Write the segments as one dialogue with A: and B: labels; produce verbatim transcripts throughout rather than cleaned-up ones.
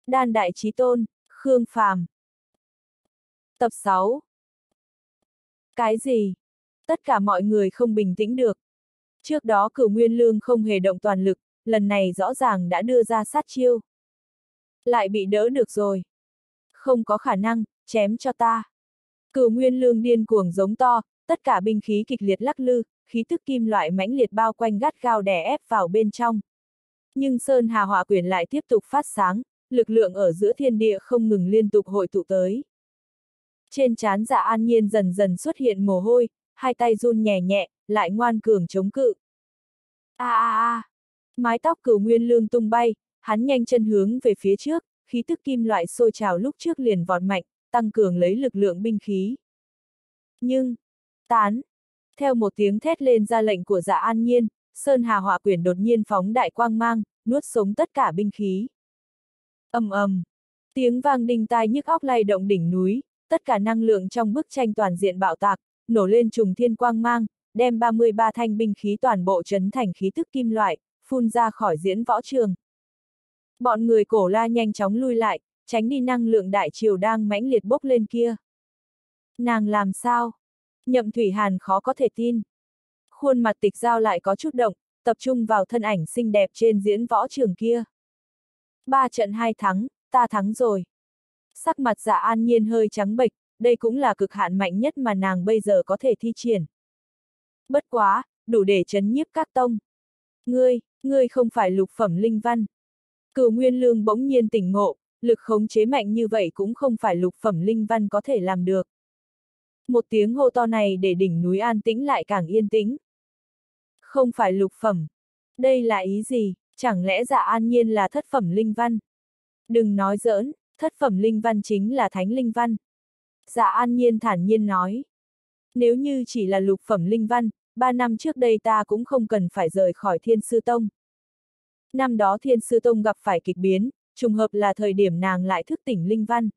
A: Đan đại chí tôn, Khương Phàm. Tập sáu. Cái gì? Tất cả mọi người không bình tĩnh được. Trước đó Cửu Nguyên Lương không hề động toàn lực, lần này rõ ràng đã đưa ra sát chiêu. Lại bị đỡ được rồi. Không có khả năng, chém cho ta. Cửu Nguyên Lương điên cuồng giống to, tất cả binh khí kịch liệt lắc lư, khí tức kim loại mãnh liệt bao quanh gắt gao đè ép vào bên trong. Nhưng Sơn Hà Hỏa Quyển lại tiếp tục phát sáng, lực lượng ở giữa thiên địa không ngừng liên tục hội tụ tới. Trên trán Dạ An Nhiên dần dần xuất hiện mồ hôi, hai tay run nhẹ nhẹ, lại ngoan cường chống cự. A a a! Mái tóc Cửu Nguyên Lương tung bay, hắn nhanh chân hướng về phía trước, khí tức kim loại sôi trào lúc trước liền vọt mạnh, tăng cường lấy lực lượng binh khí. Nhưng, tán! Theo một tiếng thét lên ra lệnh của Dạ An Nhiên, Sơn Hà Hỏa Quyển đột nhiên phóng đại quang mang, nuốt sống tất cả binh khí. Ầm ầm! Tiếng vang đinh tai nhức óc lay động đỉnh núi, tất cả năng lượng trong bức tranh toàn diện bạo tạc, nổ lên trùng thiên quang mang, đem ba mươi ba thanh binh khí toàn bộ trấn thành khí tức kim loại, phun ra khỏi diễn võ trường. Bọn người Cổ La nhanh chóng lui lại, tránh đi năng lượng đại triều đang mãnh liệt bốc lên kia. Nàng làm sao? Nhậm Thủy Hàn khó có thể tin. Khuôn mặt Tịch Giao lại có chút động, tập trung vào thân ảnh xinh đẹp trên diễn võ trường kia. Ba trận hai thắng, ta thắng rồi. Sắc mặt Dạ An Nhiên hơi trắng bệch, đây cũng là cực hạn mạnh nhất mà nàng bây giờ có thể thi triển. Bất quá, đủ để chấn nhiếp các tông. Ngươi, ngươi không phải lục phẩm linh văn. Cửu Nguyên Lương bỗng nhiên tỉnh ngộ, lực khống chế mạnh như vậy cũng không phải lục phẩm linh văn có thể làm được. Một tiếng hô to này để đỉnh núi an tĩnh lại càng yên tĩnh. Không phải lục phẩm. Đây là ý gì? Chẳng lẽ Dạ An Nhiên là thất phẩm linh văn? Đừng nói giỡn, thất phẩm linh văn chính là thánh linh văn. Dạ An Nhiên thản nhiên nói. Nếu như chỉ là lục phẩm linh văn, ba năm trước đây ta cũng không cần phải rời khỏi Thiên Sư Tông. Năm đó Thiên Sư Tông gặp phải kịch biến, trùng hợp là thời điểm nàng lại thức tỉnh linh văn.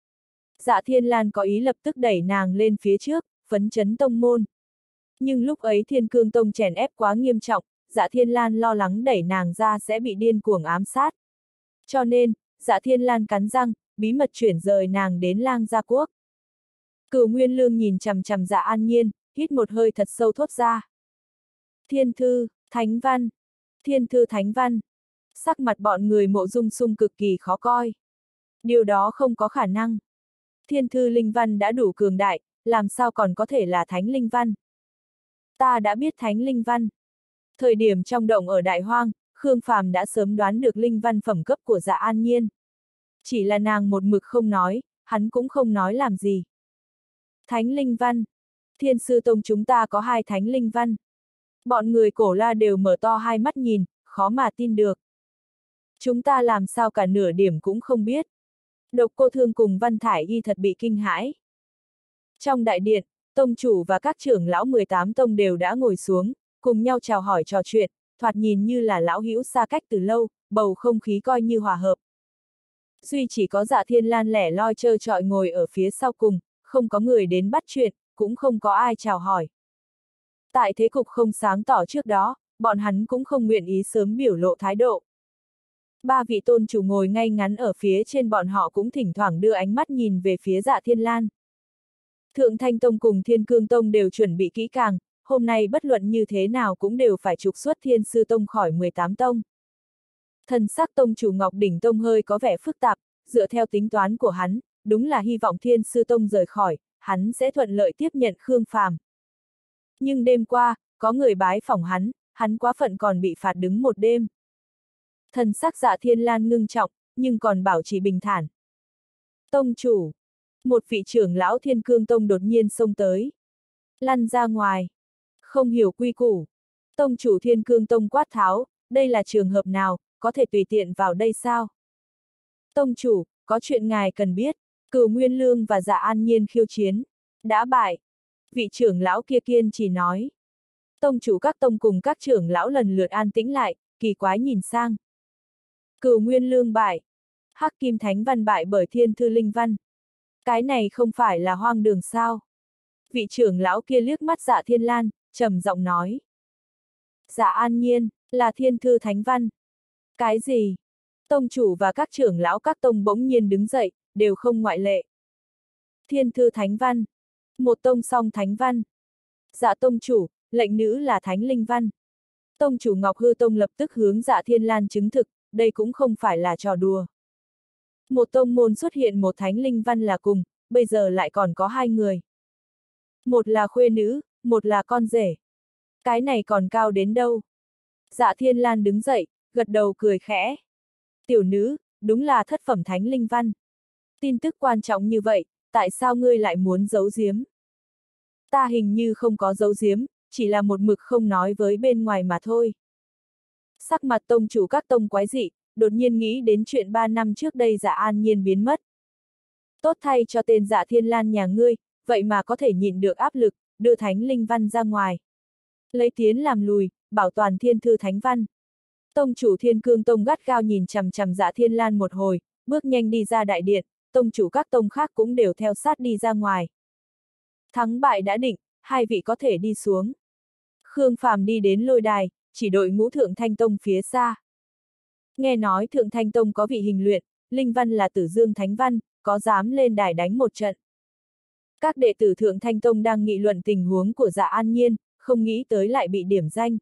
A: Dạ Thiên Lan có ý lập tức đẩy nàng lên phía trước, phấn chấn tông môn. Nhưng lúc ấy Thiên Cương Tông chèn ép quá nghiêm trọng, Dạ Thiên Lan lo lắng đẩy nàng ra sẽ bị điên cuồng ám sát. Cho nên, Dạ Thiên Lan cắn răng, bí mật chuyển rời nàng đến Lang Gia Quốc. Cửu Nguyên Lương nhìn chằm chằm Dạ An Nhiên, hít một hơi thật sâu thốt ra. Thiên thư, thánh văn, thiên thư thánh văn. Sắc mặt bọn người Mộ Dung Sung cực kỳ khó coi. Điều đó không có khả năng. Thiên thư linh văn đã đủ cường đại, làm sao còn có thể là thánh linh văn? Ta đã biết thánh linh văn. Thời điểm trong động ở Đại Hoang, Khương Phàm đã sớm đoán được linh văn phẩm cấp của Dạ An Nhiên. Chỉ là nàng một mực không nói, hắn cũng không nói làm gì. Thánh linh văn. Thiên Sư Tông chúng ta có hai thánh linh văn. Bọn người Cổ La đều mở to hai mắt nhìn, khó mà tin được. Chúng ta làm sao cả nửa điểm cũng không biết. Độc Cô Thương cùng Văn Thải Y thật bị kinh hãi. Trong đại điện, tông chủ và các trưởng lão mười tám tông đều đã ngồi xuống, cùng nhau chào hỏi trò chuyện, thoạt nhìn như là lão hữu xa cách từ lâu, bầu không khí coi như hòa hợp. Duy chỉ có Dạ Thiên Lan lẻ loi trơ trọi ngồi ở phía sau cùng, không có người đến bắt chuyện, cũng không có ai chào hỏi. Tại thế cục không sáng tỏ trước đó, bọn hắn cũng không nguyện ý sớm biểu lộ thái độ. Ba vị tôn chủ ngồi ngay ngắn ở phía trên bọn họ cũng thỉnh thoảng đưa ánh mắt nhìn về phía Dạ Thiên Lan. Thượng Thanh Tông cùng Thiên Cương Tông đều chuẩn bị kỹ càng, hôm nay bất luận như thế nào cũng đều phải trục xuất Thiên Sư Tông khỏi mười tám tông. Thần sắc tông chủ Ngọc Đỉnh Tông hơi có vẻ phức tạp, dựa theo tính toán của hắn, đúng là hy vọng Thiên Sư Tông rời khỏi, hắn sẽ thuận lợi tiếp nhận Khương Phàm. Nhưng đêm qua, có người bái phỏng hắn, hắn quá phận còn bị phạt đứng một đêm. Thần sắc Dạ Thiên Lan ngưng trọng, nhưng còn bảo trì bình thản. Tông chủ. Một vị trưởng lão Thiên Cương Tông đột nhiên xông tới. Lăn ra ngoài. Không hiểu quy củ. Tông chủ Thiên Cương Tông quát tháo, đây là trường hợp nào, có thể tùy tiện vào đây sao? Tông chủ, có chuyện ngài cần biết, Cửu Nguyên Lương và Dạ An Nhiên khiêu chiến. Đã bại. Vị trưởng lão kia kiên chỉ nói. Tông chủ các tông cùng các trưởng lão lần lượt an tĩnh lại, kỳ quái nhìn sang. Cửu Nguyên Lương bại. Hắc Kim Thánh Văn bại bởi Thiên Thư Linh Văn. Cái này không phải là hoang đường sao? Vị trưởng lão kia liếc mắt Dạ Thiên Lan, trầm giọng nói. Dạ An Nhiên, là Thiên Thư Thánh Văn. Cái gì? Tông chủ và các trưởng lão các tông bỗng nhiên đứng dậy, đều không ngoại lệ. Thiên thư thánh văn. Một tông song thánh văn. Dạ tông chủ, lệnh nữ là thánh linh văn. Tông chủ Ngọc Hư Tông lập tức hướng Dạ Thiên Lan chứng thực, đây cũng không phải là trò đùa. Một tông môn xuất hiện một thánh linh văn là cùng, bây giờ lại còn có hai người. Một là khuê nữ, một là con rể. Cái này còn cao đến đâu? Dạ Thiên Lan đứng dậy, gật đầu cười khẽ. Tiểu nữ, đúng là thất phẩm thánh linh văn. Tin tức quan trọng như vậy, tại sao ngươi lại muốn giấu giếm? Ta hình như không có giấu giếm, chỉ là một mực không nói với bên ngoài mà thôi. Sắc mặt tông chủ các tông quái dị, đột nhiên nghĩ đến chuyện ba năm trước đây Dạ An Nhiên biến mất. Tốt thay cho tên Dạ Thiên Lan nhà ngươi, vậy mà có thể nhịn được áp lực, đưa thánh linh văn ra ngoài. Lấy tiến làm lùi, bảo toàn thiên thư thánh văn. Tông chủ Thiên Cương Tông gắt gao nhìn chằm chằm Dạ Thiên Lan một hồi, bước nhanh đi ra đại điện, tông chủ các tông khác cũng đều theo sát đi ra ngoài. Thắng bại đã định, hai vị có thể đi xuống. Khương Phàm đi đến lôi đài, chỉ đội ngũ Thượng Thanh Tông phía xa. Nghe nói Thượng Thanh Tông có vị hình luyện, linh văn là Tử Dương Thánh Văn, có dám lên đài đánh một trận. Các đệ tử Thượng Thanh Tông đang nghị luận tình huống của Dạ An Nhiên, không nghĩ tới lại bị điểm danh.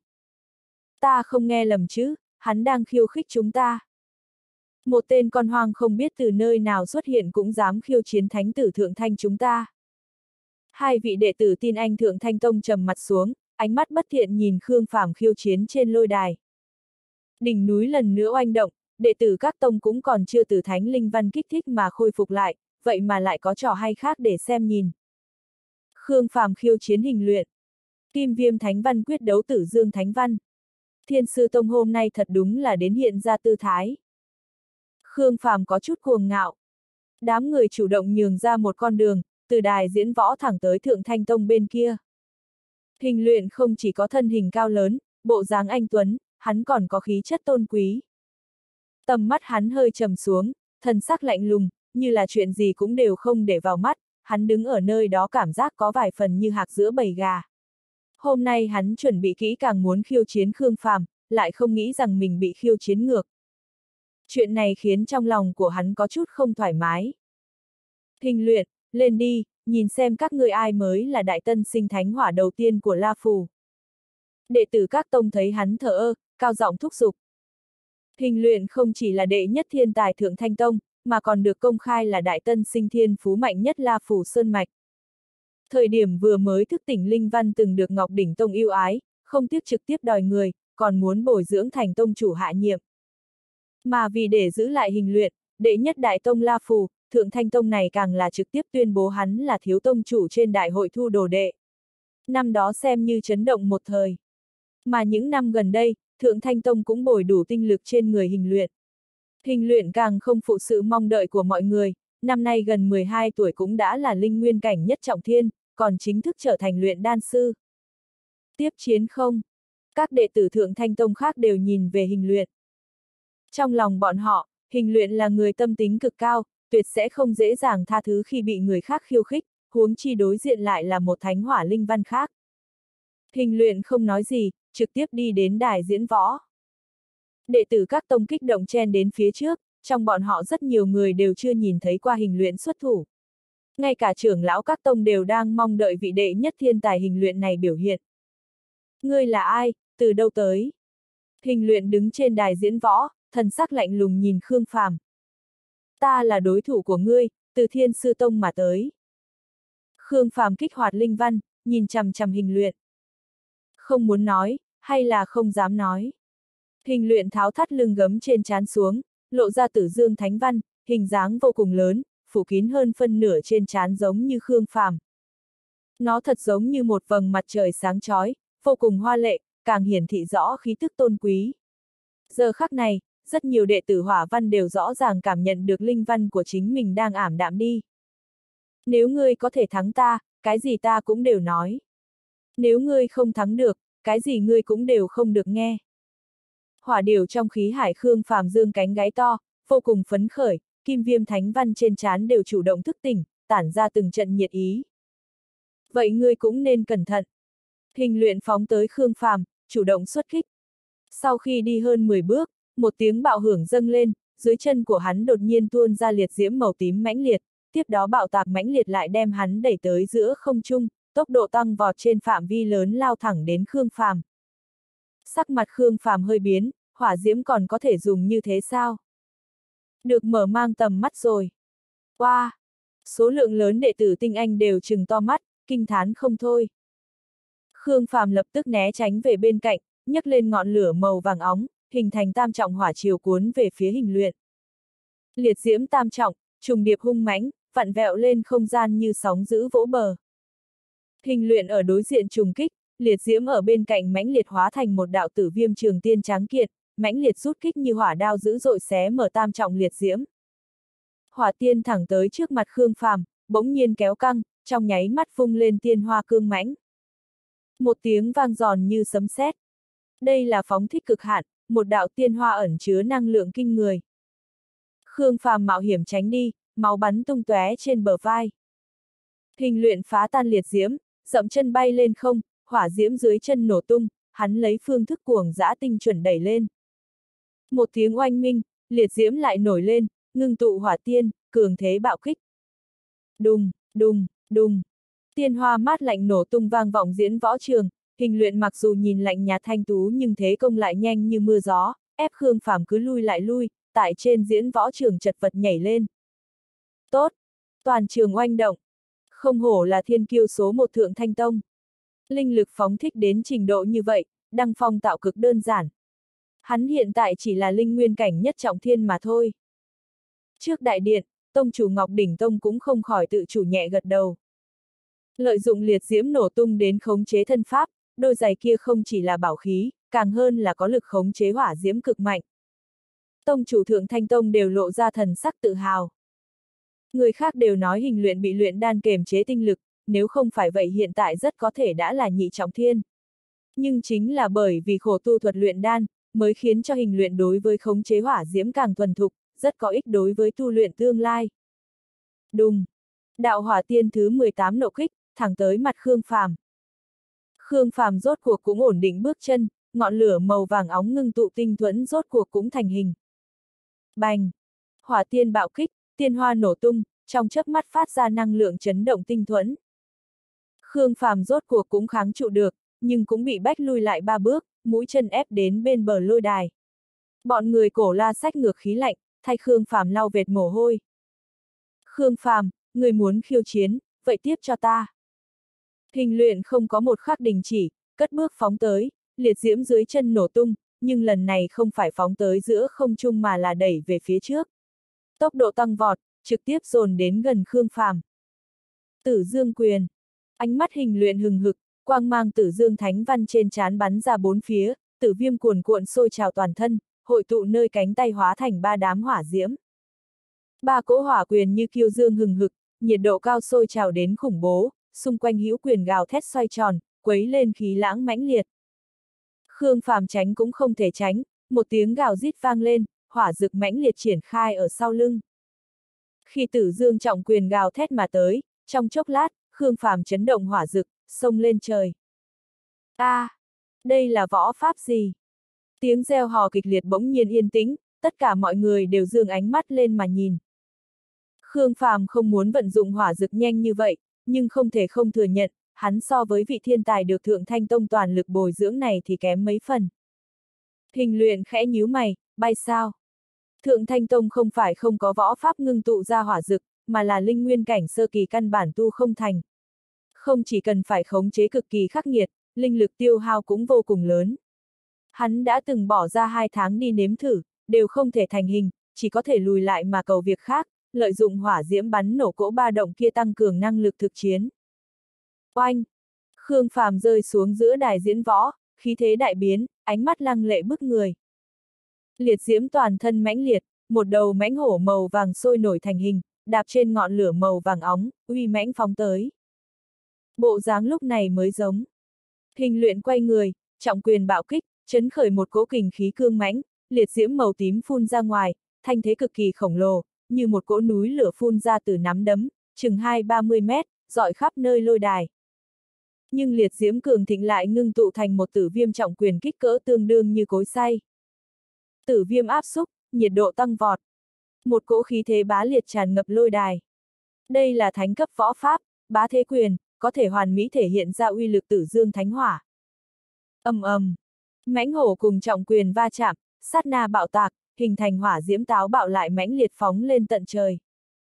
A: Ta không nghe lầm chứ, hắn đang khiêu khích chúng ta. Một tên con hoang không biết từ nơi nào xuất hiện cũng dám khiêu chiến thánh tử Thượng Thanh chúng ta. Hai vị đệ tử tin anh Thượng Thanh Tông trầm mặt xuống, ánh mắt bất thiện nhìn Khương Phàm khiêu chiến trên lôi đài. Đỉnh núi lần nữa oanh động, đệ tử các tông cũng còn chưa từ thánh linh văn kích thích mà khôi phục lại, vậy mà lại có trò hay khác để xem nhìn. Khương Phàm khiêu chiến hình luyện. Kim Viêm Thánh Văn quyết đấu Tử Dương Thánh Văn. Thiên Sư Tông hôm nay thật đúng là đến hiện ra tư thái. Khương Phàm có chút cuồng ngạo. Đám người chủ động nhường ra một con đường, từ đài diễn võ thẳng tới Thượng Thanh Tông bên kia. Hình luyện không chỉ có thân hình cao lớn, bộ dáng anh tuấn, hắn còn có khí chất tôn quý. Tầm mắt hắn hơi trầm xuống, thần sắc lạnh lùng, như là chuyện gì cũng đều không để vào mắt, hắn đứng ở nơi đó cảm giác có vài phần như hạc giữa bầy gà. Hôm nay hắn chuẩn bị kỹ càng muốn khiêu chiến Khương Phàm, lại không nghĩ rằng mình bị khiêu chiến ngược. Chuyện này khiến trong lòng của hắn có chút không thoải mái. Hình luyện, lên đi, nhìn xem các ngươi ai mới là đại tân sinh thánh hỏa đầu tiên của La Phù. Đệ tử các tông thấy hắn thờ ơ, cao giọng thúc giục. Hình luyện không chỉ là đệ nhất thiên tài Thượng Thanh Tông, mà còn được công khai là đại tân sinh thiên phú mạnh nhất La Phù Sơn Mạch. Thời điểm vừa mới thức tỉnh linh văn từng được Ngọc Đỉnh Tông yêu ái, không tiếc trực tiếp đòi người, còn muốn bồi dưỡng thành tông chủ hạ nhiệm. Mà vì để giữ lại hình luyện, đệ nhất đại tông La Phù, Thượng Thanh Tông này càng là trực tiếp tuyên bố hắn là thiếu tông chủ trên đại hội thu đồ đệ. Năm đó xem như chấn động một thời. Mà những năm gần đây, Thượng Thanh Tông cũng bồi đủ tinh lực trên người hình luyện. Hình luyện càng không phụ sự mong đợi của mọi người, năm nay gần mười hai tuổi cũng đã là linh nguyên cảnh nhất trọng thiên, còn chính thức trở thành luyện đan sư. Tiếp chiến không? Các đệ tử Thượng Thanh Tông khác đều nhìn về hình luyện. Trong lòng bọn họ, hình luyện là người tâm tính cực cao, tuyệt sẽ không dễ dàng tha thứ khi bị người khác khiêu khích, huống chi đối diện lại là một thánh hỏa linh văn khác. Hình luyện không nói gì, trực tiếp đi đến đài diễn võ. Đệ tử các tông kích động chen đến phía trước, trong bọn họ rất nhiều người đều chưa nhìn thấy qua hình luyện xuất thủ. Ngay cả trưởng lão các tông đều đang mong đợi vị đệ nhất thiên tài hình luyện này biểu hiện. Ngươi là ai, từ đâu tới? Hình luyện đứng trên đài diễn võ, thần sắc lạnh lùng nhìn Khương Phàm. Ta là đối thủ của ngươi, từ Thiên Sư Tông mà tới. Khương Phàm kích hoạt linh văn, nhìn chằm chằm hình luyện. Không muốn nói, hay là không dám nói. Hình luyện tháo thắt lưng gấm trên trán xuống, lộ ra Tử Dương Thánh Văn, hình dáng vô cùng lớn, phủ kín hơn phân nửa trên trán giống như Khương Phàm. Nó thật giống như một vầng mặt trời sáng chói, vô cùng hoa lệ, càng hiển thị rõ khí tức tôn quý. Giờ khắc này, rất nhiều đệ tử Hỏa Văn đều rõ ràng cảm nhận được linh văn của chính mình đang ảm đạm đi. Nếu ngươi có thể thắng ta, cái gì ta cũng đều nói. Nếu ngươi không thắng được, cái gì ngươi cũng đều không được nghe. Hỏa điểu trong khí hải Khương Phàm dương cánh gáy to, vô cùng phấn khởi, kim viêm thánh văn trên trán đều chủ động thức tỉnh, tản ra từng trận nhiệt ý. Vậy ngươi cũng nên cẩn thận. Hình luyện phóng tới Khương Phàm, chủ động xuất kích. Sau khi đi hơn mười bước, một tiếng bạo hưởng dâng lên, dưới chân của hắn đột nhiên tuôn ra liệt diễm màu tím mãnh liệt, tiếp đó bạo tạc mãnh liệt lại đem hắn đẩy tới giữa không trung, tốc độ tăng vọt trên phạm vi lớn lao thẳng đến Khương Phàm. Sắc mặt Khương Phàm hơi biến, hỏa diễm còn có thể dùng như thế sao? Được mở mang tầm mắt rồi. Wow! Số lượng lớn đệ tử tinh anh đều trừng to mắt, kinh thán không thôi. Khương Phàm lập tức né tránh về bên cạnh, nhấc lên ngọn lửa màu vàng óng, hình thành tam trọng hỏa triều cuốn về phía hình luyện. Liệt diễm tam trọng, trùng điệp hung mãnh, vặn vẹo lên không gian như sóng dữ vỗ bờ. Hình luyện ở đối diện trùng kích, liệt diễm ở bên cạnh mãnh liệt hóa thành một đạo tử viêm trường tiên tráng kiện, mãnh liệt rút kích như hỏa đao dữ dội xé mở tam trọng liệt diễm. Hỏa tiên thẳng tới trước mặt Khương Phàm, bỗng nhiên kéo căng, trong nháy mắt vung lên tiên hoa cương mãnh. Một tiếng vang giòn như sấm sét. Đây là phóng thích cực hạn, một đạo tiên hoa ẩn chứa năng lượng kinh người. Khương Phàm mạo hiểm tránh đi, máu bắn tung tóe trên bờ vai. Hình luyện phá tan liệt diễm, dậm chân bay lên không, hỏa diễm dưới chân nổ tung, hắn lấy phương thức cuồng dã tinh chuẩn đẩy lên. Một tiếng oanh minh, liệt diễm lại nổi lên, ngưng tụ hỏa tiên, cường thế bạo kích. Đùng, đùng, đùng. Tiên hoa mát lạnh nổ tung vang vọng diễn võ trường, hình luyện mặc dù nhìn lạnh nhạt thanh tú nhưng thế công lại nhanh như mưa gió, ép Khương Phàm cứ lui lại lui, tại trên diễn võ trường chật vật nhảy lên. Tốt! Toàn trường oanh động. Không hổ là thiên kiêu số một Thượng Thanh Tông. Linh lực phóng thích đến trình độ như vậy, đăng phong tạo cực đơn giản. Hắn hiện tại chỉ là linh nguyên cảnh nhất trọng thiên mà thôi. Trước đại điện, tông chủ Ngọc Đỉnh Tông cũng không khỏi tự chủ nhẹ gật đầu. Lợi dụng liệt diễm nổ tung đến khống chế thân pháp, đôi giày kia không chỉ là bảo khí, càng hơn là có lực khống chế hỏa diễm cực mạnh. Tông chủ Thượng Thanh Tông đều lộ ra thần sắc tự hào. Người khác đều nói hình luyện bị luyện đan kềm chế tinh lực, nếu không phải vậy hiện tại rất có thể đã là nhị trọng thiên. Nhưng chính là bởi vì khổ tu thuật luyện đan, mới khiến cho hình luyện đối với khống chế hỏa diễm càng thuần thục, rất có ích đối với tu luyện tương lai. Đùng! Đạo hỏa tiên thứ mười tám nộ kích, thẳng tới mặt Khương Phàm. Khương Phàm rốt cuộc cũng ổn định bước chân, ngọn lửa màu vàng óng ngưng tụ tinh thuẫn rốt cuộc cũng thành hình. Bành! Hỏa tiên bạo kích, tiên hoa nổ tung, trong chớp mắt phát ra năng lượng chấn động tinh thuẫn. Khương Phàm rốt cuộc cũng kháng trụ được, nhưng cũng bị bách lui lại ba bước, mũi chân ép đến bên bờ lôi đài. Bọn người cổ la xách ngược khí lạnh, thay Khương Phàm lau vệt mồ hôi. Khương Phàm, người muốn khiêu chiến, vậy tiếp cho ta. Hình luyện không có một khắc đình chỉ, cất bước phóng tới, liệt diễm dưới chân nổ tung, nhưng lần này không phải phóng tới giữa không trung mà là đẩy về phía trước. Tốc độ tăng vọt, trực tiếp dồn đến gần Khương Phàm. Tử Dương quyền. Ánh mắt hình luyện hừng hực, quang mang Tử Dương thánh văn trên trán bắn ra bốn phía, tử viêm cuồn cuộn sôi trào toàn thân, hội tụ nơi cánh tay hóa thành ba đám hỏa diễm. Ba cỗ hỏa quyền như kiêu dương hừng hực, nhiệt độ cao sôi trào đến khủng bố, xung quanh hữu quyền gào thét xoay tròn, quấy lên khí lãng mãnh liệt. Khương Phàm tránh cũng không thể tránh, một tiếng gào rít vang lên, hỏa dực mãnh liệt triển khai ở sau lưng. Khi Tử Dương trọng quyền gào thét mà tới, trong chốc lát, Khương Phàm chấn động hỏa dực, xông lên trời. A, à, đây là võ pháp gì? Tiếng reo hò kịch liệt bỗng nhiên yên tĩnh, tất cả mọi người đều dương ánh mắt lên mà nhìn. Khương Phàm không muốn vận dụng hỏa dực nhanh như vậy, nhưng không thể không thừa nhận, hắn so với vị thiên tài được Thượng Thanh Tông toàn lực bồi dưỡng này thì kém mấy phần. Hình luyện khẽ nhíu mày, bay sao? Thượng Thanh Tông không phải không có võ pháp ngưng tụ ra hỏa dực, mà là linh nguyên cảnh sơ kỳ căn bản tu không thành. Không chỉ cần phải khống chế cực kỳ khắc nghiệt, linh lực tiêu hao cũng vô cùng lớn. Hắn đã từng bỏ ra hai tháng đi nếm thử, đều không thể thành hình, chỉ có thể lùi lại mà cầu việc khác, lợi dụng hỏa diễm bắn nổ cỗ ba động kia tăng cường năng lực thực chiến. Oanh! Khương Phàm rơi xuống giữa đài diễn võ, khí thế đại biến, ánh mắt lăng lệ bức người. Liệt diễm toàn thân mãnh liệt, một đầu mãnh hổ màu vàng sôi nổi thành hình, đạp trên ngọn lửa màu vàng óng, uy mãnh phóng tới. Bộ dáng lúc này mới giống. Hình luyện quay người, trọng quyền bạo kích, chấn khởi một cỗ kình khí cương mãnh, liệt diễm màu tím phun ra ngoài, thanh thế cực kỳ khổng lồ, như một cỗ núi lửa phun ra từ nắm đấm, chừng hai ba mươi mét, rọi khắp nơi lôi đài. Nhưng liệt diễm cường thịnh lại ngưng tụ thành một tử viêm trọng quyền kích cỡ tương đương như cối xay. Tử viêm áp xúc, nhiệt độ tăng vọt. Một cỗ khí thế bá liệt tràn ngập lôi đài. Đây là thánh cấp võ pháp, bá thế quyền, có thể hoàn mỹ thể hiện ra uy lực Tử Dương Thánh Hỏa. Ầm ầm, mãnh hổ cùng trọng quyền va chạm, sát na bạo tạc, hình thành hỏa diễm táo bạo lại mãnh liệt phóng lên tận trời.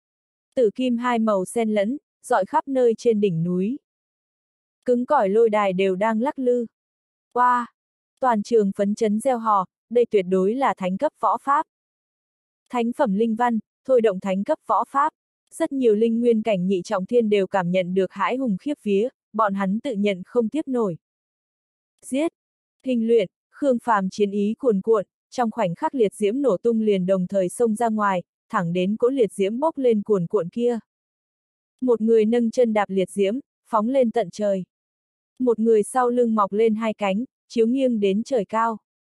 A: Tử kim hai màu xen lẫn, rọi khắp nơi trên đỉnh núi. Cứng cỏi lôi đài đều đang lắc lư. Oa! Wow, toàn trường phấn chấn reo hò, đây tuyệt đối là thánh cấp võ pháp. Thánh phẩm linh văn, thôi động thánh cấp võ pháp. Rất nhiều linh nguyên cảnh nhị trọng thiên đều cảm nhận được hãi hùng khiếp vía, bọn hắn tự nhận không tiếp nổi. Giết! Hình luyện, Khương Phàm chiến ý cuồn cuộn, trong khoảnh khắc liệt diễm nổ tung liền đồng thời xông ra ngoài, thẳng đến cỗ liệt diễm bốc lên cuồn cuộn kia. Một người nâng chân đạp liệt diễm, phóng lên tận trời. Một người sau lưng mọc lên hai cánh, chiếu nghiêng đến trời cao.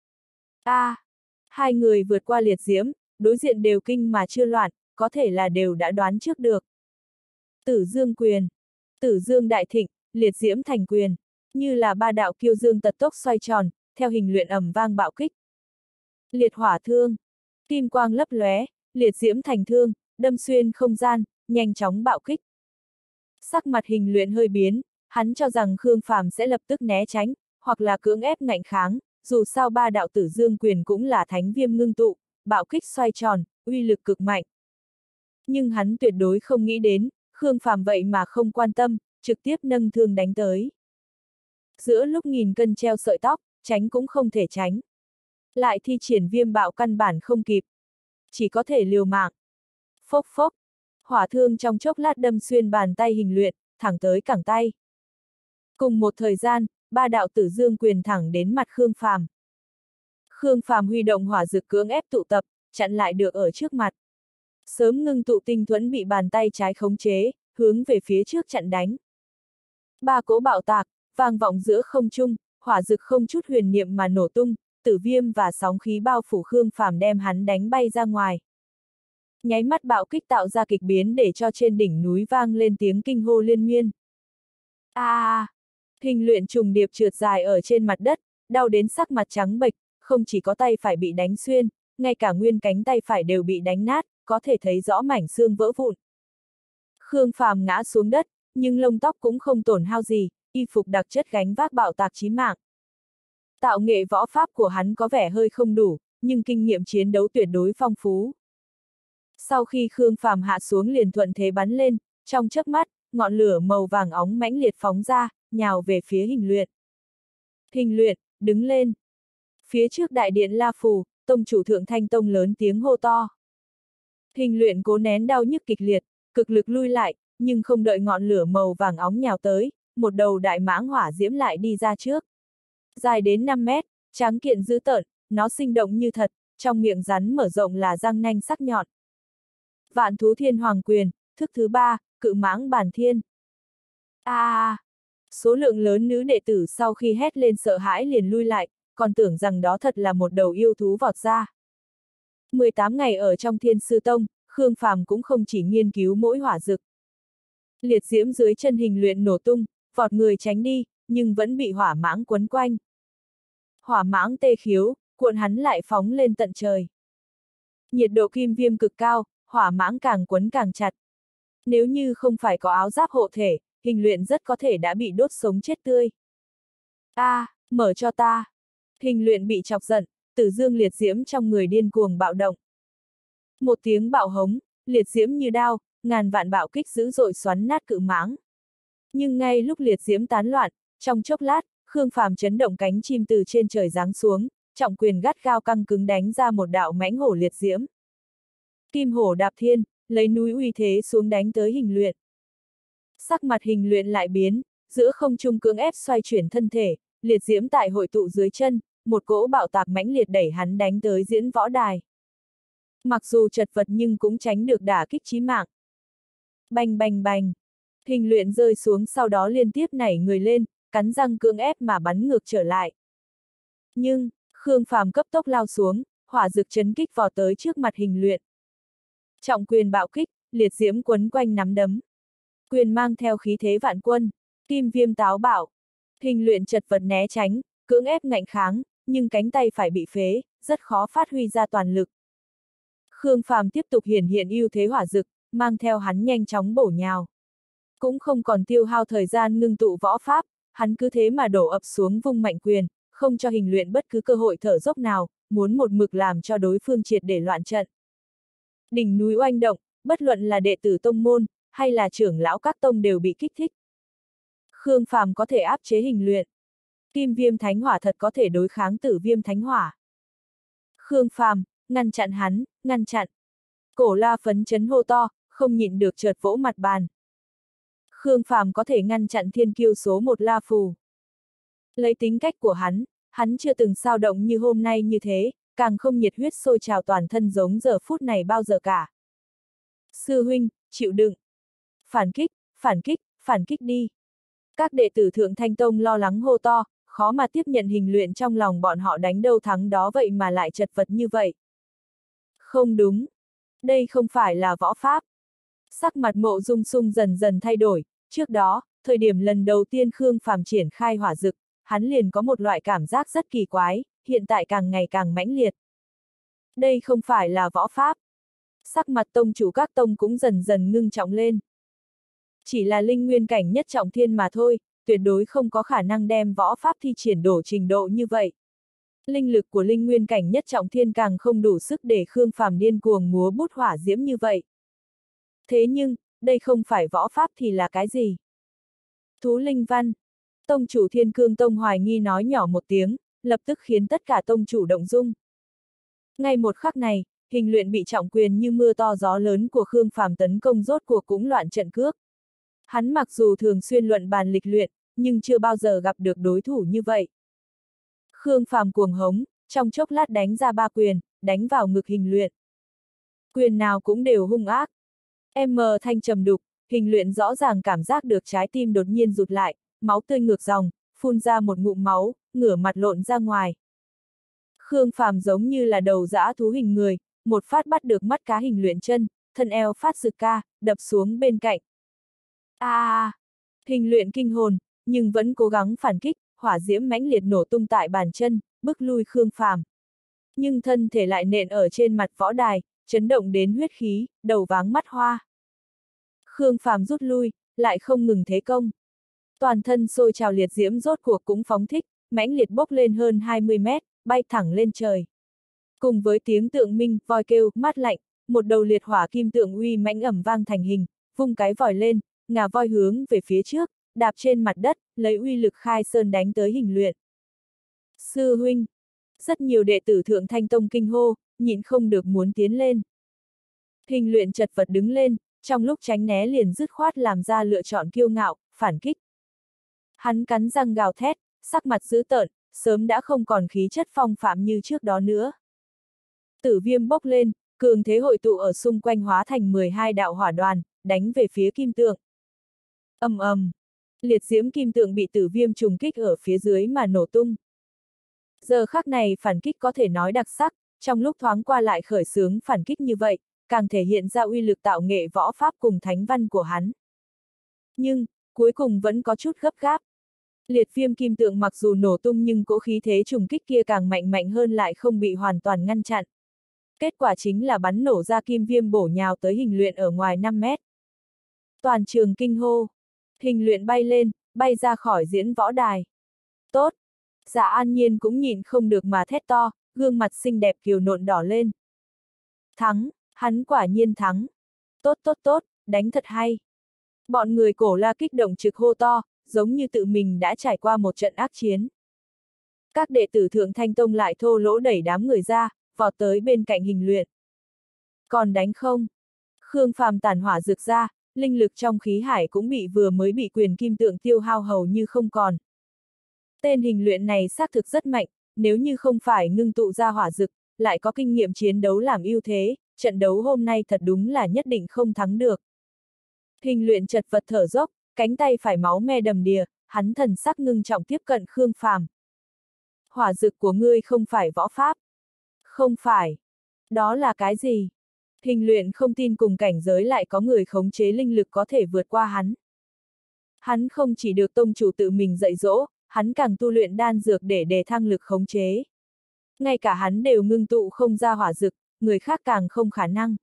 A: A! À, hai người vượt qua liệt diễm, đối diện đều kinh mà chưa loạn, có thể là đều đã đoán trước được. Tử Dương quyền, Tử Dương đại thịnh, liệt diễm thành quyền, như là ba đạo kiêu dương tật tốc xoay tròn, theo hình luyện ầm vang bạo kích. Liệt hỏa thương, kim quang lấp lóe, liệt diễm thành thương, đâm xuyên không gian, nhanh chóng bạo kích. Sắc mặt hình luyện hơi biến, hắn cho rằng Khương Phàm sẽ lập tức né tránh, hoặc là cưỡng ép ngạnh kháng, dù sao ba đạo Tử Dương quyền cũng là thánh viêm ngưng tụ, bạo kích xoay tròn, uy lực cực mạnh. Nhưng hắn tuyệt đối không nghĩ đến, Khương Phàm vậy mà không quan tâm, trực tiếp nâng thương đánh tới. Giữa lúc nghìn cân treo sợi tóc, tránh cũng không thể tránh. Lại thi triển viêm bạo căn bản không kịp. Chỉ có thể liều mạng. Phốc phốc, hỏa thương trong chốc lát đâm xuyên bàn tay hình luyện, thẳng tới cẳng tay. Cùng một thời gian, ba đạo Tử Dương quyền thẳng đến mặt Khương Phàm. Khương Phàm huy động hỏa dực cưỡng ép tụ tập, chặn lại được ở trước mặt. Sớm ngưng tụ tinh thuẫn bị bàn tay trái khống chế, hướng về phía trước chặn đánh. Ba cỗ bạo tạc, vang vọng giữa không trung, hỏa dực không chút huyền niệm mà nổ tung, tử viêm và sóng khí bao phủ Khương Phàm đem hắn đánh bay ra ngoài. Nháy mắt bạo kích tạo ra kịch biến để cho trên đỉnh núi vang lên tiếng kinh hô liên miên. A! À, hình luyện trùng điệp trượt dài ở trên mặt đất, đau đến sắc mặt trắng bệch, không chỉ có tay phải bị đánh xuyên, ngay cả nguyên cánh tay phải đều bị đánh nát, có thể thấy rõ mảnh xương vỡ vụn. Khương Phàm ngã xuống đất, nhưng lông tóc cũng không tổn hao gì, y phục đặc chất gánh vác bạo tạc chí mạng. Tạo nghệ võ pháp của hắn có vẻ hơi không đủ, nhưng kinh nghiệm chiến đấu tuyệt đối phong phú. Sau khi Khương Phàm hạ xuống liền thuận thế bắn lên, trong chớp mắt, ngọn lửa màu vàng óng mãnh liệt phóng ra, nhào về phía hình luyện. Hình luyện, đứng lên. Phía trước đại điện La Phù, tông chủ Thượng Thanh Tông lớn tiếng hô to. Hình luyện cố nén đau nhức kịch liệt, cực lực lui lại, nhưng không đợi ngọn lửa màu vàng óng nhào tới, một đầu đại mãng hỏa diễm lại đi ra trước. Dài đến năm mét, tráng kiện dữ tợn, nó sinh động như thật, trong miệng rắn mở rộng là răng nanh sắc nhọn. Vạn thú thiên hoàng quyền, thức thứ ba, cự mãng bản thiên. A! À, số lượng lớn nữ đệ tử sau khi hét lên sợ hãi liền lui lại, còn tưởng rằng đó thật là một đầu yêu thú vọt ra. mười tám ngày ở trong Thiên Sư Tông, Khương Phàm cũng không chỉ nghiên cứu mỗi hỏa dực. Liệt diễm dưới chân hình luyện nổ tung, vọt người tránh đi, nhưng vẫn bị hỏa mãng quấn quanh. Hỏa mãng tê khiếu, cuộn hắn lại phóng lên tận trời. Nhiệt độ kim viêm cực cao, hỏa mãng càng quấn càng chặt. Nếu như không phải có áo giáp hộ thể, hình luyện rất có thể đã bị đốt sống chết tươi. A, à, mở cho ta. Hình luyện bị chọc giận, Tử Dương liệt diễm trong người điên cuồng bạo động. Một tiếng bạo hống, liệt diễm như đao, ngàn vạn bạo kích dữ dội xoắn nát cự mãng. Nhưng ngay lúc liệt diễm tán loạn, trong chốc lát, Khương Phàm chấn động cánh chim từ trên trời giáng xuống, trọng quyền gắt gao căng cứng đánh ra một đạo mãnh hổ liệt diễm. Kim hổ đạp thiên, lấy núi uy thế xuống đánh tới hình luyện. Sắc mặt hình luyện lại biến, giữa không trung cưỡng ép xoay chuyển thân thể, liệt diễm tại hội tụ dưới chân, một cỗ bạo tạc mãnh liệt đẩy hắn đánh tới diễn võ đài. Mặc dù chật vật nhưng cũng tránh được đả kích chí mạng. Bành bành bành, hình luyện rơi xuống sau đó liên tiếp nảy người lên, cắn răng cưỡng ép mà bắn ngược trở lại. Nhưng, Khương Phàm cấp tốc lao xuống, hỏa dực chấn kích vò tới trước mặt hình luyện. Trọng quyền bạo kích, liệt diễm quấn quanh nắm đấm. Quyền mang theo khí thế vạn quân, kim viêm táo bạo. Hình luyện chật vật né tránh, cưỡng ép ngạnh kháng, nhưng cánh tay phải bị phế, rất khó phát huy ra toàn lực. Khương Phàm tiếp tục hiển hiện ưu thế hỏa dực, mang theo hắn nhanh chóng bổ nhào. Cũng không còn tiêu hao thời gian ngưng tụ võ pháp, hắn cứ thế mà đổ ập xuống vung mạnh quyền, không cho hình luyện bất cứ cơ hội thở dốc nào, muốn một mực làm cho đối phương triệt để loạn trận. Đỉnh núi oanh động, bất luận là đệ tử tông môn, hay là trưởng lão các tông đều bị kích thích. Khương Phàm có thể áp chế hình luyện. Kim viêm thánh hỏa thật có thể đối kháng tử viêm thánh hỏa. Khương Phàm, ngăn chặn hắn, ngăn chặn. Cổ La phấn chấn hô to, không nhịn được chợt vỗ mặt bàn. Khương Phàm có thể ngăn chặn thiên kiêu số một La Phù. Lấy tính cách của hắn, hắn chưa từng sao động như hôm nay như thế, càng không nhiệt huyết sôi trào toàn thân giống giờ phút này bao giờ cả. Sư huynh, chịu đựng. Phản kích, phản kích, phản kích đi. Các đệ tử Thượng Thanh Tông lo lắng hô to, khó mà tiếp nhận hình luyện trong lòng bọn họ đánh đâu thắng đó vậy mà lại chật vật như vậy. Không đúng. Đây không phải là võ pháp. Sắc mặt Mộ Dung Sung dần dần thay đổi, trước đó, thời điểm lần đầu tiên Khương Phàm triển khai hỏa dực, hắn liền có một loại cảm giác rất kỳ quái, hiện tại càng ngày càng mãnh liệt. Đây không phải là võ pháp. Sắc mặt tông chủ các tông cũng dần dần ngưng trọng lên. Chỉ là linh nguyên cảnh nhất trọng thiên mà thôi, tuyệt đối không có khả năng đem võ pháp thi triển đổ trình độ như vậy. Linh lực của linh nguyên cảnh nhất trọng thiên càng không đủ sức để Khương Phàm điên cuồng múa bút hỏa diễm như vậy. Thế nhưng, đây không phải võ pháp thì là cái gì? Thú linh văn. Tông chủ Thiên Cương Tông hoài nghi nói nhỏ một tiếng, lập tức khiến tất cả tông chủ động dung. Ngay một khắc này, hình luyện bị trọng quyền như mưa to gió lớn của Khương Phàm tấn công rốt cuộc cũng loạn trận cước. Hắn mặc dù thường xuyên luận bàn lịch luyện, nhưng chưa bao giờ gặp được đối thủ như vậy. Khương Phàm cuồng hống, trong chốc lát đánh ra ba quyền, đánh vào ngực hình luyện. Quyền nào cũng đều hung ác. M thanh trầm đục, hình luyện rõ ràng cảm giác được trái tim đột nhiên rụt lại, máu tươi ngược dòng, phun ra một ngụm máu, ngửa mặt lộn ra ngoài. Khương Phàm giống như là đầu dã thú hình người, một phát bắt được mắt cá hình luyện chân, thân eo phát rực ca, đập xuống bên cạnh. A à, à, hình luyện kinh hồn, nhưng vẫn cố gắng phản kích, hỏa diễm mãnh liệt nổ tung tại bàn chân, bức lui Khương Phàm. Nhưng thân thể lại nện ở trên mặt võ đài, chấn động đến huyết khí, đầu váng mắt hoa. Khương Phàm rút lui, lại không ngừng thế công. Toàn thân sôi trào liệt diễm rốt cuộc cũng phóng thích, mãnh liệt bốc lên hơn hai mươi mét, bay thẳng lên trời. Cùng với tiếng tượng minh, voi kêu, mát lạnh, một đầu liệt hỏa kim tượng uy mãnh ẩm vang thành hình, vung cái vòi lên, ngà voi hướng về phía trước, đạp trên mặt đất, lấy uy lực khai sơn đánh tới hình luyện. Sư huynh! Rất nhiều đệ tử Thượng Thanh Tông kinh hô, nhịn không được muốn tiến lên. Hình luyện chật vật đứng lên, trong lúc tránh né liền dứt khoát làm ra lựa chọn kiêu ngạo, phản kích. Hắn cắn răng gào thét, sắc mặt dữ tợn, sớm đã không còn khí chất phong phạm như trước đó nữa. Tử viêm bốc lên, cường thế hội tụ ở xung quanh hóa thành mười hai đạo hỏa đoàn, đánh về phía kim tượng. Ầm ầm, liệt diễm kim tượng bị tử viêm trùng kích ở phía dưới mà nổ tung. Giờ khắc này phản kích có thể nói đặc sắc, trong lúc thoáng qua lại khởi xướng phản kích như vậy, càng thể hiện ra uy lực tạo nghệ võ pháp cùng thánh văn của hắn. Nhưng, cuối cùng vẫn có chút gấp gáp. Liệt viêm kim tượng mặc dù nổ tung nhưng cỗ khí thế trùng kích kia càng mạnh mạnh hơn lại không bị hoàn toàn ngăn chặn. Kết quả chính là bắn nổ ra kim viêm bổ nhào tới hình luyện ở ngoài năm mét. Toàn trường kinh hô. Hình luyện bay lên, bay ra khỏi diễn võ đài. Tốt! Dạ An Nhiên cũng nhìn không được mà thét to, gương mặt xinh đẹp kiều nộn đỏ lên. Thắng! Hắn quả nhiên thắng! Tốt tốt tốt, đánh thật hay! Bọn người Cổ La kích động trực hô to, giống như tự mình đã trải qua một trận ác chiến. Các đệ tử Thượng Thanh Tông lại thô lỗ đẩy đám người ra, vọt tới bên cạnh hình luyện. Còn đánh không? Khương Phàm tản hỏa rực ra, linh lực trong khí hải cũng bị vừa mới bị quyền kim tượng tiêu hao hầu như không còn. Tên hình luyện này xác thực rất mạnh, nếu như không phải ngưng tụ ra hỏa dực, lại có kinh nghiệm chiến đấu làm ưu thế, trận đấu hôm nay thật đúng là nhất định không thắng được. Hình luyện chật vật thở dốc, cánh tay phải máu me đầm đìa, hắn thần sắc ngưng trọng tiếp cận Khương Phàm. Hỏa dực của ngươi không phải võ pháp. Không phải. Đó là cái gì? Hình luyện không tin cùng cảnh giới lại có người khống chế linh lực có thể vượt qua hắn. Hắn không chỉ được tông chủ tự mình dạy dỗ, hắn càng tu luyện đan dược để đề thăng lực khống chế. Ngay cả hắn đều ngưng tụ không ra hỏa dực, người khác càng không khả năng.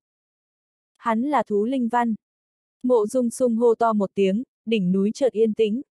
A: Hắn là thú linh văn. Mộ Dung Sung hô to một tiếng, đỉnh núi chợt yên tĩnh.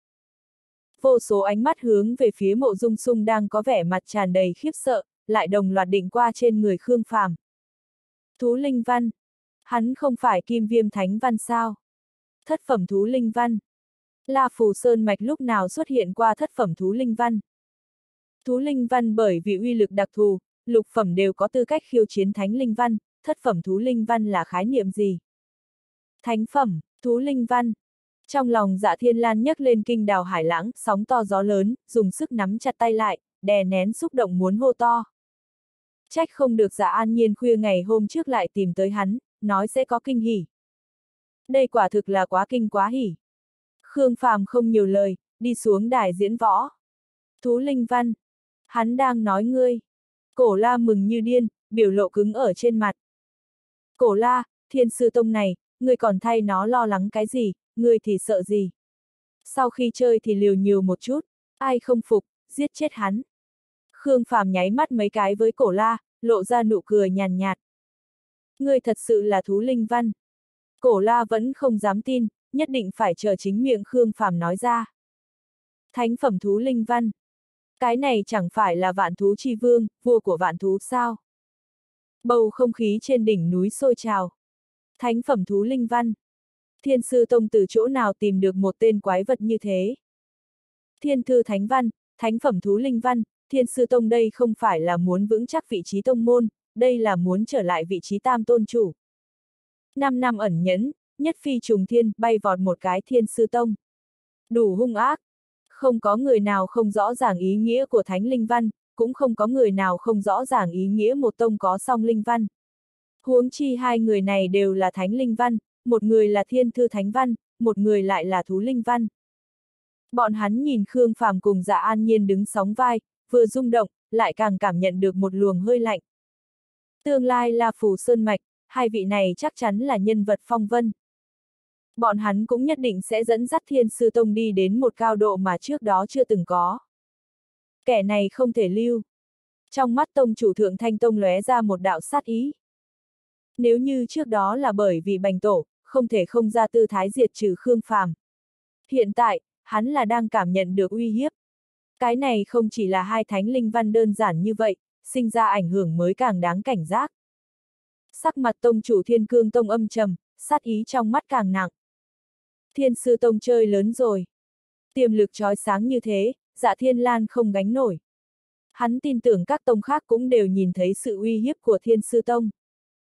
A: Vô số ánh mắt hướng về phía Mộ Dung Sung đang có vẻ mặt tràn đầy khiếp sợ, lại đồng loạt định qua trên người Khương Phàm. Thú linh văn. Hắn không phải Kim Viêm Thánh Văn sao? Thất phẩm thú linh văn. La Phù Sơn Mạch lúc nào xuất hiện qua thất phẩm thú linh văn? Thú linh văn bởi vì uy lực đặc thù, lục phẩm đều có tư cách khiêu chiến thánh linh văn, thất phẩm thú linh văn là khái niệm gì? Thánh phẩm, thú linh văn. Trong lòng Dạ Thiên Lan nhấc lên kinh đào hải lãng, sóng to gió lớn, dùng sức nắm chặt tay lại, đè nén xúc động muốn hô to. Trách không được Dạ An Nhiên khuya ngày hôm trước lại tìm tới hắn, nói sẽ có kinh hỉ. Đây quả thực là quá kinh quá hỉ. Khương Phàm không nhiều lời, đi xuống đài diễn võ. Thú linh văn. Hắn đang nói ngươi. Cổ La mừng như điên, biểu lộ cứng ở trên mặt. Cổ La, Thiên Sư Tông này, ngươi còn thay nó lo lắng cái gì, ngươi thì sợ gì? Sau khi chơi thì liều nhiều một chút, ai không phục, giết chết hắn. Khương Phàm nháy mắt mấy cái với Cổ La, lộ ra nụ cười nhàn nhạt. Ngươi thật sự là thú linh văn. Cổ La vẫn không dám tin, nhất định phải chờ chính miệng Khương Phàm nói ra. Thánh phẩm thú linh văn. Cái này chẳng phải là vạn thú chi vương, vua của vạn thú sao? Bầu không khí trên đỉnh núi sôi trào. Thánh phẩm thú linh văn. Thiên Sư Tông từ chỗ nào tìm được một tên quái vật như thế? Thiên thư thánh văn, thánh phẩm thú linh văn, Thiên Sư Tông đây không phải là muốn vững chắc vị trí tông môn, đây là muốn trở lại vị trí tam tôn chủ. Năm năm ẩn nhẫn, nhất phi trùng thiên, bay vọt một cái Thiên Sư Tông. Đủ hung ác. Không có người nào không rõ ràng ý nghĩa của thánh linh văn, cũng không có người nào không rõ ràng ý nghĩa một tông có song linh văn. Huống chi hai người này đều là thánh linh văn, một người là thiên thư thánh văn, một người lại là thú linh văn. Bọn hắn nhìn Khương Phàm cùng Dạ An Nhiên đứng sóng vai, vừa rung động, lại càng cảm nhận được một luồng hơi lạnh. Tương lai La Phù Sơn Mạch, hai vị này chắc chắn là nhân vật phong vân. Bọn hắn cũng nhất định sẽ dẫn dắt Thiên Sư Tông đi đến một cao độ mà trước đó chưa từng có. Kẻ này không thể lưu. Trong mắt tông chủ Thượng Thanh Tông lóe ra một đạo sát ý. Nếu như trước đó là bởi vì bành tổ, không thể không ra tư thái diệt trừ Khương Phàm. Hiện tại, hắn là đang cảm nhận được uy hiếp. Cái này không chỉ là hai thánh linh văn đơn giản như vậy, sinh ra ảnh hưởng mới càng đáng cảnh giác. Sắc mặt tông chủ Thiên Cương Tông âm trầm, sát ý trong mắt càng nặng. Thiên Sư Tông chơi lớn rồi. Tiềm lực chói sáng như thế, Dạ Thiên Lan không gánh nổi. Hắn tin tưởng các tông khác cũng đều nhìn thấy sự uy hiếp của Thiên Sư Tông.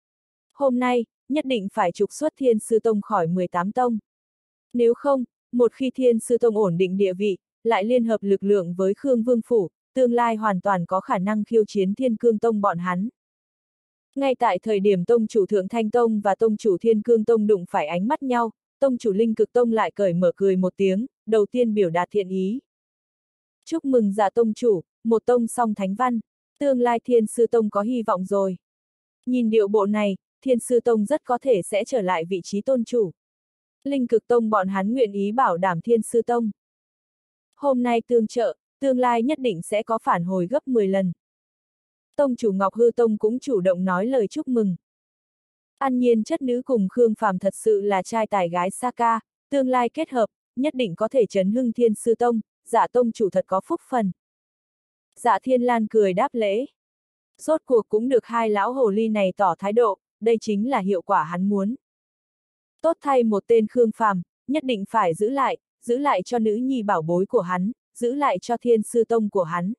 A: Hôm nay, nhất định phải trục xuất Thiên Sư Tông khỏi mười tám tông. Nếu không, một khi Thiên Sư Tông ổn định địa vị, lại liên hợp lực lượng với Khương Vương Phủ, tương lai hoàn toàn có khả năng khiêu chiến Thiên Cương Tông bọn hắn. Ngay tại thời điểm tông chủ Thượng Thanh Tông và tông chủ Thiên Cương Tông đụng phải ánh mắt nhau, tông chủ Linh Cực Tông lại cởi mở cười một tiếng, đầu tiên biểu đạt thiện ý. Chúc mừng Dạ tông chủ, một tông song thánh văn, tương lai Thiên Sư Tông có hy vọng rồi. Nhìn điệu bộ này, Thiên Sư Tông rất có thể sẽ trở lại vị trí tôn chủ. Linh Cực Tông bọn hắn nguyện ý bảo đảm Thiên Sư Tông. Hôm nay tương trợ, tương lai nhất định sẽ có phản hồi gấp mười lần. Tông chủ Ngọc Hư Tông cũng chủ động nói lời chúc mừng. An Nhiên chất nữ cùng Khương Phàm thật sự là trai tài gái sa ca, tương lai kết hợp, nhất định có thể chấn hưng Thiên Sư Tông, Dạ tông chủ thật có phúc phần. Dạ Thiên Lan cười đáp lễ. Rốt cuộc cũng được hai lão hồ ly này tỏ thái độ, đây chính là hiệu quả hắn muốn. Tốt thay một tên Khương Phàm, nhất định phải giữ lại, giữ lại cho nữ nhi bảo bối của hắn, giữ lại cho Thiên Sư Tông của hắn.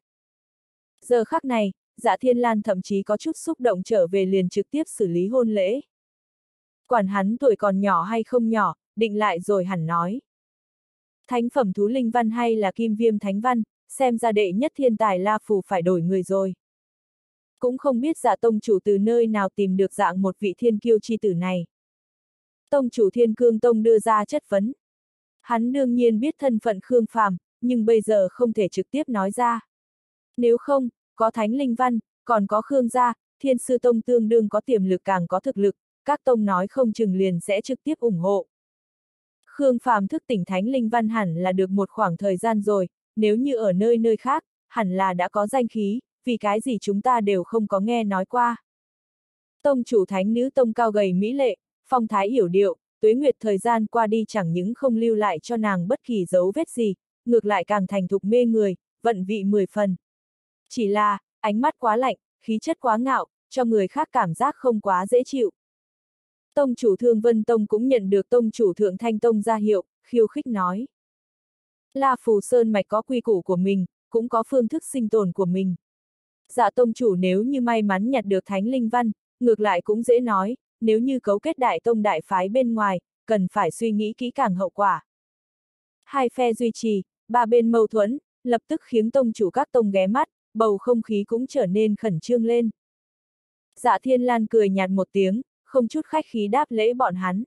A: Giờ khắc này, Dạ Thiên Lan thậm chí có chút xúc động trở về liền trực tiếp xử lý hôn lễ. Quản hắn tuổi còn nhỏ hay không nhỏ, định lại rồi hẳn nói. Thánh phẩm thú linh văn hay là kim viêm thánh văn, xem ra đệ nhất thiên tài La Phù phải đổi người rồi. Cũng không biết Dạ tông chủ từ nơi nào tìm được dạng một vị thiên kiêu chi tử này. Tông chủ Thiên Cương Tông đưa ra chất vấn. Hắn đương nhiên biết thân phận Khương Phàm, nhưng bây giờ không thể trực tiếp nói ra. Nếu không, có thánh linh văn, còn có Khương gia, Thiên Sư Tông tương đương có tiềm lực càng có thực lực, các tông nói không chừng liền sẽ trực tiếp ủng hộ. Khương Phàm thức tỉnh thánh linh văn hẳn là được một khoảng thời gian rồi, nếu như ở nơi nơi khác, hẳn là đã có danh khí, vì cái gì chúng ta đều không có nghe nói qua. Tông chủ thánh nữ tông cao gầy mỹ lệ, phong thái yểu điệu, tuế nguyệt thời gian qua đi chẳng những không lưu lại cho nàng bất kỳ dấu vết gì, ngược lại càng thành thục mê người, vận vị mười phần. Chỉ là, ánh mắt quá lạnh, khí chất quá ngạo, cho người khác cảm giác không quá dễ chịu. Tông chủ Thương Vân Tông cũng nhận được tông chủ Thượng Thanh Tông ra hiệu, khiêu khích nói. La Phù Sơn mạch có quy củ của mình, cũng có phương thức sinh tồn của mình. Dạ tông chủ nếu như may mắn nhặt được thánh linh văn, ngược lại cũng dễ nói, nếu như cấu kết đại tông đại phái bên ngoài, cần phải suy nghĩ kỹ càng hậu quả. Hai phe duy trì, ba bên mâu thuẫn, lập tức khiến tông chủ các tông ghé mắt, bầu không khí cũng trở nên khẩn trương lên. Dạ Thiên Lan cười nhạt một tiếng, không chút khách khí đáp lễ bọn hắn.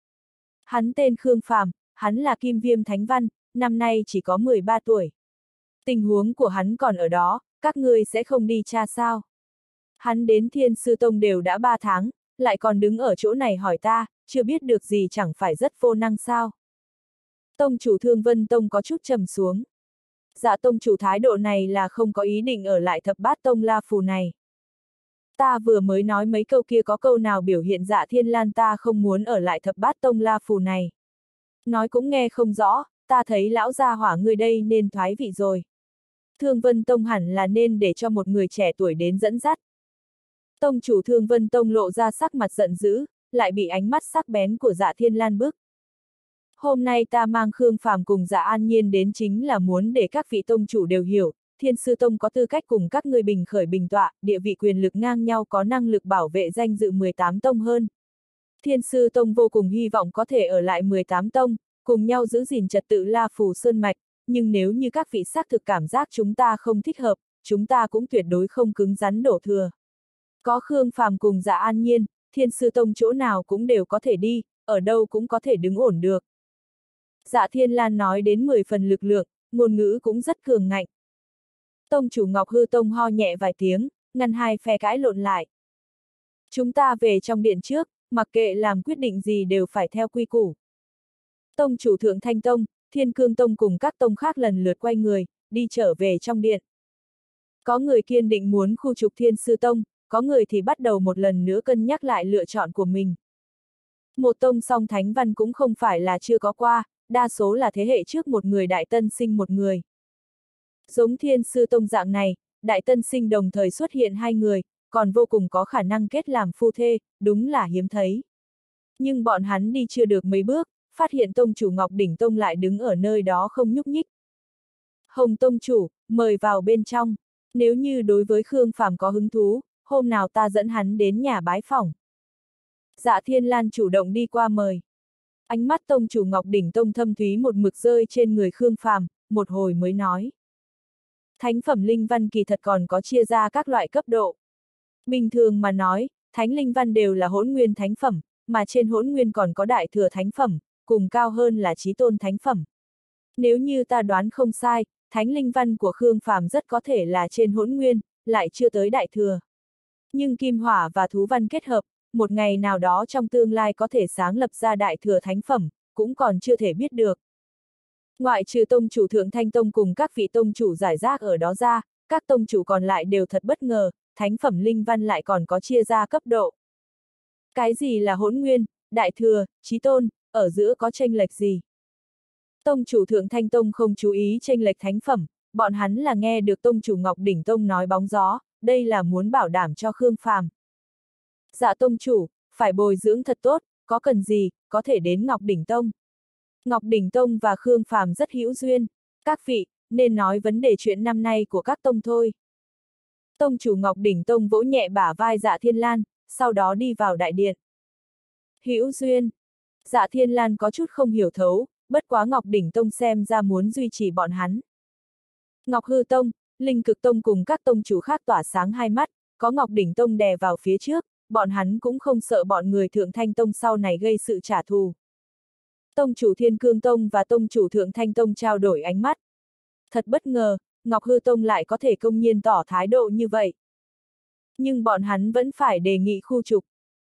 A: Hắn tên Khương Phàm, hắn là Kim Viêm Thánh Văn, năm nay chỉ có mười ba tuổi. Tình huống của hắn còn ở đó, các ngươi sẽ không đi tra sao? Hắn đến Thiên Sư Tông đều đã ba tháng, lại còn đứng ở chỗ này hỏi ta, chưa biết được gì chẳng phải rất vô năng sao? Tông chủ Thương Vân Tông có chút trầm xuống. Dạ tông chủ thái độ này là không có ý định ở lại thập bát tông La Phù này. Ta vừa mới nói mấy câu kia có câu nào biểu hiện Dạ Thiên Lan ta không muốn ở lại thập bát tông La Phù này. Nói cũng nghe không rõ, ta thấy lão gia hỏa người đây nên thoái vị rồi. Thương Vân Tông hẳn là nên để cho một người trẻ tuổi đến dẫn dắt. Tông chủ Thương Vân Tông lộ ra sắc mặt giận dữ, lại bị ánh mắt sắc bén của Dạ Thiên Lan bức. Hôm nay ta mang Khương Phàm cùng Dạ An Nhiên đến chính là muốn để các vị tông chủ đều hiểu, Thiên Sư Tông có tư cách cùng các ngươi bình khởi bình tọa, địa vị quyền lực ngang nhau có năng lực bảo vệ danh dự mười tám tông hơn. Thiên Sư Tông vô cùng hy vọng có thể ở lại mười tám tông, cùng nhau giữ gìn trật tự La Phù Sơn Mạch, nhưng nếu như các vị xác thực cảm giác chúng ta không thích hợp, chúng ta cũng tuyệt đối không cứng rắn đổ thừa. Có Khương Phàm cùng Dạ An Nhiên, Thiên Sư Tông chỗ nào cũng đều có thể đi, ở đâu cũng có thể đứng ổn được. Dạ Thiên Lan nói đến mười phần lực lượng, ngôn ngữ cũng rất cường ngạnh. Tông chủ Ngọc Hư Tông ho nhẹ vài tiếng, ngăn hai phe cãi lộn lại. Chúng ta về trong điện trước, mặc kệ làm quyết định gì đều phải theo quy củ. Tông chủ Thượng Thanh Tông, Thiên Cương Tông cùng các tông khác lần lượt quay người, đi trở về trong điện. Có người kiên định muốn khu trục Thiên Sư Tông, có người thì bắt đầu một lần nữa cân nhắc lại lựa chọn của mình. Một tông song thánh văn cũng không phải là chưa có qua, đa số là thế hệ trước một người đại tân sinh một người. Giống Thiên Sư Tông dạng này, đại tân sinh đồng thời xuất hiện hai người, còn vô cùng có khả năng kết làm phu thê, đúng là hiếm thấy. Nhưng bọn hắn đi chưa được mấy bước, phát hiện tông chủ Ngọc Đỉnh Tông lại đứng ở nơi đó không nhúc nhích. Hồng tông chủ, mời vào bên trong, nếu như đối với Khương Phàm có hứng thú, hôm nào ta dẫn hắn đến nhà bái phỏng. Dạ Thiên Lan chủ động đi qua mời. Ánh mắt tông chủ Ngọc Đỉnh Tông thâm thúy một mực rơi trên người Khương Phàm, một hồi mới nói. Thánh phẩm linh văn kỳ thật còn có chia ra các loại cấp độ. Bình thường mà nói, thánh linh văn đều là hỗn nguyên thánh phẩm, mà trên hỗn nguyên còn có đại thừa thánh phẩm, cùng cao hơn là chí tôn thánh phẩm. Nếu như ta đoán không sai, thánh linh văn của Khương Phàm rất có thể là trên hỗn nguyên, lại chưa tới đại thừa. Nhưng kim hỏa và thú văn kết hợp, một ngày nào đó trong tương lai có thể sáng lập ra đại thừa thánh phẩm, cũng còn chưa thể biết được. Ngoại trừ tông chủ Thượng Thanh Tông cùng các vị tông chủ giải rác ở đó ra, các tông chủ còn lại đều thật bất ngờ, thánh phẩm linh văn lại còn có chia ra cấp độ. Cái gì là hỗn nguyên, đại thừa, chí tôn, ở giữa có chênh lệch gì? Tông chủ Thượng Thanh Tông không chú ý chênh lệch thánh phẩm, bọn hắn là nghe được tông chủ Ngọc Đỉnh Tông nói bóng gió, đây là muốn bảo đảm cho Khương Phàm. Dạ tông chủ, phải bồi dưỡng thật tốt, có cần gì, có thể đến Ngọc Đỉnh Tông. Ngọc Đỉnh Tông và Khương Phàm rất hữu duyên, các vị, nên nói vấn đề chuyện năm nay của các tông thôi. Tông chủ Ngọc Đỉnh Tông vỗ nhẹ bả vai Dạ Thiên Lan, sau đó đi vào đại điện. Hữu duyên. Dạ Thiên Lan có chút không hiểu thấu, bất quá Ngọc Đỉnh Tông xem ra muốn duy trì bọn hắn. Ngọc Hư Tông, Linh Cực Tông cùng các tông chủ khác tỏa sáng hai mắt, có Ngọc Đỉnh Tông đè vào phía trước, bọn hắn cũng không sợ bọn người Thượng Thanh Tông sau này gây sự trả thù. Tông chủ Thiên Cương Tông và tông chủ Thượng Thanh Tông trao đổi ánh mắt. Thật bất ngờ, Ngọc Hư Tông lại có thể công nhiên tỏ thái độ như vậy. Nhưng bọn hắn vẫn phải đề nghị khu trục.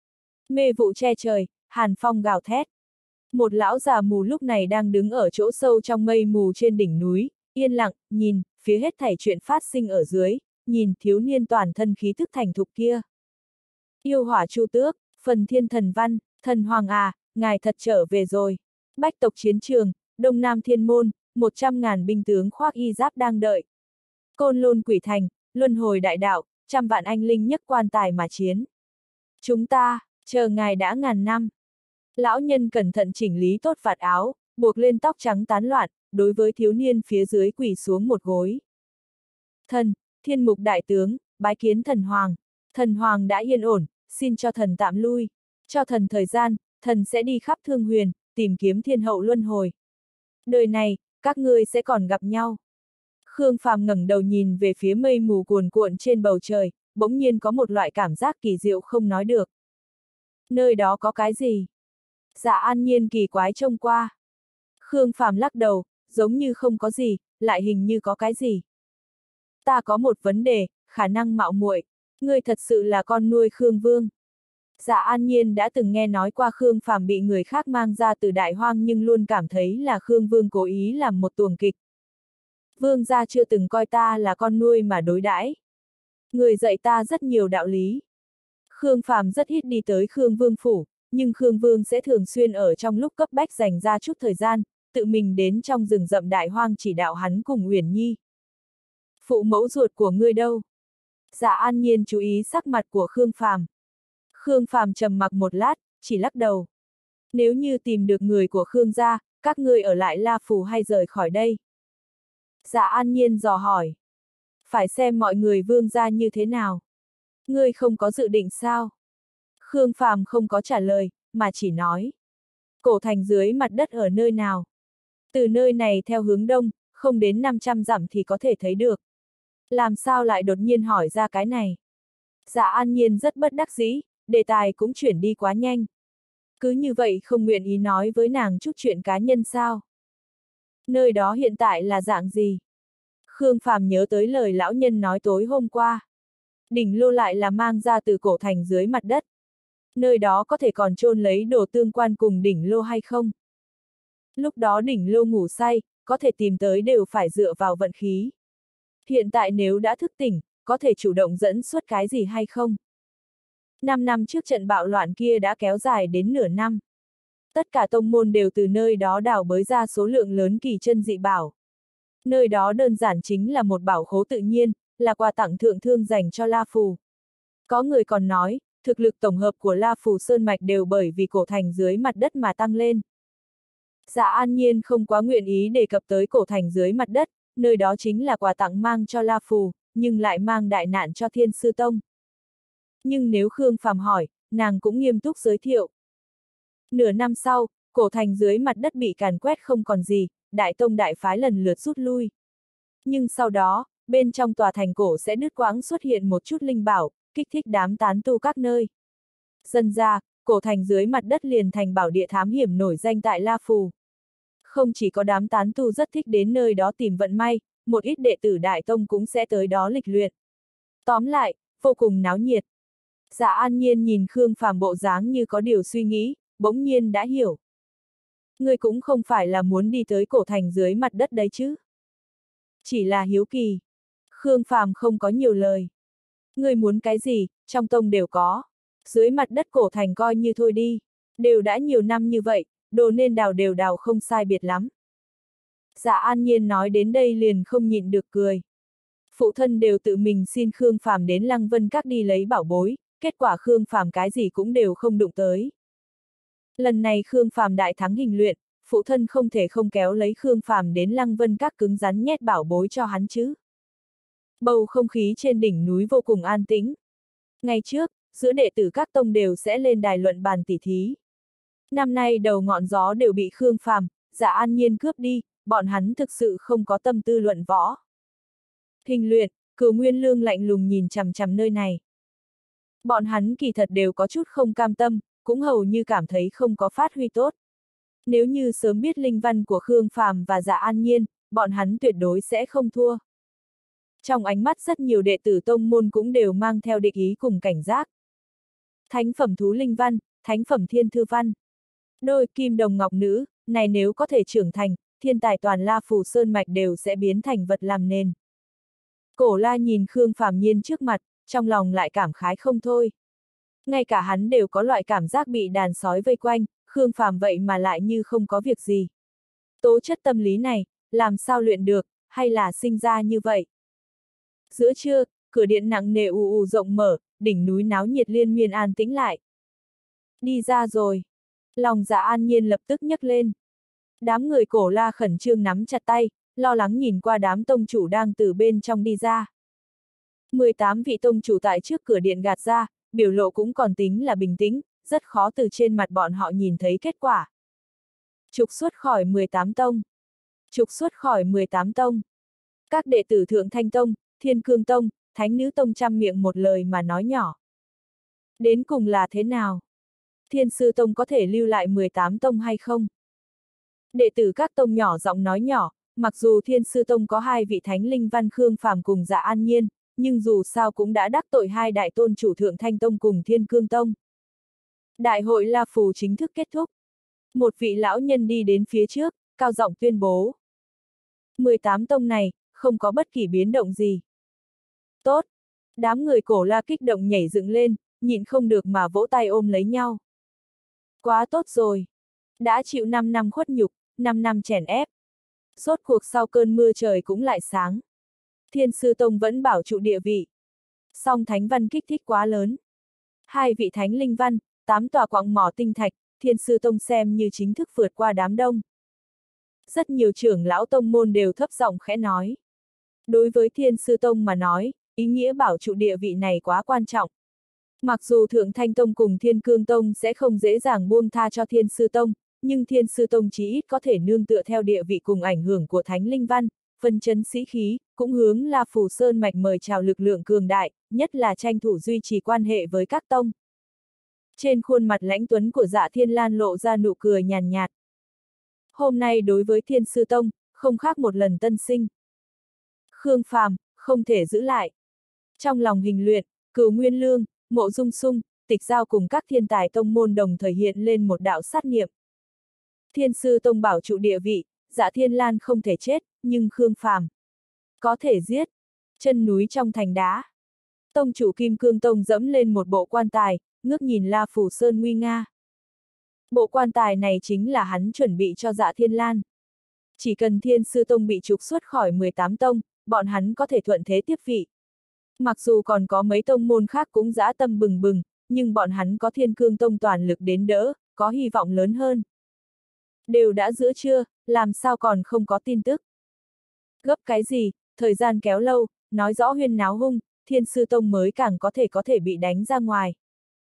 A: Mê vụ che trời, hàn phong gào thét. Một lão già mù lúc này đang đứng ở chỗ sâu trong mây mù trên đỉnh núi, yên lặng, nhìn, phía hết thảy chuyện phát sinh ở dưới, nhìn thiếu niên toàn thân khí thức thành thục kia. Yêu hỏa chu tước, phần thiên thần văn, thần hoàng à, ngài thật trở về rồi. Bách tộc chiến trường, đông nam thiên môn, một trăm ngàn binh tướng khoác y giáp đang đợi. Côn lôn quỷ thành, luân hồi đại đạo, trăm vạn anh linh nhất quan tài mà chiến. Chúng ta, chờ ngài đã ngàn năm. Lão nhân cẩn thận chỉnh lý tốt vạt áo, buộc lên tóc trắng tán loạn, đối với thiếu niên phía dưới quỳ xuống một gối. Thần, thiên mục đại tướng, bái kiến thần hoàng. Thần hoàng đã yên ổn, xin cho thần tạm lui. Cho thần thời gian, thần sẽ đi khắp thương huyền, tìm kiếm thiên hậu luân hồi. Đời này, các ngươi sẽ còn gặp nhau. Khương Phàm ngẩng đầu nhìn về phía mây mù cuồn cuộn trên bầu trời, bỗng nhiên có một loại cảm giác kỳ diệu không nói được. Nơi đó có cái gì? Dạ An Nhiên kỳ quái trông qua. Khương Phàm lắc đầu, giống như không có gì, lại hình như có cái gì. Ta có một vấn đề, khả năng mạo muội, ngươi thật sự là con nuôi Khương Vương. Dạ An Nhiên đã từng nghe nói qua Khương Phàm bị người khác mang ra từ Đại Hoang nhưng luôn cảm thấy là Khương Vương cố ý làm một tuồng kịch. Vương gia chưa từng coi ta là con nuôi mà đối đãi. Người dạy ta rất nhiều đạo lý. Khương Phàm rất ít đi tới Khương Vương phủ, nhưng Khương Vương sẽ thường xuyên ở trong lúc cấp bách dành ra chút thời gian, tự mình đến trong rừng rậm Đại Hoang chỉ đạo hắn cùng Uyển Nhi. Phụ mẫu ruột của ngươi đâu? Dạ An Nhiên chú ý sắc mặt của Khương Phàm. Khương Phàm trầm mặc một lát, chỉ lắc đầu. Nếu như tìm được người của Khương gia, các ngươi ở lại La Phủ hay rời khỏi đây? Dạ An Nhiên dò hỏi. Phải xem mọi người Vương gia như thế nào. Ngươi không có dự định sao? Khương Phàm không có trả lời, mà chỉ nói. Cổ thành dưới mặt đất ở nơi nào? Từ nơi này theo hướng đông, không đến năm trăm dặm thì có thể thấy được. Làm sao lại đột nhiên hỏi ra cái này? Dạ An Nhiên rất bất đắc dĩ, đề tài cũng chuyển đi quá nhanh. Cứ như vậy không nguyện ý nói với nàng chút chuyện cá nhân sao? Nơi đó hiện tại là dạng gì? Khương Phàm nhớ tới lời lão nhân nói tối hôm qua. Đỉnh lô lại là mang ra từ cổ thành dưới mặt đất. Nơi đó có thể còn chôn lấy đồ tương quan cùng đỉnh lô hay không? Lúc đó đỉnh lô ngủ say, có thể tìm tới đều phải dựa vào vận khí. Hiện tại nếu đã thức tỉnh, có thể chủ động dẫn xuất cái gì hay không? Năm năm trước trận bạo loạn kia đã kéo dài đến nửa năm. Tất cả tông môn đều từ nơi đó đào bới ra số lượng lớn kỳ chân dị bảo. Nơi đó đơn giản chính là một bảo khố tự nhiên, là quà tặng thượng thương dành cho La Phù. Có người còn nói, thực lực tổng hợp của La Phù Sơn Mạch đều bởi vì cổ thành dưới mặt đất mà tăng lên. Dạ An Nhiên không quá nguyện ý đề cập tới cổ thành dưới mặt đất, nơi đó chính là quà tặng mang cho La Phù, nhưng lại mang đại nạn cho Thiên Sư Tông. Nhưng nếu Khương Phàm hỏi, nàng cũng nghiêm túc giới thiệu. Nửa năm sau, cổ thành dưới mặt đất bị càn quét không còn gì, đại tông đại phái lần lượt rút lui. Nhưng sau đó, bên trong tòa thành cổ sẽ đứt quãng xuất hiện một chút linh bảo, kích thích đám tán tu các nơi. Dần ra, cổ thành dưới mặt đất liền thành bảo địa thám hiểm nổi danh tại La Phù. Không chỉ có đám tán tu rất thích đến nơi đó tìm vận may, một ít đệ tử đại tông cũng sẽ tới đó lịch luyện. Tóm lại, vô cùng náo nhiệt. Dạ An Nhiên nhìn Khương Phàm bộ dáng như có điều suy nghĩ, bỗng nhiên đã hiểu. Ngươi cũng không phải là muốn đi tới cổ thành dưới mặt đất đấy chứ? Chỉ là hiếu kỳ. Khương Phàm không có nhiều lời. Ngươi muốn cái gì, trong tông đều có. Dưới mặt đất cổ thành coi như thôi đi. Đều đã nhiều năm như vậy, đồ nên đào đều đào không sai biệt lắm. Dạ An Nhiên nói đến đây liền không nhịn được cười. Phụ thân đều tự mình xin Khương Phàm đến Lăng Vân Các đi lấy bảo bối, kết quả Khương Phàm cái gì cũng đều không đụng tới. Lần này Khương Phàm đại thắng hình luyện, phụ thân không thể không kéo lấy Khương Phàm đến Lăng Vân Các cứng rắn nhét bảo bối cho hắn chứ. Bầu không khí trên đỉnh núi vô cùng an tĩnh. Ngày trước, giữa đệ tử các tông đều sẽ lên đài luận bàn tỉ thí. Năm nay đầu ngọn gió đều bị Khương Phàm, Dạ An Nhiên cướp đi, bọn hắn thực sự không có tâm tư luận võ. Hình luyện, Cửu Nguyên Lương lạnh lùng nhìn chằm chằm nơi này. Bọn hắn kỳ thật đều có chút không cam tâm, cũng hầu như cảm thấy không có phát huy tốt. Nếu như sớm biết linh văn của Khương Phàm và Dạ An Nhiên, bọn hắn tuyệt đối sẽ không thua. Trong ánh mắt rất nhiều đệ tử tông môn cũng đều mang theo địch ý cùng cảnh giác. Thánh phẩm thú linh văn, thánh phẩm thiên thư văn. Đôi kim đồng ngọc nữ, này nếu có thể trưởng thành, thiên tài toàn La Phù Sơn Mạch đều sẽ biến thành vật làm nền. Cổ La nhìn Khương Phàm Nhiên trước mặt, trong lòng lại cảm khái không thôi. Ngay cả hắn đều có loại cảm giác bị đàn sói vây quanh, Khương Phàm vậy mà lại như không có việc gì. Tố chất tâm lý này, làm sao luyện được, hay là sinh ra như vậy? Giữa trưa, cửa điện nặng nề ù ù rộng mở, đỉnh núi náo nhiệt liên miên an tĩnh lại. Đi ra rồi. Lòng Dạ An Nhiên lập tức nhấc lên. Đám người Cổ La khẩn trương nắm chặt tay, lo lắng nhìn qua đám tông chủ đang từ bên trong đi ra. mười tám vị tông chủ tại trước cửa điện gạt ra, biểu lộ cũng còn tính là bình tĩnh, rất khó từ trên mặt bọn họ nhìn thấy kết quả. Trục xuất khỏi mười tám tông. Trục xuất khỏi mười tám tông. Các đệ tử Thượng Thanh Tông, Thiên Cương Tông, Thánh Nữ Tông trăm miệng một lời mà nói nhỏ. Đến cùng là thế nào? Thiên Sư Tông có thể lưu lại mười tám tông hay không? Đệ tử các tông nhỏ giọng nói nhỏ, mặc dù Thiên Sư Tông có hai vị thánh linh văn Khương Phàm cùng Dạ An Nhiên, nhưng dù sao cũng đã đắc tội hai đại tôn chủ Thượng Thanh Tông cùng Thiên Cương Tông. Đại hội La Phù chính thức kết thúc. Một vị lão nhân đi đến phía trước, cao giọng tuyên bố. mười tám tông này, không có bất kỳ biến động gì. Tốt! Đám người Cổ La kích động nhảy dựng lên, nhịn không được mà vỗ tay ôm lấy nhau. Quá tốt rồi! Đã chịu năm năm khuất nhục, năm năm chèn ép. Rốt cuộc sau cơn mưa trời cũng lại sáng. Thiên Sư Tông vẫn bảo trụ địa vị. Song thánh văn kích thích quá lớn. Hai vị thánh linh văn, tám tòa quặng mỏ tinh thạch, Thiên Sư Tông xem như chính thức vượt qua đám đông. Rất nhiều trưởng lão tông môn đều thấp giọng khẽ nói. Đối với Thiên Sư Tông mà nói, ý nghĩa bảo trụ địa vị này quá quan trọng. Mặc dù Thượng Thanh Tông cùng Thiên Cương Tông sẽ không dễ dàng buông tha cho Thiên Sư Tông, nhưng Thiên Sư Tông chí ít có thể nương tựa theo địa vị cùng ảnh hưởng của Thánh Linh Văn, phân chấn sĩ khí, cũng hướng La Phù Sơn mạch mời chào lực lượng cường đại, nhất là tranh thủ duy trì quan hệ với các tông. Trên khuôn mặt lãnh tuấn của Dạ Thiên Lan lộ ra nụ cười nhàn nhạt. Hôm nay đối với Thiên Sư Tông, không khác một lần tân sinh. Khương Phàm, không thể giữ lại. Trong lòng hình luyện, Cửu Nguyên Lương, Mộ Dung Sung, Tịch Giao cùng các thiên tài tông môn đồng thời hiện lên một đạo sát niệm. Thiên Sư Tông bảo trụ địa vị, Dạ Thiên Lan không thể chết, nhưng Khương Phàm có thể giết. Chân núi trong thành đá. Tông chủ Kim Cương Tông dẫm lên một bộ quan tài, ngước nhìn La Phù Sơn nguy nga. Bộ quan tài này chính là hắn chuẩn bị cho Dạ Thiên Lan. Chỉ cần Thiên Sư Tông bị trục xuất khỏi mười tám tông, bọn hắn có thể thuận thế tiếp vị. Mặc dù còn có mấy tông môn khác cũng dã tâm bừng bừng, nhưng bọn hắn có Thiên Cương Tông toàn lực đến đỡ, có hy vọng lớn hơn. Đều đã giữa trưa, làm sao còn không có tin tức? Gấp cái gì, thời gian kéo lâu, nói rõ huyên náo hung, Thiên Sư Tông mới càng có thể có thể bị đánh ra ngoài.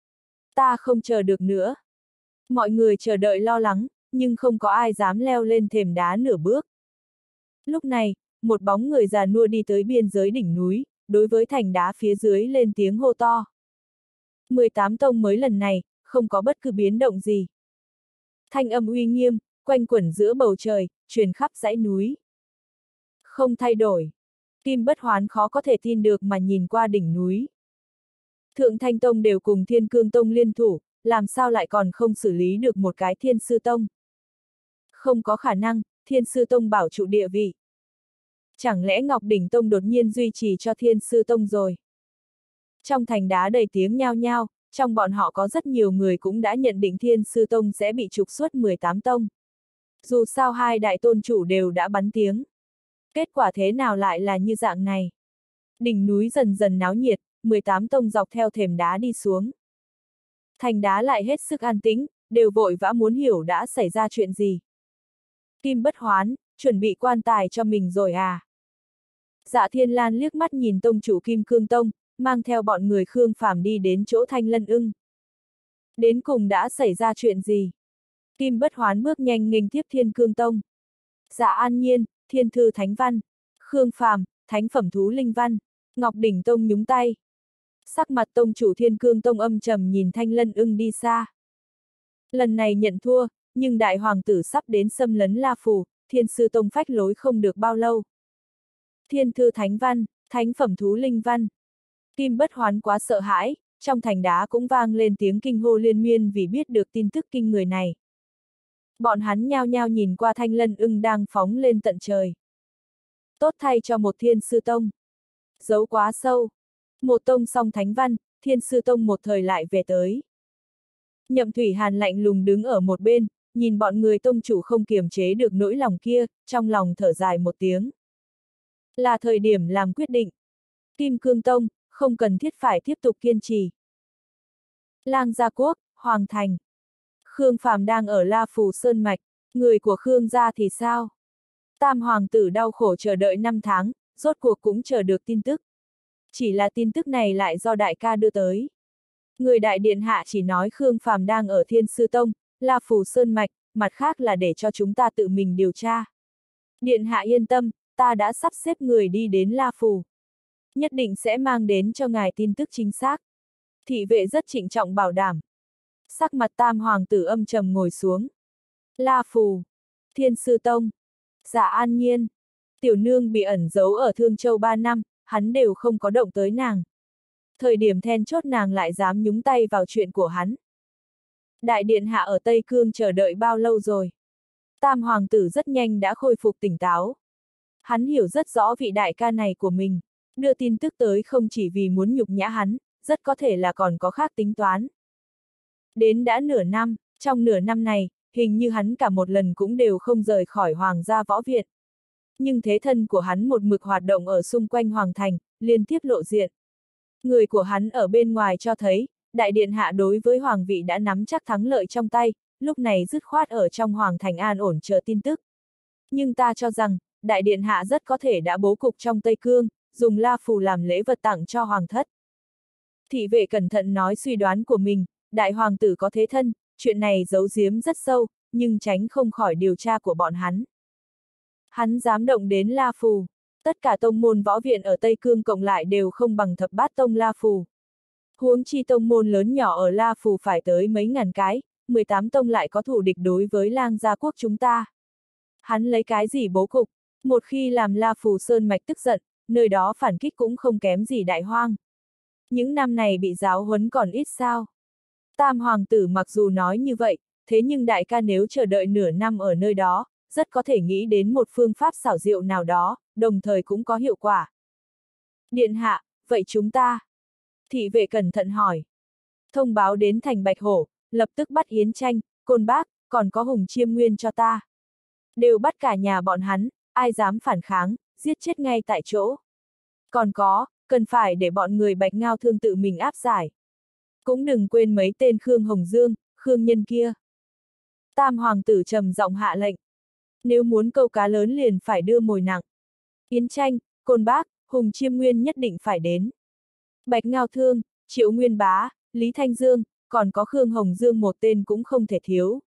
A: Ta không chờ được nữa. Mọi người chờ đợi lo lắng, nhưng không có ai dám leo lên thềm đá nửa bước. Lúc này, một bóng người già nua đi tới biên giới đỉnh núi, đối với thành đá phía dưới lên tiếng hô to. mười tám tông mới lần này, không có bất cứ biến động gì. Thanh âm uy nghiêm, quanh quẩn giữa bầu trời, truyền khắp dãy núi. Không thay đổi. Kim Bất Hoán khó có thể tin được mà nhìn qua đỉnh núi. Thượng Thanh Tông đều cùng Thiên Cương Tông liên thủ, làm sao lại còn không xử lý được một cái Thiên Sư Tông? Không có khả năng, Thiên Sư Tông bảo trụ địa vị. Chẳng lẽ Ngọc Đỉnh Tông đột nhiên duy trì cho Thiên Sư Tông rồi? Trong thành đá đầy tiếng nhao nhao, trong bọn họ có rất nhiều người cũng đã nhận định Thiên Sư Tông sẽ bị trục xuất mười tám tông. Dù sao hai đại tôn chủ đều đã bắn tiếng. Kết quả thế nào lại là như dạng này? Đỉnh núi dần dần náo nhiệt, mười tám tông dọc theo thềm đá đi xuống. Thành đá lại hết sức an tĩnh, đều vội vã muốn hiểu đã xảy ra chuyện gì. Kim Bất Hoán, chuẩn bị quan tài cho mình rồi à? Dạ Thiên Lan liếc mắt nhìn tông chủ Kim Cương Tông, mang theo bọn người Khương Phàm đi đến chỗ Thanh Lân Ưng. Đến cùng đã xảy ra chuyện gì? Kim Bất Hoán bước nhanh nghênh tiếp Thiên Cương Tông. Dạ An Nhiên, Thiên Thư Thánh Văn, Khương Phàm, Thánh Phẩm Thú Linh Văn, Ngọc Đỉnh Tông nhúng tay. Sắc mặt tông chủ Thiên Cương Tông âm trầm nhìn Thanh Lân Ưng đi xa. Lần này nhận thua, nhưng đại hoàng tử sắp đến xâm lấn La Phù, Thiên Sư Tông phách lối không được bao lâu. Thiên Thư Thánh Văn, Thánh Phẩm Thú Linh Văn. Kim Bất Hoán quá sợ hãi, trong thành đá cũng vang lên tiếng kinh hô liên miên vì biết được tin tức kinh người này. Bọn hắn nhao nhao nhìn qua Thanh Lân Ưng đang phóng lên tận trời. Tốt thay cho một Thiên Sư Tông. Giấu quá sâu. Một tông song thánh văn, Thiên Sư Tông một thời lại về tới. Nhậm Thủy Hàn lạnh lùng đứng ở một bên, nhìn bọn người tông chủ không kiềm chế được nỗi lòng kia, trong lòng thở dài một tiếng. Là thời điểm làm quyết định. Kim Cương Tông, không cần thiết phải tiếp tục kiên trì. Lang Gia Quốc, Hoàng Thành. Khương Phàm đang ở La Phù Sơn Mạch, người của Khương gia thì sao? Tam hoàng tử đau khổ chờ đợi năm tháng, rốt cuộc cũng chờ được tin tức. Chỉ là tin tức này lại do đại ca đưa tới. Người đại điện hạ chỉ nói Khương Phàm đang ở Thiên Sư Tông, La Phù Sơn Mạch, mặt khác là để cho chúng ta tự mình điều tra. Điện hạ yên tâm, ta đã sắp xếp người đi đến La Phù. Nhất định sẽ mang đến cho ngài tin tức chính xác. Thị vệ rất trịnh trọng bảo đảm. Sắc mặt tam hoàng tử âm trầm ngồi xuống. La Phù, Thiên Sư Tông, Dạ An Nhiên. Tiểu nương bị ẩn giấu ở Thương Châu ba năm, hắn đều không có động tới nàng. Thời điểm then chốt nàng lại dám nhúng tay vào chuyện của hắn. Đại điện hạ ở Tây Cương chờ đợi bao lâu rồi? Tam hoàng tử rất nhanh đã khôi phục tỉnh táo. Hắn hiểu rất rõ vị đại ca này của mình, đưa tin tức tới không chỉ vì muốn nhục nhã hắn, rất có thể là còn có khác tính toán. Đến đã nửa năm, trong nửa năm này, hình như hắn cả một lần cũng đều không rời khỏi Hoàng gia võ viện. Nhưng thế thân của hắn một mực hoạt động ở xung quanh Hoàng thành, liên tiếp lộ diện. Người của hắn ở bên ngoài cho thấy, đại điện hạ đối với hoàng vị đã nắm chắc thắng lợi trong tay, lúc này dứt khoát ở trong Hoàng thành an ổn chờ tin tức. Nhưng ta cho rằng, đại điện hạ rất có thể đã bố cục trong Tây Cương, dùng La Phù làm lễ vật tặng cho hoàng thất. Thị vệ cẩn thận nói suy đoán của mình, đại hoàng tử có thế thân, chuyện này giấu giếm rất sâu, nhưng tránh không khỏi điều tra của bọn hắn. Hắn dám động đến La Phù, tất cả tông môn võ viện ở Tây Cương cộng lại đều không bằng thập bát tông La Phù. Huống chi tông môn lớn nhỏ ở La Phù phải tới mấy ngàn cái, mười tám tông lại có thù địch đối với Lang Gia Quốc chúng ta. Hắn lấy cái gì bố cục, một khi làm La Phù Sơn Mạch tức giận, nơi đó phản kích cũng không kém gì Đại Hoang. Những năm này bị giáo huấn còn ít sao. Tam hoàng tử mặc dù nói như vậy, thế nhưng đại ca nếu chờ đợi nửa năm ở nơi đó, rất có thể nghĩ đến một phương pháp xảo diệu nào đó, đồng thời cũng có hiệu quả. Điện hạ, vậy chúng ta? Thị vệ cẩn thận hỏi. Thông báo đến thành Bạch Hổ, lập tức bắt Yến Tranh, Côn Bác, còn có Hùng Chiêm Nguyên cho ta. Đều bắt cả nhà bọn hắn, ai dám phản kháng, giết chết ngay tại chỗ. Còn có, cần phải để bọn người Bạch Ngao Thương tự mình áp giải. Cũng đừng quên mấy tên Khương Hồng Dương, Khương Nhân kia. Tam hoàng tử trầm giọng hạ lệnh. Nếu muốn câu cá lớn liền phải đưa mồi nặng. Yến Tranh, Côn Bác, Hùng Chiêm Nguyên nhất định phải đến. Bạch Ngao Thương, Triệu Nguyên Bá, Lý Thanh Dương, còn có Khương Hồng Dương một tên cũng không thể thiếu.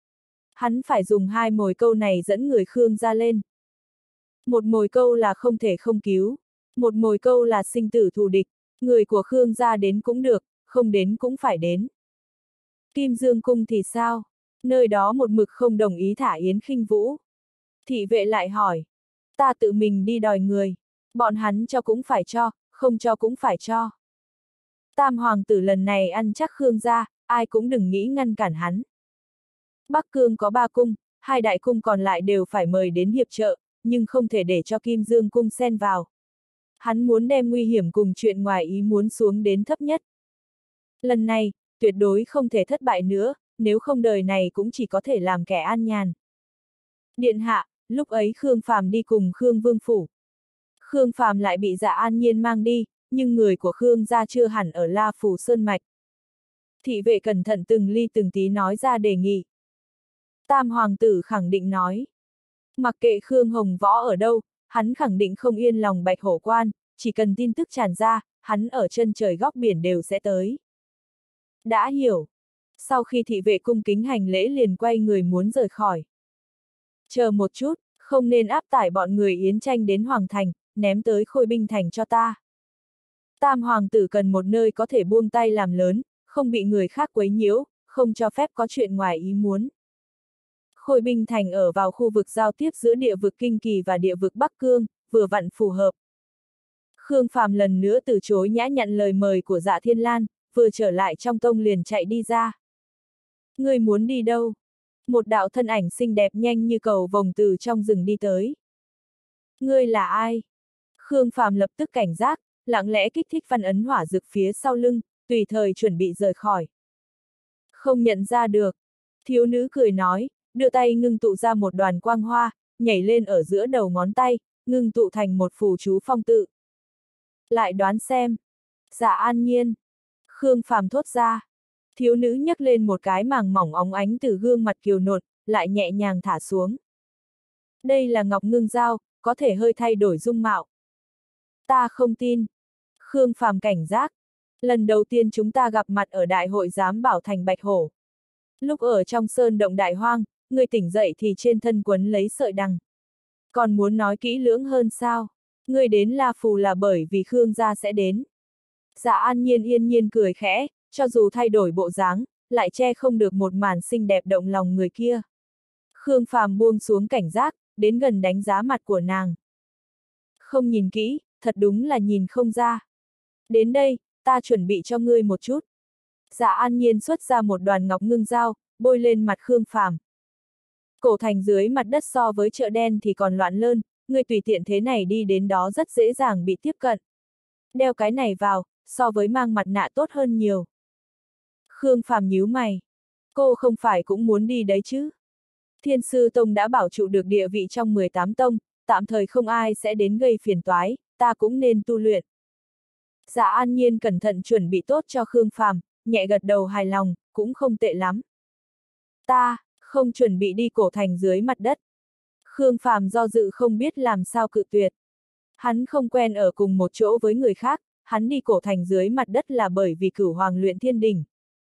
A: Hắn phải dùng hai mồi câu này dẫn người Khương ra lên. Một mồi câu là không thể không cứu, một mồi câu là sinh tử thù địch, người của Khương ra đến cũng được, không đến cũng phải đến. Kim Dương Cung thì sao? Nơi đó một mực không đồng ý thả Yến Khinh Vũ. Thị vệ lại hỏi, ta tự mình đi đòi người, bọn hắn cho cũng phải cho, không cho cũng phải cho. Tam hoàng tử lần này ăn chắc Khương gia, ai cũng đừng nghĩ ngăn cản hắn. Bắc Cương có ba cung, hai đại cung còn lại đều phải mời đến hiệp trợ, nhưng không thể để cho Kim Dương Cung xen vào. Hắn muốn đem nguy hiểm cùng chuyện ngoài ý muốn xuống đến thấp nhất. Lần này, tuyệt đối không thể thất bại nữa, nếu không đời này cũng chỉ có thể làm kẻ an nhàn. Điện hạ, lúc ấy Khương Phàm đi cùng Khương Vương Phủ. Khương Phàm lại bị Dạ An Nhiên mang đi, nhưng người của Khương gia chưa hẳn ở La Phù Sơn Mạch. Thị vệ cẩn thận từng ly từng tí nói ra đề nghị. Tam hoàng tử khẳng định nói. Mặc kệ Khương Hồng Võ ở đâu, hắn khẳng định không yên lòng Bạch Hổ Quan, chỉ cần tin tức tràn ra, hắn ở chân trời góc biển đều sẽ tới. Đã hiểu. Sau khi thị vệ cung kính hành lễ liền quay người muốn rời khỏi. Chờ một chút, không nên áp tải bọn người Yến Tranh đến Hoàng Thành, ném tới Khôi Binh Thành cho ta. Tam hoàng tử cần một nơi có thể buông tay làm lớn, không bị người khác quấy nhiễu, không cho phép có chuyện ngoài ý muốn. Khôi Binh Thành ở vào khu vực giao tiếp giữa địa vực Kinh Kỳ và địa vực Bắc Cương, vừa vặn phù hợp. Khương Phàm lần nữa từ chối nhã nhận lời mời của Dạ Thiên Lan, vừa trở lại trong tông liền chạy đi ra. Ngươi muốn đi đâu? Một đạo thân ảnh xinh đẹp nhanh như cầu vồng từ trong rừng đi tới. Ngươi là ai? Khương Phàm lập tức cảnh giác, lặng lẽ kích thích văn ấn hỏa dược phía sau lưng, tùy thời chuẩn bị rời khỏi. Không nhận ra được. Thiếu nữ cười nói, đưa tay ngưng tụ ra một đoàn quang hoa, nhảy lên ở giữa đầu ngón tay, ngưng tụ thành một phù chú phong tự. Lại đoán xem. Dạ An Nhiên. Khương Phàm thốt ra. Thiếu nữ nhấc lên một cái màng mỏng óng ánh từ gương mặt kiều nộn, lại nhẹ nhàng thả xuống. Đây là ngọc ngưng dao, có thể hơi thay đổi dung mạo. Ta không tin. Khương Phàm cảnh giác. Lần đầu tiên chúng ta gặp mặt ở đại hội giám bảo thành Bạch Hổ. Lúc ở trong sơn động đại hoang, người tỉnh dậy thì trên thân quấn lấy sợi đằng. Còn muốn nói kỹ lưỡng hơn sao? Người đến La Phù là bởi vì Khương gia sẽ đến. Dạ An Nhiên yên nhiên cười khẽ, cho dù thay đổi bộ dáng, lại che không được một màn xinh đẹp động lòng người kia. Khương Phàm buông xuống cảnh giác, đến gần đánh giá mặt của nàng. Không nhìn kỹ, thật đúng là nhìn không ra. Đến đây, ta chuẩn bị cho ngươi một chút. Dạ An Nhiên xuất ra một đoàn ngọc ngưng dao, bôi lên mặt Khương Phàm. Cổ thành dưới mặt đất so với chợ đen thì còn loạn lơn, ngươi tùy tiện thế này đi đến đó rất dễ dàng bị tiếp cận. Đeo cái này vào, so với mang mặt nạ tốt hơn nhiều. Khương Phàm nhíu mày. Cô không phải cũng muốn đi đấy chứ? Thiên Sư Tông đã bảo trụ được địa vị trong mười tám tông, tạm thời không ai sẽ đến gây phiền toái, ta cũng nên tu luyện. Dạ An Nhiên cẩn thận chuẩn bị tốt cho Khương Phàm, nhẹ gật đầu hài lòng, cũng không tệ lắm. Ta, không chuẩn bị đi cổ thành dưới mặt đất. Khương Phàm do dự không biết làm sao cự tuyệt. Hắn không quen ở cùng một chỗ với người khác, hắn đi cổ thành dưới mặt đất là bởi vì Cửu Hoàng luyện thiên đỉnh.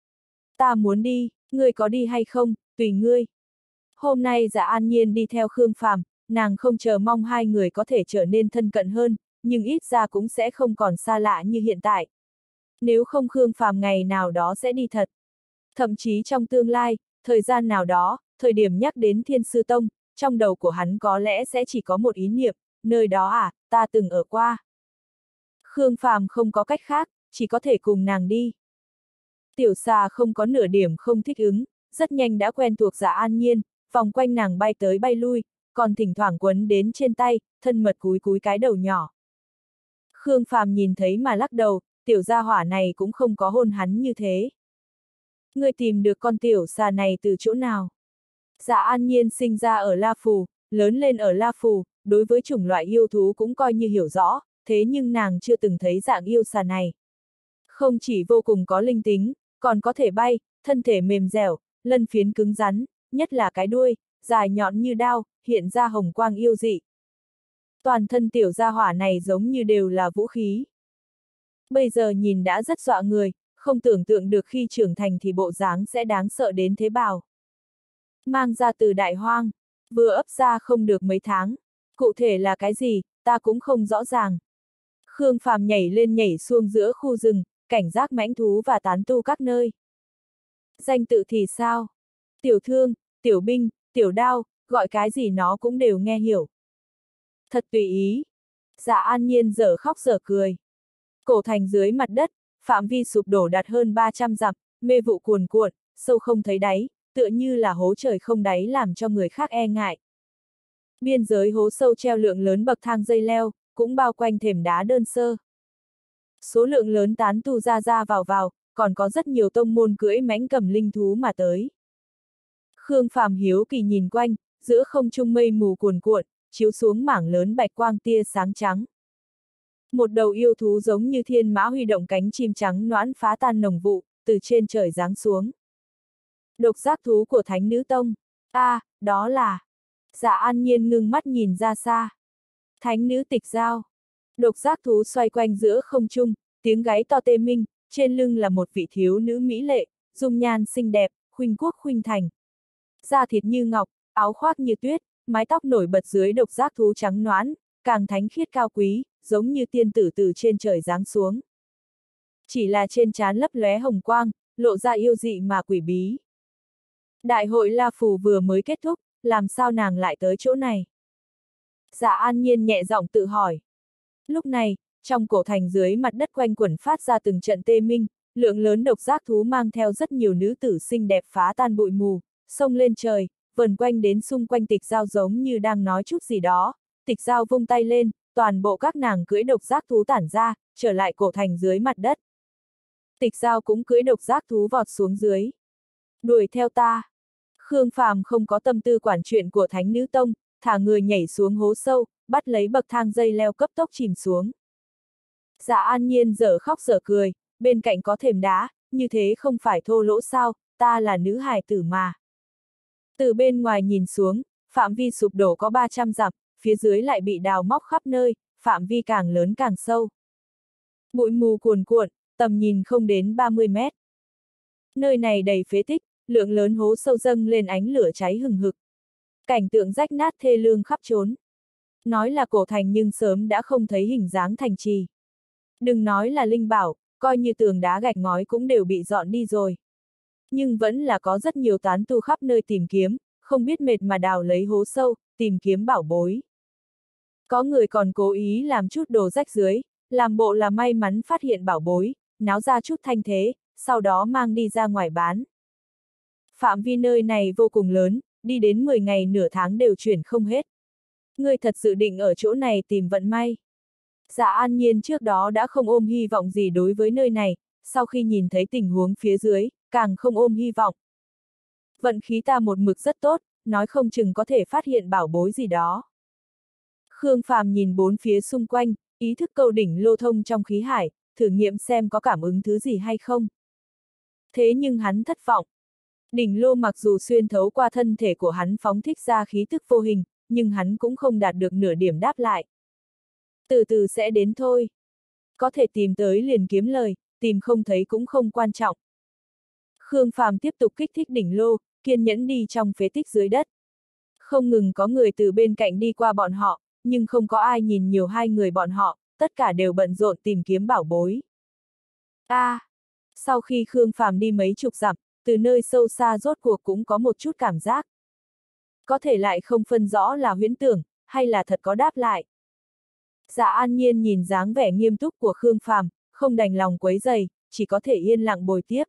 A: Ta muốn đi, ngươi có đi hay không, tùy ngươi. Hôm nay Dạ An Nhiên đi theo Khương Phàm, nàng không chờ mong hai người có thể trở nên thân cận hơn, nhưng ít ra cũng sẽ không còn xa lạ như hiện tại. Nếu không Khương Phàm ngày nào đó sẽ đi thật. Thậm chí trong tương lai, thời gian nào đó, thời điểm nhắc đến Thiên Sư Tông, trong đầu của hắn có lẽ sẽ chỉ có một ý niệm, nơi đó à, ta từng ở qua. Khương Phàm không có cách khác, chỉ có thể cùng nàng đi. Tiểu xà không có nửa điểm không thích ứng, rất nhanh đã quen thuộc Dạ An Nhiên, vòng quanh nàng bay tới bay lui, còn thỉnh thoảng quấn đến trên tay, thân mật cúi cúi cái đầu nhỏ. Khương Phàm nhìn thấy mà lắc đầu, tiểu gia hỏa này cũng không có hôn hắn như thế. Ngươi tìm được con tiểu xà này từ chỗ nào? Dạ An Nhiên sinh ra ở La Phù, lớn lên ở La Phù, đối với chủng loại yêu thú cũng coi như hiểu rõ, thế nhưng nàng chưa từng thấy dạng yêu xà này. Không chỉ vô cùng có linh tính, còn có thể bay, thân thể mềm dẻo, lân phiến cứng rắn, nhất là cái đuôi, dài nhọn như đao, hiện ra hồng quang yêu dị. Toàn thân tiểu gia hỏa này giống như đều là vũ khí. Bây giờ nhìn đã rất dọa người, không tưởng tượng được khi trưởng thành thì bộ dáng sẽ đáng sợ đến thế bào. Mang ra từ đại hoang, vừa ấp ra không được mấy tháng, cụ thể là cái gì, ta cũng không rõ ràng. Khương Phàm nhảy lên nhảy xuống giữa khu rừng, cảnh giác mãnh thú và tán tu các nơi. Danh tự thì sao? Tiểu thương, tiểu binh, tiểu đao, gọi cái gì nó cũng đều nghe hiểu. Thật tùy ý. Dạ An Nhiên dở khóc dở cười. Cổ thành dưới mặt đất, phạm vi sụp đổ đạt hơn ba trăm dặm, mê vụ cuồn cuộn, sâu không thấy đáy, tựa như là hố trời không đáy làm cho người khác e ngại. Biên giới hố sâu treo lượng lớn bậc thang dây leo, cũng bao quanh thềm đá đơn sơ. Số lượng lớn tán tu ra ra vào vào, còn có rất nhiều tông môn cưỡi mãnh cầm linh thú mà tới. Khương Phàm hiếu kỳ nhìn quanh, giữa không trung mây mù cuồn cuộn, chiếu xuống mảng lớn bạch quang tia sáng trắng. Một đầu yêu thú giống như thiên mã huy động cánh chim trắng noãn phá tan nồng vụ, từ trên trời giáng xuống. Độc giác thú của Thánh Nữ Tông. A, à, đó là... Dạ An Nhiên ngưng mắt nhìn ra xa. Thánh Nữ Tịch Giao. Độc giác thú xoay quanh giữa không trung, tiếng gáy to tê minh, trên lưng là một vị thiếu nữ mỹ lệ, dung nhan xinh đẹp, khuynh quốc khuynh thành. Da thịt như ngọc, áo khoác như tuyết, mái tóc nổi bật dưới độc giác thú trắng noãn, càng thánh khiết cao quý, giống như tiên tử từ trên trời giáng xuống. Chỉ là trên trán lấp lóe hồng quang, lộ ra yêu dị mà quỷ bí. Đại hội La Phù vừa mới kết thúc, làm sao nàng lại tới chỗ này? Dạ An Nhiên nhẹ giọng tự hỏi. Lúc này, trong cổ thành dưới mặt đất quanh quẩn phát ra từng trận tê minh, lượng lớn độc giác thú mang theo rất nhiều nữ tử xinh đẹp phá tan bụi mù, xông lên trời, vần quanh đến xung quanh Tịch Giao giống như đang nói chút gì đó. Tịch Giao vung tay lên, toàn bộ các nàng cưỡi độc giác thú tản ra, trở lại cổ thành dưới mặt đất. Tịch Giao cũng cưỡi độc giác thú vọt xuống dưới. Đuổi theo ta. Khương Phàm không có tâm tư quản chuyện của Thánh Nữ Tông, thả người nhảy xuống hố sâu, bắt lấy bậc thang dây leo cấp tốc chìm xuống. Dạ An Nhiên dở khóc dở cười, bên cạnh có thềm đá, như thế không phải thô lỗ sao, ta là nữ hài tử mà. Từ bên ngoài nhìn xuống, phạm vi sụp đổ có ba trăm dặm, phía dưới lại bị đào móc khắp nơi, phạm vi càng lớn càng sâu. Bụi mù cuồn cuộn, tầm nhìn không đến ba mươi mét. Nơi này đầy phế tích, lượng lớn hố sâu dâng lên ánh lửa cháy hừng hực. Cảnh tượng rách nát thê lương khắp trốn. Nói là cổ thành nhưng sớm đã không thấy hình dáng thành trì. Đừng nói là linh bảo, coi như tường đá gạch ngói cũng đều bị dọn đi rồi. Nhưng vẫn là có rất nhiều tán tu khắp nơi tìm kiếm, không biết mệt mà đào lấy hố sâu, tìm kiếm bảo bối. Có người còn cố ý làm chút đồ rách dưới, làm bộ là may mắn phát hiện bảo bối, náo ra chút thanh thế, sau đó mang đi ra ngoài bán. Phạm vi nơi này vô cùng lớn, đi đến mười ngày nửa tháng đều chuyển không hết. Ngươi thật sự định ở chỗ này tìm vận may. Dạ An Nhiên trước đó đã không ôm hy vọng gì đối với nơi này, sau khi nhìn thấy tình huống phía dưới, càng không ôm hy vọng. Vận khí ta một mực rất tốt, nói không chừng có thể phát hiện bảo bối gì đó. Khương Phàm nhìn bốn phía xung quanh, ý thức câu đỉnh lô thông trong khí hải, thử nghiệm xem có cảm ứng thứ gì hay không. Thế nhưng hắn thất vọng. Đỉnh lô mặc dù xuyên thấu qua thân thể của hắn phóng thích ra khí tức vô hình, nhưng hắn cũng không đạt được nửa điểm đáp lại. Từ từ sẽ đến thôi. Có thể tìm tới liền kiếm lời, tìm không thấy cũng không quan trọng. Khương Phàm tiếp tục kích thích đỉnh lô, kiên nhẫn đi trong phế tích dưới đất. Không ngừng có người từ bên cạnh đi qua bọn họ, nhưng không có ai nhìn nhiều hai người bọn họ, tất cả đều bận rộn tìm kiếm bảo bối. A, à, sau khi Khương Phàm đi mấy chục dặm, từ nơi sâu xa rốt cuộc cũng có một chút cảm giác. Có thể lại không phân rõ là huyễn tưởng, hay là thật có đáp lại. Dạ An Nhiên nhìn dáng vẻ nghiêm túc của Khương Phàm, không đành lòng quấy rầy, chỉ có thể yên lặng bồi tiếp.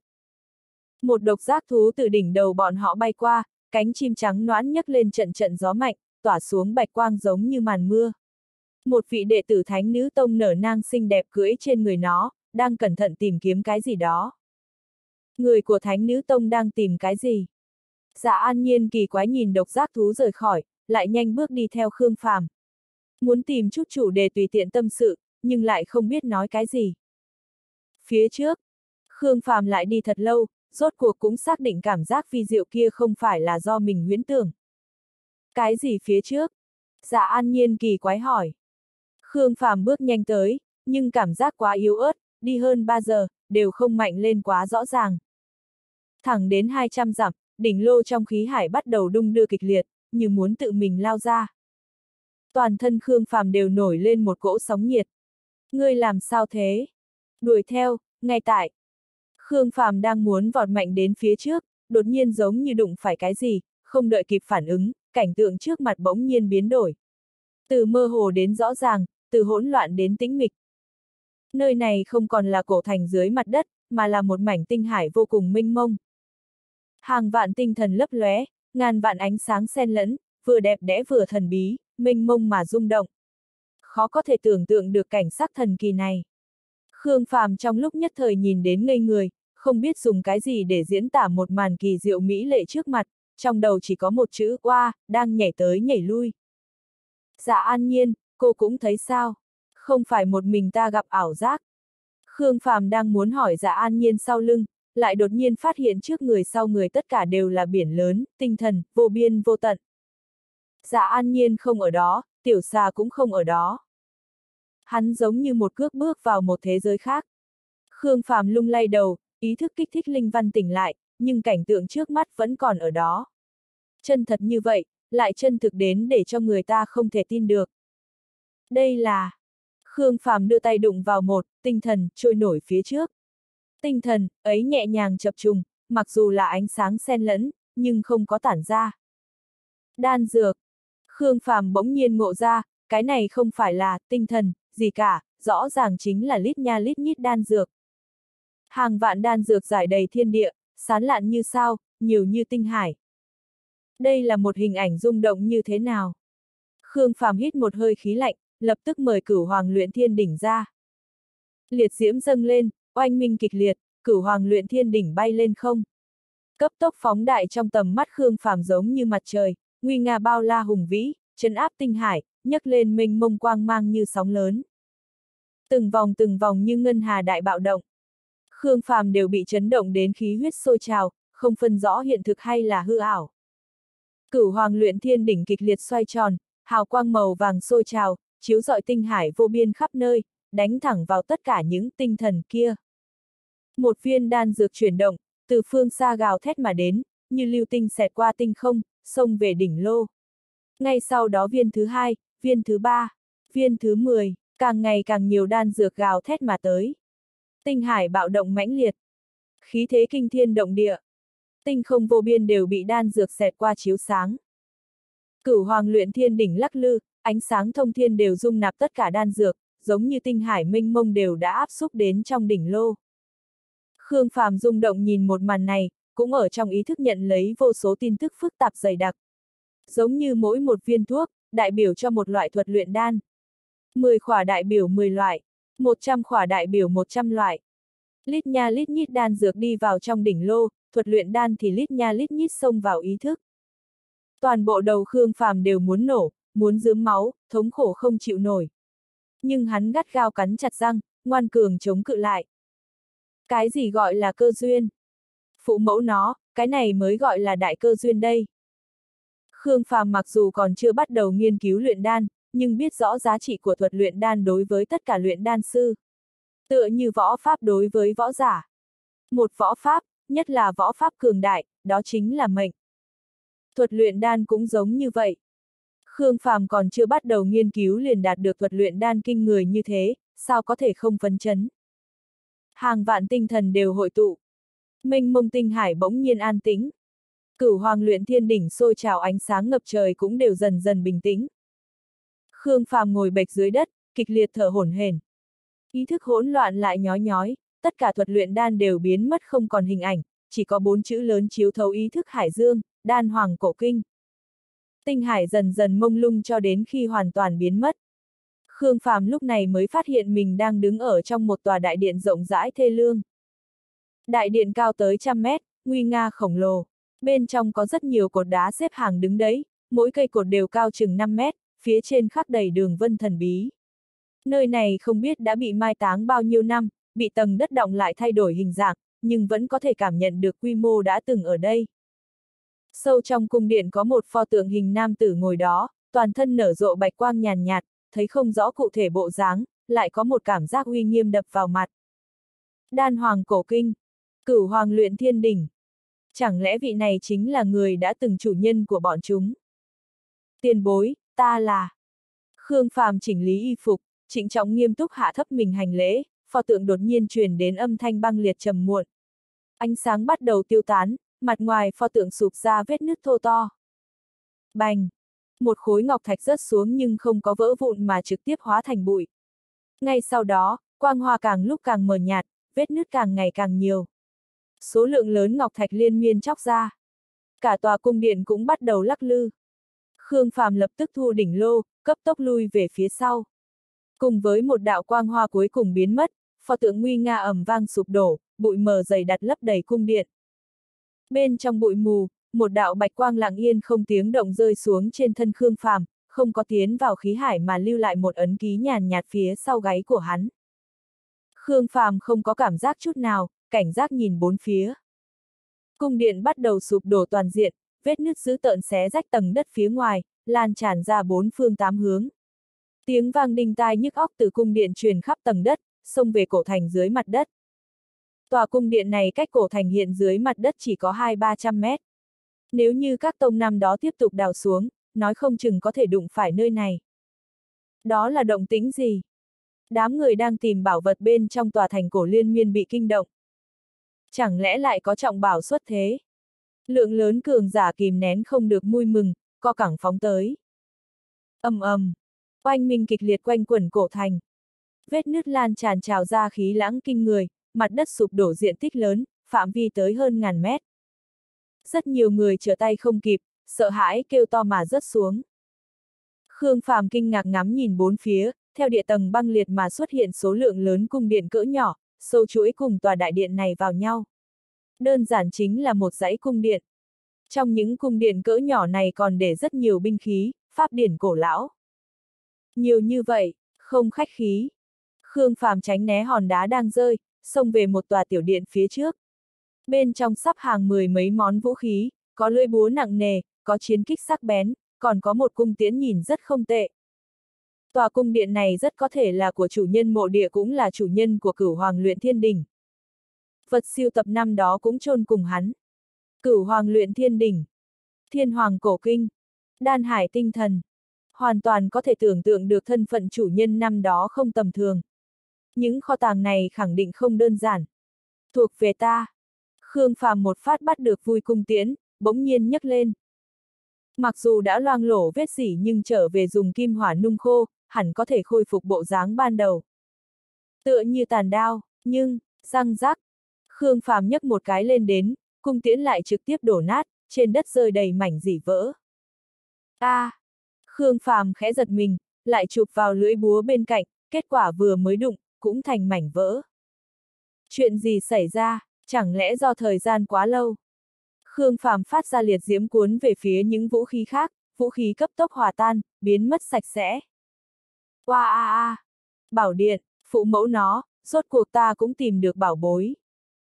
A: Một độc giác thú từ đỉnh đầu bọn họ bay qua, cánh chim trắng noãn nhấc lên trận trận gió mạnh, tỏa xuống bạch quang giống như màn mưa. Một vị đệ tử Thánh Nữ Tông nở nang xinh đẹp cưỡi trên người nó, đang cẩn thận tìm kiếm cái gì đó. Người của Thánh Nữ Tông đang tìm cái gì? Dạ An Nhiên kỳ quái nhìn độc giác thú rời khỏi, lại nhanh bước đi theo Khương Phàm. Muốn tìm chút chủ đề tùy tiện tâm sự, nhưng lại không biết nói cái gì. Phía trước, Khương Phàm lại đi thật lâu, rốt cuộc cũng xác định cảm giác vi diệu kia không phải là do mình huyễn tưởng. Cái gì phía trước? Dạ An Nhiên kỳ quái hỏi. Khương Phàm bước nhanh tới, nhưng cảm giác quá yếu ớt, đi hơn ba giờ, đều không mạnh lên quá rõ ràng. Thẳng đến hai trăm dặm, đỉnh lô trong khí hải bắt đầu đung đưa kịch liệt, như muốn tự mình lao ra. Toàn thân Khương Phàm đều nổi lên một cỗ sóng nhiệt. Ngươi làm sao thế? Đuổi theo, ngay tại. Khương Phàm đang muốn vọt mạnh đến phía trước, đột nhiên giống như đụng phải cái gì, không đợi kịp phản ứng, cảnh tượng trước mặt bỗng nhiên biến đổi. Từ mơ hồ đến rõ ràng, từ hỗn loạn đến tĩnh mịch. Nơi này không còn là cổ thành dưới mặt đất, mà là một mảnh tinh hải vô cùng mênh mông. Hàng vạn tinh thần lấp lóe, ngàn vạn ánh sáng xen lẫn, vừa đẹp đẽ vừa thần bí, mênh mông mà rung động. Khó có thể tưởng tượng được cảnh sắc thần kỳ này. Khương Phàm trong lúc nhất thời nhìn đến ngây người, không biết dùng cái gì để diễn tả một màn kỳ diệu mỹ lệ trước mặt, trong đầu chỉ có một chữ oa, đang nhảy tới nhảy lui. Dạ An Nhiên, cô cũng thấy sao? Không phải một mình ta gặp ảo giác. Khương Phàm đang muốn hỏi Dạ An Nhiên sau lưng, lại đột nhiên phát hiện trước người sau người tất cả đều là biển lớn, tinh thần, vô biên vô tận. Dạ An Nhiên không ở đó, Tiểu Xà cũng không ở đó. Hắn giống như một cước bước vào một thế giới khác. Khương Phàm lung lay đầu, ý thức kích thích linh văn tỉnh lại, nhưng cảnh tượng trước mắt vẫn còn ở đó. Chân thật như vậy, lại chân thực đến để cho người ta không thể tin được. Đây là... Khương Phàm đưa tay đụng vào một tinh thần trôi nổi phía trước. Tinh thần ấy nhẹ nhàng chập trùng, mặc dù là ánh sáng xen lẫn, nhưng không có tản ra. Đan dược. Khương Phàm bỗng nhiên ngộ ra, cái này không phải là tinh thần gì cả, rõ ràng chính là lít nha lít nhít đan dược. Hàng vạn đan dược rải đầy thiên địa, sán lạn như sao, nhiều như tinh hải. Đây là một hình ảnh rung động như thế nào? Khương Phàm hít một hơi khí lạnh, lập tức mời Cửu Hoàng Luyện Thiên Đỉnh ra. Liệt diễm dâng lên, oanh minh kịch liệt, Cửu Hoàng Luyện Thiên Đỉnh bay lên không. Cấp tốc phóng đại trong tầm mắt Khương Phàm giống như mặt trời, nguy nga bao la hùng vĩ, trấn áp tinh hải, nhấc lên mênh mông quang mang như sóng lớn. Từng vòng từng vòng như ngân hà đại bạo động. Khương Phàm đều bị chấn động đến khí huyết sôi trào, không phân rõ hiện thực hay là hư ảo. Cửu Hoàng Luyện Thiên Đỉnh kịch liệt xoay tròn, hào quang màu vàng sôi trào, chiếu rọi tinh hải vô biên khắp nơi, đánh thẳng vào tất cả những tinh thần kia. Một viên đan dược chuyển động, từ phương xa gào thét mà đến, như lưu tinh xẹt qua tinh không, xông về đỉnh lô. Ngay sau đó viên thứ hai, viên thứ ba, viên thứ mười, càng ngày càng nhiều đan dược gào thét mà tới. Tinh hải bạo động mãnh liệt. Khí thế kinh thiên động địa. Tinh không vô biên đều bị đan dược xẹt qua chiếu sáng. Cửu Hoàng Luyện Thiên Đỉnh lắc lư, ánh sáng thông thiên đều dung nạp tất cả đan dược, giống như tinh hải mênh mông đều đã áp xúc đến trong đỉnh lô. Khương Phàm rung động nhìn một màn này, cũng ở trong ý thức nhận lấy vô số tin tức phức tạp dày đặc. Giống như mỗi một viên thuốc, đại biểu cho một loại thuật luyện đan. mười khỏa đại biểu mười loại, một trăm khỏa đại biểu một trăm loại. Lít nha lít nhít đan dược đi vào trong đỉnh lô, thuật luyện đan thì lít nha lít nhít xông vào ý thức. Toàn bộ đầu Khương Phàm đều muốn nổ, muốn rướm máu, thống khổ không chịu nổi. Nhưng hắn gắt gao cắn chặt răng, ngoan cường chống cự lại. Cái gì gọi là cơ duyên? Phụ mẫu nó, cái này mới gọi là đại cơ duyên đây. Khương Phàm mặc dù còn chưa bắt đầu nghiên cứu luyện đan, nhưng biết rõ giá trị của thuật luyện đan đối với tất cả luyện đan sư. Tựa như võ pháp đối với võ giả. Một võ pháp, nhất là võ pháp cường đại, đó chính là mệnh. Thuật luyện đan cũng giống như vậy. Khương Phàm còn chưa bắt đầu nghiên cứu liền đạt được thuật luyện đan kinh người như thế, sao có thể không phấn chấn. Hàng vạn tinh thần đều hội tụ. Mênh mông tinh hải bỗng nhiên an tĩnh. Cửu Hoàng Luyện Thiên Đỉnh sôi trào ánh sáng ngập trời cũng đều dần dần bình tĩnh. Khương Phàm ngồi bệt dưới đất, kịch liệt thở hổn hển. Ý thức hỗn loạn lại nhói nhói, tất cả thuật luyện đan đều biến mất không còn hình ảnh, chỉ có bốn chữ lớn chiếu thấu ý thức hải dương, đan hoàng cổ kinh. Tinh hải dần dần mông lung cho đến khi hoàn toàn biến mất. Khương Phàm lúc này mới phát hiện mình đang đứng ở trong một tòa đại điện rộng rãi thê lương. Đại điện cao tới trăm mét, nguy nga khổng lồ. Bên trong có rất nhiều cột đá xếp hàng đứng đấy, mỗi cây cột đều cao chừng năm mét, phía trên khắc đầy đường vân thần bí. Nơi này không biết đã bị mai táng bao nhiêu năm, bị tầng đất đọng lại thay đổi hình dạng, nhưng vẫn có thể cảm nhận được quy mô đã từng ở đây. Sâu trong cung điện có một pho tượng hình nam tử ngồi đó, toàn thân nở rộ bạch quang nhàn nhạt, thấy không rõ cụ thể bộ dáng, lại có một cảm giác uy nghiêm đập vào mặt. Đan Hoàng Cổ Kinh, Cửu Hoàng Luyện Thiên Đỉnh. Chẳng lẽ vị này chính là người đã từng chủ nhân của bọn chúng? Tiền bối, ta là... Khương Phàm chỉnh lý y phục, trịnh trọng nghiêm túc hạ thấp mình hành lễ, pho tượng đột nhiên truyền đến âm thanh băng liệt trầm muộn. Ánh sáng bắt đầu tiêu tán, mặt ngoài pho tượng sụp ra vết nứt thô to. Bành! Một khối ngọc thạch rớt xuống nhưng không có vỡ vụn mà trực tiếp hóa thành bụi. Ngay sau đó, quang hoa càng lúc càng mờ nhạt, vết nứt càng ngày càng nhiều. Số lượng lớn ngọc thạch liên miên chóc ra. Cả tòa cung điện cũng bắt đầu lắc lư. Khương Phàm lập tức thu đỉnh lô, cấp tốc lui về phía sau. Cùng với một đạo quang hoa cuối cùng biến mất, pho tượng nguy nga ầm vang sụp đổ, bụi mờ dày đặt lấp đầy cung điện. Bên trong bụi mù, một đạo bạch quang lặng yên không tiếng động rơi xuống trên thân Khương Phàm, không có tiến vào khí hải mà lưu lại một ấn ký nhàn nhạt phía sau gáy của hắn. Khương Phàm không có cảm giác chút nào, cảnh giác nhìn bốn phía. Cung điện bắt đầu sụp đổ toàn diện, vết nứt dữ tợn xé rách tầng đất phía ngoài, lan tràn ra bốn phương tám hướng. Tiếng vang đinh tai nhức óc từ cung điện truyền khắp tầng đất, xông về cổ thành dưới mặt đất. Tòa cung điện này cách cổ thành hiện dưới mặt đất chỉ có hai ba trăm mét. Nếu như các tông năm đó tiếp tục đào xuống, nói không chừng có thể đụng phải nơi này. Đó là động tĩnh gì? Đám người đang tìm bảo vật bên trong tòa thành cổ liên miên bị kinh động. Chẳng lẽ lại có trọng bảo xuất thế? Lượng lớn cường giả kìm nén không được vui mừng, co cẳng phóng tới. Ầm ầm, oanh minh kịch liệt quanh quẩn cổ thành. Vết nứt lan tràn trào ra khí lãng kinh người, mặt đất sụp đổ diện tích lớn, phạm vi tới hơn ngàn mét. Rất nhiều người trở tay không kịp, sợ hãi kêu to mà rớt xuống. Khương Phàm kinh ngạc ngắm nhìn bốn phía, theo địa tầng băng liệt mà xuất hiện số lượng lớn cung điện cỡ nhỏ, sâu chuỗi cùng tòa đại điện này vào nhau. Đơn giản chính là một dãy cung điện. Trong những cung điện cỡ nhỏ này còn để rất nhiều binh khí, pháp điển cổ lão. Nhiều như vậy, không khách khí. Khương Phàm tránh né hòn đá đang rơi, xông về một tòa tiểu điện phía trước. Bên trong sắp hàng mười mấy món vũ khí, có lưỡi búa nặng nề, có chiến kích sắc bén, còn có một cung tiễn nhìn rất không tệ. Tòa cung điện này rất có thể là của chủ nhân mộ địa, cũng là chủ nhân của Cửu Hoàng Luyện Thiên Đỉnh. Vật siêu tập năm đó cũng chôn cùng hắn. Cửu Hoàng Luyện Thiên Đỉnh, Thiên Hoàng Cổ Kinh, Đan Hải Tinh Thần. Hoàn toàn có thể tưởng tượng được thân phận chủ nhân năm đó không tầm thường. Những kho tàng này khẳng định không đơn giản. Thuộc về ta. Khương Phàm một phát bắt được vui cung tiễn, bỗng nhiên nhấc lên. Mặc dù đã loang lổ vết rỉ nhưng trở về dùng kim hỏa nung khô, hẳn có thể khôi phục bộ dáng ban đầu. Tựa như tàn đao, nhưng, răng rắc. Khương Phàm nhấc một cái lên đến, cung tiễn lại trực tiếp đổ nát, trên đất rơi đầy mảnh rỉ vỡ. A! À, Khương Phàm khẽ giật mình, lại chụp vào lưỡi búa bên cạnh, kết quả vừa mới đụng, cũng thành mảnh vỡ. Chuyện gì xảy ra, chẳng lẽ do thời gian quá lâu? Khương Phàm phát ra liệt diễm cuốn về phía những vũ khí khác, vũ khí cấp tốc hòa tan, biến mất sạch sẽ. Oa a a! Bảo điện, phụ mẫu nó, rốt cuộc ta cũng tìm được bảo bối.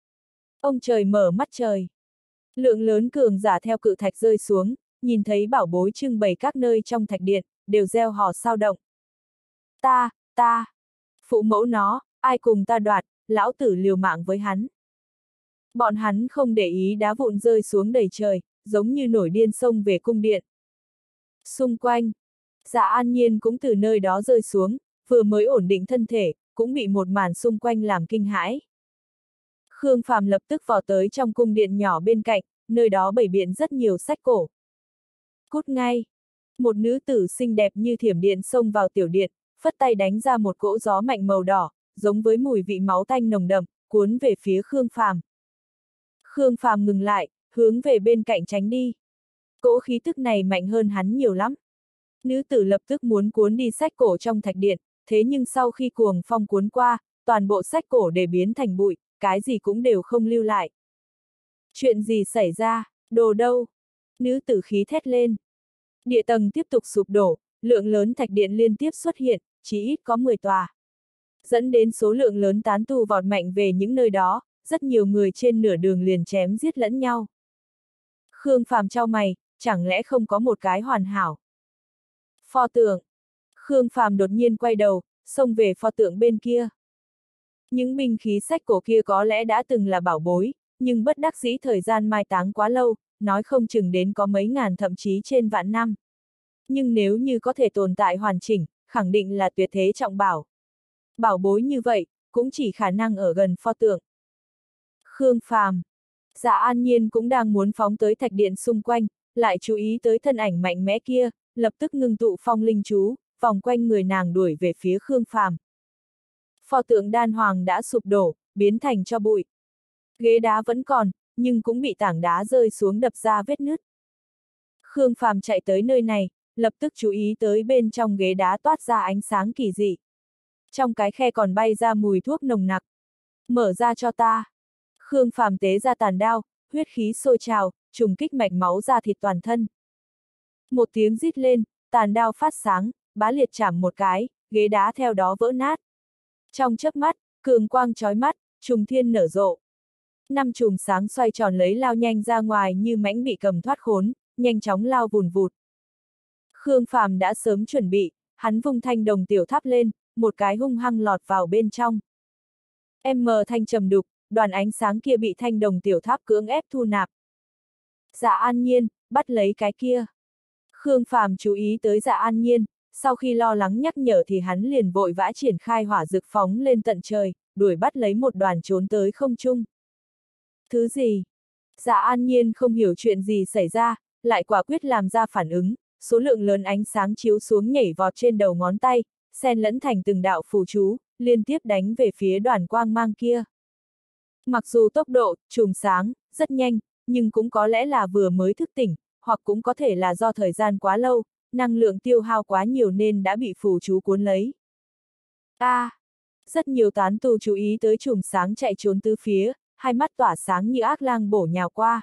A: Ông trời mở mắt trời. Lượng lớn cường giả theo cự thạch rơi xuống, nhìn thấy bảo bối trưng bày các nơi trong thạch điện, đều reo hò sao động. Ta, ta, phụ mẫu nó, ai cùng ta đoạt, lão tử liều mạng với hắn. Bọn hắn không để ý đá vụn rơi xuống đầy trời, giống như nổi điên xông về cung điện. Xung quanh, Dạ An Nhiên cũng từ nơi đó rơi xuống, vừa mới ổn định thân thể, cũng bị một màn xung quanh làm kinh hãi. Khương Phàm lập tức vọt tới trong cung điện nhỏ bên cạnh, nơi đó bày biện rất nhiều sách cổ. Cút ngay! Một nữ tử xinh đẹp như thiểm điện xông vào tiểu điện, phất tay đánh ra một cỗ gió mạnh màu đỏ, giống với mùi vị máu tanh nồng đậm, cuốn về phía Khương Phàm. Khương Phàm ngừng lại, hướng về bên cạnh tránh đi. Cỗ khí tức này mạnh hơn hắn nhiều lắm. Nữ tử lập tức muốn cuốn đi sách cổ trong thạch điện, thế nhưng sau khi cuồng phong cuốn qua, toàn bộ sách cổ đều biến thành bụi, cái gì cũng đều không lưu lại. Chuyện gì xảy ra, đồ đâu? Nữ tử khí thét lên. Địa tầng tiếp tục sụp đổ, lượng lớn thạch điện liên tiếp xuất hiện, chỉ ít có mười tòa. Dẫn đến số lượng lớn tán tu vọt mạnh về những nơi đó, rất nhiều người trên nửa đường liền chém giết lẫn nhau. Khương Phàm chau mày, chẳng lẽ không có một cái hoàn hảo? Pho tượng. Khương Phàm đột nhiên quay đầu, xông về pho tượng bên kia. Những binh khí sách cổ kia có lẽ đã từng là bảo bối, nhưng bất đắc dĩ thời gian mai táng quá lâu, nói không chừng đến có mấy ngàn thậm chí trên vạn năm. Nhưng nếu như có thể tồn tại hoàn chỉnh, khẳng định là tuyệt thế trọng bảo. Bảo bối như vậy, cũng chỉ khả năng ở gần pho tượng. Khương Phàm. Dạ An Nhiên cũng đang muốn phóng tới thạch điện xung quanh, lại chú ý tới thân ảnh mạnh mẽ kia, lập tức ngưng tụ phong linh chú, vòng quanh người nàng đuổi về phía Khương Phàm. Pho tượng đan hoàng đã sụp đổ, biến thành tro bụi. Ghế đá vẫn còn, nhưng cũng bị tảng đá rơi xuống đập ra vết nứt. Khương Phàm chạy tới nơi này, lập tức chú ý tới bên trong ghế đá toát ra ánh sáng kỳ dị. Trong cái khe còn bay ra mùi thuốc nồng nặc. Mở ra cho ta. Khương Phàm tế ra tàn đao, huyết khí sôi trào, trùng kích mạch máu ra thịt toàn thân. Một tiếng rít lên, tàn đao phát sáng, bá liệt chảm một cái, ghế đá theo đó vỡ nát. Trong chớp mắt, cường quang chói mắt, trùng thiên nở rộ. Năm chùm sáng xoay tròn lấy lao nhanh ra ngoài như mãnh bị cầm thoát khốn, nhanh chóng lao vùn vụt. Khương Phàm đã sớm chuẩn bị, hắn vung thanh đồng tiểu tháp lên, một cái hung hăng lọt vào bên trong. M thanh trầm đục, đoàn ánh sáng kia bị thanh đồng tiểu tháp cưỡng ép thu nạp. Dạ An Nhiên, bắt lấy cái kia. Khương Phàm chú ý tới Dạ An Nhiên, sau khi lo lắng nhắc nhở thì hắn liền vội vã triển khai hỏa dực phóng lên tận trời, đuổi bắt lấy một đoàn trốn tới không trung. Thứ gì? Dạ An Nhiên không hiểu chuyện gì xảy ra, lại quả quyết làm ra phản ứng, số lượng lớn ánh sáng chiếu xuống nhảy vọt trên đầu ngón tay, xen lẫn thành từng đạo phù chú, liên tiếp đánh về phía đoàn quang mang kia. Mặc dù tốc độ, chùm sáng, rất nhanh, nhưng cũng có lẽ là vừa mới thức tỉnh, hoặc cũng có thể là do thời gian quá lâu, năng lượng tiêu hao quá nhiều nên đã bị phù chú cuốn lấy. A! À, Rất nhiều tán tu chú ý tới chùm sáng chạy trốn tứ phía, hai mắt tỏa sáng như ác lang bổ nhào qua.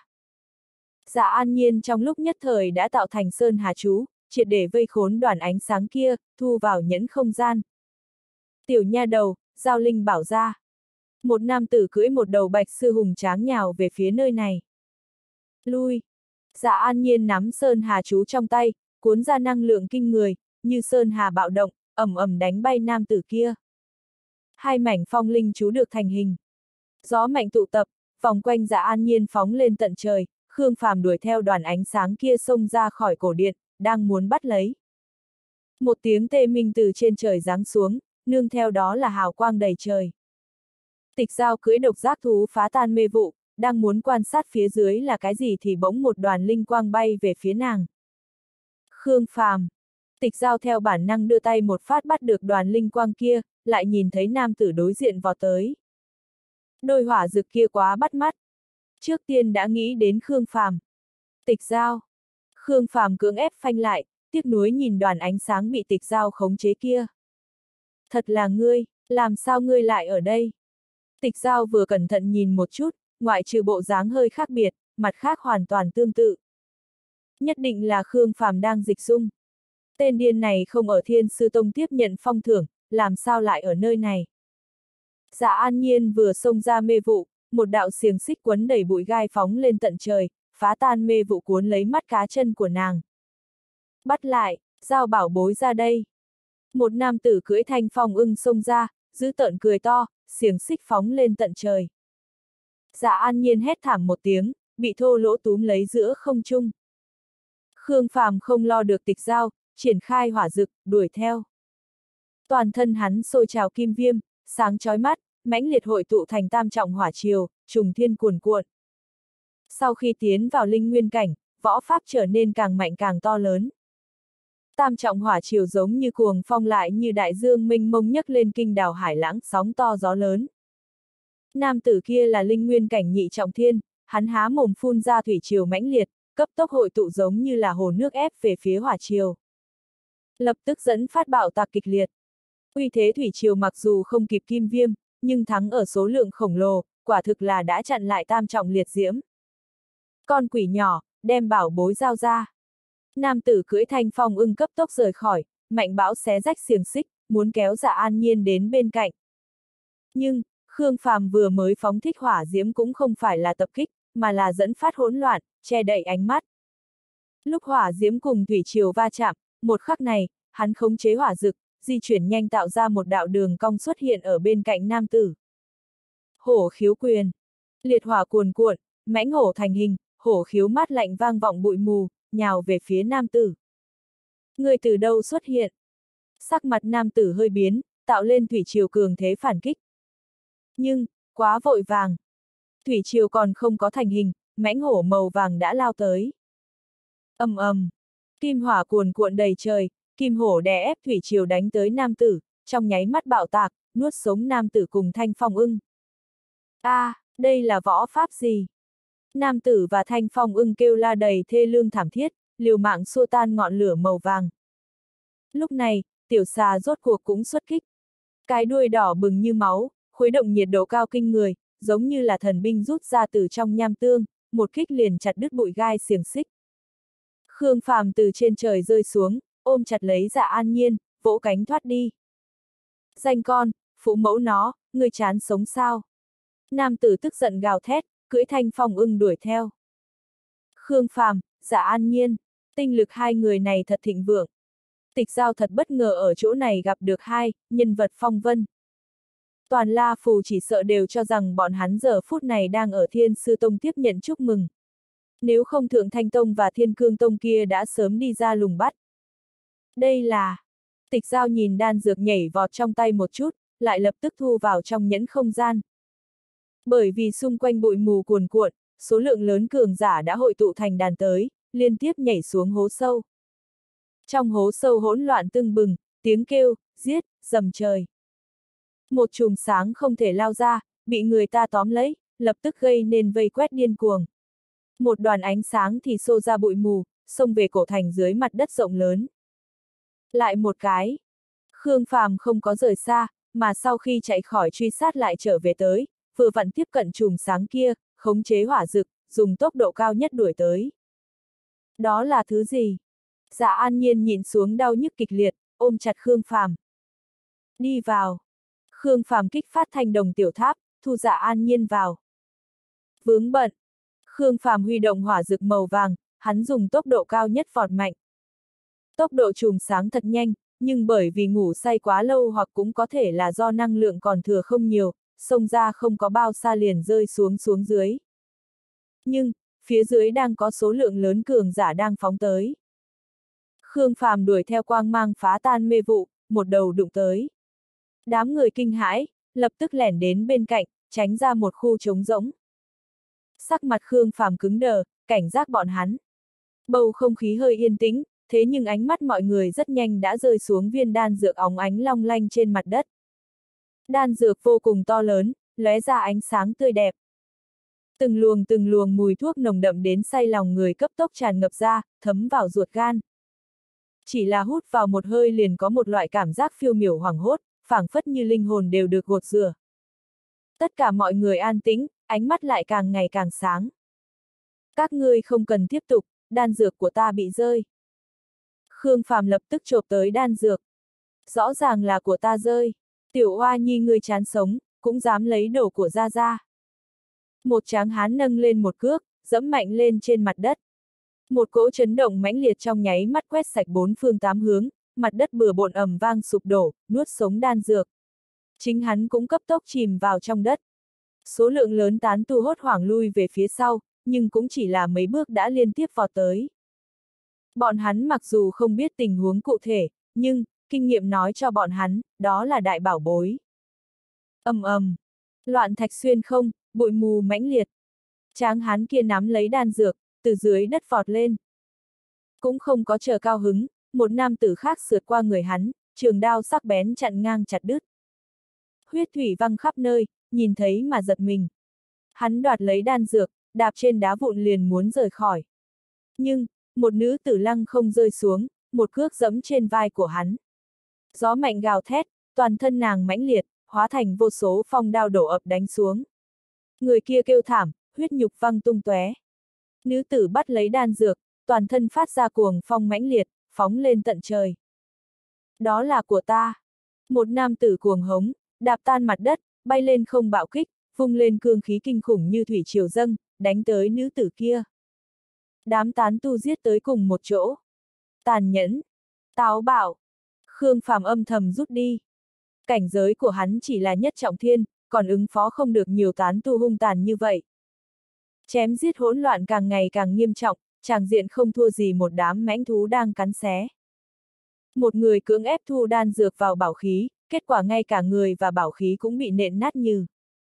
A: Dạ An Nhiên trong lúc nhất thời đã tạo thành sơn hà chú, triệt để vây khốn đoàn ánh sáng kia, thu vào nhẫn không gian. Tiểu nha đầu, giao linh bảo ra. Một nam tử cưỡi một đầu bạch sư hùng tráng nhào về phía nơi này. Lui. Dạ An Nhiên nắm sơn hà chú trong tay, cuốn ra năng lượng kinh người, như sơn hà bạo động, ầm ầm đánh bay nam tử kia. Hai mảnh phong linh chú được thành hình. Gió mạnh tụ tập, vòng quanh Dạ An Nhiên phóng lên tận trời, Khương Phàm đuổi theo đoàn ánh sáng kia xông ra khỏi cổ điện, đang muốn bắt lấy. Một tiếng tê minh từ trên trời giáng xuống, nương theo đó là hào quang đầy trời. Tịch Giao cưỡi độc giác thú phá tan mê vụ, đang muốn quan sát phía dưới là cái gì thì bỗng một đoàn linh quang bay về phía nàng. Khương Phàm. Tịch Giao theo bản năng đưa tay một phát bắt được đoàn linh quang kia, lại nhìn thấy nam tử đối diện vọt tới. Đôi hỏa dực kia quá bắt mắt. Trước tiên đã nghĩ đến Khương Phàm. Tịch Giao. Khương Phàm cưỡng ép phanh lại, tiếc nuối nhìn đoàn ánh sáng bị Tịch Giao khống chế kia. Thật là ngươi, làm sao ngươi lại ở đây? Tịch Giao vừa cẩn thận nhìn một chút, ngoại trừ bộ dáng hơi khác biệt, mặt khác hoàn toàn tương tự. Nhất định là Khương Phàm đang dịch dung. Tên điên này không ở Thiên Sư Tông tiếp nhận phong thưởng, làm sao lại ở nơi này? Dạ An Nhiên vừa xông ra mê vụ, một đạo xiềng xích quấn đầy bụi gai phóng lên tận trời, phá tan mê vụ cuốn lấy mắt cá chân của nàng. Bắt lại, giao bảo bối ra đây. Một nam tử cưỡi thanh phong ưng xông ra, dữ tợn cười to, xiềng xích phóng lên tận trời. Dạ An Nhiên hét thảm một tiếng, bị thô lỗ túm lấy giữa không trung. Khương Phàm không lo được Tịch Giao, triển khai hỏa dực, đuổi theo. Toàn thân hắn sôi trào kim viêm, sáng chói mắt, mãnh liệt hội tụ thành tam trọng hỏa triều, trùng thiên cuồn cuộn. Sau khi tiến vào linh nguyên cảnh, võ pháp trở nên càng mạnh càng to lớn. Tam trọng hỏa triều giống như cuồng phong lại như đại dương mênh mông nhấc lên kinh đảo hải lãng, sóng to gió lớn. Nam tử kia là linh nguyên cảnh nhị trọng thiên, hắn há mồm phun ra thủy triều mãnh liệt, cấp tốc hội tụ giống như là hồ nước ép về phía hỏa triều. Lập tức dẫn phát bạo tạc kịch liệt. Uy thế thủy triều mặc dù không kịp kim viêm, nhưng thắng ở số lượng khổng lồ, quả thực là đã chặn lại tam trọng liệt diễm. Con quỷ nhỏ, đem bảo bối giao ra. Nam tử cưỡi thanh phong ưng cấp tốc rời khỏi, mạnh bão xé rách xiềng xích, muốn kéo Dạ An Nhiên đến bên cạnh. Nhưng, Khương Phàm vừa mới phóng thích hỏa diễm cũng không phải là tập kích, mà là dẫn phát hỗn loạn, che đậy ánh mắt. Lúc hỏa diễm cùng thủy triều va chạm, một khắc này, hắn khống chế hỏa dực, di chuyển nhanh tạo ra một đạo đường cong xuất hiện ở bên cạnh nam tử. Hổ khiếu quyền. Liệt hỏa cuồn cuộn, mãnh hổ thành hình, hổ khiếu mát lạnh vang vọng bụi mù, nhào về phía nam tử. Người từ đâu xuất hiện? Sắc mặt nam tử hơi biến, tạo lên thủy triều cường thế phản kích. Nhưng, quá vội vàng. Thủy triều còn không có thành hình, mãnh hổ màu vàng đã lao tới. Ầm ầm, kim hỏa cuồn cuộn đầy trời, kim hổ đè ép thủy triều đánh tới nam tử, trong nháy mắt bạo tạc, nuốt sống nam tử cùng thanh phong ưng. A, à, đây là võ pháp gì? Nam tử và thanh phong ưng kêu la đầy thê lương thảm thiết, liều mạng xua tan ngọn lửa màu vàng. Lúc này, tiểu xà rốt cuộc cũng xuất kích. Cái đuôi đỏ bừng như máu, khuấy động nhiệt độ cao kinh người, giống như là thần binh rút ra từ trong nham tương, một kích liền chặt đứt bụi gai xiềng xích. Khương Phàm từ trên trời rơi xuống, ôm chặt lấy Dạ An Nhiên, vỗ cánh thoát đi. Danh con, phụ mẫu nó, ngươi chán sống sao? Nam tử tức giận gào thét, cưỡi thanh phong ưng đuổi theo. Khương Phàm, Dạ An Nhiên, tinh lực hai người này thật thịnh vượng. Tịch Giao thật bất ngờ ở chỗ này gặp được hai nhân vật phong vân. Toàn La Phù chỉ sợ đều cho rằng bọn hắn giờ phút này đang ở Thiên Sư Tông tiếp nhận chúc mừng. Nếu không Thượng Thanh Tông và Thiên Cương Tông kia đã sớm đi ra lùng bắt. Đây là... Tịch Giao nhìn đan dược nhảy vọt trong tay một chút, lại lập tức thu vào trong nhẫn không gian. Bởi vì xung quanh bụi mù cuồn cuộn, số lượng lớn cường giả đã hội tụ thành đàn tới, liên tiếp nhảy xuống hố sâu. Trong hố sâu hỗn loạn tưng bừng, tiếng kêu, giết, dầm trời. Một chùm sáng không thể lao ra, bị người ta tóm lấy, lập tức gây nên vây quét điên cuồng. Một đoàn ánh sáng thì xô ra bụi mù, xông về cổ thành dưới mặt đất rộng lớn. Lại một cái. Khương Phàm không có rời xa, mà sau khi chạy khỏi truy sát lại trở về tới, vừa vặn tiếp cận chùm sáng kia, khống chế hỏa dực, dùng tốc độ cao nhất đuổi tới. Đó là thứ gì? Dạ An Nhiên nhìn xuống đau nhức kịch liệt, ôm chặt Khương Phàm. Đi vào. Khương Phàm kích phát thanh đồng tiểu tháp, thu Dạ An Nhiên vào. Vướng bận. Khương Phàm huy động hỏa dực màu vàng, hắn dùng tốc độ cao nhất vọt mạnh. Tốc độ chùm sáng thật nhanh, nhưng bởi vì ngủ say quá lâu hoặc cũng có thể là do năng lượng còn thừa không nhiều, xông ra không có bao xa liền rơi xuống xuống dưới. Nhưng, phía dưới đang có số lượng lớn cường giả đang phóng tới. Khương Phàm đuổi theo quang mang phá tan mê vụ, một đầu đụng tới. Đám người kinh hãi, lập tức lẻn đến bên cạnh, tránh ra một khu trống rỗng. Sắc mặt Khương Phàm cứng đờ, cảnh giác bọn hắn. Bầu không khí hơi yên tĩnh, thế nhưng ánh mắt mọi người rất nhanh đã rơi xuống viên đan dược óng ánh long lanh trên mặt đất. Đan dược vô cùng to lớn, lóe ra ánh sáng tươi đẹp. Từng luồng từng luồng mùi thuốc nồng đậm đến say lòng người cấp tốc tràn ngập ra, thấm vào ruột gan. Chỉ là hút vào một hơi liền có một loại cảm giác phiêu miểu hoảng hốt, phảng phất như linh hồn đều được gột rửa. Tất cả mọi người an tĩnh, ánh mắt lại càng ngày càng sáng. Các ngươi không cần tiếp tục, đan dược của ta bị rơi. Khương Phàm lập tức chộp tới đan dược. Rõ ràng là của ta rơi. Tiểu Oa Nhi ngươi chán sống, cũng dám lấy đồ của Gia Gia. Một tráng hán nâng lên một cước, dẫm mạnh lên trên mặt đất. Một cỗ chấn động mãnh liệt trong nháy mắt quét sạch bốn phương tám hướng, mặt đất bừa bộn ầm vang sụp đổ, nuốt sống đan dược. Chính hắn cũng cấp tốc chìm vào trong đất. Số lượng lớn tán tu hốt hoảng lui về phía sau, nhưng cũng chỉ là mấy bước đã liên tiếp vọt tới. Bọn hắn mặc dù không biết tình huống cụ thể, nhưng, kinh nghiệm nói cho bọn hắn, đó là đại bảo bối. Ầm ầm, loạn thạch xuyên không, bụi mù mãnh liệt. Tráng hán kia nắm lấy đan dược, từ dưới đất vọt lên. Cũng không có chờ cao hứng, một nam tử khác sượt qua người hắn, trường đao sắc bén chặn ngang chặt đứt. Huyết thủy văng khắp nơi, nhìn thấy mà giật mình. Hắn đoạt lấy đan dược, đạp trên đá vụn liền muốn rời khỏi. Nhưng, một nữ tử lăng không rơi xuống, một cước giẫm trên vai của hắn. Gió mạnh gào thét, toàn thân nàng mãnh liệt, hóa thành vô số phong đao đổ ập đánh xuống. Người kia kêu thảm, huyết nhục văng tung tóe. Nữ tử bắt lấy đan dược, toàn thân phát ra cuồng phong mãnh liệt, phóng lên tận trời. Đó là của ta. Một nam tử cuồng hống, đạp tan mặt đất, bay lên không bạo kích, vung lên cương khí kinh khủng như thủy triều dâng, đánh tới nữ tử kia. Đám tán tu giết tới cùng một chỗ. Tàn nhẫn, táo bạo. Khương Phàm âm thầm rút đi. Cảnh giới của hắn chỉ là nhất trọng thiên, còn ứng phó không được nhiều tán tu hung tàn như vậy. Chém giết hỗn loạn càng ngày càng nghiêm trọng, tràng diện không thua gì một đám mãnh thú đang cắn xé. Một người cưỡng ép thu đan dược vào bảo khí, kết quả ngay cả người và bảo khí cũng bị nện nát như.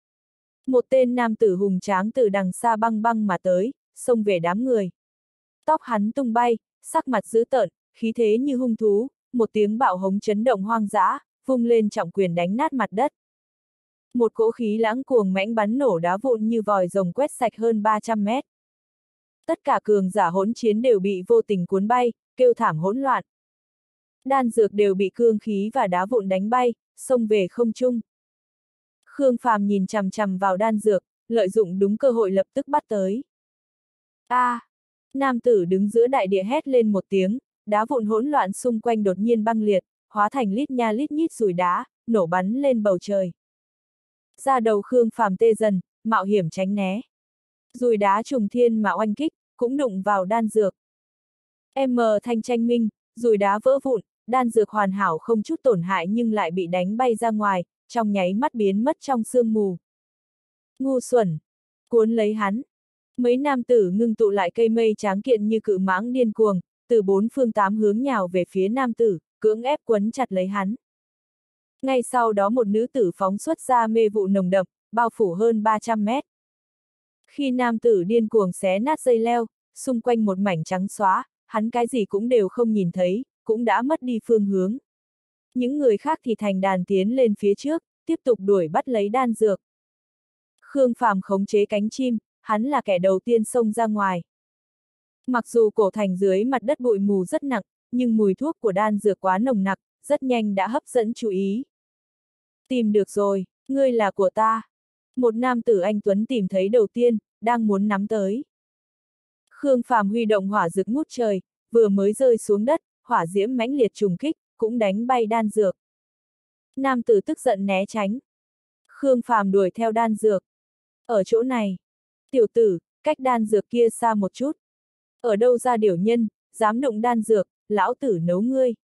A: Một tên nam tử hùng tráng từ đằng xa băng băng mà tới, xông về đám người. Tóc hắn tung bay, sắc mặt dữ tợn, khí thế như hung thú, một tiếng bạo hống chấn động hoang dã, vung lên trọng quyền đánh nát mặt đất. Một cỗ khí lãng cuồng mãnh bắn nổ đá vụn như vòi rồng quét sạch hơn ba trăm mét. Tất cả cường giả hỗn chiến đều bị vô tình cuốn bay, kêu thảm hỗn loạn. Đan dược đều bị cương khí và đá vụn đánh bay, xông về không trung. Khương Phàm nhìn chằm chằm vào đan dược, lợi dụng đúng cơ hội lập tức bắt tới. A! À, nam tử đứng giữa đại địa hét lên một tiếng, đá vụn hỗn loạn xung quanh đột nhiên băng liệt, hóa thành lít nha lít nhít sủi đá, nổ bắn lên bầu trời. Ra đầu Khương Phàm tê dần, mạo hiểm tránh né. Dùi đá trùng thiên mà oanh kích, cũng đụng vào đan dược. M thanh tranh minh, dùi đá vỡ vụn, đan dược hoàn hảo không chút tổn hại nhưng lại bị đánh bay ra ngoài, trong nháy mắt biến mất trong sương mù. Ngu xuẩn! Cuốn lấy hắn. Mấy nam tử ngưng tụ lại cây mây tráng kiện như cự mãng điên cuồng, từ bốn phương tám hướng nhào về phía nam tử, cưỡng ép quấn chặt lấy hắn. Ngay sau đó một nữ tử phóng xuất ra mê vụ nồng đậm, bao phủ hơn ba trăm mét. Khi nam tử điên cuồng xé nát dây leo, xung quanh một mảnh trắng xóa, hắn cái gì cũng đều không nhìn thấy, cũng đã mất đi phương hướng. Những người khác thì thành đàn tiến lên phía trước, tiếp tục đuổi bắt lấy đan dược. Khương Phàm khống chế cánh chim, hắn là kẻ đầu tiên xông ra ngoài. Mặc dù cổ thành dưới mặt đất bụi mù rất nặng, nhưng mùi thuốc của đan dược quá nồng nặc, rất nhanh đã hấp dẫn chú ý. Tìm được rồi, ngươi là của ta. Một nam tử anh tuấn tìm thấy đầu tiên, đang muốn nắm tới. Khương Phàm huy động hỏa dược ngút trời, vừa mới rơi xuống đất, hỏa diễm mãnh liệt trùng kích, cũng đánh bay đan dược. Nam tử tức giận né tránh. Khương Phàm đuổi theo đan dược. Ở chỗ này. Tiểu tử, cách đan dược kia xa một chút. Ở đâu ra điểu nhân, dám đụng đan dược, lão tử nấu ngươi.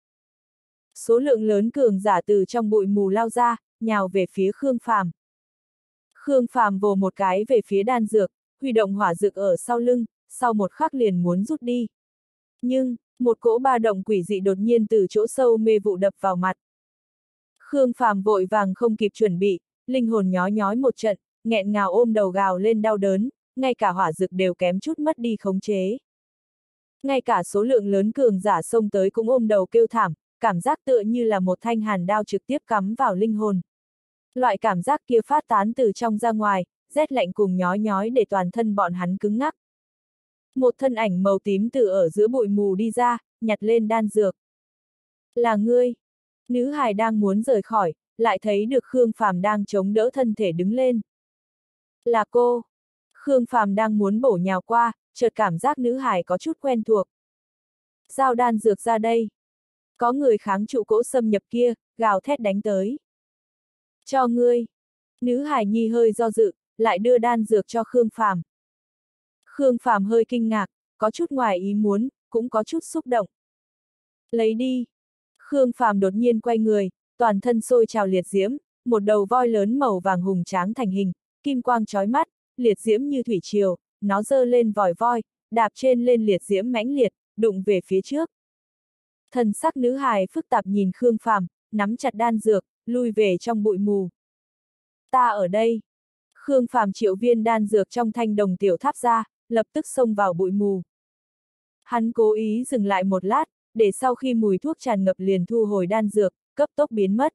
A: Số lượng lớn cường giả từ trong bụi mù lao ra, nhào về phía Khương Phàm. Khương Phàm vồ một cái về phía đan dược, huy động hỏa dược ở sau lưng, sau một khắc liền muốn rút đi. Nhưng, một cỗ ba động quỷ dị đột nhiên từ chỗ sâu mê vụ đập vào mặt. Khương Phàm vội vàng không kịp chuẩn bị, linh hồn nhói nhói một trận, nghẹn ngào ôm đầu gào lên đau đớn, ngay cả hỏa dược đều kém chút mất đi khống chế. Ngay cả số lượng lớn cường giả xông tới cũng ôm đầu kêu thảm, cảm giác tựa như là một thanh hàn đao trực tiếp cắm vào linh hồn. Loại cảm giác kia phát tán từ trong ra ngoài, rét lạnh cùng nhói nhói để toàn thân bọn hắn cứng ngắc. Một thân ảnh màu tím từ ở giữa bụi mù đi ra, nhặt lên đan dược. Là ngươi. Nữ hài đang muốn rời khỏi, lại thấy được Khương Phàm đang chống đỡ thân thể đứng lên. Là cô. Khương Phàm đang muốn bổ nhào qua, chợt cảm giác nữ hài có chút quen thuộc. Giao đan dược ra đây. Có người kháng trụ cỗ xâm nhập kia, gào thét đánh tới. Cho ngươi. Nữ hài nhi hơi do dự, lại đưa đan dược cho Khương Phàm. Khương Phàm hơi kinh ngạc, có chút ngoài ý muốn, cũng có chút xúc động. Lấy đi. Khương Phàm đột nhiên quay người, toàn thân sôi trào liệt diễm, một đầu voi lớn màu vàng hùng tráng thành hình, kim quang chói mắt, liệt diễm như thủy triều, nó giơ lên vòi voi, đạp trên lên liệt diễm mãnh liệt, đụng về phía trước. Thần sắc nữ hài phức tạp nhìn Khương Phàm, nắm chặt đan dược, lui về trong bụi mù. Ta ở đây. Khương Phàm triệu viên đan dược trong thanh đồng tiểu tháp ra, lập tức xông vào bụi mù. Hắn cố ý dừng lại một lát, để sau khi mùi thuốc tràn ngập liền thu hồi đan dược, cấp tốc biến mất.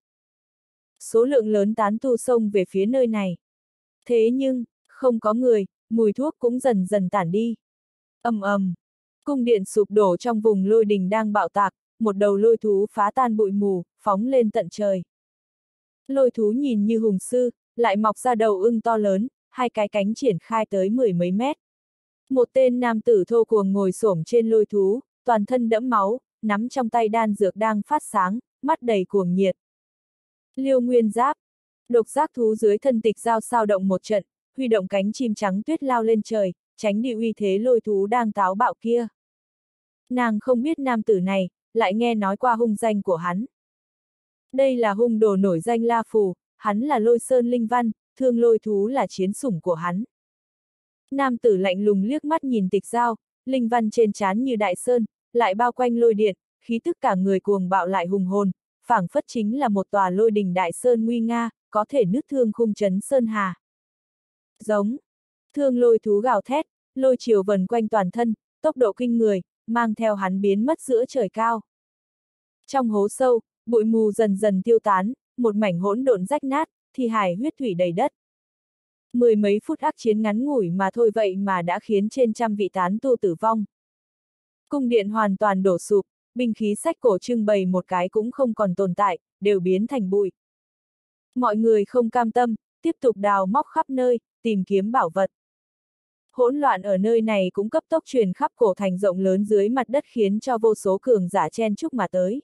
A: Số lượng lớn tán tu xông về phía nơi này. Thế nhưng, không có người, mùi thuốc cũng dần dần tản đi. Ầm ầm, cung điện sụp đổ trong vùng lôi đình đang bạo tạc, một đầu lôi thú phá tan bụi mù, phóng lên tận trời. Lôi thú nhìn như hùng sư, lại mọc ra đầu ưng to lớn, hai cái cánh triển khai tới mười mấy mét. Một tên nam tử thô cuồng ngồi xổm trên lôi thú, toàn thân đẫm máu, nắm trong tay đan dược đang phát sáng, mắt đầy cuồng nhiệt. Liêu Nguyên Giáp, độc giác thú dưới thân Tịch Giao sao động một trận, huy động cánh chim trắng tuyết lao lên trời, tránh đi uy thế lôi thú đang táo bạo kia. Nàng không biết nam tử này, lại nghe nói qua hung danh của hắn. Đây là hung đồ nổi danh La Phù, hắn là Lôi Sơn Linh Văn, thương lôi thú là chiến sủng của hắn. Nam tử lạnh lùng liếc mắt nhìn Tịch Giao, linh văn trên trán như đại sơn, lại bao quanh lôi điện, khí tức cả người cuồng bạo lại hùng hồn, phảng phất chính là một tòa lôi đình đại sơn nguy nga, có thể nứt thương khung chấn sơn hà. Giống. Thương lôi thú gào thét, lôi chiều vần quanh toàn thân, tốc độ kinh người, mang theo hắn biến mất giữa trời cao. Trong hố sâu, bụi mù dần dần tiêu tán, một mảnh hỗn độn rách nát, thi hài huyết thủy đầy đất. Mười mấy phút ác chiến ngắn ngủi mà thôi vậy mà đã khiến trên trăm vị tán tu tử vong. Cung điện hoàn toàn đổ sụp, binh khí sách cổ trưng bày một cái cũng không còn tồn tại, đều biến thành bụi. Mọi người không cam tâm, tiếp tục đào móc khắp nơi, tìm kiếm bảo vật. Hỗn loạn ở nơi này cũng cấp tốc truyền khắp cổ thành rộng lớn dưới mặt đất khiến cho vô số cường giả chen chúc mà tới.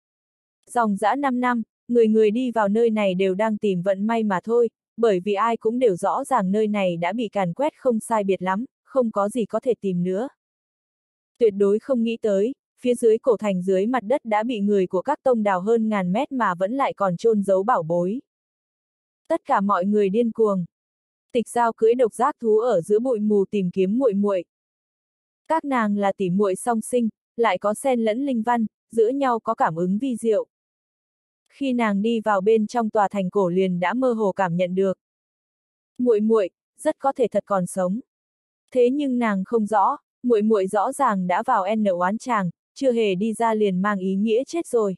A: Dòng dã năm năm, người người đi vào nơi này đều đang tìm vận may mà thôi, bởi vì ai cũng đều rõ ràng nơi này đã bị càn quét không sai biệt lắm, không có gì có thể tìm nữa. Tuyệt đối không nghĩ tới, phía dưới cổ thành dưới mặt đất đã bị người của các tông đào hơn ngàn mét mà vẫn lại còn chôn giấu bảo bối. Tất cả mọi người điên cuồng. Tịch Giao cưỡi độc giác thú ở giữa bụi mù tìm kiếm muội muội. Các nàng là tỉ muội song sinh, lại có xen lẫn linh văn, giữa nhau có cảm ứng vi diệu. Khi nàng đi vào bên trong tòa thành cổ liền đã mơ hồ cảm nhận được. Muội muội, rất có thể thật còn sống. Thế nhưng nàng không rõ, muội muội rõ ràng đã vào N oán chàng, chưa hề đi ra liền mang ý nghĩa chết rồi.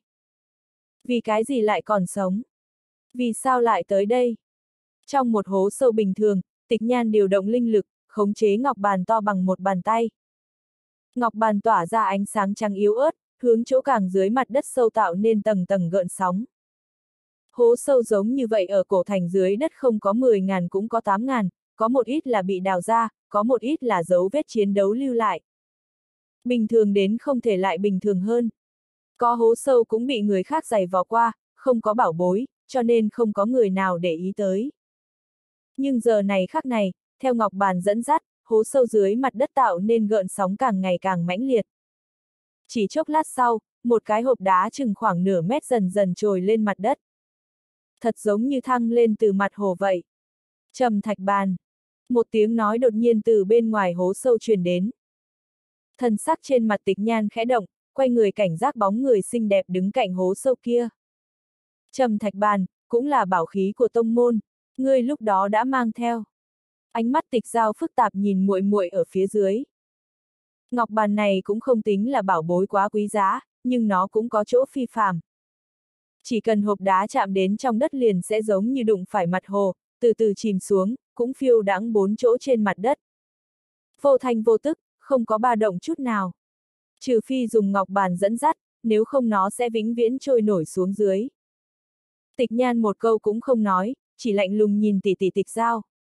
A: Vì cái gì lại còn sống? Vì sao lại tới đây? Trong một hố sâu bình thường, Tịch Nhan điều động linh lực, khống chế ngọc bàn to bằng một bàn tay. Ngọc bàn tỏa ra ánh sáng trắng yếu ớt, hướng chỗ càng dưới mặt đất sâu tạo nên tầng tầng gợn sóng. Hố sâu giống như vậy ở cổ thành dưới đất không có mười ngàn cũng có tám ngàn, có một ít là bị đào ra, có một ít là dấu vết chiến đấu lưu lại. Bình thường đến không thể lại bình thường hơn. Có hố sâu cũng bị người khác giày vò qua, không có bảo bối, cho nên không có người nào để ý tới. Nhưng giờ này khắc này, theo Ngọc Bàn dẫn dắt, hố sâu dưới mặt đất tạo nên gợn sóng càng ngày càng mãnh liệt. Chỉ chốc lát sau, một cái hộp đá chừng khoảng nửa mét dần dần trồi lên mặt đất. Thật giống như thăng lên từ mặt hồ vậy. Trầm thạch bàn. Một tiếng nói đột nhiên từ bên ngoài hố sâu truyền đến. Thần sắc trên mặt Tịch Nhan khẽ động, quay người cảnh giác bóng người xinh đẹp đứng cạnh hố sâu kia. Trầm thạch bàn, cũng là bảo khí của tông môn, ngươi lúc đó đã mang theo. Ánh mắt Tịch Giao phức tạp nhìn muội muội ở phía dưới. Ngọc bàn này cũng không tính là bảo bối quá quý giá, nhưng nó cũng có chỗ phi phàm. Chỉ cần hộp đá chạm đến trong đất liền sẽ giống như đụng phải mặt hồ, từ từ chìm xuống, cũng phiêu đãng bốn chỗ trên mặt đất. Vô thanh vô tức, không có ba động chút nào. Trừ phi dùng ngọc bàn dẫn dắt, nếu không nó sẽ vĩnh viễn trôi nổi xuống dưới. Tịch Nhan một câu cũng không nói, chỉ lạnh lùng nhìn tỷ tỷ Tịch Giao.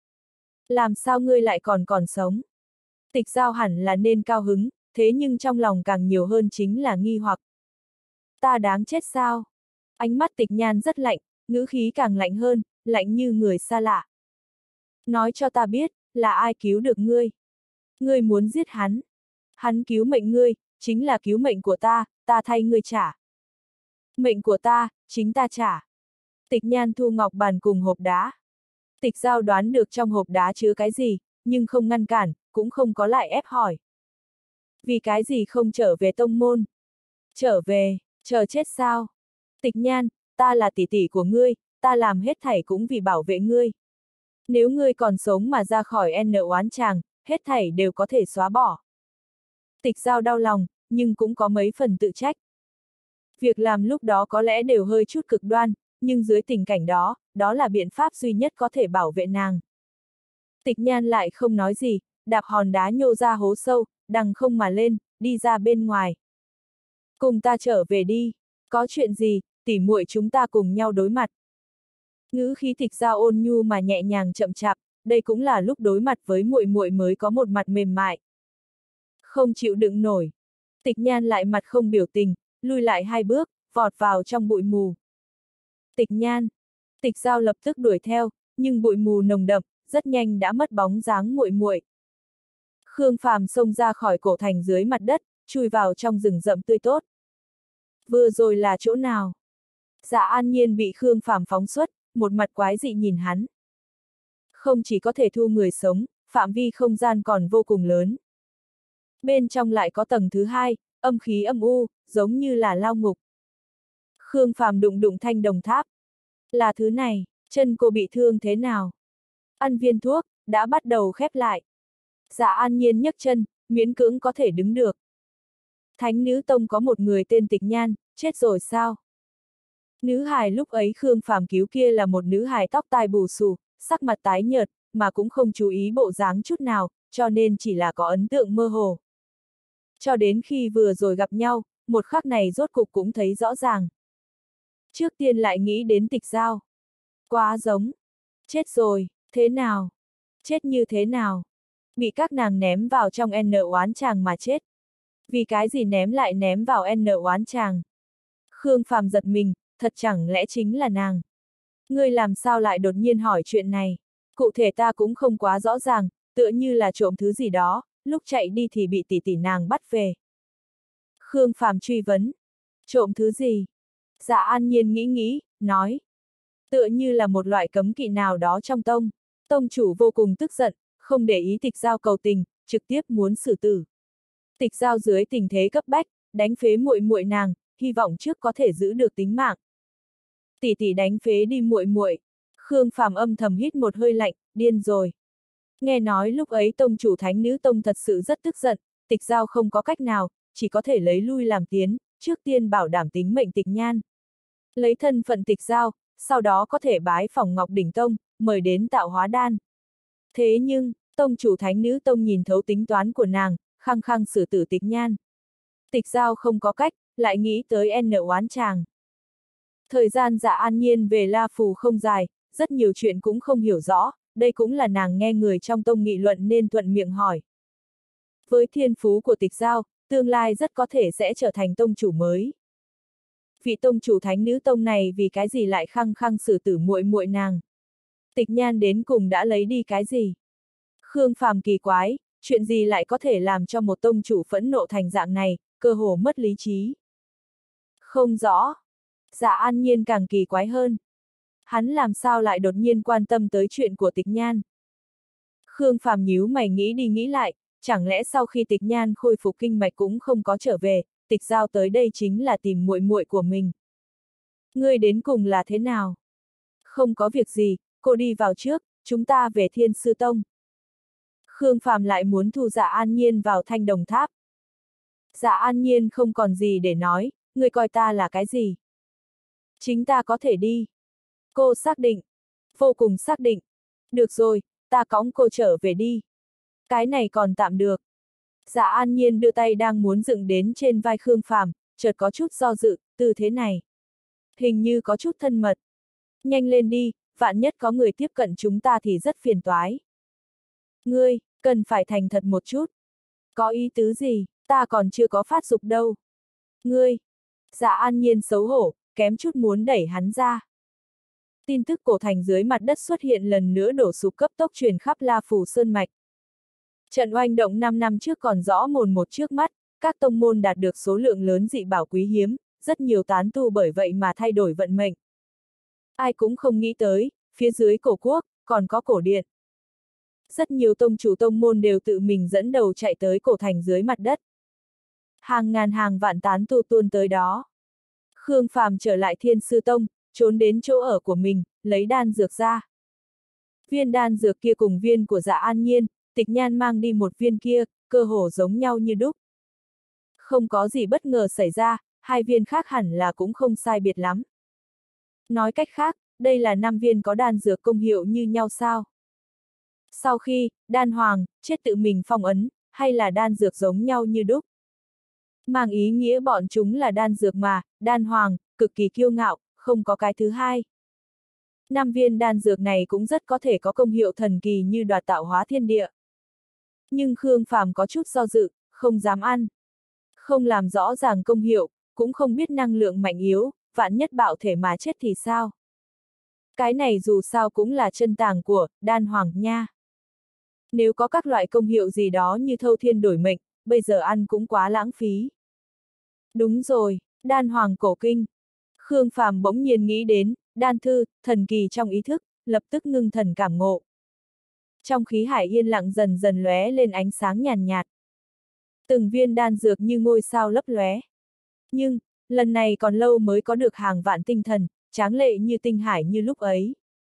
A: Làm sao ngươi lại còn còn sống? Tịch Giao hẳn là nên cao hứng, thế nhưng trong lòng càng nhiều hơn chính là nghi hoặc. Ta đáng chết sao? Ánh mắt Tịch Nhan rất lạnh, ngữ khí càng lạnh hơn, lạnh như người xa lạ. Nói cho ta biết, là ai cứu được ngươi? Ngươi muốn giết hắn. Hắn cứu mệnh ngươi, chính là cứu mệnh của ta, ta thay ngươi trả. Mệnh của ta, chính ta trả. Tịch Nhan thu ngọc bàn cùng hộp đá. Tịch Giao đoán được trong hộp đá chứa cái gì, nhưng không ngăn cản, cũng không có lại ép hỏi. Vì cái gì không trở về tông môn? Trở về, chờ chết sao? Tịch Nhan, ta là tỷ tỷ của ngươi, ta làm hết thảy cũng vì bảo vệ ngươi. Nếu ngươi còn sống mà ra khỏi N oán chàng, hết thảy đều có thể xóa bỏ. Tịch Giao đau lòng, nhưng cũng có mấy phần tự trách. Việc làm lúc đó có lẽ đều hơi chút cực đoan, nhưng dưới tình cảnh đó, đó là biện pháp duy nhất có thể bảo vệ nàng. Tịch Nhan lại không nói gì, đạp hòn đá nhô ra hố sâu, đằng không mà lên, đi ra bên ngoài. Cùng ta trở về đi, có chuyện gì, tỉ muội chúng ta cùng nhau đối mặt. Ngữ khí Tịch Giao ôn nhu mà nhẹ nhàng chậm chạp, đây cũng là lúc đối mặt với muội muội mới có một mặt mềm mại. Không chịu đựng nổi. Tịch Nhan lại mặt không biểu tình, lui lại hai bước, vọt vào trong bụi mù. Tịch Nhan. Tịch Giao lập tức đuổi theo, nhưng bụi mù nồng đậm, rất nhanh đã mất bóng dáng muội muội. Khương Phàm xông ra khỏi cổ thành dưới mặt đất, chui vào trong rừng rậm tươi tốt. Vừa rồi là chỗ nào? Dạ An Nhiên bị Khương Phàm phóng xuất, một mặt quái dị nhìn hắn. Không chỉ có thể thu người sống, phạm vi không gian còn vô cùng lớn. Bên trong lại có tầng thứ hai, âm khí âm u, giống như là lao ngục. Khương Phàm đụng đụng thanh đồng tháp. Là thứ này, chân cô bị thương thế nào? Ăn viên thuốc, đã bắt đầu khép lại. Dạ An Nhiên nhấc chân, miễn cưỡng có thể đứng được. Thánh nữ tông có một người tên Tịch Nhan, chết rồi sao? Nữ hài lúc ấy Khương Phàm cứu kia là một nữ hài tóc tai bù xù, sắc mặt tái nhợt, mà cũng không chú ý bộ dáng chút nào, cho nên chỉ là có ấn tượng mơ hồ. Cho đến khi vừa rồi gặp nhau, một khắc này rốt cục cũng thấy rõ ràng. Trước tiên lại nghĩ đến Tịch Giao. Quá giống. Chết rồi, thế nào? Chết như thế nào? Bị các nàng ném vào trong N oán chàng mà chết. Vì cái gì ném lại ném vào N oán chàng? Khương Phàm giật mình, thật chẳng lẽ chính là nàng? Ngươi làm sao lại đột nhiên hỏi chuyện này? Cụ thể ta cũng không quá rõ ràng, tựa như là trộm thứ gì đó, lúc chạy đi thì bị tỷ tỷ nàng bắt về. Khương Phàm truy vấn. Trộm thứ gì? Dạ An Nhiên nghĩ nghĩ, nói. Tựa như là một loại cấm kỵ nào đó trong tông. Tông chủ vô cùng tức giận, không để ý Tịch Giao cầu tình, trực tiếp muốn xử tử. Tịch Giao dưới tình thế cấp bách, đánh phế muội muội nàng, hy vọng trước có thể giữ được tính mạng. Tỷ tỷ đánh phế đi muội muội. Khương Phàm âm thầm hít một hơi lạnh, điên rồi. Nghe nói lúc ấy tông chủ Thánh nữ tông thật sự rất tức giận, Tịch Giao không có cách nào, chỉ có thể lấy lui làm tiến, trước tiên bảo đảm tính mệnh Tịch Nhan. Lấy thân phận Tịch Giao, sau đó có thể bái phỏng Ngọc Đỉnh Tông, mời đến tạo hóa đan. Thế nhưng, tông chủ Thánh nữ tông nhìn thấu tính toán của nàng, khăng khăng xử tử Tịch Nhan. Tịch Giao không có cách, lại nghĩ tới N oán chàng. Thời gian Dạ An Nhiên về La Phù không dài, rất nhiều chuyện cũng không hiểu rõ, đây cũng là nàng nghe người trong tông nghị luận nên thuận miệng hỏi. Với thiên phú của Tịch Giao, tương lai rất có thể sẽ trở thành tông chủ mới. Vị tông chủ thánh nữ tông này vì cái gì lại khăng khăng xử tử muội muội nàng? Tịch Nhan đến cùng đã lấy đi cái gì? Khương Phàm kỳ quái, chuyện gì lại có thể làm cho một tông chủ phẫn nộ thành dạng này, cơ hồ mất lý trí? Không rõ. Dạ An Nhiên càng kỳ quái hơn. Hắn làm sao lại đột nhiên quan tâm tới chuyện của Tịch Nhan? Khương Phàm nhíu mày nghĩ đi nghĩ lại, chẳng lẽ sau khi Tịch Nhan khôi phục kinh mạch cũng không có trở về, Tịch Giao tới đây chính là tìm muội muội của mình. Ngươi đến cùng là thế nào? Không có việc gì, cô đi vào trước, chúng ta về Thiên Sư Tông. Khương Phàm lại muốn thu Dạ An Nhiên vào Thanh Đồng Tháp. Dạ An Nhiên không còn gì để nói, ngươi coi ta là cái gì? Chính ta có thể đi. Cô xác định. Vô cùng xác định. Được rồi, ta cõng cô trở về đi. Cái này còn tạm được. Dạ An Nhiên đưa tay đang muốn dựng đến trên vai Khương Phàm, chợt có chút do dự, tư thế này. Hình như có chút thân mật. Nhanh lên đi, vạn nhất có người tiếp cận chúng ta thì rất phiền toái. Ngươi, cần phải thành thật một chút. Có ý tứ gì, ta còn chưa có phát dục đâu. Ngươi, Dạ An Nhiên xấu hổ, kém chút muốn đẩy hắn ra. Tin tức cổ thành dưới mặt đất xuất hiện lần nữa đổ sụp cấp tốc truyền khắp La Phù Sơn Mạch. Trận oanh động năm năm trước còn rõ mồn một trước mắt, các tông môn đạt được số lượng lớn dị bảo quý hiếm, rất nhiều tán tu bởi vậy mà thay đổi vận mệnh. Ai cũng không nghĩ tới, phía dưới cổ quốc, còn có cổ điện. Rất nhiều tông chủ tông môn đều tự mình dẫn đầu chạy tới cổ thành dưới mặt đất. Hàng ngàn hàng vạn tán tu tuôn tới đó. Khương Phàm trở lại Thiên Sư Tông, trốn đến chỗ ở của mình, lấy đan dược ra. Viên đan dược kia cùng viên của Dạ An Nhiên, Tịch Nhan mang đi một viên kia, cơ hồ giống nhau như đúc. Không có gì bất ngờ xảy ra, hai viên khác hẳn là cũng không sai biệt lắm. Nói cách khác, đây là năm viên có đan dược công hiệu như nhau sao? Sau khi, đan hoàng, chết tự mình phong ấn, hay là đan dược giống nhau như đúc? Mang ý nghĩa bọn chúng là đan dược mà, đan hoàng, cực kỳ kiêu ngạo, không có cái thứ hai. Năm viên đan dược này cũng rất có thể có công hiệu thần kỳ như đoạt tạo hóa thiên địa. Nhưng Khương Phàm có chút do dự, không dám ăn. Không làm rõ ràng công hiệu, cũng không biết năng lượng mạnh yếu, vạn nhất bạo thể mà chết thì sao? Cái này dù sao cũng là chân tàng của đan hoàng nha. Nếu có các loại công hiệu gì đó như thâu thiên đổi mệnh, bây giờ ăn cũng quá lãng phí. Đúng rồi, đan hoàng cổ kinh. Khương Phàm bỗng nhiên nghĩ đến, đan thư, thần kỳ trong ý thức, lập tức ngưng thần cảm ngộ. Trong khí hải yên lặng dần dần lóe lên ánh sáng nhàn nhạt. Từng viên đan dược như ngôi sao lấp lóe. Nhưng, lần này còn lâu mới có được hàng vạn tinh thần, tráng lệ như tinh hải như lúc ấy.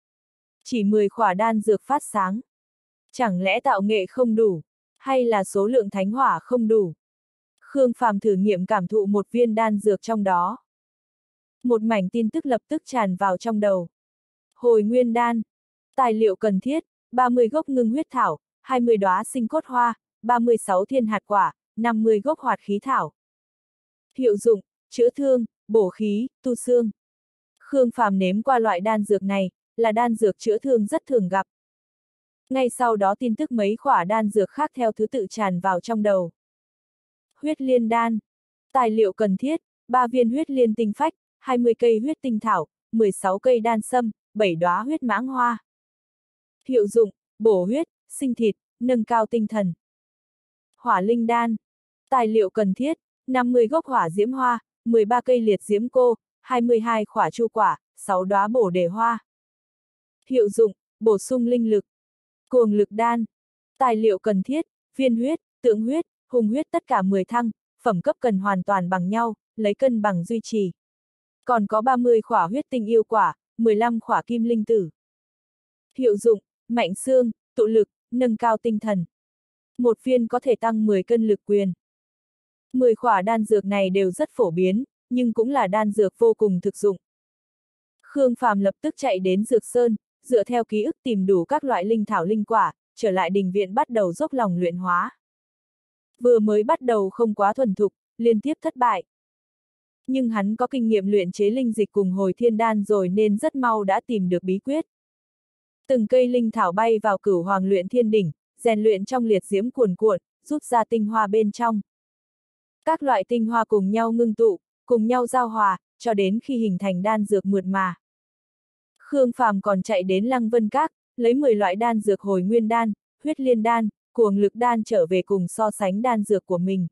A: Chỉ mười khỏa đan dược phát sáng. Chẳng lẽ tạo nghệ không đủ, hay là số lượng thánh hỏa không đủ? Khương Phàm thử nghiệm cảm thụ một viên đan dược trong đó. Một mảnh tin tức lập tức tràn vào trong đầu. Hồi nguyên đan. Tài liệu cần thiết, ba mươi gốc ngưng huyết thảo, hai mươi đóa sinh cốt hoa, ba mươi sáu thiên hạt quả, năm mươi gốc hoạt khí thảo. Hiệu dụng, chữa thương, bổ khí, tu xương. Khương Phàm nếm qua loại đan dược này, là đan dược chữa thương rất thường gặp. Ngay sau đó tin tức mấy khỏa đan dược khác theo thứ tự tràn vào trong đầu. Huyết liên đan. Tài liệu cần thiết, ba viên huyết liên tinh phách, hai mươi cây huyết tinh thảo, mười sáu cây đan sâm, bảy đóa huyết mãng hoa. Hiệu dụng, bổ huyết, sinh thịt, nâng cao tinh thần. Hỏa linh đan. Tài liệu cần thiết, năm mươi gốc hỏa diễm hoa, mười ba cây liệt diễm cô, hai mươi hai khỏa chu quả, sáu đóa bổ đề hoa. Hiệu dụng, bổ sung linh lực. Cuồng lực đan. Tài liệu cần thiết, viên huyết, tượng huyết, hùng huyết tất cả mười thăng, phẩm cấp cần hoàn toàn bằng nhau, lấy cân bằng duy trì. Còn có ba mươi khỏa huyết tinh yêu quả, mười lăm khỏa kim linh tử. Hiệu dụng, mạnh xương, tụ lực, nâng cao tinh thần. Một viên có thể tăng mười cân lực quyền. mười khỏa đan dược này đều rất phổ biến, nhưng cũng là đan dược vô cùng thực dụng. Khương Phàm lập tức chạy đến Dược Sơn, dựa theo ký ức tìm đủ các loại linh thảo linh quả, trở lại đình viện bắt đầu dốc lòng luyện hóa. Vừa mới bắt đầu không quá thuần thục, liên tiếp thất bại. nhưng hắn có kinh nghiệm luyện chế linh dịch cùng hồi thiên đan rồi nên rất mau đã tìm được bí quyết. Từng cây linh thảo bay vào cửu hoàng luyện thiên đỉnh, rèn luyện trong liệt diễm cuồn cuộn, rút ra tinh hoa bên trong. Các loại tinh hoa cùng nhau ngưng tụ, cùng nhau giao hòa, cho đến khi hình thành đan dược mượt mà. Khương Phàm còn chạy đến Lăng Vân Các, lấy mười loại đan dược hồi nguyên đan, huyết liên đan, cuồng lực đan trở về cùng so sánh đan dược của mình.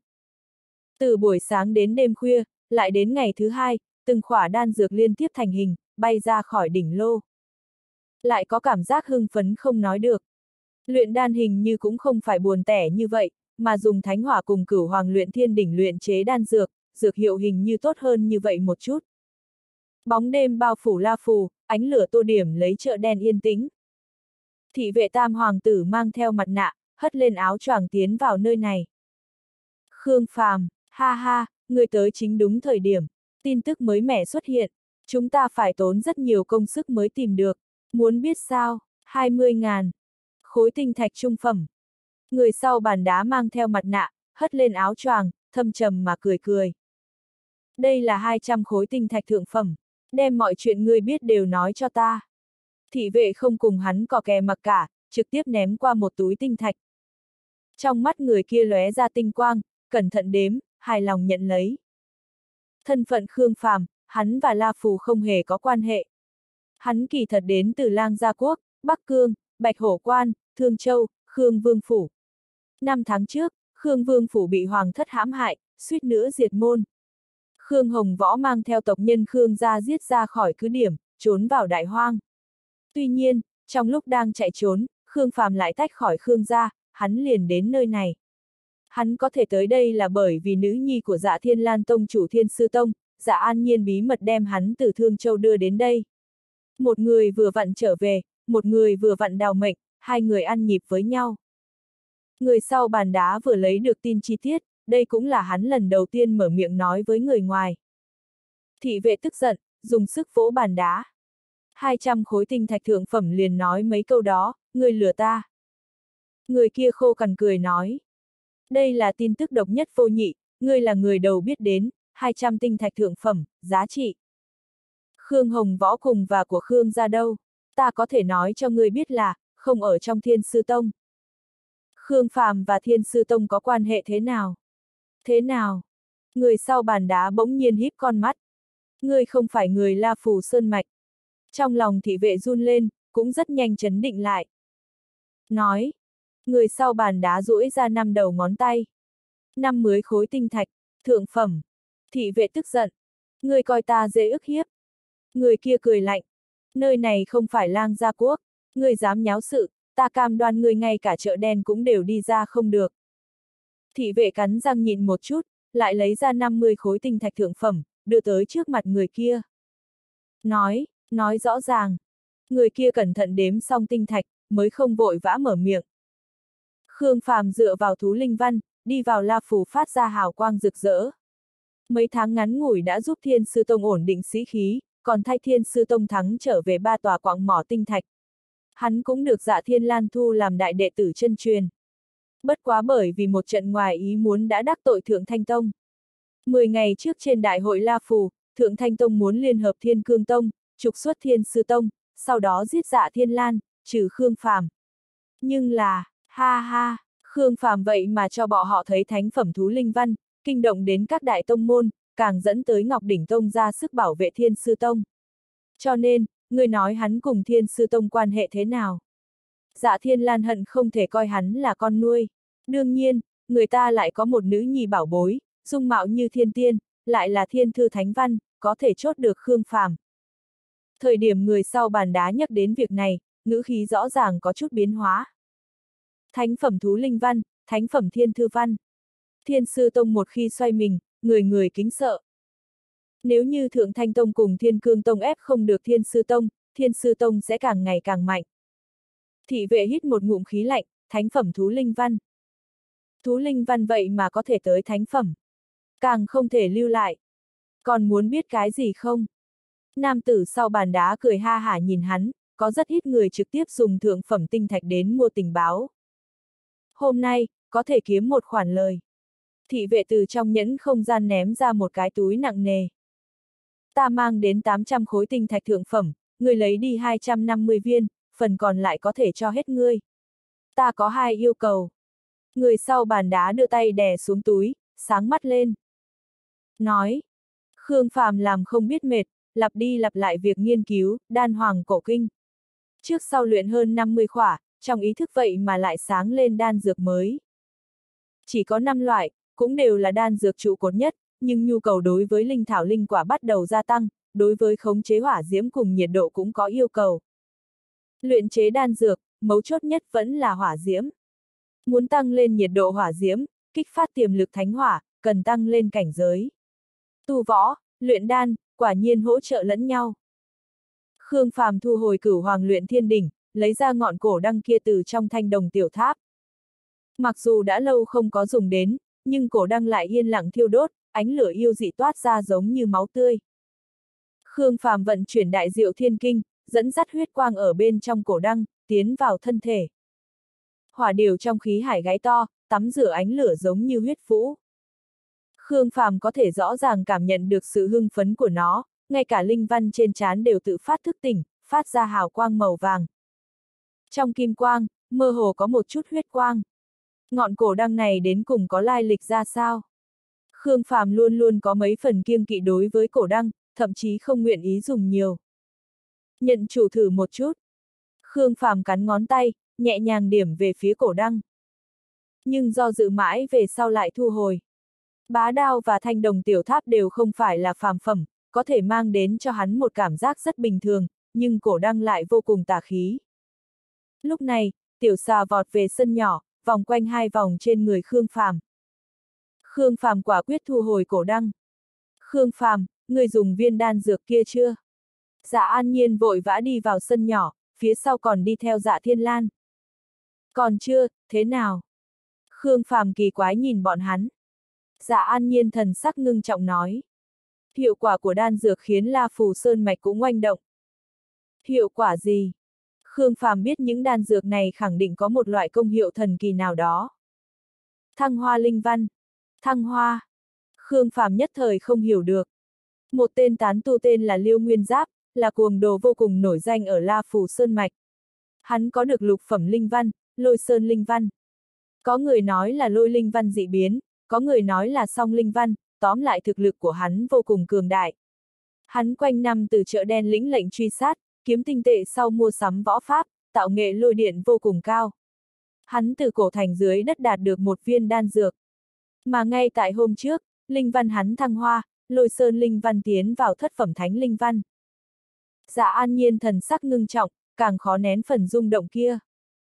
A: Từ buổi sáng đến đêm khuya, lại đến ngày thứ hai, từng khỏa đan dược liên tiếp thành hình, bay ra khỏi đỉnh lô. Lại có cảm giác hưng phấn không nói được. Luyện đan hình như cũng không phải buồn tẻ như vậy, mà dùng thánh hỏa cùng cửu hoàng luyện thiên đỉnh luyện chế đan dược, dược hiệu hình như tốt hơn như vậy một chút. Bóng đêm bao phủ La Phù, ánh lửa tô điểm lấy chợ đen yên tĩnh. Thị vệ tam hoàng tử mang theo mặt nạ, hất lên áo choàng tiến vào nơi này. Khương Phàm, ha ha, người tới chính đúng thời điểm, tin tức mới mẻ xuất hiện, chúng ta phải tốn rất nhiều công sức mới tìm được, muốn biết sao, hai mươi ngàn, khối tinh thạch trung phẩm. Người sau bàn đá mang theo mặt nạ, hất lên áo choàng, thâm trầm mà cười cười. Đây là hai trăm khối tinh thạch thượng phẩm, đem mọi chuyện ngươi biết đều nói cho ta. Thị vệ không cùng hắn cò kè mặc cả, trực tiếp ném qua một túi tinh thạch. Trong mắt người kia lóe ra tinh quang, cẩn thận đếm, hài lòng nhận lấy. Thân phận Khương Phàm, hắn và La Phù không hề có quan hệ. Hắn kỳ thật đến từ Lang Gia Quốc, Bắc Cương, Bạch Hổ Quan, Thương Châu, Khương Vương Phủ. Năm tháng trước, Khương Vương Phủ bị Hoàng thất hãm hại, suýt nữa diệt môn. Khương Hồng Võ mang theo tộc nhân Khương gia giết ra khỏi cứ điểm, trốn vào Đại Hoang. Tuy nhiên, trong lúc đang chạy trốn, Khương Phàm lại tách khỏi Khương gia, hắn liền đến nơi này. Hắn có thể tới đây là bởi vì nữ nhi của Dạ Thiên Lan Tông chủ Thiên Sư Tông, Dạ An Nhiên bí mật đem hắn từ Thương Châu đưa đến đây. Một người vừa vặn trở về, một người vừa vặn đào mệnh, hai người ăn nhịp với nhau. Người sau bàn đá vừa lấy được tin chi tiết, đây cũng là hắn lần đầu tiên mở miệng nói với người ngoài. Thị vệ tức giận, dùng sức vỗ bàn đá. hai trăm khối tinh thạch thượng phẩm liền nói mấy câu đó, ngươi lừa ta. Người kia khô cằn cười nói. Đây là tin tức độc nhất vô nhị, ngươi là người đầu biết đến, hai trăm tinh thạch thượng phẩm, giá trị. Khương Hồng Võ cùng và của Khương gia đâu, ta có thể nói cho ngươi biết là, không ở trong Thiên Sư Tông. Khương Phàm và Thiên Sư Tông có quan hệ thế nào? Thế nào? Người sau bàn đá bỗng nhiên híp con mắt. Ngươi không phải người La Phù Sơn Mạch. Trong lòng thị vệ run lên, cũng rất nhanh chấn định lại. Nói. Người sau bàn đá duỗi ra năm đầu ngón tay. Năm mới khối tinh thạch, thượng phẩm. Thị vệ tức giận. Ngươi coi ta dễ ức hiếp. Người kia cười lạnh. Nơi này không phải Lang Gia Quốc. Ngươi dám nháo sự, ta cam đoan ngươi ngay cả chợ đen cũng đều đi ra không được. Thị vệ cắn răng nhịn một chút, lại lấy ra năm mươi khối tinh thạch thượng phẩm, đưa tới trước mặt người kia. Nói, nói rõ ràng. Người kia cẩn thận đếm xong tinh thạch, mới không vội vã mở miệng. Khương Phàm dựa vào thú linh văn, đi vào La Phù phát ra hào quang rực rỡ. Mấy tháng ngắn ngủi đã giúp Thiên Sư Tông ổn định sĩ khí, còn thay Thiên Sư Tông thắng trở về ba tòa quặng mỏ tinh thạch. Hắn cũng được Dạ Thiên Lan thu làm đại đệ tử chân truyền. Bất quá bởi vì một trận ngoài ý muốn đã đắc tội Thượng Thanh Tông. Mười ngày trước trên đại hội La Phù, Thượng Thanh Tông muốn liên hợp Thiên Cương Tông, trục xuất Thiên Sư Tông, sau đó giết Dạ Thiên Lan, trừ Khương Phàm. Nhưng là, ha ha, Khương Phàm vậy mà cho bọn họ thấy thánh phẩm thú linh văn, kinh động đến các đại tông môn, càng dẫn tới Ngọc Đỉnh Tông ra sức bảo vệ Thiên Sư Tông. Cho nên, người nói hắn cùng Thiên Sư Tông quan hệ thế nào? Dạ Thiên Lan hận không thể coi hắn là con nuôi. Đương nhiên, người ta lại có một nữ nhi bảo bối, dung mạo như thiên tiên, lại là thiên thư thánh văn, có thể chốt được Khương Phàm. Thời điểm người sau bàn đá nhắc đến việc này, ngữ khí rõ ràng có chút biến hóa. Thánh phẩm thú linh văn, thánh phẩm thiên thư văn. Thiên Sư Tông một khi xoay mình, người người kính sợ. Nếu như Thượng Thanh Tông cùng Thiên Cương Tông ép không được Thiên Sư Tông, Thiên Sư Tông sẽ càng ngày càng mạnh. Thị vệ hít một ngụm khí lạnh, thánh phẩm thú linh văn. Thú linh văn vậy mà có thể tới thánh phẩm. Càng không thể lưu lại. Còn muốn biết cái gì không? Nam tử sau bàn đá cười ha hả nhìn hắn, có rất ít người trực tiếp dùng thượng phẩm tinh thạch đến mua tình báo. Hôm nay, có thể kiếm một khoản lời. Thị vệ từ trong nhẫn không gian ném ra một cái túi nặng nề. Ta mang đến tám trăm khối tinh thạch thượng phẩm, ngươi lấy đi hai trăm năm mươi viên, phần còn lại có thể cho hết ngươi. Ta có hai yêu cầu. Người sau bàn đá đưa tay đè xuống túi, sáng mắt lên. Nói. Khương Phàm làm không biết mệt, lặp đi lặp lại việc nghiên cứu, đan hoàng cổ kinh. Trước sau luyện hơn năm mươi khỏa, trong ý thức vậy mà lại sáng lên đan dược mới. Chỉ có năm loại, cũng đều là đan dược trụ cột nhất, nhưng nhu cầu đối với linh thảo linh quả bắt đầu gia tăng, đối với khống chế hỏa diễm cùng nhiệt độ cũng có yêu cầu. Luyện chế đan dược, mấu chốt nhất vẫn là hỏa diễm. Muốn tăng lên nhiệt độ hỏa diễm, kích phát tiềm lực thánh hỏa, cần tăng lên cảnh giới. Tu võ, luyện đan, quả nhiên hỗ trợ lẫn nhau. Khương Phàm thu hồi Cửu Hoàng Luyện Thiên Đỉnh, lấy ra ngọn cổ đăng kia từ trong thanh đồng tiểu tháp. Mặc dù đã lâu không có dùng đến, nhưng cổ đăng lại yên lặng thiêu đốt, ánh lửa yêu dị toát ra giống như máu tươi. Khương Phàm vận chuyển Đại Diệu Thiên Kinh, dẫn dắt huyết quang ở bên trong cổ đăng, tiến vào thân thể. Hỏa điểu trong khí hải gáy to, tắm rửa ánh lửa giống như huyết vũ. Khương Phàm có thể rõ ràng cảm nhận được sự hưng phấn của nó, ngay cả linh văn trên trán đều tự phát thức tỉnh, phát ra hào quang màu vàng. Trong kim quang, mơ hồ có một chút huyết quang. Ngọn cổ đăng này đến cùng có lai lịch ra sao? Khương Phàm luôn luôn có mấy phần kiêng kỵ đối với cổ đăng, thậm chí không nguyện ý dùng nhiều. Nhận chủ thử một chút. Khương Phàm cắn ngón tay, nhẹ nhàng điểm về phía cổ đăng. Nhưng do dự mãi về sau lại thu hồi. Bá đao và thanh đồng tiểu tháp đều không phải là phàm phẩm, có thể mang đến cho hắn một cảm giác rất bình thường, nhưng cổ đăng lại vô cùng tà khí. Lúc này, tiểu xà vọt về sân nhỏ, vòng quanh hai vòng trên người Khương Phàm. Khương Phàm quả quyết thu hồi cổ đăng. Khương Phàm, người dùng viên đan dược kia chưa? Dạ An Nhiên vội vã đi vào sân nhỏ, phía sau còn đi theo Dạ Thiên Lan. Còn chưa, thế nào? Khương Phàm kỳ quái nhìn bọn hắn. Dạ An Nhiên thần sắc ngưng trọng nói. Hiệu quả của đan dược khiến La Phù Sơn Mạch cũng oanh động. Hiệu quả gì? Khương Phàm biết những đan dược này khẳng định có một loại công hiệu thần kỳ nào đó. Thăng hoa linh văn. Thăng hoa. Khương Phàm nhất thời không hiểu được. Một tên tán tu tên là Liêu Nguyên Giáp, là cuồng đồ vô cùng nổi danh ở La Phù Sơn Mạch. Hắn có được lục phẩm linh văn, lôi sơn linh văn. Có người nói là lôi linh văn dị biến, có người nói là song linh văn, tóm lại thực lực của hắn vô cùng cường đại. Hắn quanh năm từ chợ đen lĩnh lệnh truy sát, kiếm tinh tệ sau mua sắm võ pháp, tạo nghệ lôi điện vô cùng cao. Hắn từ cổ thành dưới đất đạt được một viên đan dược. Mà ngay tại hôm trước, linh văn hắn thăng hoa, lôi sơn linh văn tiến vào thất phẩm thánh linh văn. Dạ An Nhiên thần sắc ngưng trọng, càng khó nén phần rung động kia.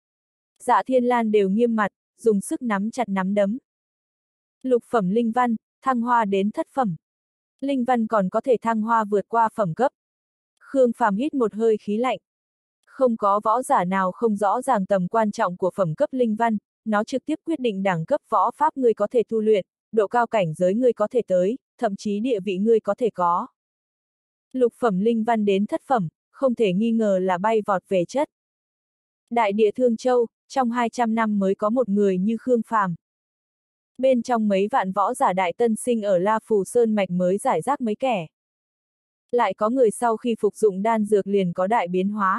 A: Dạ Thiên Lan đều nghiêm mặt, dùng sức nắm chặt nắm đấm. Lục phẩm linh văn, thăng hoa đến thất phẩm. Linh văn còn có thể thăng hoa vượt qua phẩm cấp. Khương Phàm hít một hơi khí lạnh. Không có võ giả nào không rõ ràng tầm quan trọng của phẩm cấp linh văn, nó trực tiếp quyết định đẳng cấp võ pháp ngươi có thể tu luyện, độ cao cảnh giới ngươi có thể tới, thậm chí địa vị ngươi có thể có. Lục phẩm linh văn đến thất phẩm, không thể nghi ngờ là bay vọt về chất. Đại địa Thương Châu, trong hai trăm năm mới có một người như Khương Phàm. Bên trong mấy vạn võ giả đại tân sinh ở La Phù Sơn Mạch mới giải rác mấy kẻ. Lại có người sau khi phục dụng đan dược liền có đại biến hóa.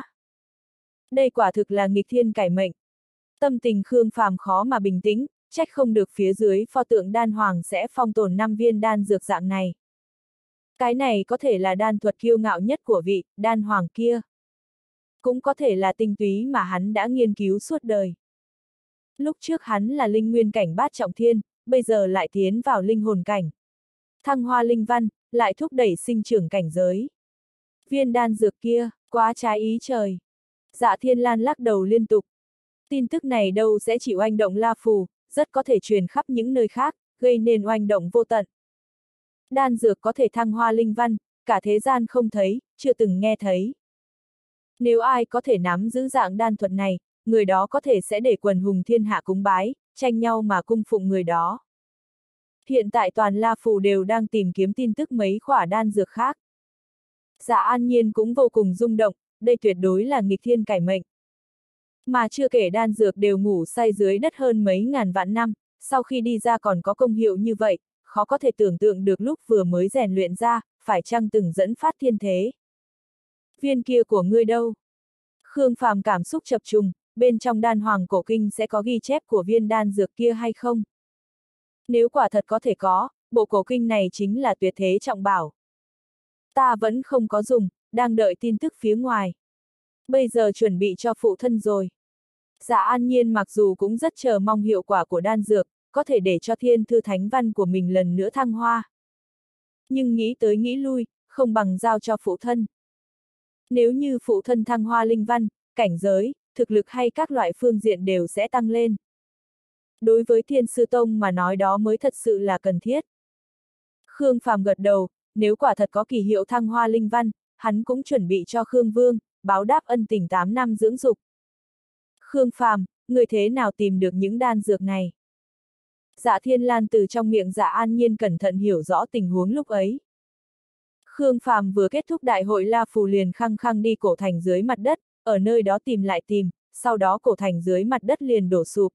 A: Đây quả thực là nghịch thiên cải mệnh. Tâm tình Khương Phàm khó mà bình tĩnh, trách không được phía dưới pho tượng đan hoàng sẽ phong tồn năm viên đan dược dạng này. Cái này có thể là đan thuật kiêu ngạo nhất của vị đan hoàng kia. Cũng có thể là tinh túy mà hắn đã nghiên cứu suốt đời. Lúc trước hắn là linh nguyên cảnh bát trọng thiên, bây giờ lại tiến vào linh hồn cảnh. Thăng hoa linh văn, lại thúc đẩy sinh trưởng cảnh giới. Viên đan dược kia, quá trái ý trời. Dạ Thiên Lan lắc đầu liên tục. Tin tức này đâu sẽ chỉ oanh động La Phù, rất có thể truyền khắp những nơi khác, gây nên oanh động vô tận. Đan dược có thể thăng hoa linh văn, cả thế gian không thấy, chưa từng nghe thấy. Nếu ai có thể nắm giữ dạng đan thuật này, người đó có thể sẽ để quần hùng thiên hạ cúng bái, tranh nhau mà cung phụng người đó. Hiện tại toàn La Phù đều đang tìm kiếm tin tức mấy khỏa đan dược khác. Dạ An Nhiên cũng vô cùng rung động, đây tuyệt đối là nghịch thiên cải mệnh. Mà chưa kể đan dược đều ngủ say dưới đất hơn mấy ngàn vạn năm, sau khi đi ra còn có công hiệu như vậy, khó có thể tưởng tượng được lúc vừa mới rèn luyện ra, phải chăng từng dẫn phát thiên thế. Viên kia của ngươi đâu? Khương Phàm cảm xúc chập trùng, bên trong đan hoàng cổ kinh sẽ có ghi chép của viên đan dược kia hay không? Nếu quả thật có thể có, bộ cổ kinh này chính là tuyệt thế trọng bảo. Ta vẫn không có dùng, đang đợi tin tức phía ngoài. Bây giờ chuẩn bị cho phụ thân rồi. Dạ An Nhiên mặc dù cũng rất chờ mong hiệu quả của đan dược, có thể để cho thiên thư thánh văn của mình lần nữa thăng hoa. Nhưng nghĩ tới nghĩ lui, không bằng giao cho phụ thân. Nếu như phụ thân thăng hoa linh văn, cảnh giới, thực lực hay các loại phương diện đều sẽ tăng lên. Đối với Thiên Sư Tông mà nói đó mới thật sự là cần thiết. Khương Phàm gật đầu, nếu quả thật có kỳ hiệu thăng hoa linh văn, hắn cũng chuẩn bị cho Khương Vương, báo đáp ân tình tám năm dưỡng dục. Khương Phàm, người thế nào tìm được những đan dược này? Dạ Thiên Lan từ trong miệng Dạ An Nhiên cẩn thận hiểu rõ tình huống lúc ấy. Khương Phàm vừa kết thúc đại hội La Phù liền khăng khăng đi cổ thành dưới mặt đất, ở nơi đó tìm lại tìm, sau đó cổ thành dưới mặt đất liền đổ sụp.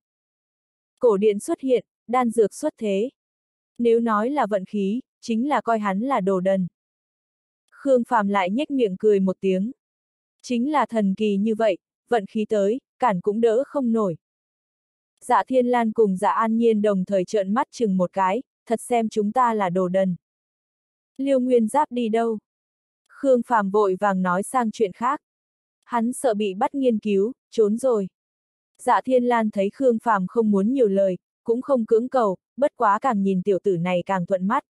A: Cổ điện xuất hiện, đan dược xuất thế. Nếu nói là vận khí, chính là coi hắn là đồ đần. Khương Phàm lại nhếch miệng cười một tiếng. Chính là thần kỳ như vậy, vận khí tới, cản cũng đỡ không nổi. Dạ Thiên Lan cùng Dạ An Nhiên đồng thời trợn mắt chừng một cái, thật xem chúng ta là đồ đần. Liêu Nguyên Giáp đi đâu? Khương Phàm vội vàng nói sang chuyện khác. Hắn sợ bị bắt nghiên cứu, trốn rồi. Dạ Thiên Lan thấy Khương Phàm không muốn nhiều lời, cũng không cưỡng cầu, bất quá càng nhìn tiểu tử này càng thuận mắt.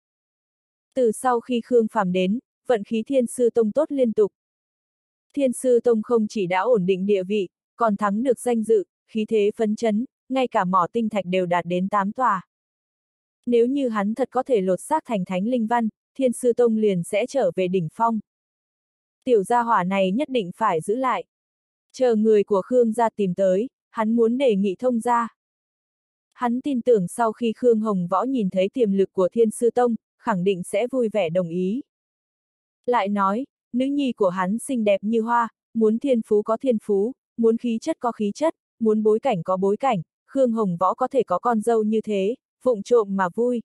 A: Từ sau khi Khương Phàm đến, vận khí Thiên Sư Tông tốt liên tục. Thiên Sư Tông không chỉ đã ổn định địa vị, còn thắng được danh dự, khí thế phấn chấn, ngay cả mỏ tinh thạch đều đạt đến tám tòa. Nếu như hắn thật có thể lột xác thành thánh linh văn, Thiên Sư Tông liền sẽ trở về đỉnh phong. Tiểu gia hỏa này nhất định phải giữ lại. Chờ người của Khương gia tìm tới, hắn muốn đề nghị thông gia. Hắn tin tưởng sau khi Khương Hồng Võ nhìn thấy tiềm lực của Thiên Sư Tông, khẳng định sẽ vui vẻ đồng ý. Lại nói, nữ nhi của hắn xinh đẹp như hoa, muốn thiên phú có thiên phú, muốn khí chất có khí chất, muốn bối cảnh có bối cảnh, Khương Hồng Võ có thể có con dâu như thế, vụng trộm mà vui.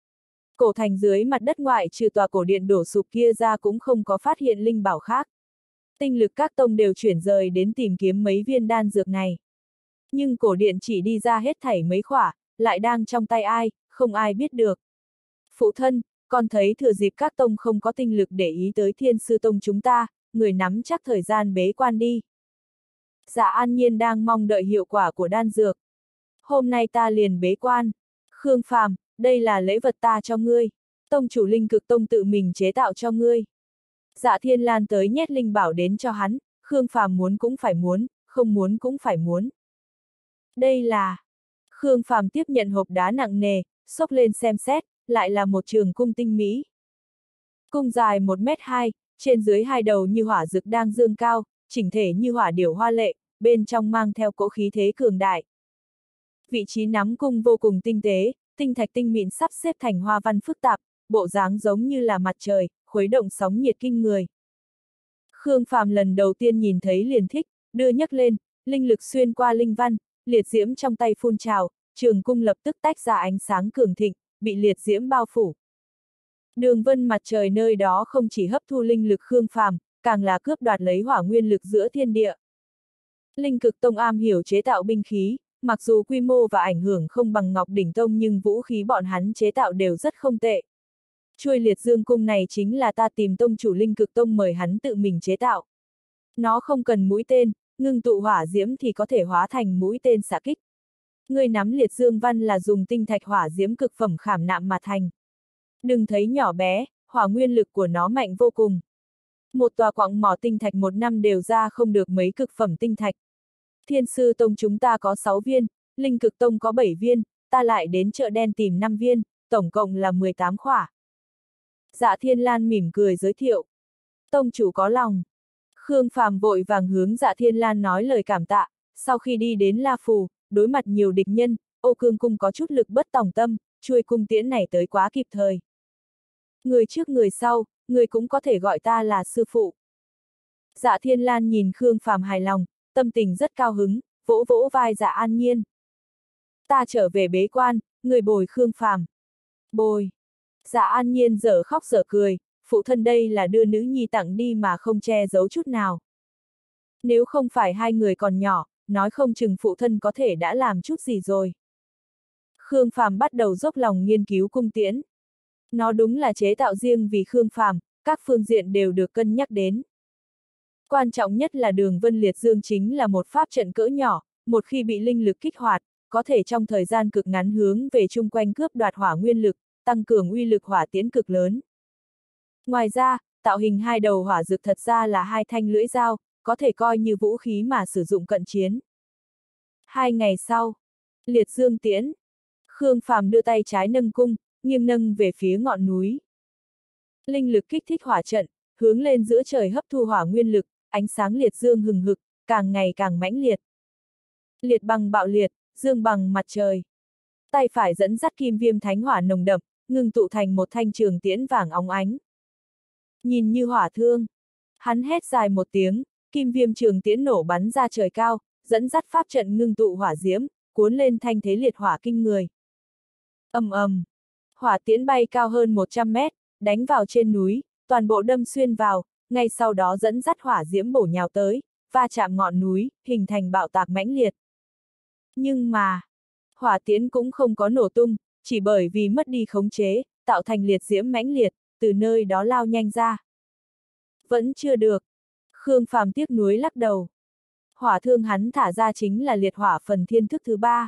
A: Cổ thành dưới mặt đất ngoại trừ tòa cổ điện đổ sụp kia ra cũng không có phát hiện linh bảo khác. Tinh lực các tông đều chuyển rời đến tìm kiếm mấy viên đan dược này. Nhưng cổ điện chỉ đi ra hết thảy mấy khỏa, lại đang trong tay ai, không ai biết được. Phụ thân, con thấy thừa dịp các tông không có tinh lực để ý tới Thiên Sư Tông chúng ta, người nắm chắc thời gian bế quan đi. Dạ An Nhiên đang mong đợi hiệu quả của đan dược. Hôm nay ta liền bế quan. Khương Phàm, đây là lễ vật ta cho ngươi. Tông chủ Linh Cực Tông tự mình chế tạo cho ngươi. Dạ Thiên Lan tới nhét linh bảo đến cho hắn, Khương Phàm muốn cũng phải muốn, không muốn cũng phải muốn. Đây là... Khương Phàm tiếp nhận hộp đá nặng nề, xốc lên xem xét, lại là một trường cung tinh mỹ. Cung dài một mét hai, trên dưới hai đầu như hỏa dực đang dương cao, chỉnh thể như hỏa điểu hoa lệ, bên trong mang theo cỗ khí thế cường đại. Vị trí nắm cung vô cùng tinh tế, tinh thạch tinh mịn sắp xếp thành hoa văn phức tạp, bộ dáng giống như là mặt trời, khuấy động sóng nhiệt kinh người. Khương Phàm lần đầu tiên nhìn thấy liền thích, đưa nhấc lên, linh lực xuyên qua linh văn, liệt diễm trong tay phun trào, trường cung lập tức tách ra ánh sáng cường thịnh, bị liệt diễm bao phủ. Đường vân mặt trời nơi đó không chỉ hấp thu linh lực Khương Phàm, càng là cướp đoạt lấy hỏa nguyên lực giữa thiên địa. Linh Cực Tông am hiểu chế tạo binh khí, mặc dù quy mô và ảnh hưởng không bằng Ngọc Đỉnh Tông nhưng vũ khí bọn hắn chế tạo đều rất không tệ. Chuôi liệt dương cung này chính là ta tìm tông chủ Linh Cực Tông mời hắn tự mình chế tạo. Nó không cần mũi tên, ngưng tụ hỏa diễm thì có thể hóa thành mũi tên xạ kích. Người nắm liệt dương văn là dùng tinh thạch hỏa diễm cực phẩm khảm nạm mà thành. Đừng thấy nhỏ bé, hỏa nguyên lực của nó mạnh vô cùng. Một tòa quặng mỏ tinh thạch một năm đều ra không được mấy cực phẩm tinh thạch. Thiên Sư Tông chúng ta có sáu viên, Linh Cực Tông có bảy viên, ta lại đến chợ đen tìm năm viên, tổng cộng là mười tám khỏa. Dạ Thiên Lan mỉm cười giới thiệu. Tông chủ có lòng. Khương Phàm vội vàng hướng Dạ Thiên Lan nói lời cảm tạ, sau khi đi đến La Phù, đối mặt nhiều địch nhân, Ô Cương Cung có chút lực bất tòng tâm, chuôi cung tiễn này tới quá kịp thời. Người trước người sau, người cũng có thể gọi ta là sư phụ. Dạ Thiên Lan nhìn Khương Phàm hài lòng, tâm tình rất cao hứng, vỗ vỗ vai Dạ An Nhiên. Ta trở về bế quan, người bồi Khương Phàm. Bồi. Dạ An Nhiên dở khóc dở cười, phụ thân đây là đưa nữ nhi tặng đi mà không che giấu chút nào. Nếu không phải hai người còn nhỏ, nói không chừng phụ thân có thể đã làm chút gì rồi. Khương Phàm bắt đầu dốc lòng nghiên cứu cung tiễn. Nó đúng là chế tạo riêng vì Khương Phàm, các phương diện đều được cân nhắc đến. Quan trọng nhất là đường vân liệt dương chính là một pháp trận cỡ nhỏ, một khi bị linh lực kích hoạt, có thể trong thời gian cực ngắn hướng về chung quanh cướp đoạt hỏa nguyên lực, tăng cường uy lực hỏa tiễn cực lớn. Ngoài ra, tạo hình hai đầu hỏa dược thật ra là hai thanh lưỡi dao, có thể coi như vũ khí mà sử dụng cận chiến. Hai ngày sau, liệt dương tiễn. Khương Phàm đưa tay trái nâng cung, nghiêng nâng về phía ngọn núi. Linh lực kích thích hỏa trận, hướng lên giữa trời hấp thu hỏa nguyên lực, ánh sáng liệt dương hừng hực, càng ngày càng mãnh liệt. Liệt bằng bạo liệt, dương bằng mặt trời. Tay phải dẫn dắt kim viêm thánh hỏa nồng đậm, ngưng tụ thành một thanh trường tiễn vàng óng ánh. Nhìn như hỏa thương. Hắn hét dài một tiếng, kim viêm trường tiễn nổ bắn ra trời cao, dẫn dắt pháp trận ngưng tụ hỏa diễm, cuốn lên thanh thế liệt hỏa kinh người. Ầm ầm, hỏa tiễn bay cao hơn một trăm mét, đánh vào trên núi, toàn bộ đâm xuyên vào, ngay sau đó dẫn dắt hỏa diễm bổ nhào tới, va chạm ngọn núi, hình thành bạo tạc mãnh liệt. Nhưng mà, hỏa tiễn cũng không có nổ tung, chỉ bởi vì mất đi khống chế, tạo thành liệt diễm mãnh liệt, từ nơi đó lao nhanh ra. Vẫn chưa được. Khương Phàm tiếc nuối lắc đầu. Hỏa thương hắn thả ra chính là liệt hỏa phần thiên thức thứ ba.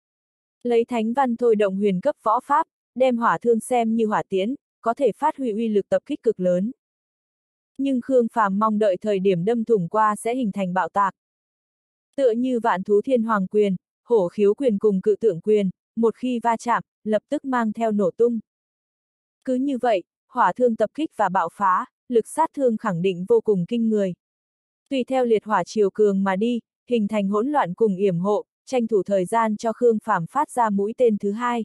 A: Lấy thánh văn thôi động huyền cấp võ pháp, đem hỏa thương xem như hỏa tiễn, có thể phát huy uy lực tập kích cực lớn. Nhưng Khương Phàm mong đợi thời điểm đâm thủng qua sẽ hình thành bạo tạc. Tựa như vạn thú thiên hoàng quyền, hổ khiếu quyền cùng cự tượng quyền, một khi va chạm, lập tức mang theo nổ tung. Cứ như vậy, hỏa thương tập kích và bạo phá, lực sát thương khẳng định vô cùng kinh người. Tùy theo liệt hỏa chiều cường mà đi, hình thành hỗn loạn cùng yểm hộ, tranh thủ thời gian cho Khương Phàm phát ra mũi tên thứ hai.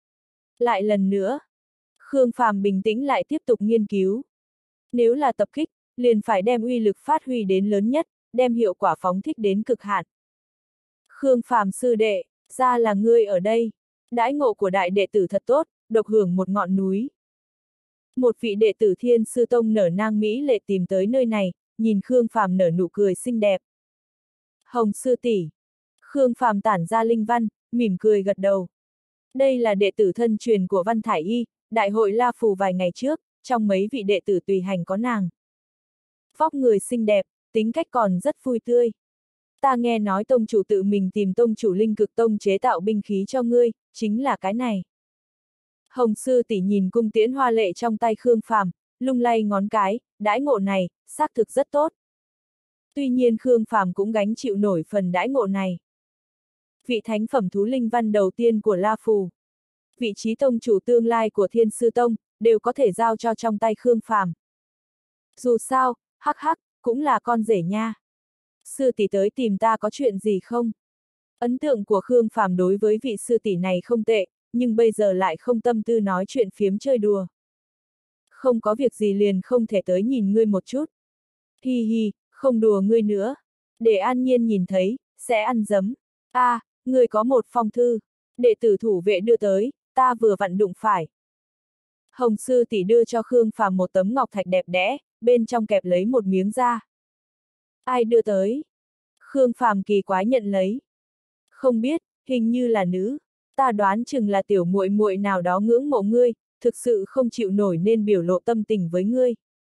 A: Lại lần nữa, Khương Phàm bình tĩnh lại tiếp tục nghiên cứu. Nếu là tập kích, liền phải đem uy lực phát huy đến lớn nhất, đem hiệu quả phóng thích đến cực hạn. Khương Phàm sư đệ, ra là ngươi ở đây. Đãi ngộ của đại đệ tử thật tốt, độc hưởng một ngọn núi. Một vị đệ tử Thiên Sư Tông nở nang mỹ lệ tìm tới nơi này, nhìn Khương Phàm nở nụ cười xinh đẹp. Hồng sư tỷ. Khương Phàm tản ra linh văn, mỉm cười gật đầu. Đây là đệ tử thân truyền của Văn Thải Y, đại hội La Phù vài ngày trước, trong mấy vị đệ tử tùy hành có nàng. Vóc người xinh đẹp, tính cách còn rất vui tươi. Ta nghe nói tông chủ tự mình tìm tông chủ Linh Cực Tông chế tạo binh khí cho ngươi, chính là cái này. Hồng sư tỷ nhìn cung tiễn hoa lệ trong tay Khương Phàm, lung lay ngón cái, đãi ngộ này, xác thực rất tốt. Tuy nhiên Khương Phàm cũng gánh chịu nổi phần đãi ngộ này. Vị thánh phẩm thú linh văn đầu tiên của La Phù, vị trí tông chủ tương lai của Thiên Sư Tông, đều có thể giao cho trong tay Khương Phàm. Dù sao, hắc hắc, cũng là con rể nha. Sư tỷ tới tìm ta có chuyện gì không? Ấn tượng của Khương Phàm đối với vị sư tỷ này không tệ, nhưng bây giờ lại không tâm tư nói chuyện phiếm chơi đùa. Không có việc gì liền không thể tới nhìn ngươi một chút. Hi hi, không đùa ngươi nữa. Để An Nhiên nhìn thấy, sẽ ăn dấm. A, à, ngươi có một phong thư. Đệ tử thủ vệ đưa tới, ta vừa vặn đụng phải. Hồng sư tỷ đưa cho Khương Phàm một tấm ngọc thạch đẹp đẽ, bên trong kẹp lấy một miếng da. Ai đưa tới? Khương Phàm kỳ quái nhận lấy. Không biết, hình như là nữ. Ta đoán chừng là tiểu muội muội nào đó ngưỡng mộ ngươi, thực sự không chịu nổi nên biểu lộ tâm tình với ngươi.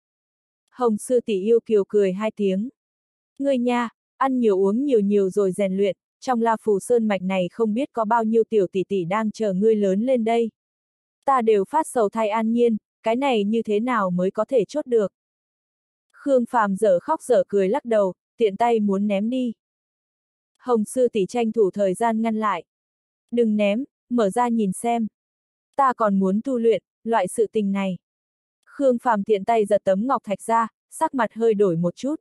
A: Hồng sư tỷ yêu kiều cười hai tiếng. Ngươi nha, ăn nhiều uống nhiều nhiều rồi rèn luyện, trong La Phù Sơn mạch này không biết có bao nhiêu tiểu tỷ tỷ đang chờ ngươi lớn lên đây. Ta đều phát sầu thay An Nhiên, cái này như thế nào mới có thể chốt được. Khương Phàm dở khóc dở cười lắc đầu, tiện tay muốn ném đi. Hồng sư tỷ tranh thủ thời gian ngăn lại. Đừng ném, mở ra nhìn xem. Ta còn muốn tu luyện, loại sự tình này. Khương Phàm tiện tay giật tấm ngọc thạch ra, sắc mặt hơi đổi một chút.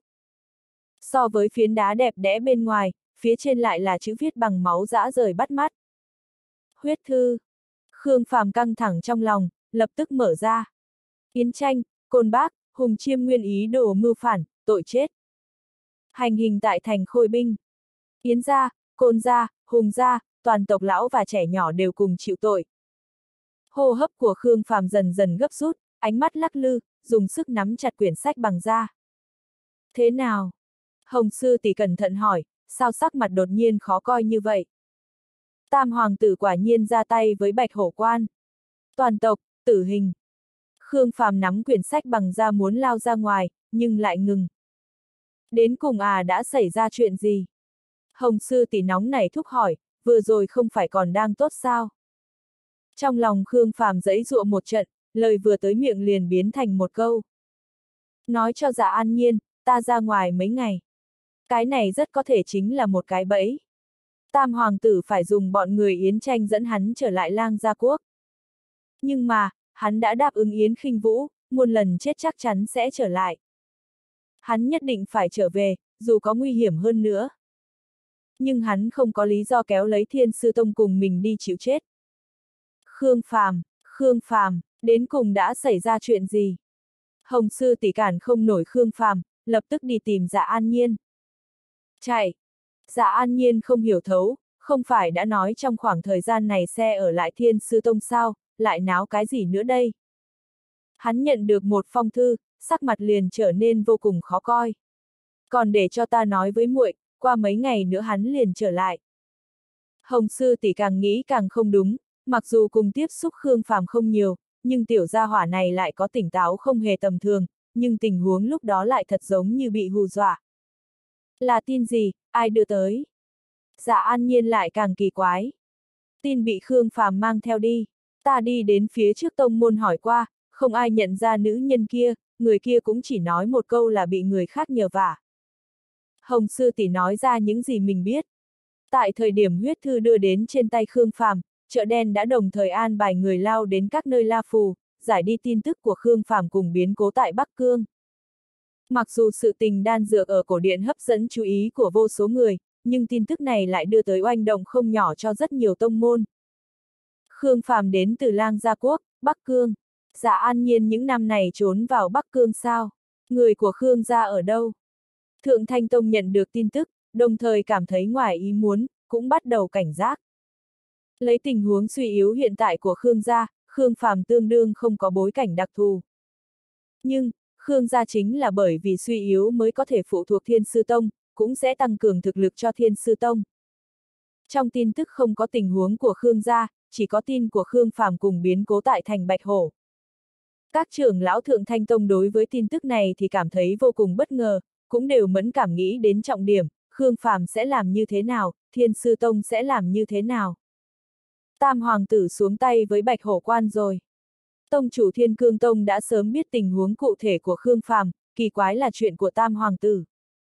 A: So với phiến đá đẹp đẽ bên ngoài, phía trên lại là chữ viết bằng máu dã rời bắt mắt. Huyết thư. Khương Phàm căng thẳng trong lòng, lập tức mở ra. Yến Tranh, Côn Bác, Hùng Chiêm nguyên ý đồ mưu phản, tội chết. Hành hình tại thành Khôi Binh. Yến gia, Côn gia, Hùng gia, toàn tộc lão và trẻ nhỏ đều cùng chịu tội. Hô hấp của Khương Phàm dần dần gấp rút, ánh mắt lắc lư, dùng sức nắm chặt quyển sách bằng da. Thế nào? Hồng sư tỷ cẩn thận hỏi, sao sắc mặt đột nhiên khó coi như vậy? Tam hoàng tử quả nhiên ra tay với Bạch Hổ Quan. Toàn tộc, tử hình. Khương Phàm nắm quyển sách bằng da muốn lao ra ngoài, nhưng lại ngừng. Đến cùng à đã xảy ra chuyện gì? Hồng sư tỷ nóng nảy thúc hỏi, vừa rồi không phải còn đang tốt sao? Trong lòng Khương Phàm giãy giụa một trận, lời vừa tới miệng liền biến thành một câu. Nói cho Dạ An Nhiên, ta ra ngoài mấy ngày. Cái này rất có thể chính là một cái bẫy. Tam hoàng tử phải dùng bọn người Yến Tranh dẫn hắn trở lại Lang Gia Quốc. Nhưng mà, hắn đã đáp ứng Yến Khinh Vũ, muôn lần chết chắc chắn sẽ trở lại. Hắn nhất định phải trở về, dù có nguy hiểm hơn nữa. Nhưng hắn không có lý do kéo lấy Thiên Sư Tông cùng mình đi chịu chết. Khương Phàm, Khương Phàm, đến cùng đã xảy ra chuyện gì? Hồng sư tỷ cản không nổi Khương Phàm, lập tức đi tìm Dạ An Nhiên. Chạy! Dạ An Nhiên không hiểu thấu, không phải đã nói trong khoảng thời gian này xe ở lại Thiên Sư Tông sao, lại náo cái gì nữa đây? Hắn nhận được một phong thư, sắc mặt liền trở nên vô cùng khó coi. Còn để cho ta nói với muội, qua mấy ngày nữa hắn liền trở lại. Hồng sư tỷ càng nghĩ càng không đúng, mặc dù cùng tiếp xúc Khương Phàm không nhiều, nhưng tiểu gia hỏa này lại có tỉnh táo không hề tầm thường, nhưng tình huống lúc đó lại thật giống như bị hù dọa. Là tin gì, ai đưa tới? Dạ An Nhiên lại càng kỳ quái. Tin bị Khương Phàm mang theo đi, ta đi đến phía trước tông môn hỏi qua, không ai nhận ra nữ nhân kia, người kia cũng chỉ nói một câu là bị người khác nhờ vả. Hồng sư tỷ nói ra những gì mình biết. Tại thời điểm huyết thư đưa đến trên tay Khương Phàm, chợ đen đã đồng thời an bài người lao đến các nơi La Phù, giải đi tin tức của Khương Phàm cùng biến cố tại Bắc Cương. Mặc dù sự tình đan dược ở cổ điện hấp dẫn chú ý của vô số người, nhưng tin tức này lại đưa tới oanh động không nhỏ cho rất nhiều tông môn. Khương Phàm đến từ Lang Gia Quốc, Bắc Cương. Dạ An Nhiên những năm này trốn vào Bắc Cương sao? Người của Khương gia ở đâu? Thượng Thanh Tông nhận được tin tức, đồng thời cảm thấy ngoài ý muốn, cũng bắt đầu cảnh giác. Lấy tình huống suy yếu hiện tại của Khương gia, Khương Phàm tương đương không có bối cảnh đặc thù. Nhưng, Khương gia chính là bởi vì suy yếu mới có thể phụ thuộc Thiên Sư Tông, cũng sẽ tăng cường thực lực cho Thiên Sư Tông. Trong tin tức không có tình huống của Khương gia, chỉ có tin của Khương Phàm cùng biến cố tại thành Bạch Hổ. Các trưởng lão Thượng Thanh Tông đối với tin tức này thì cảm thấy vô cùng bất ngờ, cũng đều mẫn cảm nghĩ đến trọng điểm, Khương Phàm sẽ làm như thế nào, Thiên Sư Tông sẽ làm như thế nào. Tam hoàng tử xuống tay với Bạch Hổ Quan rồi. Tông chủ Thiên Cương Tông đã sớm biết tình huống cụ thể của Khương Phàm, kỳ quái là chuyện của Tam hoàng tử.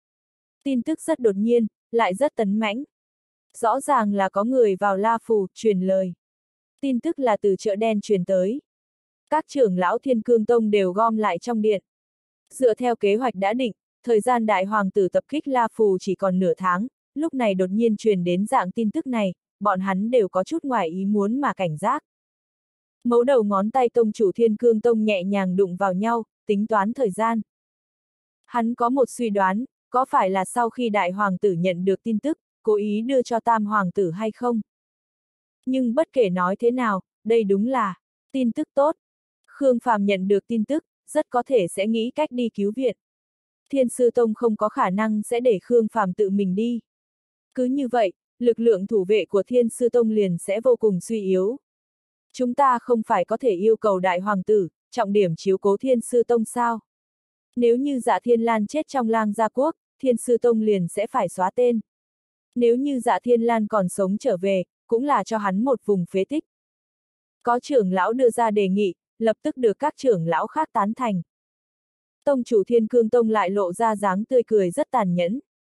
A: Tin tức rất đột nhiên, lại rất tấn mãnh. Rõ ràng là có người vào La Phù, truyền lời. Tin tức là từ chợ đen truyền tới. Các trưởng lão Thiên Cương Tông đều gom lại trong điện. Dựa theo kế hoạch đã định, thời gian đại hoàng tử tập kích La Phù chỉ còn nửa tháng, lúc này đột nhiên truyền đến dạng tin tức này, bọn hắn đều có chút ngoài ý muốn mà cảnh giác. Mấu đầu ngón tay tông chủ Thiên Cương Tông nhẹ nhàng đụng vào nhau, tính toán thời gian. Hắn có một suy đoán, có phải là sau khi đại hoàng tử nhận được tin tức, cố ý đưa cho tam hoàng tử hay không? Nhưng bất kể nói thế nào, đây đúng là tin tức tốt. Khương Phàm nhận được tin tức, rất có thể sẽ nghĩ cách đi cứu viện. Thiên Sư Tông không có khả năng sẽ để Khương Phàm tự mình đi. Cứ như vậy, lực lượng thủ vệ của Thiên Sư Tông liền sẽ vô cùng suy yếu. Chúng ta không phải có thể yêu cầu đại hoàng tử, trọng điểm chiếu cố Thiên Sư Tông sao? Nếu như Dạ Thiên Lan chết trong Lang Gia Quốc, Thiên Sư Tông liền sẽ phải xóa tên. Nếu như Dạ Thiên Lan còn sống trở về, cũng là cho hắn một vùng phế tích. Có trưởng lão đưa ra đề nghị, lập tức được các trưởng lão khác tán thành. Tông chủ Thiên Cương Tông lại lộ ra dáng tươi cười rất tàn nhẫn.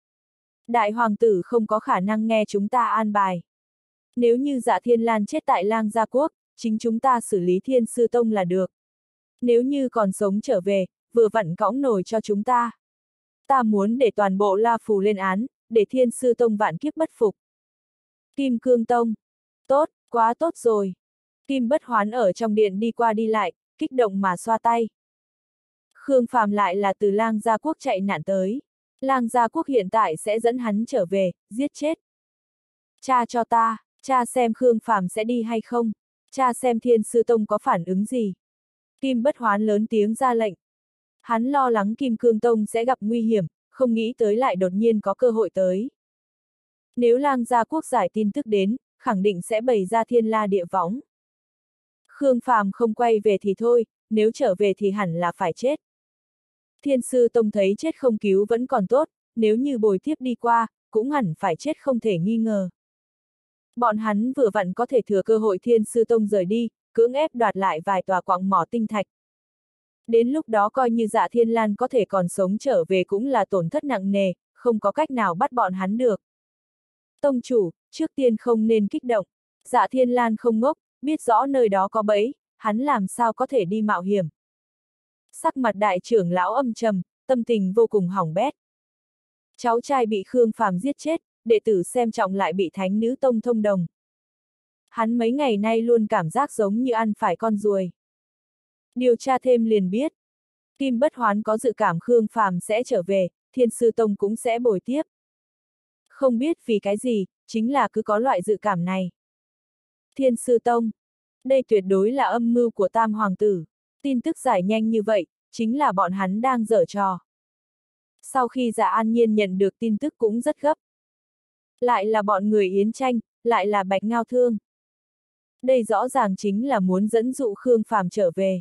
A: Đại hoàng tử không có khả năng nghe chúng ta an bài. Nếu như Dạ Thiên Lan chết tại Lang Gia Quốc, chính chúng ta xử lý Thiên Sư Tông là được. Nếu như còn sống trở về, vừa vặn cõng nổi cho chúng ta. Ta muốn để toàn bộ La Phù lên án, để Thiên Sư Tông vạn kiếp bất phục. Kim Cương Tông. Tốt, quá tốt rồi. Kim Bất Hoán ở trong điện đi qua đi lại, kích động mà xoa tay. Khương Phàm lại là từ Lang Gia Quốc chạy nạn tới. Lang Gia Quốc hiện tại sẽ dẫn hắn trở về, giết chết. Cha cho ta, cha xem Khương Phàm sẽ đi hay không. Cha xem Thiên Sư Tông có phản ứng gì. Kim Bất Hoán lớn tiếng ra lệnh. Hắn lo lắng Kim Cương Tông sẽ gặp nguy hiểm, không nghĩ tới lại đột nhiên có cơ hội tới. Nếu Lang Gia Quốc giải tin tức đến, khẳng định sẽ bày ra thiên la địa võng. Khương Phàm không quay về thì thôi, nếu trở về thì hẳn là phải chết. Thiên Sư Tông thấy chết không cứu vẫn còn tốt, nếu như bồi tiếp đi qua, cũng hẳn phải chết không thể nghi ngờ. Bọn hắn vừa vặn có thể thừa cơ hội Thiên Sư Tông rời đi, cưỡng ép đoạt lại vài tòa quặng mỏ tinh thạch. Đến lúc đó coi như Dạ Thiên Lan có thể còn sống trở về cũng là tổn thất nặng nề, không có cách nào bắt bọn hắn được. Tông chủ, trước tiên không nên kích động. Dạ Thiên Lan không ngốc, biết rõ nơi đó có bẫy, hắn làm sao có thể đi mạo hiểm. Sắc mặt đại trưởng lão âm trầm, tâm tình vô cùng hỏng bét. Cháu trai bị Khương Phàm giết chết, đệ tử xem trọng lại bị Thánh Nữ Tông thông đồng. Hắn mấy ngày nay luôn cảm giác giống như ăn phải con ruồi. Điều tra thêm liền biết. Kim Bất Hoán có dự cảm Khương Phàm sẽ trở về, Thiên Sư Tông cũng sẽ bồi tiếp. Không biết vì cái gì, chính là cứ có loại dự cảm này. Thiên Sư Tông. Đây tuyệt đối là âm mưu của Tam Hoàng tử. Tin tức giải nhanh như vậy, chính là bọn hắn đang giở trò. Sau khi Dạ An Nhiên nhận được tin tức cũng rất gấp. Lại là bọn người Yến Tranh, lại là Bạch Ngao Thương. Đây rõ ràng chính là muốn dẫn dụ Khương Phàm trở về.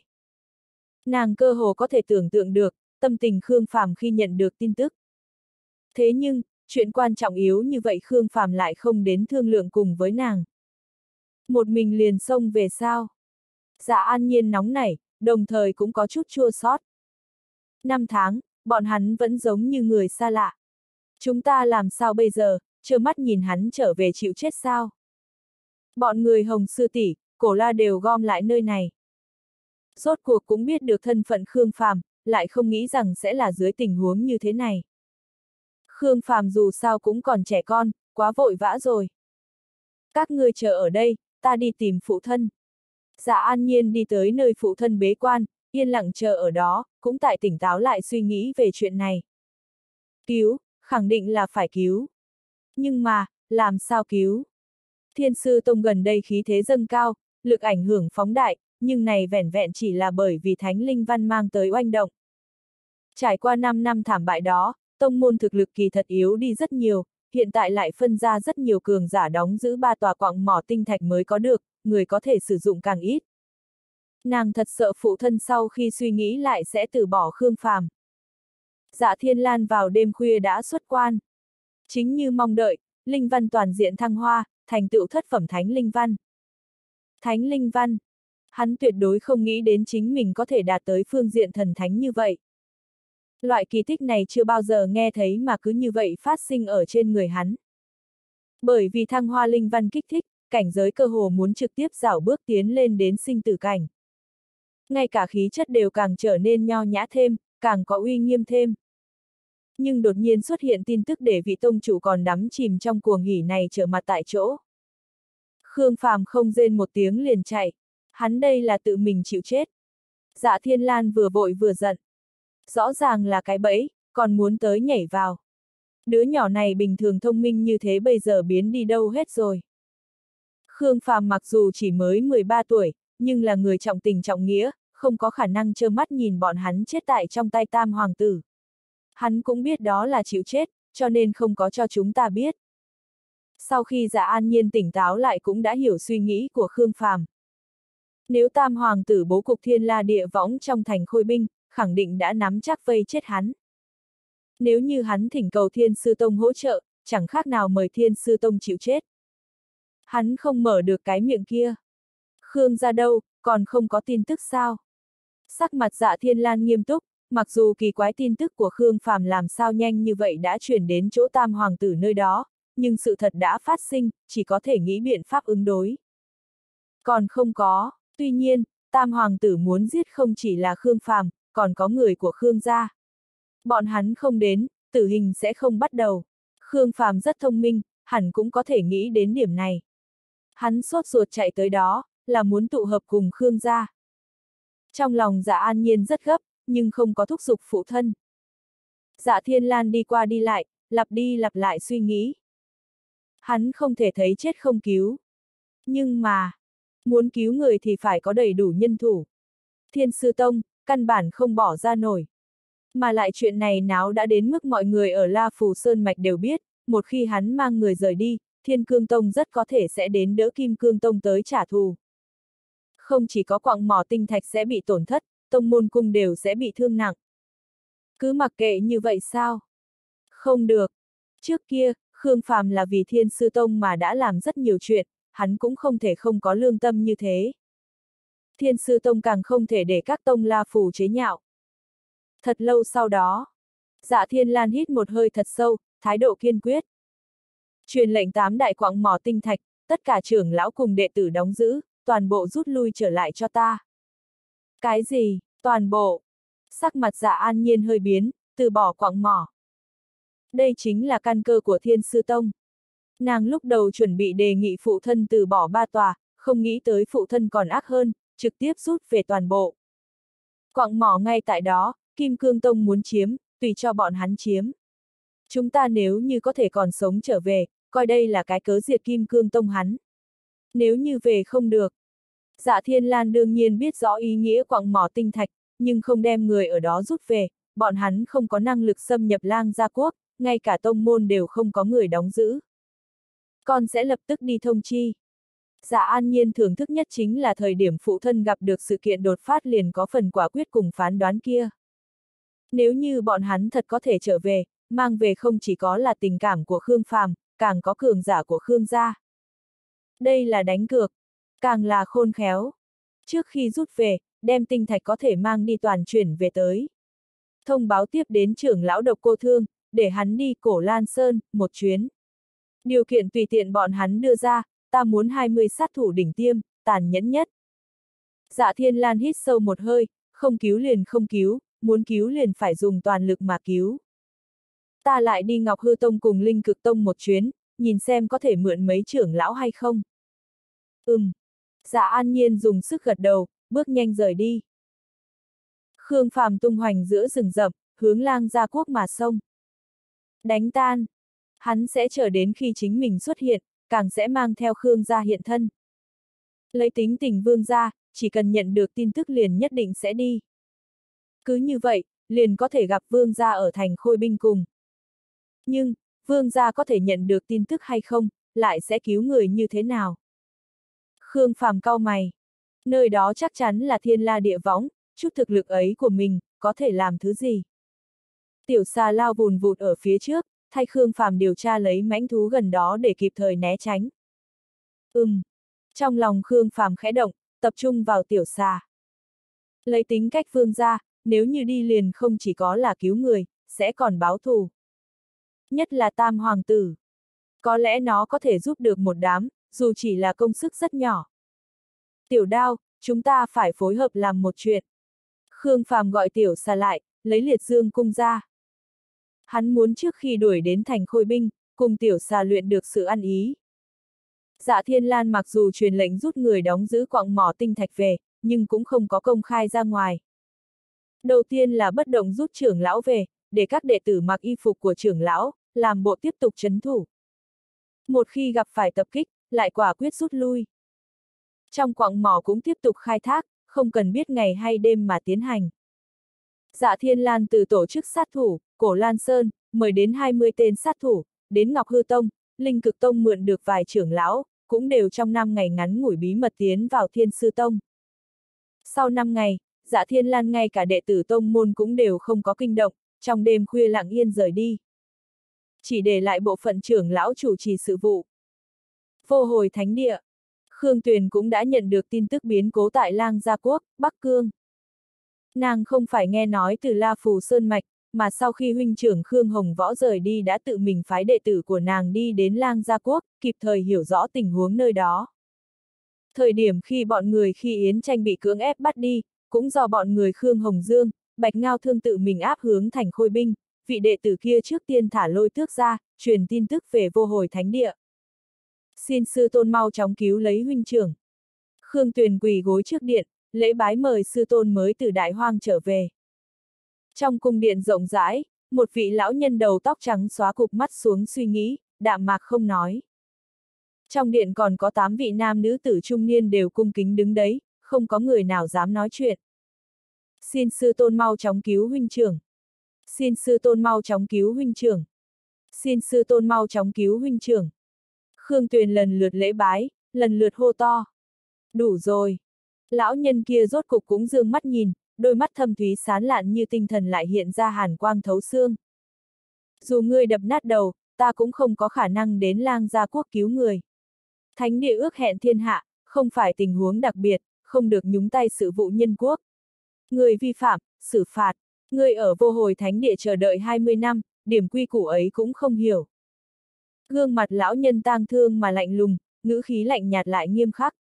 A: Nàng cơ hồ có thể tưởng tượng được, tâm tình Khương Phàm khi nhận được tin tức. Thế nhưng, chuyện quan trọng yếu như vậy Khương Phàm lại không đến thương lượng cùng với nàng. Một mình liền xông về sao? Dạ An Nhiên nóng nảy, đồng thời cũng có chút chua xót. Năm tháng, bọn hắn vẫn giống như người xa lạ. Chúng ta làm sao bây giờ, trơ mắt nhìn hắn trở về chịu chết sao? Bọn người Hồng Sư tỷ, Cổ La đều gom lại nơi này. Rốt cuộc cũng biết được thân phận Khương Phàm, lại không nghĩ rằng sẽ là dưới tình huống như thế này. Khương Phàm dù sao cũng còn trẻ con, quá vội vã rồi. Các ngươi chờ ở đây, ta đi tìm phụ thân. Dạ An Nhiên đi tới nơi phụ thân bế quan, yên lặng chờ ở đó, cũng tại tỉnh táo lại suy nghĩ về chuyện này. Cứu, khẳng định là phải cứu. Nhưng mà, làm sao cứu? Thiên Sư Tông gần đây khí thế dâng cao, lực ảnh hưởng phóng đại, nhưng này vẻn vẹn chỉ là bởi vì Thánh Linh Văn mang tới oanh động. Trải qua năm năm thảm bại đó, tông môn thực lực kỳ thật yếu đi rất nhiều, hiện tại lại phân ra rất nhiều cường giả đóng giữ ba tòa quặng mỏ tinh thạch mới có được, người có thể sử dụng càng ít. Nàng thật sợ phụ thân sau khi suy nghĩ lại sẽ từ bỏ Khương Phàm. Dạ Thiên Lan vào đêm khuya đã xuất quan. Chính như mong đợi, linh văn toàn diện thăng hoa, thành tựu thất phẩm Thánh Linh Văn. Thánh Linh Văn. Hắn tuyệt đối không nghĩ đến chính mình có thể đạt tới phương diện thần thánh như vậy. Loại kỳ tích này chưa bao giờ nghe thấy mà cứ như vậy phát sinh ở trên người hắn. Bởi vì thăng hoa linh văn kích thích, cảnh giới cơ hồ muốn trực tiếp rảo bước tiến lên đến sinh tử cảnh. Ngay cả khí chất đều càng trở nên nho nhã thêm, càng có uy nghiêm thêm. Nhưng đột nhiên xuất hiện tin tức để vị tông chủ còn đắm chìm trong cuồng hỉ này trở mặt tại chỗ. Khương Phàm không rên một tiếng liền chạy. Hắn đây là tự mình chịu chết. Dạ Thiên Lan vừa vội vừa giận. Rõ ràng là cái bẫy, còn muốn tới nhảy vào. Đứa nhỏ này bình thường thông minh như thế bây giờ biến đi đâu hết rồi. Khương Phàm mặc dù chỉ mới mười ba tuổi, nhưng là người trọng tình trọng nghĩa, không có khả năng trơ mắt nhìn bọn hắn chết tại trong tay Tam Hoàng tử. Hắn cũng biết đó là chịu chết, cho nên không có cho chúng ta biết. Sau khi Dạ An Nhiên tỉnh táo lại cũng đã hiểu suy nghĩ của Khương Phàm. Nếu Tam Hoàng tử bố cục thiên la địa võng trong thành khôi binh, khẳng định đã nắm chắc vây chết hắn. Nếu như hắn thỉnh cầu Thiên Sư Tông hỗ trợ, chẳng khác nào mời Thiên Sư Tông chịu chết. Hắn không mở được cái miệng kia. Khương gia đâu, còn không có tin tức sao? Sắc mặt Dạ Thiên Lan nghiêm túc, mặc dù kỳ quái tin tức của Khương Phàm làm sao nhanh như vậy đã chuyển đến chỗ Tam Hoàng tử nơi đó, nhưng sự thật đã phát sinh, chỉ có thể nghĩ biện pháp ứng đối. Còn không có, tuy nhiên, Tam Hoàng tử muốn giết không chỉ là Khương Phàm, còn có người của Khương gia. Bọn hắn không đến, tử hình sẽ không bắt đầu. Khương Phàm rất thông minh, hẳn cũng có thể nghĩ đến điểm này. Hắn sốt ruột chạy tới đó, là muốn tụ hợp cùng Khương gia. Trong lòng Dạ An Nhiên rất gấp, nhưng không có thúc giục phụ thân. Dạ Thiên Lan đi qua đi lại, lặp đi lặp lại suy nghĩ. Hắn không thể thấy chết không cứu. Nhưng mà, Muốn cứu người thì phải có đầy đủ nhân thủ. Thiên Sư Tông, căn bản không bỏ ra nổi. Mà lại chuyện này náo đã đến mức mọi người ở La Phù Sơn Mạch đều biết, một khi hắn mang người rời đi, Thiên Cương Tông rất có thể sẽ đến đỡ Kim Cương Tông tới trả thù. Không chỉ có quặng mỏ tinh thạch sẽ bị tổn thất, tông môn cung đều sẽ bị thương nặng. Cứ mặc kệ như vậy sao? Không được. Trước kia, Khương Phàm là vì Thiên Sư Tông mà đã làm rất nhiều chuyện, hắn cũng không thể không có lương tâm như thế. Thiên Sư Tông càng không thể để các tông La Phù chế nhạo. Thật lâu sau đó, Dạ Thiên Lan hít một hơi thật sâu, thái độ kiên quyết. Truyền lệnh tám đại quặng mỏ tinh thạch, tất cả trưởng lão cùng đệ tử đóng giữ, toàn bộ rút lui trở lại cho ta. Cái gì, toàn bộ? Sắc mặt Dạ An Nhiên hơi biến, từ bỏ quặng mỏ. Đây chính là căn cơ của Thiên Sư Tông. Nàng lúc đầu chuẩn bị đề nghị phụ thân từ bỏ ba tòa, không nghĩ tới phụ thân còn ác hơn, trực tiếp rút về toàn bộ. Quặng mỏ ngay tại đó, Kim Cương Tông muốn chiếm, tùy cho bọn hắn chiếm. Chúng ta nếu như có thể còn sống trở về, coi đây là cái cớ diệt Kim Cương Tông hắn. Nếu như về không được. Dạ Thiên Lan đương nhiên biết rõ ý nghĩa quặng mỏ tinh thạch, nhưng không đem người ở đó rút về, bọn hắn không có năng lực xâm nhập Lang Gia Quốc, ngay cả tông môn đều không có người đóng giữ. Con sẽ lập tức đi thông chi. Dạ An Nhiên thưởng thức nhất chính là thời điểm phụ thân gặp được sự kiện đột phát liền có phần quả quyết cùng phán đoán kia. Nếu như bọn hắn thật có thể trở về, mang về không chỉ có là tình cảm của Khương Phàm, càng có cường giả của Khương gia. Đây là đánh cược, càng là khôn khéo. Trước khi rút về, đem tinh thạch có thể mang đi toàn chuyển về tới. Thông báo tiếp đến trưởng lão Độc Cô Thương, để hắn đi Cổ Lan Sơn, một chuyến. Điều kiện tùy tiện bọn hắn đưa ra, ta muốn hai mươi sát thủ đỉnh tiêm, tàn nhẫn nhất. Dạ Thiên Lan hít sâu một hơi, không cứu liền không cứu, muốn cứu liền phải dùng toàn lực mà cứu. Ta lại đi Ngọc Hư Tông cùng Linh Cực Tông một chuyến, nhìn xem có thể mượn mấy trưởng lão hay không. Ừm. Dạ An Nhiên dùng sức gật đầu, bước nhanh rời đi. Khương Phàm tung hoành giữa rừng rậm, hướng Lang Gia Quốc mà xông. Đánh tan. Hắn sẽ chờ đến khi chính mình xuất hiện, càng sẽ mang theo Khương gia hiện thân. Lấy tính tình Vương gia, chỉ cần nhận được tin tức liền nhất định sẽ đi. Cứ như vậy, liền có thể gặp Vương gia ở thành Khôi Binh cùng. Nhưng, Vương gia có thể nhận được tin tức hay không, lại sẽ cứu người như thế nào? Khương Phàm cau mày. Nơi đó chắc chắn là thiên la địa võng, chút thực lực ấy của mình, có thể làm thứ gì? Tiểu xà lao vùn vụt ở phía trước, thay Khương Phàm điều tra lấy mãnh thú gần đó để kịp thời né tránh. Ừm. Trong lòng Khương Phàm khẽ động, tập trung vào tiểu xà. Lấy tính cách Vương gia, nếu như đi liền không chỉ có là cứu người, sẽ còn báo thù. Nhất là Tam Hoàng tử. Có lẽ nó có thể giúp được một đám, dù chỉ là công sức rất nhỏ. Tiểu Đao, chúng ta phải phối hợp làm một chuyện. Khương Phàm gọi tiểu xà lại, lấy liệt dương cung ra. Hắn muốn trước khi đuổi đến thành Khôi Binh, cùng tiểu xà luyện được sự ăn ý. Dạ Thiên Lan mặc dù truyền lệnh rút người đóng giữ quặng mỏ tinh thạch về, nhưng cũng không có công khai ra ngoài. Đầu tiên là bất động rút trưởng lão về, để các đệ tử mặc y phục của trưởng lão, làm bộ tiếp tục trấn thủ. Một khi gặp phải tập kích, lại quả quyết rút lui. Trong quặng mỏ cũng tiếp tục khai thác, không cần biết ngày hay đêm mà tiến hành. Dạ Thiên Lan từ tổ chức sát thủ, Cổ Lan Sơn, mời đến hai mươi tên sát thủ, đến Ngọc Hư Tông, Linh Cực Tông mượn được vài trưởng lão, cũng đều trong năm ngày ngắn ngủi bí mật tiến vào Thiên Sư Tông. Sau năm ngày, Dạ Thiên Lan ngay cả đệ tử tông môn cũng đều không có kinh động, trong đêm khuya lặng yên rời đi. Chỉ để lại bộ phận trưởng lão chủ trì sự vụ. Vô Hồi Thánh Địa. Khương Tuyền cũng đã nhận được tin tức biến cố tại Lang Gia Quốc, Bắc Cương. Nàng không phải nghe nói từ La Phù Sơn Mạch, mà sau khi huynh trưởng Khương Hồng Võ rời đi đã tự mình phái đệ tử của nàng đi đến Lang Gia Quốc, kịp thời hiểu rõ tình huống nơi đó. Thời điểm khi bọn người khi Yến Tranh bị cưỡng ép bắt đi, cũng do bọn người Khương Hồng Dương, Bạch Ngao Thương tự mình áp hướng thành Khôi Binh, vị đệ tử kia trước tiên thả lôi tước ra, truyền tin tức về Vô Hồi Thánh Địa. Xin sư tôn mau chóng cứu lấy huynh trưởng. Khương Tuyền quỳ gối trước điện, lễ bái mời sư tôn mới từ Đại Hoang trở về. Trong cung điện rộng rãi, một vị lão nhân đầu tóc trắng xóa cụp mắt xuống suy nghĩ, đạm mạc không nói. Trong điện còn có tám vị nam nữ tử trung niên đều cung kính đứng đấy, không có người nào dám nói chuyện. Xin sư tôn mau chóng cứu huynh trưởng. Xin sư tôn mau chóng cứu huynh trưởng. Xin sư tôn mau chóng cứu huynh trưởng. Khương Tuyền lần lượt lễ bái, lần lượt hô to. Đủ rồi. Lão nhân kia rốt cục cũng dương mắt nhìn, đôi mắt thâm thúy sán lạn như tinh thần lại hiện ra hàn quang thấu xương. Dù ngươi đập nát đầu, ta cũng không có khả năng đến Lang Gia quốc cứu người. Thánh địa ước hẹn thiên hạ, không phải tình huống đặc biệt, không được nhúng tay sự vụ nhân quốc. Người vi phạm, xử phạt. Người ở vô hồi thánh địa chờ đợi hai mươi năm, điểm quy củ ấy cũng không hiểu. Gương mặt lão nhân tang thương mà lạnh lùng, ngữ khí lạnh nhạt lại nghiêm khắc.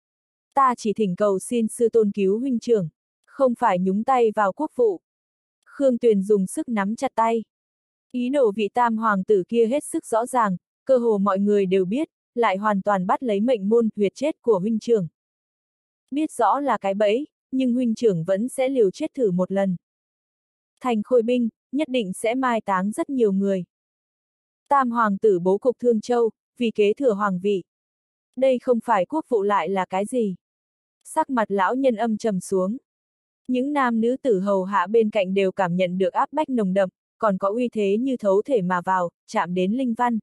A: Ta chỉ thỉnh cầu xin sư tôn cứu huynh trưởng, không phải nhúng tay vào quốc vụ. Khương Tuyền dùng sức nắm chặt tay. Ý đồ vị tam hoàng tử kia hết sức rõ ràng, cơ hồ mọi người đều biết, lại hoàn toàn bắt lấy mệnh môn huyệt chết của huynh trưởng. Biết rõ là cái bẫy, nhưng huynh trưởng vẫn sẽ liều chết thử một lần. Thành khôi binh, nhất định sẽ mai táng rất nhiều người. Tam hoàng tử bố cục Thương Châu, vì kế thừa hoàng vị. Đây không phải quốc vụ lại là cái gì? Sắc mặt lão nhân âm trầm xuống. Những nam nữ tử hầu hạ bên cạnh đều cảm nhận được áp bách nồng đậm, còn có uy thế như thấu thể mà vào, chạm đến linh văn.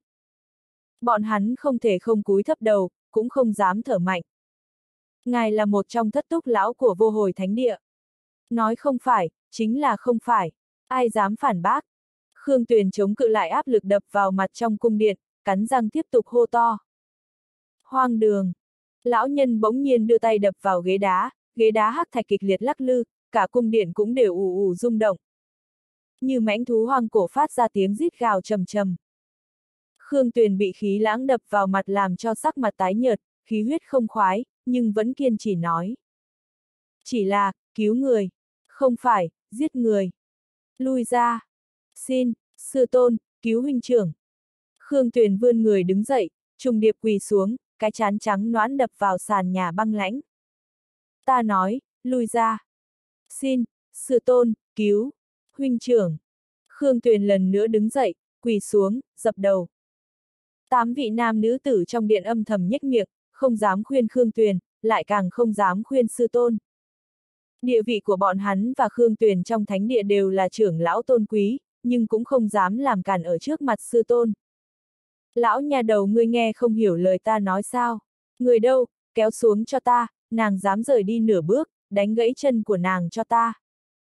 A: Bọn hắn không thể không cúi thấp đầu, cũng không dám thở mạnh. Ngài là một trong thất túc lão của vô hồi thánh địa. Nói không phải, chính là không phải. Ai dám phản bác? Khương Tuyền chống cự lại áp lực đập vào mặt trong cung điện, cắn răng tiếp tục hô to. Hoang đường! Lão nhân bỗng nhiên đưa tay đập vào ghế đá, ghế đá hắc thạch kịch liệt lắc lư, cả cung điện cũng đều ù ù rung động. Như mãnh thú hoang cổ phát ra tiếng rít gào trầm trầm. Khương Tuyền bị khí lãng đập vào mặt làm cho sắc mặt tái nhợt, khí huyết không khoái, nhưng vẫn kiên trì nói. Chỉ là, cứu người. Không phải, giết người. Lui ra. Xin, sư tôn, cứu huynh trưởng. Khương Tuyền vươn người đứng dậy, trùng điệp quỳ xuống, cái trán trắng nõn đập vào sàn nhà băng lãnh. Ta nói, lui ra. Xin, sư tôn, cứu. Huynh trưởng. Khương Tuyền lần nữa đứng dậy, quỳ xuống, dập đầu. Tám vị nam nữ tử trong điện âm thầm nhếch miệng, không dám khuyên Khương Tuyền, lại càng không dám khuyên sư tôn. Địa vị của bọn hắn và Khương Tuyền trong thánh địa đều là trưởng lão tôn quý, nhưng cũng không dám làm cản ở trước mặt sư tôn. Lão nhà đầu ngươi nghe không hiểu lời ta nói sao? Người đâu, kéo xuống cho ta, nàng dám rời đi nửa bước, đánh gãy chân của nàng cho ta.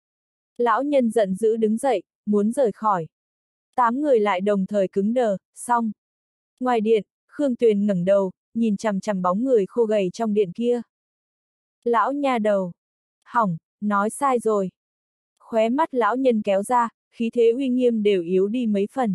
A: Lão nhân giận dữ đứng dậy, muốn rời khỏi. Tám người lại đồng thời cứng đờ, xong. Ngoài điện, Khương Tuyền ngẩng đầu, nhìn chằm chằm bóng người khô gầy trong điện kia. Lão nha đầu. Hỏng, nói sai rồi. Khóe mắt lão nhân kéo ra, khí thế uy nghiêm đều yếu đi mấy phần.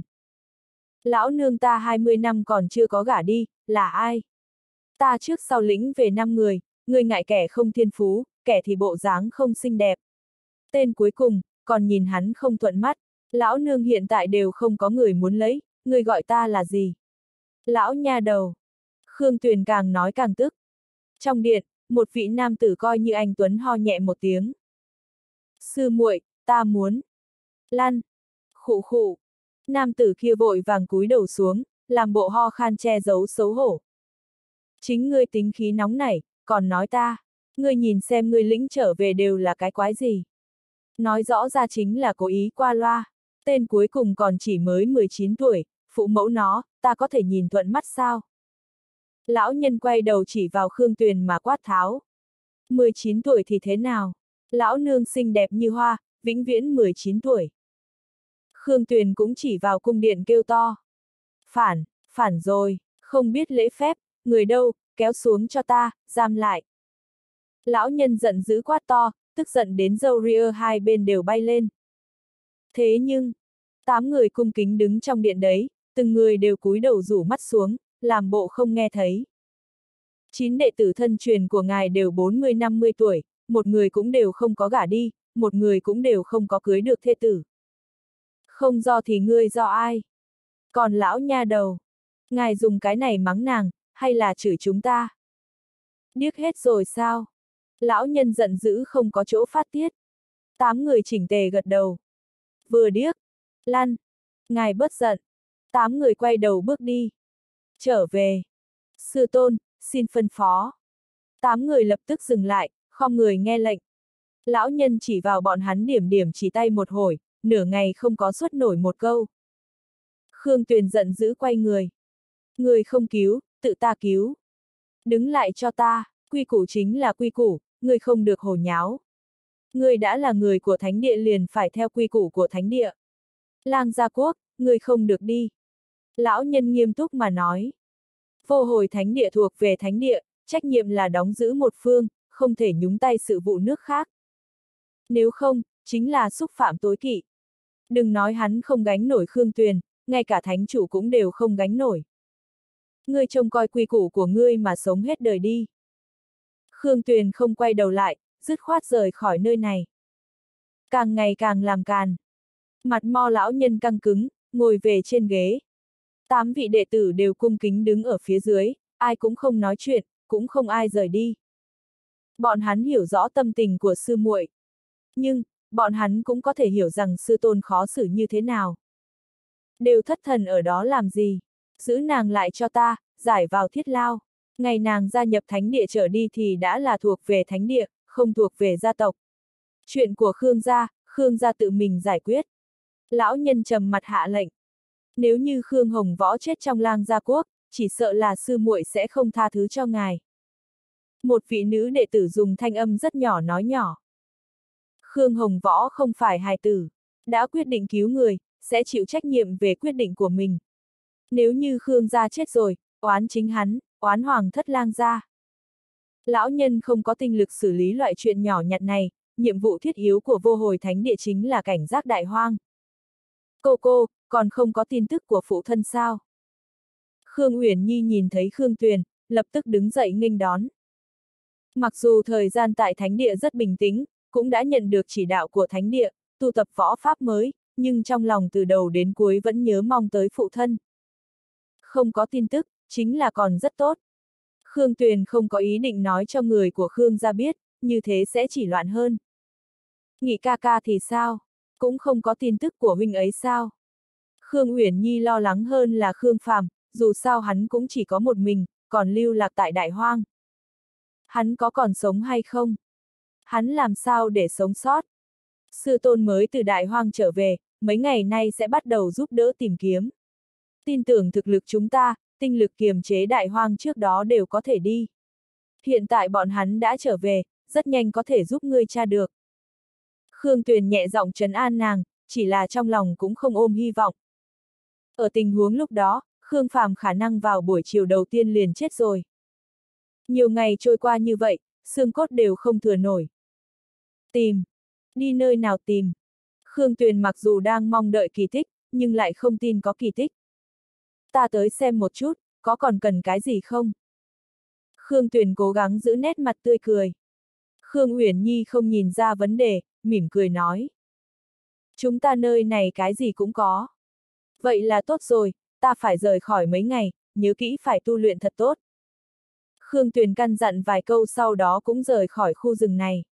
A: Lão nương ta hai mươi năm còn chưa có gả đi, là ai? Ta trước sau lĩnh về năm người, người ngại kẻ không thiên phú, kẻ thì bộ dáng không xinh đẹp. Tên cuối cùng, còn nhìn hắn không thuận mắt, lão nương hiện tại đều không có người muốn lấy, người gọi ta là gì? Lão nha đầu. Khương Tuyền càng nói càng tức. Trong điện, một vị nam tử coi như anh Tuấn ho nhẹ một tiếng. Sư muội, ta muốn. Lăn. Khụ khụ. Nam tử kia vội vàng cúi đầu xuống, làm bộ ho khan che giấu xấu hổ. Chính ngươi tính khí nóng nảy, còn nói ta. Ngươi nhìn xem ngươi lĩnh trở về đều là cái quái gì. Nói rõ ra chính là cố ý qua loa. Tên cuối cùng còn chỉ mới mười chín tuổi, phụ mẫu nó, ta có thể nhìn thuận mắt sao? Lão nhân quay đầu chỉ vào Khương Tuyền mà quát tháo. mười chín tuổi thì thế nào? Lão nương xinh đẹp như hoa, vĩnh viễn mười chín tuổi. Khương Tuyền cũng chỉ vào cung điện kêu to. Phản, phản rồi, không biết lễ phép, người đâu, kéo xuống cho ta, giam lại. Lão nhân giận dữ quát to, tức giận đến râu ria hai bên đều bay lên. Thế nhưng, tám người cung kính đứng trong điện đấy, từng người đều cúi đầu rủ mắt xuống, làm bộ không nghe thấy. Chín đệ tử thân truyền của ngài đều bốn mươi năm mươi tuổi, một người cũng đều không có gả đi, một người cũng đều không có cưới được thê tử. Không do thì ngươi do ai? Còn lão nha đầu, ngài dùng cái này mắng nàng, hay là chửi chúng ta? Điếc hết rồi sao? Lão nhân giận dữ không có chỗ phát tiết. Tám người chỉnh tề gật đầu. Vừa điếc. Lăn. Ngài bớt giận. Tám người quay đầu bước đi. Trở về. Sư tôn, xin phân phó. Tám người lập tức dừng lại, khom người nghe lệnh. Lão nhân chỉ vào bọn hắn điểm điểm chỉ tay một hồi, nửa ngày không có xuất nổi một câu. Khương Tuyền giận dữ quay người. Người không cứu, tự ta cứu. Đứng lại cho ta, quy củ chính là quy củ, người không được hồ nháo. Người đã là người của thánh địa liền phải theo quy củ của thánh địa. Lang Gia Quốc, người không được đi. Lão nhân nghiêm túc mà nói. Vô Hồi thánh địa thuộc về thánh địa, trách nhiệm là đóng giữ một phương, không thể nhúng tay sự vụ nước khác. Nếu không, chính là xúc phạm tối kỵ. Đừng nói hắn không gánh nổi Khương Tuyền, ngay cả thánh chủ cũng đều không gánh nổi. Ngươi trông coi quy củ của ngươi mà sống hết đời đi. Khương Tuyền không quay đầu lại, dứt khoát rời khỏi nơi này. Càng ngày càng làm càn. Mặt mo lão nhân căng cứng, ngồi về trên ghế. Tám vị đệ tử đều cung kính đứng ở phía dưới, ai cũng không nói chuyện, cũng không ai rời đi. Bọn hắn hiểu rõ tâm tình của sư muội. Nhưng, bọn hắn cũng có thể hiểu rằng sư tôn khó xử như thế nào. Đều thất thần ở đó làm gì? Giữ nàng lại cho ta, giải vào thiết lao. Ngày nàng gia nhập thánh địa trở đi thì đã là thuộc về thánh địa, không thuộc về gia tộc. Chuyện của Khương gia, Khương gia tự mình giải quyết. Lão nhân trầm mặt hạ lệnh. Nếu như Khương Hồng Võ chết trong Lang Gia Quốc, chỉ sợ là sư muội sẽ không tha thứ cho ngài. Một vị nữ đệ tử dùng thanh âm rất nhỏ nói nhỏ. Khương Hồng Võ không phải hài tử, đã quyết định cứu người, sẽ chịu trách nhiệm về quyết định của mình. Nếu như Khương gia chết rồi, oán chính hắn, oán hoàng thất Lang gia. Lão nhân không có tinh lực xử lý loại chuyện nhỏ nhặt này, nhiệm vụ thiết yếu của Vô Hồi thánh địa chính là cảnh giác đại hoang. Cô cô, còn không có tin tức của phụ thân sao? Khương Uyển Nhi nhìn thấy Khương Tuyền, lập tức đứng dậy nghênh đón. Mặc dù thời gian tại thánh địa rất bình tĩnh, cũng đã nhận được chỉ đạo của thánh địa, tu tập võ pháp mới, nhưng trong lòng từ đầu đến cuối vẫn nhớ mong tới phụ thân. Không có tin tức, chính là còn rất tốt. Khương Tuyền không có ý định nói cho người của Khương gia biết, như thế sẽ chỉ loạn hơn. Nghị ca ca thì sao? Cũng không có tin tức của huynh ấy sao? Khương Uyển Nhi lo lắng hơn là Khương Phàm, dù sao hắn cũng chỉ có một mình, còn lưu lạc tại Đại Hoang. Hắn có còn sống hay không? Hắn làm sao để sống sót? Sư tôn mới từ Đại Hoang trở về, mấy ngày nay sẽ bắt đầu giúp đỡ tìm kiếm. Tin tưởng thực lực chúng ta, tinh lực kiềm chế Đại Hoang trước đó đều có thể đi. Hiện tại bọn hắn đã trở về, rất nhanh có thể giúp ngươi tra được. Khương Tuyền nhẹ giọng trấn an nàng, chỉ là trong lòng cũng không ôm hy vọng. Ở tình huống lúc đó, Khương Phàm khả năng vào buổi chiều đầu tiên liền chết rồi. Nhiều ngày trôi qua như vậy, xương cốt đều không thừa nổi. Tìm. Đi nơi nào tìm? Khương Tuyền mặc dù đang mong đợi kỳ tích, nhưng lại không tin có kỳ tích. Ta tới xem một chút, có còn cần cái gì không? Khương Tuyền cố gắng giữ nét mặt tươi cười. Khương Uyển Nhi không nhìn ra vấn đề, mỉm cười nói. Chúng ta nơi này cái gì cũng có. Vậy là tốt rồi, ta phải rời khỏi mấy ngày, nhớ kỹ phải tu luyện thật tốt. Khương Tuyền căn dặn vài câu sau đó cũng rời khỏi khu rừng này.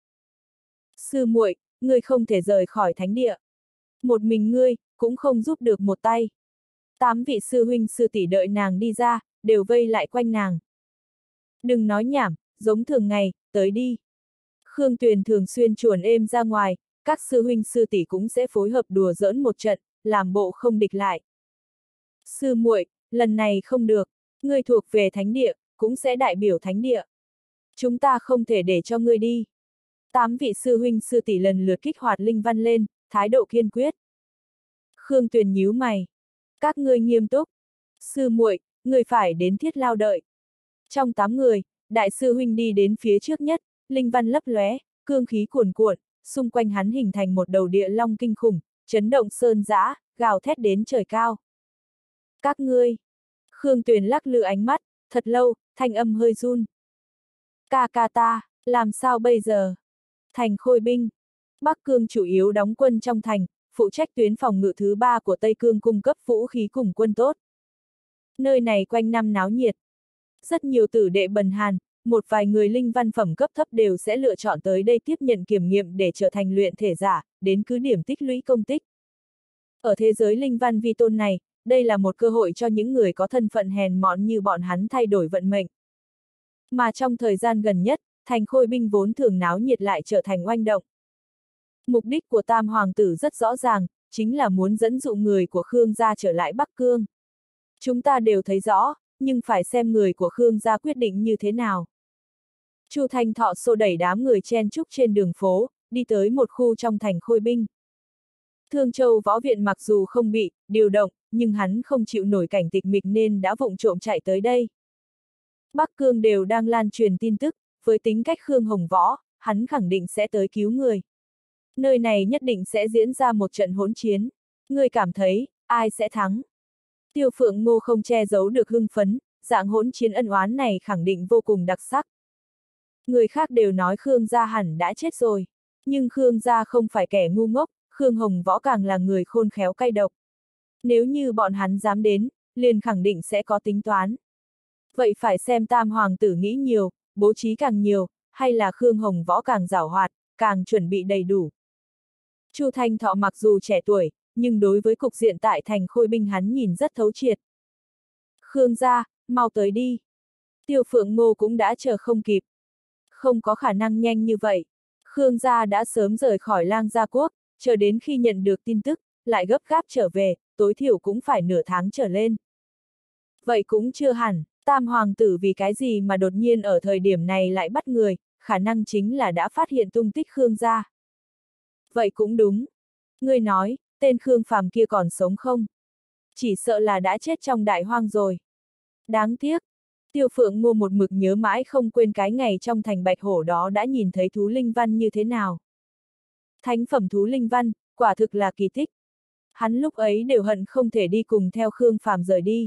A: Sư muội, ngươi không thể rời khỏi thánh địa. Một mình ngươi, cũng không giúp được một tay. Tám vị sư huynh sư tỷ đợi nàng đi ra, đều vây lại quanh nàng. Đừng nói nhảm, giống thường ngày, tới đi. Khương Tuyền thường xuyên chuồn êm ra ngoài, các sư huynh sư tỷ cũng sẽ phối hợp đùa giỡn một trận, làm bộ không địch lại. Sư muội, lần này không được, ngươi thuộc về thánh địa, cũng sẽ đại biểu thánh địa. Chúng ta không thể để cho ngươi đi. Tám vị sư huynh sư tỷ lần lượt kích hoạt linh văn lên, thái độ kiên quyết. Khương Tuyền nhíu mày. Các ngươi nghiêm túc. Sư muội, ngươi phải đến thiết lao đợi. Trong tám người, đại sư huynh đi đến phía trước nhất, linh văn lấp lóe, cương khí cuồn cuộn, xung quanh hắn hình thành một đầu địa long kinh khủng, chấn động sơn dã, gào thét đến trời cao. Các ngươi. Khương Tuyền lắc lư ánh mắt, thật lâu, thanh âm hơi run. Ca ca ta, làm sao bây giờ? Thành Khôi binh. Bắc Cương chủ yếu đóng quân trong thành, phụ trách tuyến phòng ngự thứ ba của Tây Cương cung cấp vũ khí cùng quân tốt. Nơi này quanh năm náo nhiệt. Rất nhiều tử đệ bần hàn, một vài người linh văn phẩm cấp thấp đều sẽ lựa chọn tới đây tiếp nhận kiểm nghiệm để trở thành luyện thể giả, đến cứ điểm tích lũy công tích. Ở thế giới linh văn vi tôn này, đây là một cơ hội cho những người có thân phận hèn mọn như bọn hắn thay đổi vận mệnh. Mà trong thời gian gần nhất, thành Khôi binh vốn thường náo nhiệt lại trở thành oanh động. Mục đích của Tam Hoàng tử rất rõ ràng, chính là muốn dẫn dụ người của Khương gia trở lại Bắc Cương. Chúng ta đều thấy rõ, nhưng phải xem người của Khương gia quyết định như thế nào. Chu Thanh Thọ xô đẩy đám người chen chúc trên đường phố, đi tới một khu trong thành Khôi binh. Thương Châu Võ Viện mặc dù không bị điều động, nhưng hắn không chịu nổi cảnh tịch mịch nên đã vụng trộm chạy tới đây. Bắc Cương đều đang lan truyền tin tức, với tính cách Khương Hồng Võ, hắn khẳng định sẽ tới cứu người. Nơi này nhất định sẽ diễn ra một trận hỗn chiến. Người cảm thấy, ai sẽ thắng? Tiêu Phượng Ngô không che giấu được hưng phấn, dạng hỗn chiến ân oán này khẳng định vô cùng đặc sắc. Người khác đều nói Khương gia hẳn đã chết rồi. Nhưng Khương gia không phải kẻ ngu ngốc, Khương Hồng Võ càng là người khôn khéo cay độc. Nếu như bọn hắn dám đến, liền khẳng định sẽ có tính toán. Vậy phải xem Tam Hoàng tử nghĩ nhiều, bố trí càng nhiều, hay là Khương Hồng Võ càng giảo hoạt, càng chuẩn bị đầy đủ. Chu Thanh Thọ mặc dù trẻ tuổi, nhưng đối với cục diện tại thành Khôi binh hắn nhìn rất thấu triệt. Khương gia, mau tới đi. Tiêu Phượng Ngô cũng đã chờ không kịp. Không có khả năng nhanh như vậy. Khương gia đã sớm rời khỏi Lang Gia Quốc, chờ đến khi nhận được tin tức, lại gấp gáp trở về, tối thiểu cũng phải nửa tháng trở lên. Vậy cũng chưa hẳn, Tam Hoàng tử vì cái gì mà đột nhiên ở thời điểm này lại bắt người, khả năng chính là đã phát hiện tung tích Khương gia. Vậy cũng đúng. Ngươi nói, tên Khương Phàm kia còn sống không? Chỉ sợ là đã chết trong đại hoang rồi. Đáng tiếc. Tiêu Phượng Ngô một mực nhớ mãi không quên cái ngày trong thành Bạch Hổ đó đã nhìn thấy thú linh văn như thế nào. Thánh phẩm thú linh văn, quả thực là kỳ tích. Hắn lúc ấy đều hận không thể đi cùng theo Khương Phàm rời đi.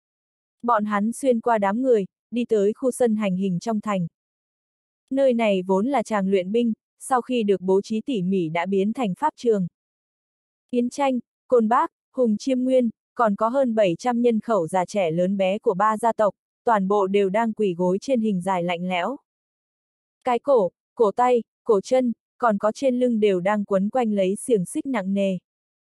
A: Bọn hắn xuyên qua đám người, đi tới khu sân hành hình trong thành. Nơi này vốn là tràng luyện binh, sau khi được bố trí tỉ mỉ đã biến thành pháp trường. Yến Tranh, Côn Bác, Hùng Chiêm Nguyên, còn có hơn bảy trăm nhân khẩu già trẻ lớn bé của ba gia tộc, toàn bộ đều đang quỳ gối trên hình dài lạnh lẽo. Cái cổ, cổ tay, cổ chân, còn có trên lưng đều đang quấn quanh lấy xiềng xích nặng nề.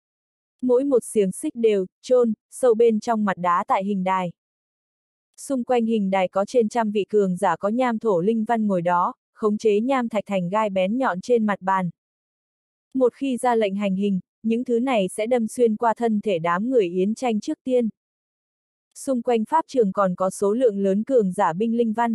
A: Mỗi một xiềng xích đều chôn sâu bên trong mặt đá tại hình đài. Xung quanh hình đài có trên trăm vị cường giả có nham thổ linh văn ngồi đó, khống chế nham thạch thành gai bén nhọn trên mặt bàn. Một khi ra lệnh hành hình, những thứ này sẽ đâm xuyên qua thân thể đám người Yến Tranh trước tiên. Xung quanh pháp trường còn có số lượng lớn cường giả binh linh văn.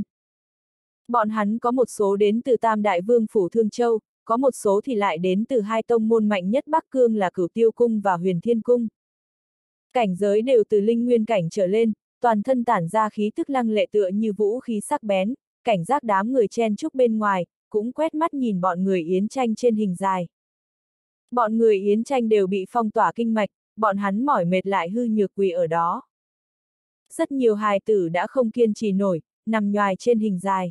A: Bọn hắn có một số đến từ Tam Đại Vương Phủ Thương Châu, có một số thì lại đến từ hai tông môn mạnh nhất Bắc Cương là Cửu Tiêu Cung và Huyền Thiên Cung. Cảnh giới đều từ linh nguyên cảnh trở lên, toàn thân tản ra khí tức lăng lệ tựa như vũ khí sắc bén, cảnh giác đám người chen chúc bên ngoài, cũng quét mắt nhìn bọn người Yến Tranh trên hình dài. Bọn người Yến Tranh đều bị phong tỏa kinh mạch, bọn hắn mỏi mệt lại hư nhược quỳ ở đó. Rất nhiều hài tử đã không kiên trì nổi, nằm nhoài trên hình dài.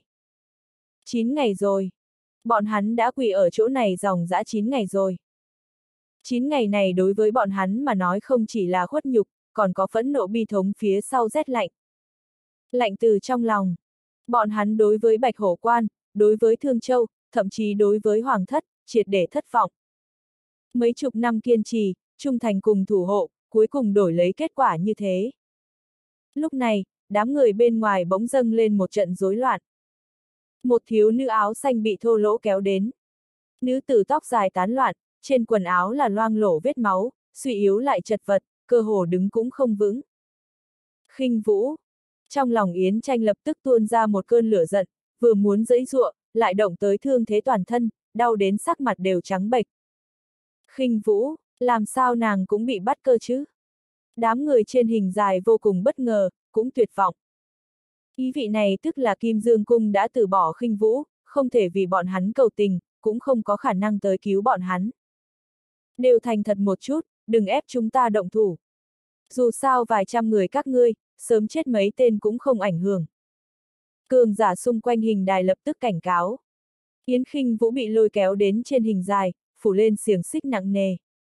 A: chín ngày rồi. Bọn hắn đã quỳ ở chỗ này dòng dã chín ngày rồi. chín ngày này đối với bọn hắn mà nói không chỉ là khuất nhục, còn có phẫn nộ bi thống phía sau rét lạnh. Lạnh từ trong lòng. Bọn hắn đối với Bạch Hổ Quan, đối với Thương Châu, thậm chí đối với Hoàng Thất, triệt để thất vọng. Mấy chục năm kiên trì, trung thành cùng thủ hộ, cuối cùng đổi lấy kết quả như thế. Lúc này, đám người bên ngoài bỗng dâng lên một trận rối loạn. Một thiếu nữ áo xanh bị thô lỗ kéo đến. Nữ tử tóc dài tán loạn, trên quần áo là loang lổ vết máu, suy yếu lại chật vật, cơ hồ đứng cũng không vững. Khinh Vũ. Trong lòng Yến Tranh lập tức tuôn ra một cơn lửa giận, vừa muốn giãy giụa, lại động tới thương thế toàn thân, đau đến sắc mặt đều trắng bệch. Khinh Vũ, làm sao nàng cũng bị bắt cơ chứ? Đám người trên hình dài vô cùng bất ngờ, cũng tuyệt vọng. Ý vị này tức là Kim Dương Cung đã từ bỏ Khinh Vũ, không thể vì bọn hắn cầu tình, cũng không có khả năng tới cứu bọn hắn. Đều thành thật một chút, đừng ép chúng ta động thủ. Dù sao vài trăm người các ngươi, sớm chết mấy tên cũng không ảnh hưởng. Cường giả xung quanh hình đài lập tức cảnh cáo. Yến Khinh Vũ bị lôi kéo đến trên hình dài, phủ lên xiềng xích nặng nề.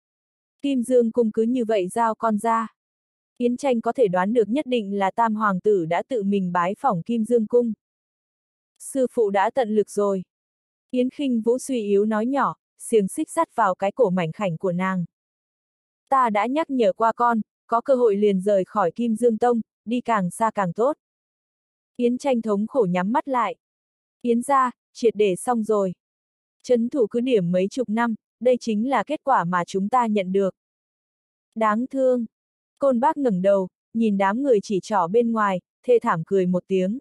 A: Kim Dương Cung cứ như vậy giao con ra. Yến Tranh có thể đoán được nhất định là Tam Hoàng tử đã tự mình bái phỏng Kim Dương Cung. Sư phụ đã tận lực rồi. Yến Khinh Vũ suy yếu nói nhỏ, xiềng xích dắt vào cái cổ mảnh khảnh của nàng. Ta đã nhắc nhở qua con, có cơ hội liền rời khỏi Kim Dương Tông, đi càng xa càng tốt. Yến Tranh thống khổ nhắm mắt lại. Yến gia, triệt để xong rồi. Trấn thủ cứ điểm mấy chục năm, đây chính là kết quả mà chúng ta nhận được. Đáng thương. Côn Bác ngẩng đầu, nhìn đám người chỉ trỏ bên ngoài, thê thảm cười một tiếng.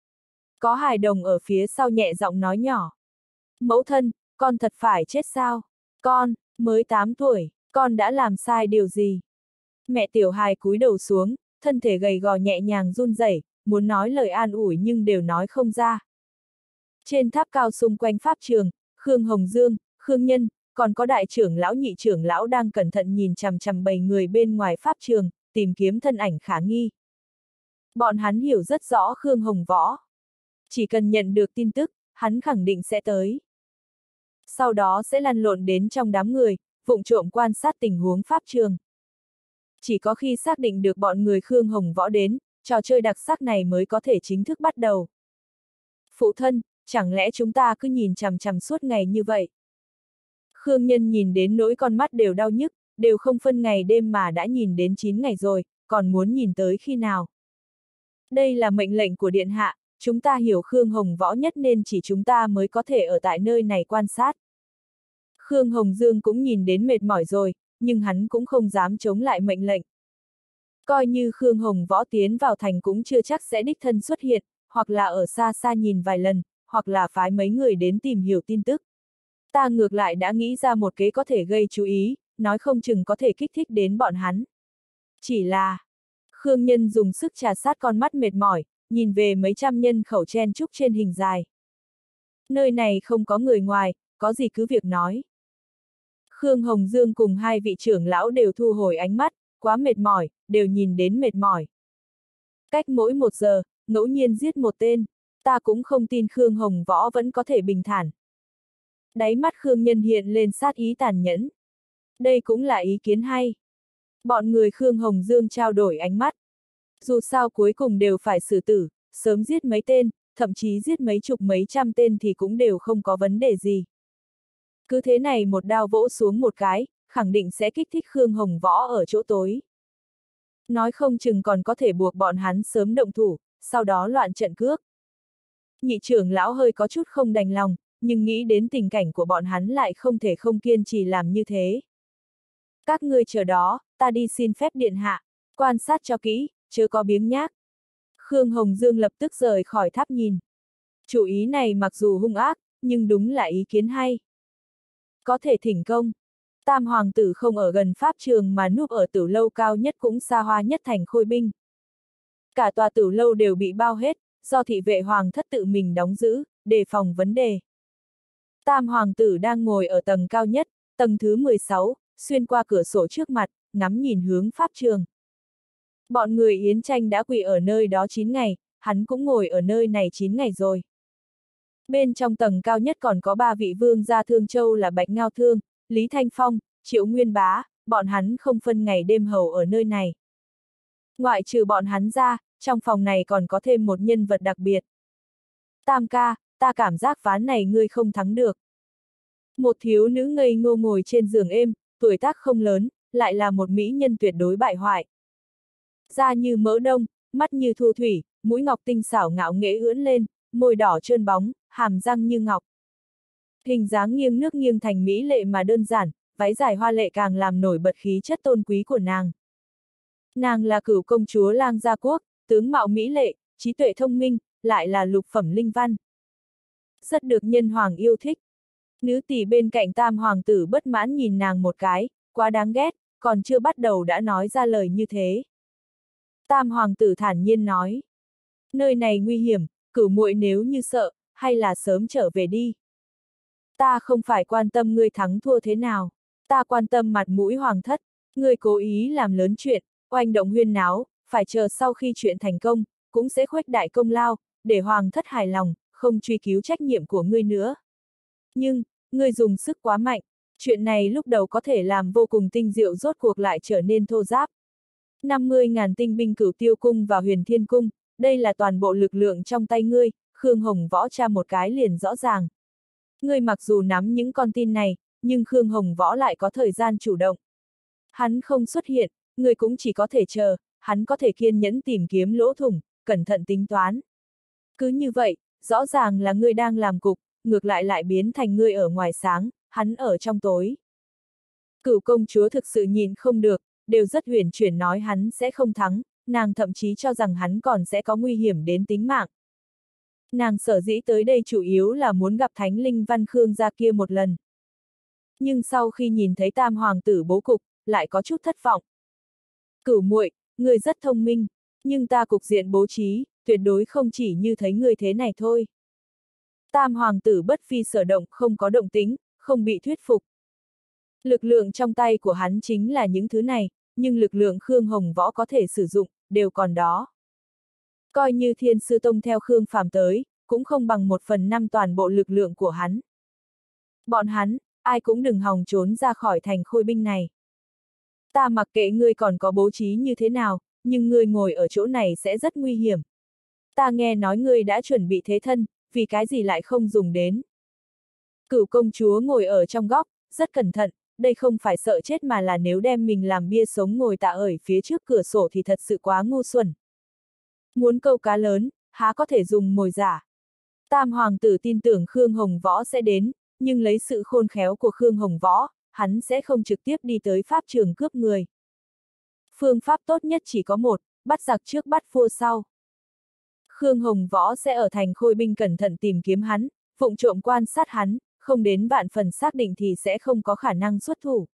A: Có hài đồng ở phía sau nhẹ giọng nói nhỏ. Mẫu thân, con thật phải chết sao? Con, mới tám tuổi, con đã làm sai điều gì? Mẹ tiểu hài cúi đầu xuống, thân thể gầy gò nhẹ nhàng run rẩy, muốn nói lời an ủi nhưng đều nói không ra. Trên tháp cao xung quanh pháp trường, Khương Hồng Dương, Khương Nhân, còn có đại trưởng lão nhị trưởng lão đang cẩn thận nhìn chằm chằm bầy người bên ngoài pháp trường, tìm kiếm thân ảnh khả nghi. Bọn hắn hiểu rất rõ Khương Hồng Võ. Chỉ cần nhận được tin tức, hắn khẳng định sẽ tới. Sau đó sẽ lăn lộn đến trong đám người, vụng trộm quan sát tình huống pháp trường. Chỉ có khi xác định được bọn người Khương Hồng Võ đến, trò chơi đặc sắc này mới có thể chính thức bắt đầu. Phụ thân, chẳng lẽ chúng ta cứ nhìn chằm chằm suốt ngày như vậy? Khương Nhân nhìn đến nỗi con mắt đều đau nhức, đều không phân ngày đêm mà đã nhìn đến chín ngày rồi, còn muốn nhìn tới khi nào? Đây là mệnh lệnh của Điện Hạ, chúng ta hiểu Khương Hồng Võ nhất nên chỉ chúng ta mới có thể ở tại nơi này quan sát. Khương Hồng Dương cũng nhìn đến mệt mỏi rồi, nhưng hắn cũng không dám chống lại mệnh lệnh. Coi như Khương Hồng Võ tiến vào thành cũng chưa chắc sẽ đích thân xuất hiện, hoặc là ở xa xa nhìn vài lần, hoặc là phái mấy người đến tìm hiểu tin tức. Ta ngược lại đã nghĩ ra một kế có thể gây chú ý, nói không chừng có thể kích thích đến bọn hắn. Chỉ là... Khương Nhân dùng sức trà sát con mắt mệt mỏi, nhìn về mấy trăm nhân khẩu chen chúc trên hình dài. Nơi này không có người ngoài, có gì cứ việc nói. Khương Hồng Dương cùng hai vị trưởng lão đều thu hồi ánh mắt, quá mệt mỏi, đều nhìn đến mệt mỏi. Cách mỗi một giờ, ngẫu nhiên giết một tên, ta cũng không tin Khương Hồng Võ vẫn có thể bình thản. Đáy mắt Khương Nhân hiện lên sát ý tàn nhẫn. Đây cũng là ý kiến hay. Bọn người Khương Hồng Dương trao đổi ánh mắt. Dù sao cuối cùng đều phải xử tử, sớm giết mấy tên, thậm chí giết mấy chục mấy trăm tên thì cũng đều không có vấn đề gì. Cứ thế này một đao vỗ xuống một cái, khẳng định sẽ kích thích Khương Hồng Võ ở chỗ tối. Nói không chừng còn có thể buộc bọn hắn sớm động thủ, sau đó loạn trận cước. Nhị trưởng lão hơi có chút không đành lòng, nhưng nghĩ đến tình cảnh của bọn hắn lại không thể không kiên trì làm như thế. Các ngươi chờ đó, ta đi xin phép điện hạ, quan sát cho kỹ, chớ có biếng nhác. Khương Hồng Dương lập tức rời khỏi tháp nhìn. Chủ ý này mặc dù hung ác, nhưng đúng là ý kiến hay. Có thể thỉnh công. Tam hoàng tử không ở gần pháp trường mà núp ở tử lâu cao nhất cũng xa hoa nhất thành Khôi Binh. Cả tòa tử lâu đều bị bao hết, do thị vệ hoàng thất tự mình đóng giữ, đề phòng vấn đề. Tam hoàng tử đang ngồi ở tầng cao nhất, tầng thứ mười sáu, xuyên qua cửa sổ trước mặt, ngắm nhìn hướng pháp trường. Bọn người Yến Tranh đã quỳ ở nơi đó chín ngày, hắn cũng ngồi ở nơi này chín ngày rồi. Bên trong tầng cao nhất còn có ba vị vương gia Thương Châu là Bạch Ngao Thương, Lý Thanh Phong, Triệu Nguyên Bá, bọn hắn không phân ngày đêm hầu ở nơi này. Ngoại trừ bọn hắn ra, trong phòng này còn có thêm một nhân vật đặc biệt. Tam ca, ta cảm giác ván này ngươi không thắng được. Một thiếu nữ ngây ngô ngồi trên giường êm, tuổi tác không lớn, lại là một mỹ nhân tuyệt đối bại hoại. Da như mỡ đông, mắt như thu thủy, mũi ngọc tinh xảo ngạo nghễ ưỡn lên, môi đỏ trơn bóng, hàm răng như ngọc. Hình dáng nghiêng nước nghiêng thành mỹ lệ mà đơn giản, váy dài hoa lệ càng làm nổi bật khí chất tôn quý của nàng. Nàng là cửu công chúa Lang Gia Quốc, tướng mạo mỹ lệ, trí tuệ thông minh, lại là lục phẩm linh văn. Rất được nhân hoàng yêu thích. Nữ tỷ bên cạnh tam hoàng tử bất mãn nhìn nàng một cái, quá đáng ghét, còn chưa bắt đầu đã nói ra lời như thế. Tam hoàng tử thản nhiên nói. Nơi này nguy hiểm, cửu muội nếu như sợ, hay là sớm trở về đi. Ta không phải quan tâm ngươi thắng thua thế nào, ta quan tâm mặt mũi hoàng thất, ngươi cố ý làm lớn chuyện, oanh động huyên náo, phải chờ sau khi chuyện thành công, cũng sẽ khuếch đại công lao, để hoàng thất hài lòng, không truy cứu trách nhiệm của ngươi nữa. Nhưng, ngươi dùng sức quá mạnh, chuyện này lúc đầu có thể làm vô cùng tinh diệu rốt cuộc lại trở nên thô giáp. năm mươi ngàn tinh binh Cửu Tiêu Cung và Huyền Thiên Cung, đây là toàn bộ lực lượng trong tay ngươi, Khương Hồng Võ tra một cái liền rõ ràng. Ngươi mặc dù nắm những con tin này, nhưng Khương Hồng Võ lại có thời gian chủ động. Hắn không xuất hiện, người cũng chỉ có thể chờ, hắn có thể kiên nhẫn tìm kiếm lỗ thủng, cẩn thận tính toán. Cứ như vậy, rõ ràng là ngươi đang làm cục, ngược lại lại biến thành ngươi ở ngoài sáng, hắn ở trong tối. Cửu công chúa thực sự nhìn không được, đều rất huyền chuyển nói hắn sẽ không thắng, nàng thậm chí cho rằng hắn còn sẽ có nguy hiểm đến tính mạng. Nàng sở dĩ tới đây chủ yếu là muốn gặp Thánh Linh Văn Khương gia kia một lần. Nhưng sau khi nhìn thấy tam hoàng tử bố cục, lại có chút thất vọng. Cửu muội, người rất thông minh, nhưng ta cục diện bố trí, tuyệt đối không chỉ như thấy người thế này thôi. Tam hoàng tử bất phi sở động, không có động tính, không bị thuyết phục. Lực lượng trong tay của hắn chính là những thứ này, nhưng lực lượng Khương Hồng Võ có thể sử dụng, đều còn đó. Coi như Thiên Sư Tông theo Khương Phàm tới, cũng không bằng một phần năm toàn bộ lực lượng của hắn. Bọn hắn, ai cũng đừng hòng trốn ra khỏi thành khôi binh này. Ta mặc kệ ngươi còn có bố trí như thế nào, nhưng ngươi ngồi ở chỗ này sẽ rất nguy hiểm. Ta nghe nói ngươi đã chuẩn bị thế thân, vì cái gì lại không dùng đến. Cửu công chúa ngồi ở trong góc, rất cẩn thận, đây không phải sợ chết mà là nếu đem mình làm bia sống ngồi tạ ở phía trước cửa sổ thì thật sự quá ngu xuẩn. Muốn câu cá lớn, há có thể dùng mồi giả. Tam hoàng tử tin tưởng Khương Hồng Võ sẽ đến, nhưng lấy sự khôn khéo của Khương Hồng Võ, hắn sẽ không trực tiếp đi tới pháp trường cướp người. Phương pháp tốt nhất chỉ có một, bắt giặc trước bắt vua sau. Khương Hồng Võ sẽ ở thành khôi binh cẩn thận tìm kiếm hắn, vụng trộm quan sát hắn, không đến vạn phần xác định thì sẽ không có khả năng xuất thủ.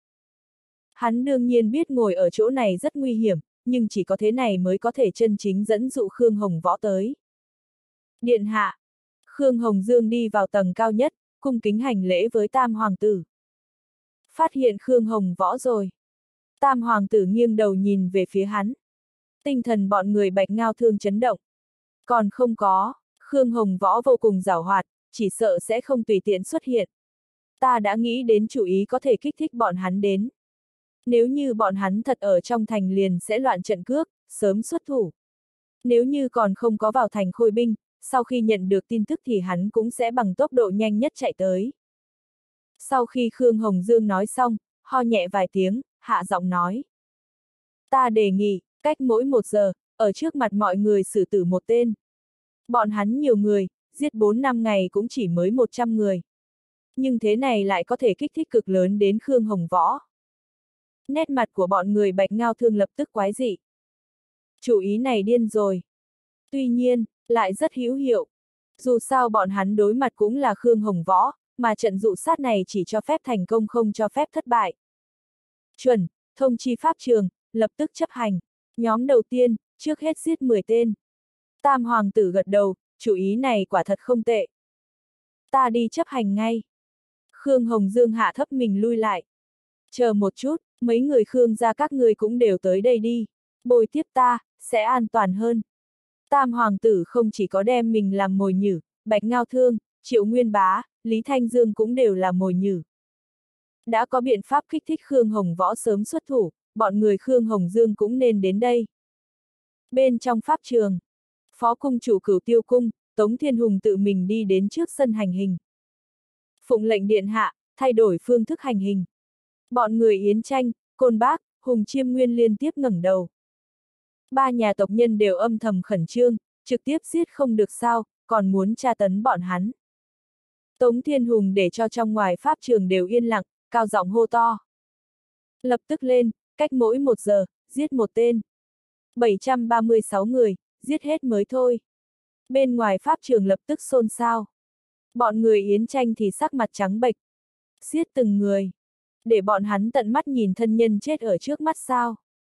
A: Hắn đương nhiên biết ngồi ở chỗ này rất nguy hiểm, nhưng chỉ có thế này mới có thể chân chính dẫn dụ Khương Hồng Võ tới. Điện hạ. Khương Hồng Dương đi vào tầng cao nhất, cung kính hành lễ với tam hoàng tử. Phát hiện Khương Hồng Võ rồi. Tam hoàng tử nghiêng đầu nhìn về phía hắn. Tinh thần bọn người Bạch Ngao Thương chấn động. Còn không có, Khương Hồng Võ vô cùng giàu hoạt, chỉ sợ sẽ không tùy tiện xuất hiện. Ta đã nghĩ đến chủ ý có thể kích thích bọn hắn đến. Nếu như bọn hắn thật ở trong thành liền sẽ loạn trận cước, sớm xuất thủ. Nếu như còn không có vào thành khôi binh, sau khi nhận được tin tức thì hắn cũng sẽ bằng tốc độ nhanh nhất chạy tới. Sau khi Khương Hồng Dương nói xong, ho nhẹ vài tiếng, hạ giọng nói. Ta đề nghị, cách mỗi một giờ, ở trước mặt mọi người xử tử một tên. Bọn hắn nhiều người, giết bốn năm ngày cũng chỉ mới một trăm người. Nhưng thế này lại có thể kích thích cực lớn đến Khương Hồng Võ. Nét mặt của bọn người Bạch Ngao Thương lập tức quái dị. Chủ ý này điên rồi. Tuy nhiên, lại rất hữu hiệu. Dù sao bọn hắn đối mặt cũng là Khương Hồng Võ, mà trận dụ sát này chỉ cho phép thành công không cho phép thất bại. Chuẩn, thông chi pháp trường, lập tức chấp hành. Nhóm đầu tiên, trước hết giết mười tên. Tam hoàng tử gật đầu, chủ ý này quả thật không tệ. Ta đi chấp hành ngay. Khương Hồng Dương hạ thấp mình lui lại. Chờ một chút, mấy người Khương gia các người cũng đều tới đây đi. Bồi tiếp ta, sẽ an toàn hơn. Tam hoàng tử không chỉ có đem mình làm mồi nhử, Bạch Ngao Thương, Triệu Nguyên Bá, Lý Thanh Dương cũng đều là mồi nhử. Đã có biện pháp kích thích Khương Hồng Võ sớm xuất thủ, bọn người Khương Hồng Dương cũng nên đến đây. Bên trong pháp trường, Phó cung chủ Cửu Tiêu cung, Tống Thiên Hùng tự mình đi đến trước sân hành hình. Phụng lệnh điện hạ, thay đổi phương thức hành hình. Bọn người Yến Tranh, Côn Bác, Hùng Chiêm Nguyên liên tiếp ngẩng đầu. Ba nhà tộc nhân đều âm thầm khẩn trương, trực tiếp giết không được sao, còn muốn tra tấn bọn hắn. Tống Thiên Hùng để cho trong ngoài pháp trường đều yên lặng, cao giọng hô to. Lập tức lên, cách mỗi một giờ, giết một tên. bảy trăm ba mươi sáu người, giết hết mới thôi. Bên ngoài pháp trường lập tức xôn xao. Bọn người Yến Tranh thì sắc mặt trắng bệch. Giết từng người. Để bọn hắn tận mắt nhìn thân nhân chết ở trước mắt sao?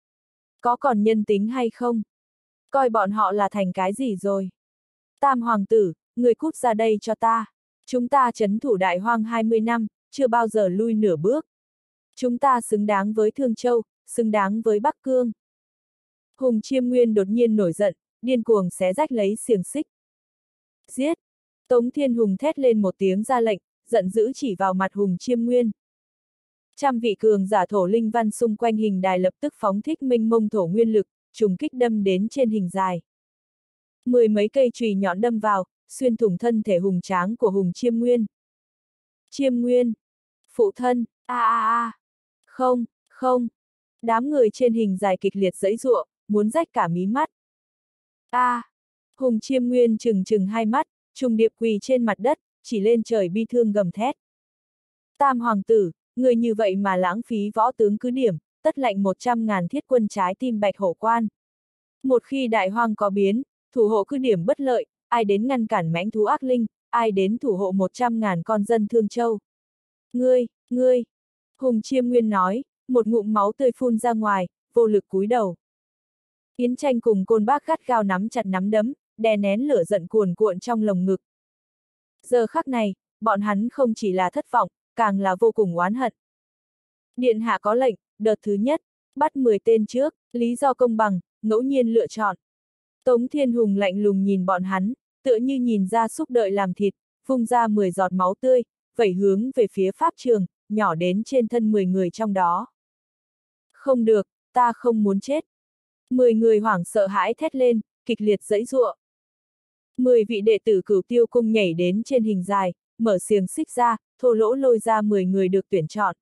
A: Có còn nhân tính hay không? Coi bọn họ là thành cái gì rồi? Tam hoàng tử, người cút ra đây cho ta. Chúng ta trấn thủ Đại Hoang hai mươi năm, chưa bao giờ lui nửa bước. Chúng ta xứng đáng với Thương Châu, xứng đáng với Bắc Cương. Hùng Chiêm Nguyên đột nhiên nổi giận, điên cuồng xé rách lấy xiềng xích. Giết! Tống Thiên Hùng thét lên một tiếng ra lệnh, giận dữ chỉ vào mặt Hùng Chiêm Nguyên. Trăm vị cường giả thổ linh văn xung quanh hình đài lập tức phóng thích mênh mông thổ nguyên lực, trùng kích đâm đến trên hình dài. Mười mấy cây chùy nhọn đâm vào, xuyên thủng thân thể hùng tráng của Hùng Chiêm Nguyên. Chiêm Nguyên! Phụ thân! A a a! Không, không! Đám người trên hình dài kịch liệt giãy giụa, muốn rách cả mí mắt. A! À, Hùng Chiêm Nguyên trừng trừng hai mắt, trùng điệp quỳ trên mặt đất, chỉ lên trời bi thương gầm thét. Tam hoàng tử, người như vậy mà lãng phí võ tướng cứ điểm, tất lệnh một trăm ngàn thiết quân trái tim Bạch Hổ Quan. Một khi đại hoang có biến, thủ hộ cứ điểm bất lợi, ai đến ngăn cản mãnh thú ác linh, ai đến thủ hộ một trăm ngàn con dân Thương Châu. Ngươi, ngươi! Hùng Chiêm Nguyên nói, một ngụm máu tươi phun ra ngoài, vô lực cúi đầu. Yến Tranh cùng Côn Bác gắt gao nắm chặt nắm đấm, đè nén lửa giận cuồn cuộn trong lồng ngực. Giờ khắc này, bọn hắn không chỉ là thất vọng, càng là vô cùng oán hận. Điện hạ có lệnh, đợt thứ nhất, bắt mười tên trước, lý do công bằng, ngẫu nhiên lựa chọn. Tống Thiên Hùng lạnh lùng nhìn bọn hắn, tựa như nhìn ra súc đợi làm thịt, phun ra mười giọt máu tươi, vẩy hướng về phía pháp trường, nhỏ đến trên thân mười người trong đó. Không được, ta không muốn chết. Mười người hoảng sợ hãi thét lên, kịch liệt giãy giụa. Mười vị đệ tử Cửu Tiêu Cung nhảy đến trên hình dài, mở xiềng xích ra, thô lỗ lôi ra mười người được tuyển chọn.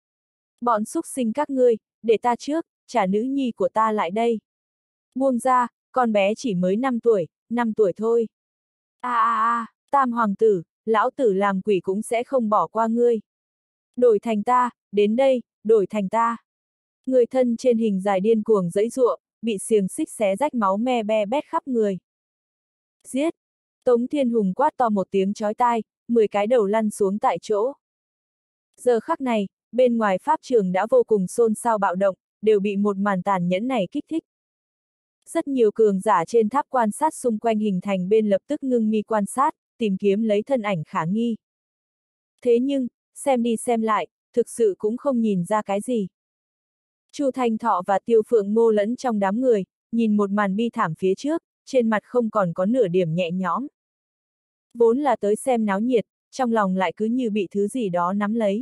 A: Bọn xúc sinh các ngươi, để ta trước, trả nữ nhi của ta lại đây. Buông ra, con bé chỉ mới năm tuổi, năm tuổi thôi. A a a, Tam hoàng tử, lão tử làm quỷ cũng sẽ không bỏ qua ngươi. Đổi thành ta, đến đây, đổi thành ta. Người thân trên hình dài điên cuồng giãy giụa, bị xiềng xích xé rách máu me be bét khắp người. Giết! Tống Thiên Hùng quát to một tiếng chói tai, mười cái đầu lăn xuống tại chỗ. Giờ khắc này, bên ngoài pháp trường đã vô cùng xôn xao bạo động, đều bị một màn tàn nhẫn này kích thích. Rất nhiều cường giả trên tháp quan sát xung quanh hình thành bên lập tức ngưng mi quan sát, tìm kiếm lấy thân ảnh khả nghi. Thế nhưng, xem đi xem lại, thực sự cũng không nhìn ra cái gì. Chu Thanh Thọ và Tiêu Phượng Ngô lẫn trong đám người, nhìn một màn bi thảm phía trước, trên mặt không còn có nửa điểm nhẹ nhõm. Vốn là tới xem náo nhiệt, trong lòng lại cứ như bị thứ gì đó nắm lấy.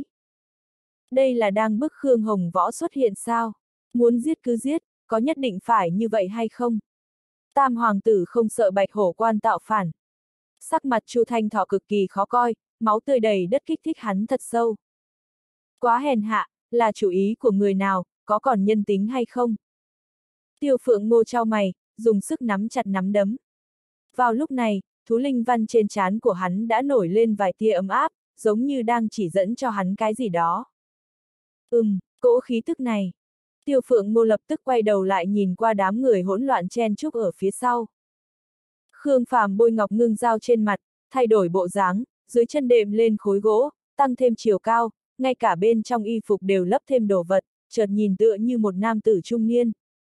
A: Đây là đang bức Khương Hồng Võ xuất hiện sao? Muốn giết cứ giết, có nhất định phải như vậy hay không? Tam hoàng tử không sợ Bạch Hổ Quan tạo phản. Sắc mặt Chu Thanh Thọ cực kỳ khó coi, máu tươi đầy đất kích thích hắn thật sâu. Quá hèn hạ, là chủ ý của người nào, có còn nhân tính hay không? Tiêu Phượng Ngô chau mày, dùng sức nắm chặt nắm đấm. Vào lúc này, thú linh văn trên trán của hắn đã nổi lên vài tia ấm áp, giống như đang chỉ dẫn cho hắn cái gì đó. Ừm, cỗ khí tức này. Tiêu Phượng Ngô lập tức quay đầu lại nhìn qua đám người hỗn loạn chen chúc ở phía sau. Khương Phàm bôi ngọc ngưng dao trên mặt, thay đổi bộ dáng, dưới chân đệm lên khối gỗ, tăng thêm chiều cao, ngay cả bên trong y phục đều lấp thêm đồ vật, chợt nhìn tựa như một nam tử trung niên.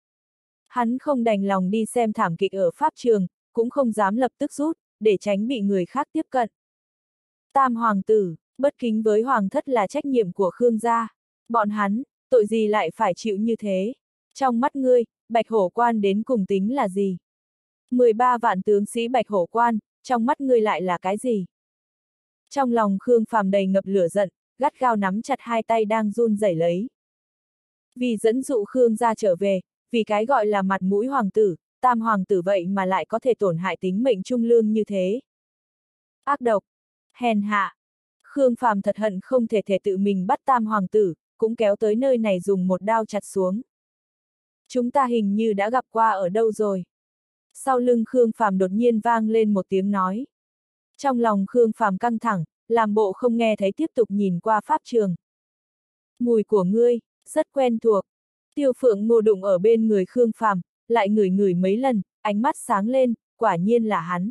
A: Hắn không đành lòng đi xem thảm kịch ở pháp trường, cũng không dám lập tức rút, để tránh bị người khác tiếp cận. Tam hoàng tử, bất kính với hoàng thất là trách nhiệm của Khương gia. Bọn hắn, tội gì lại phải chịu như thế? Trong mắt ngươi, Bạch Hổ Quan đến cùng tính là gì? mười ba vạn tướng sĩ Bạch Hổ Quan, trong mắt ngươi lại là cái gì? Trong lòng Khương Phàm đầy ngập lửa giận, gắt gao nắm chặt hai tay đang run rẩy lấy. Vì dẫn dụ Khương gia trở về, vì cái gọi là mặt mũi hoàng tử, tam hoàng tử vậy mà lại có thể tổn hại tính mệnh trung lương như thế. Ác độc, hèn hạ. Khương Phàm thật hận không thể thể tự mình bắt tam hoàng tử, cũng kéo tới nơi này dùng một đao chặt xuống. Chúng ta hình như đã gặp qua ở đâu rồi. Sau lưng Khương Phàm đột nhiên vang lên một tiếng nói. Trong lòng Khương Phàm căng thẳng, làm bộ không nghe thấy tiếp tục nhìn qua pháp trường. Mùi của ngươi, rất quen thuộc. Tiêu Phượng Ngô đụng ở bên người Khương Phàm, lại ngửi ngửi mấy lần, ánh mắt sáng lên, quả nhiên là hắn.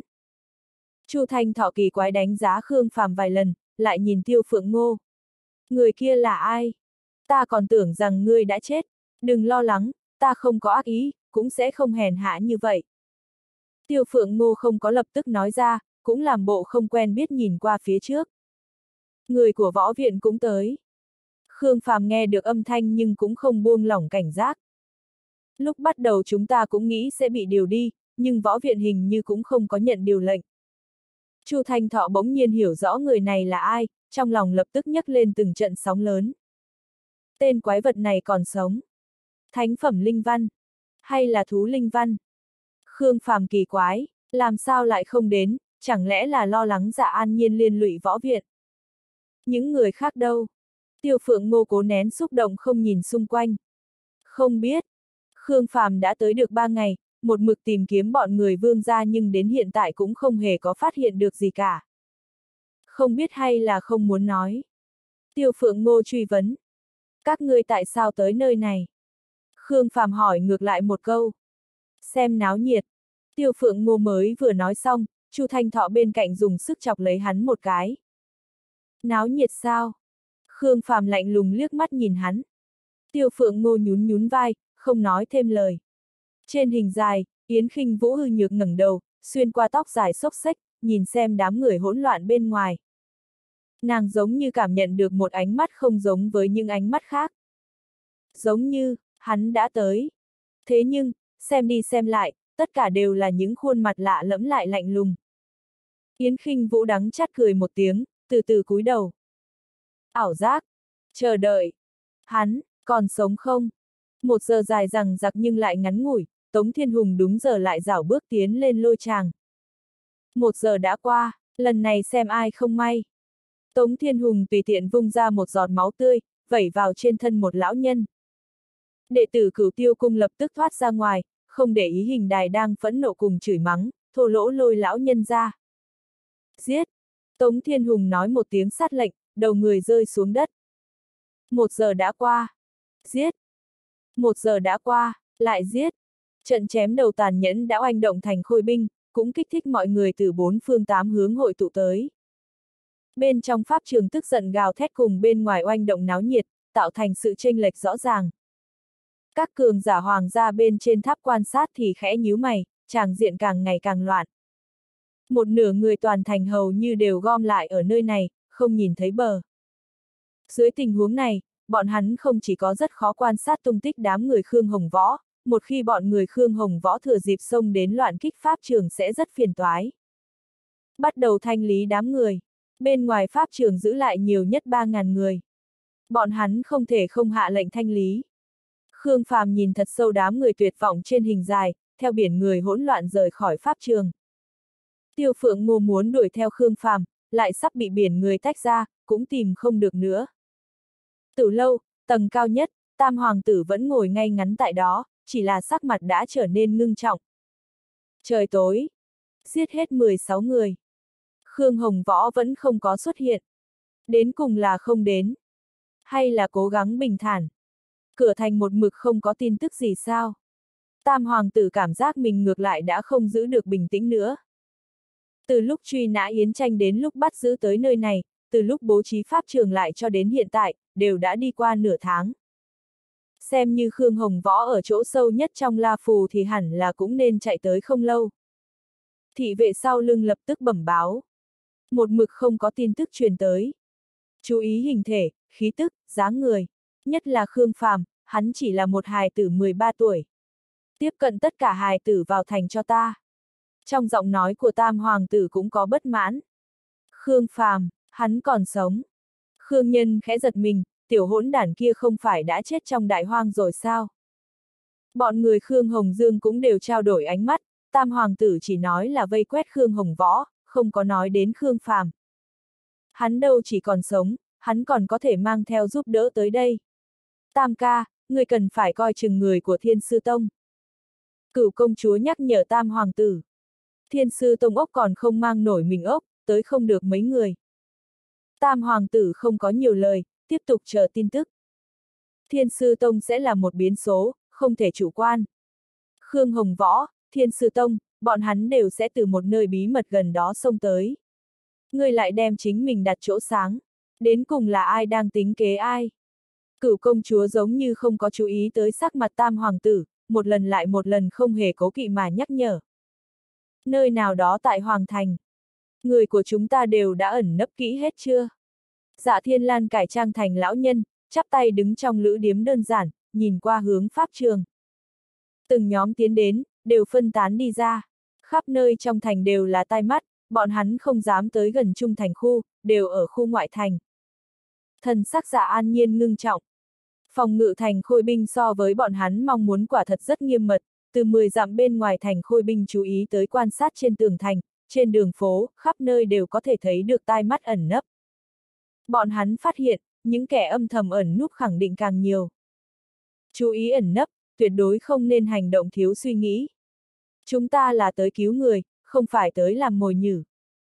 A: Chu Thanh Thọ kỳ quái đánh giá Khương Phàm vài lần, lại nhìn Tiêu Phượng Ngô. Người kia là ai? Ta còn tưởng rằng ngươi đã chết. Đừng lo lắng, ta không có ác ý, cũng sẽ không hèn hạ như vậy. Tiêu Phượng Ngô không có lập tức nói ra, cũng làm bộ không quen biết nhìn qua phía trước. Người của võ viện cũng tới. Khương Phàm nghe được âm thanh nhưng cũng không buông lỏng cảnh giác. Lúc bắt đầu chúng ta cũng nghĩ sẽ bị điều đi, nhưng võ viện hình như cũng không có nhận điều lệnh. Chu Thanh Thọ bỗng nhiên hiểu rõ người này là ai, trong lòng lập tức nhấc lên từng trận sóng lớn. Tên quái vật này còn sống. Thánh phẩm linh văn. Hay là thú linh văn? Khương Phàm kỳ quái, làm sao lại không đến, chẳng lẽ là lo lắng Dạ An Nhiên liên lụy võ viện? Những người khác đâu? Tiêu Phượng Ngô cố nén xúc động không nhìn xung quanh. Không biết. Khương Phàm đã tới được ba ngày, một mực tìm kiếm bọn người Vương gia nhưng đến hiện tại cũng không hề có phát hiện được gì cả. Không biết hay là không muốn nói. Tiêu Phượng Ngô truy vấn. Các ngươi tại sao tới nơi này? Khương Phàm hỏi ngược lại một câu. Xem náo nhiệt. Tiêu Phượng Ngô mới vừa nói xong, Chu Thanh Thọ bên cạnh dùng sức chọc lấy hắn một cái. Náo nhiệt sao? Khương Phàm lạnh lùng liếc mắt nhìn hắn. Tiêu Phượng Ngô nhún nhún vai, không nói thêm lời. Trên hình dài, Yến Khinh Vũ hư nhược ngẩng đầu, xuyên qua tóc dài xốc xếch, nhìn xem đám người hỗn loạn bên ngoài. Nàng giống như cảm nhận được một ánh mắt không giống với những ánh mắt khác. Giống như, hắn đã tới. Thế nhưng, xem đi xem lại, tất cả đều là những khuôn mặt lạ lẫm lại lạnh lùng. Yến Khinh Vũ đắng chát cười một tiếng, từ từ cúi đầu. Ảo giác. Chờ đợi. Hắn, còn sống không? Một giờ dài rằng giặc nhưng lại ngắn ngủi, Tống Thiên Hùng đúng giờ lại rảo bước tiến lên lôi tràng. Một giờ đã qua, lần này xem ai không may. Tống Thiên Hùng tùy tiện vung ra một giọt máu tươi, vẩy vào trên thân một lão nhân. Đệ tử Cửu Tiêu Cung lập tức thoát ra ngoài, không để ý hình đài đang phẫn nộ cùng chửi mắng, thô lỗ lôi lão nhân ra. Giết! Tống Thiên Hùng nói một tiếng sát lệnh, đầu người rơi xuống đất. Một giờ đã qua. Giết! Một giờ đã qua, lại giết! Trận chém đầu tàn nhẫn đã oanh động thành khôi binh, cũng kích thích mọi người từ bốn phương tám hướng hội tụ tới. Bên trong pháp trường tức giận gào thét cùng bên ngoài oanh động náo nhiệt, tạo thành sự chênh lệch rõ ràng. Các cường giả hoàng gia bên trên tháp quan sát thì khẽ nhíu mày, tràng diện càng ngày càng loạn. Một nửa người toàn thành hầu như đều gom lại ở nơi này, không nhìn thấy bờ. Dưới tình huống này, bọn hắn không chỉ có rất khó quan sát tung tích đám người Khương Hồng Võ, một khi bọn người Khương Hồng Võ thừa dịp xông đến loạn kích pháp trường sẽ rất phiền toái. Bắt đầu thanh lý đám người. Bên ngoài pháp trường giữ lại nhiều nhất ba ngàn người. Bọn hắn không thể không hạ lệnh thanh lý. Khương Phàm nhìn thật sâu đám người tuyệt vọng trên hình dài, theo biển người hỗn loạn rời khỏi pháp trường. Tiêu Phượng Ngô muốn đuổi theo Khương Phàm, lại sắp bị biển người tách ra, cũng tìm không được nữa. Từ lâu, tầng cao nhất, Tam Hoàng tử vẫn ngồi ngay ngắn tại đó, chỉ là sắc mặt đã trở nên ngưng trọng. Trời tối. Giết hết mười sáu người. Khương Hồng Võ vẫn không có xuất hiện. Đến cùng là không đến. Hay là cố gắng bình thản. Cửa thành một mực không có tin tức gì sao. Tam Hoàng tử cảm giác mình ngược lại đã không giữ được bình tĩnh nữa. Từ lúc truy nã Yến Tranh đến lúc bắt giữ tới nơi này, từ lúc bố trí pháp trường lại cho đến hiện tại, đều đã đi qua nửa tháng. Xem như Khương Hồng Võ ở chỗ sâu nhất trong La Phù thì hẳn là cũng nên chạy tới không lâu. Thị vệ sau lưng lập tức bẩm báo. Một mực không có tin tức truyền tới. Chú ý hình thể, khí tức, dáng người. Nhất là Khương Phàm, hắn chỉ là một hài tử mười ba tuổi. Tiếp cận tất cả hài tử vào thành cho ta. Trong giọng nói của Tam Hoàng tử cũng có bất mãn. Khương Phàm, hắn còn sống. Khương Nhân khẽ giật mình, tiểu hỗn đản kia không phải đã chết trong đại hoang rồi sao? Bọn người Khương Hồng Dương cũng đều trao đổi ánh mắt, Tam Hoàng tử chỉ nói là vây quét Khương Hồng Võ, không có nói đến Khương Phàm. Hắn đâu chỉ còn sống, hắn còn có thể mang theo giúp đỡ tới đây. Tam ca, người cần phải coi chừng người của Thiên Sư Tông. Cửu công chúa nhắc nhở Tam Hoàng tử. Thiên Sư Tông ốc còn không mang nổi mình ốc, tới không được mấy người. Tam Hoàng tử không có nhiều lời, tiếp tục chờ tin tức. Thiên Sư Tông sẽ là một biến số, không thể chủ quan. Khương Hồng Võ, Thiên Sư Tông, bọn hắn đều sẽ từ một nơi bí mật gần đó xông tới. Ngươi lại đem chính mình đặt chỗ sáng. Đến cùng là ai đang tính kế ai? Cửu công chúa giống như không có chú ý tới sắc mặt Tam Hoàng tử, một lần lại một lần không hề cố kỵ mà nhắc nhở. Nơi nào đó tại Hoàng Thành. Người của chúng ta đều đã ẩn nấp kỹ hết chưa? Dạ Thiên Lan cải trang thành lão nhân, chắp tay đứng trong lữ điếm đơn giản, nhìn qua hướng pháp trường. Từng nhóm tiến đến, đều phân tán đi ra. Khắp nơi trong thành đều là tai mắt, bọn hắn không dám tới gần trung thành khu, đều ở khu ngoại thành. Thần sắc Dạ An Nhiên ngưng trọng. Phòng ngự thành khôi binh so với bọn hắn mong muốn quả thật rất nghiêm mật, từ mười dặm bên ngoài thành khôi binh chú ý tới quan sát trên tường thành, trên đường phố, khắp nơi đều có thể thấy được tai mắt ẩn nấp. Bọn hắn phát hiện, những kẻ âm thầm ẩn núp khẳng định càng nhiều. Chú ý ẩn nấp, tuyệt đối không nên hành động thiếu suy nghĩ. Chúng ta là tới cứu người, không phải tới làm mồi nhử.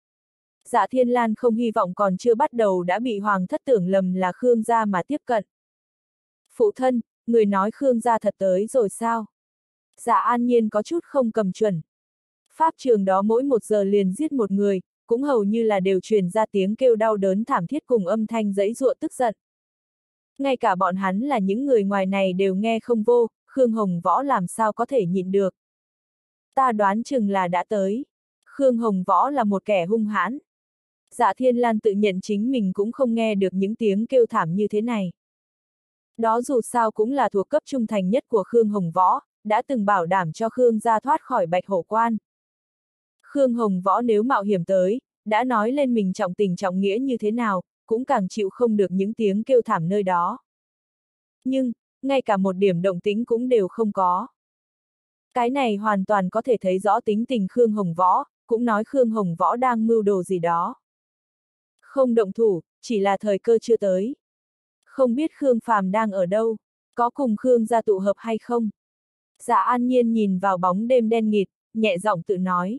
A: Dạ Thiên Lan không hy vọng còn chưa bắt đầu đã bị Hoàng thất tưởng lầm là Khương gia mà tiếp cận. Phụ thân, người nói Khương gia thật tới rồi sao? Dạ An Nhiên có chút không cầm chuẩn. Pháp trường đó mỗi một giờ liền giết một người, cũng hầu như là đều truyền ra tiếng kêu đau đớn thảm thiết cùng âm thanh giãy giụa tức giận. Ngay cả bọn hắn là những người ngoài này đều nghe không vô, Khương Hồng Võ làm sao có thể nhịn được. Ta đoán chừng là đã tới. Khương Hồng Võ là một kẻ hung hãn. Dạ Thiên Lan tự nhận chính mình cũng không nghe được những tiếng kêu thảm như thế này. Đó dù sao cũng là thuộc cấp trung thành nhất của Khương Hồng Võ, đã từng bảo đảm cho Khương gia thoát khỏi Bạch Hổ Quan. Khương Hồng Võ nếu mạo hiểm tới, đã nói lên mình trọng tình trọng nghĩa như thế nào, cũng càng chịu không được những tiếng kêu thảm nơi đó. Nhưng, ngay cả một điểm động tĩnh cũng đều không có. Cái này hoàn toàn có thể thấy rõ tính tình Khương Hồng Võ, cũng nói Khương Hồng Võ đang mưu đồ gì đó. Không động thủ, chỉ là thời cơ chưa tới. Không biết Khương Phàm đang ở đâu, có cùng Khương gia tụ hợp hay không? Dạ An Nhiên nhìn vào bóng đêm đen nghịt, nhẹ giọng tự nói.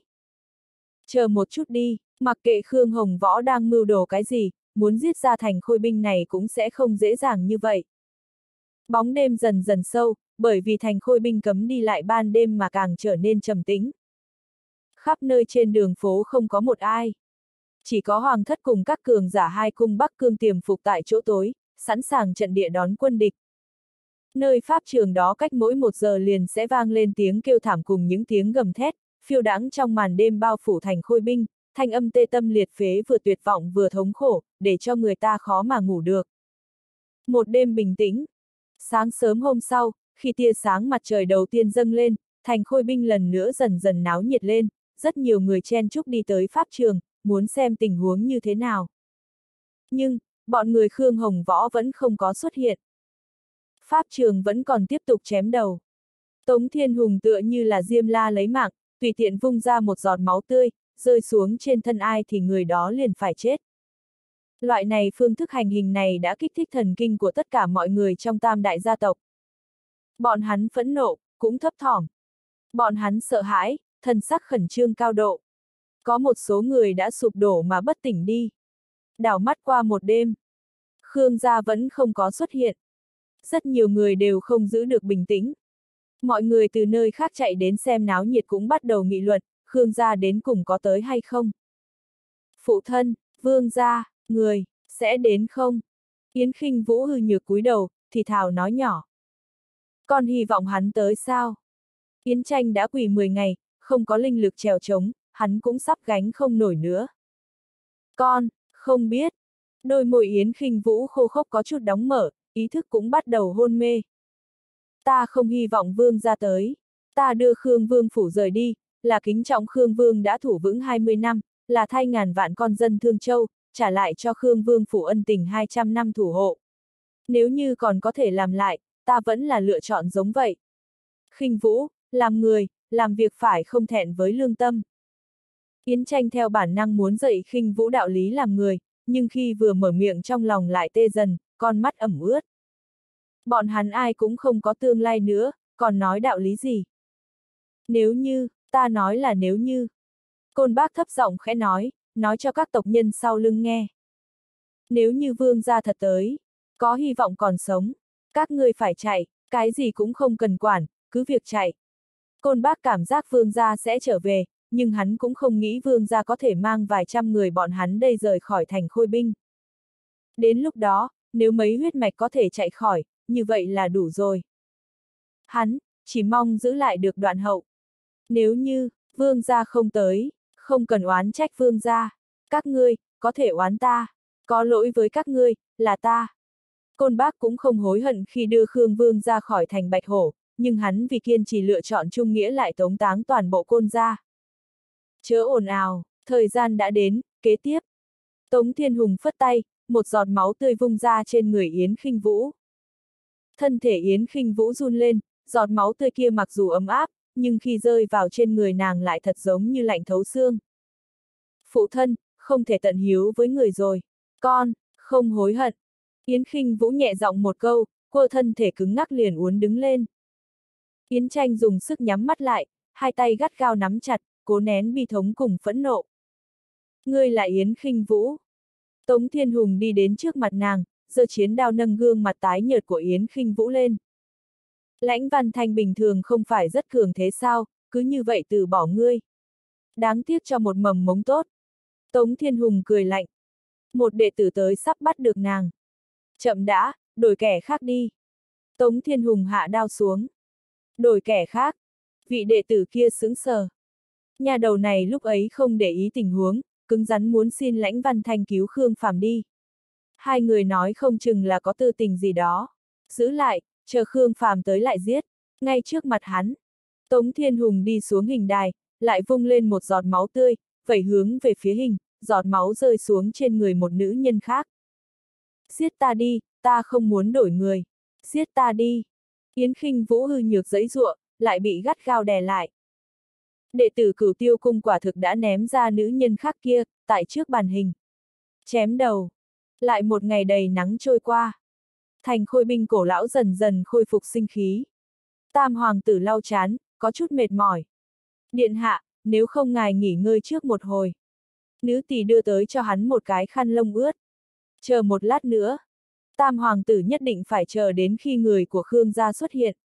A: Chờ một chút đi, mặc kệ Khương Hồng Võ đang mưu đồ cái gì, muốn giết ra thành khôi binh này cũng sẽ không dễ dàng như vậy. Bóng đêm dần dần sâu, bởi vì thành khôi binh cấm đi lại ban đêm mà càng trở nên trầm tĩnh. Khắp nơi trên đường phố không có một ai. Chỉ có Hoàng thất cùng các cường giả hai cung Bắc Cương tiềm phục tại chỗ tối, sẵn sàng trận địa đón quân địch. Nơi pháp trường đó cách mỗi một giờ liền sẽ vang lên tiếng kêu thảm cùng những tiếng gầm thét, phiêu đãng trong màn đêm bao phủ thành khôi binh, thanh âm tê tâm liệt phế vừa tuyệt vọng vừa thống khổ, để cho người ta khó mà ngủ được. Một đêm bình tĩnh. Sáng sớm hôm sau, khi tia sáng mặt trời đầu tiên dâng lên, thành khôi binh lần nữa dần dần náo nhiệt lên, rất nhiều người chen chúc đi tới pháp trường, muốn xem tình huống như thế nào. Nhưng, bọn người Khương Hồng Võ vẫn không có xuất hiện. Pháp trường vẫn còn tiếp tục chém đầu. Tống Thiên Hùng tựa như là Diêm La lấy mạng, tùy tiện vung ra một giọt máu tươi, rơi xuống trên thân ai thì người đó liền phải chết. Loại này phương thức hành hình này đã kích thích thần kinh của tất cả mọi người trong tam đại gia tộc. Bọn hắn phẫn nộ, cũng thấp thỏm. Bọn hắn sợ hãi, thần sắc khẩn trương cao độ. Có một số người đã sụp đổ mà bất tỉnh đi. Đảo mắt qua một đêm. Khương gia vẫn không có xuất hiện. Rất nhiều người đều không giữ được bình tĩnh. Mọi người từ nơi khác chạy đến xem náo nhiệt cũng bắt đầu nghị luận, Khương gia đến cùng có tới hay không? Phụ thân, Vương gia, người, sẽ đến không? Yến Khinh Vũ hư nhược cúi đầu, thì thào nói nhỏ. Con hy vọng hắn tới sao? Yến Tranh đã quỳ mười ngày, không có linh lực trèo trống, hắn cũng sắp gánh không nổi nữa. Con, không biết. Đôi môi Yến Khinh Vũ khô khốc có chút đóng mở, ý thức cũng bắt đầu hôn mê. Ta không hy vọng Vương gia tới. Ta đưa Khương Vương phủ rời đi, là kính trọng Khương Vương đã thủ vững hai mươi năm, là thay ngàn vạn con dân Thương Châu, trả lại cho Khương Vương phủ ân tình hai trăm năm thủ hộ. Nếu như còn có thể làm lại, ta vẫn là lựa chọn giống vậy. Khinh Vũ, làm người, làm việc phải không thẹn với lương tâm. Yến Tranh theo bản năng muốn dạy Khinh Vũ đạo lý làm người, nhưng khi vừa mở miệng trong lòng lại tê dần, con mắt ẩm ướt. Bọn hắn ai cũng không có tương lai nữa, còn nói đạo lý gì? Nếu như, ta nói là nếu như. Côn Bác thấp giọng khẽ nói, nói cho các tộc nhân sau lưng nghe. Nếu như Vương gia thật tới, có hy vọng còn sống, các ngươi phải chạy, cái gì cũng không cần quản, cứ việc chạy. Côn Bác cảm giác Vương gia sẽ trở về, nhưng hắn cũng không nghĩ Vương gia có thể mang vài trăm người bọn hắn đây rời khỏi thành khôi binh. Đến lúc đó, nếu mấy huyết mạch có thể chạy khỏi, như vậy là đủ rồi. Hắn, chỉ mong giữ lại được đoạn hậu. Nếu như, Vương gia không tới, không cần oán trách Vương gia. Các ngươi, có thể oán ta. Có lỗi với các ngươi, là ta. Côn Bác cũng không hối hận khi đưa Khương Vương ra khỏi thành Bạch Hổ, nhưng hắn vì kiên trì lựa chọn trung nghĩa lại tống táng toàn bộ Côn gia. Chớ ồn ào, thời gian đã đến, kế tiếp. Tống Thiên Hùng phất tay, một giọt máu tươi vung ra trên người Yến Khinh Vũ. Thân thể Yến Khinh Vũ run lên, giọt máu tươi kia mặc dù ấm áp, nhưng khi rơi vào trên người nàng lại thật giống như lạnh thấu xương. Phụ thân, không thể tận hiếu với người rồi. Con, không hối hận. Yến Khinh Vũ nhẹ giọng một câu, cô thân thể cứng ngắc liền uốn đứng lên. Yến Tranh dùng sức nhắm mắt lại, hai tay gắt gao nắm chặt, cố nén bi thống cùng phẫn nộ. Ngươi là Yến Khinh Vũ. Tống Thiên Hùng đi đến trước mặt nàng, giơ chiến đao nâng gương mặt tái nhợt của Yến Khinh Vũ lên. Lãnh Văn Thanh bình thường không phải rất cường thế sao, cứ như vậy từ bỏ ngươi. Đáng tiếc cho một mầm mống tốt. Tống Thiên Hùng cười lạnh. Một đệ tử tới sắp bắt được nàng. Chậm đã, đổi kẻ khác đi. Tống Thiên Hùng hạ đao xuống. Đổi kẻ khác. Vị đệ tử kia sững sờ. Nhà đầu này lúc ấy không để ý tình huống, cứng rắn muốn xin Lãnh Văn Thanh cứu Khương Phàm đi. Hai người nói không chừng là có tư tình gì đó. Giữ lại, chờ Khương Phàm tới lại giết. Ngay trước mặt hắn. Tống Thiên Hùng đi xuống hình đài, lại vung lên một giọt máu tươi, vẩy hướng về phía hình, giọt máu rơi xuống trên người một nữ nhân khác. Giết ta đi, ta không muốn đổi người. Giết ta đi. Yến Khinh Vũ hư nhược giãy giụa, lại bị gắt gao đè lại. Đệ tử Cửu Tiêu Cung quả thực đã ném ra nữ nhân khác kia, tại trước bàn hình. Chém đầu. Lại một ngày đầy nắng trôi qua. Thành Khôi binh cổ lão dần dần khôi phục sinh khí. Tam hoàng tử lau chán, có chút mệt mỏi. Điện hạ, nếu không ngài nghỉ ngơi trước một hồi. Nữ tỳ đưa tới cho hắn một cái khăn lông ướt. Chờ một lát nữa. Tam hoàng tử nhất định phải chờ đến khi người của Khương gia xuất hiện.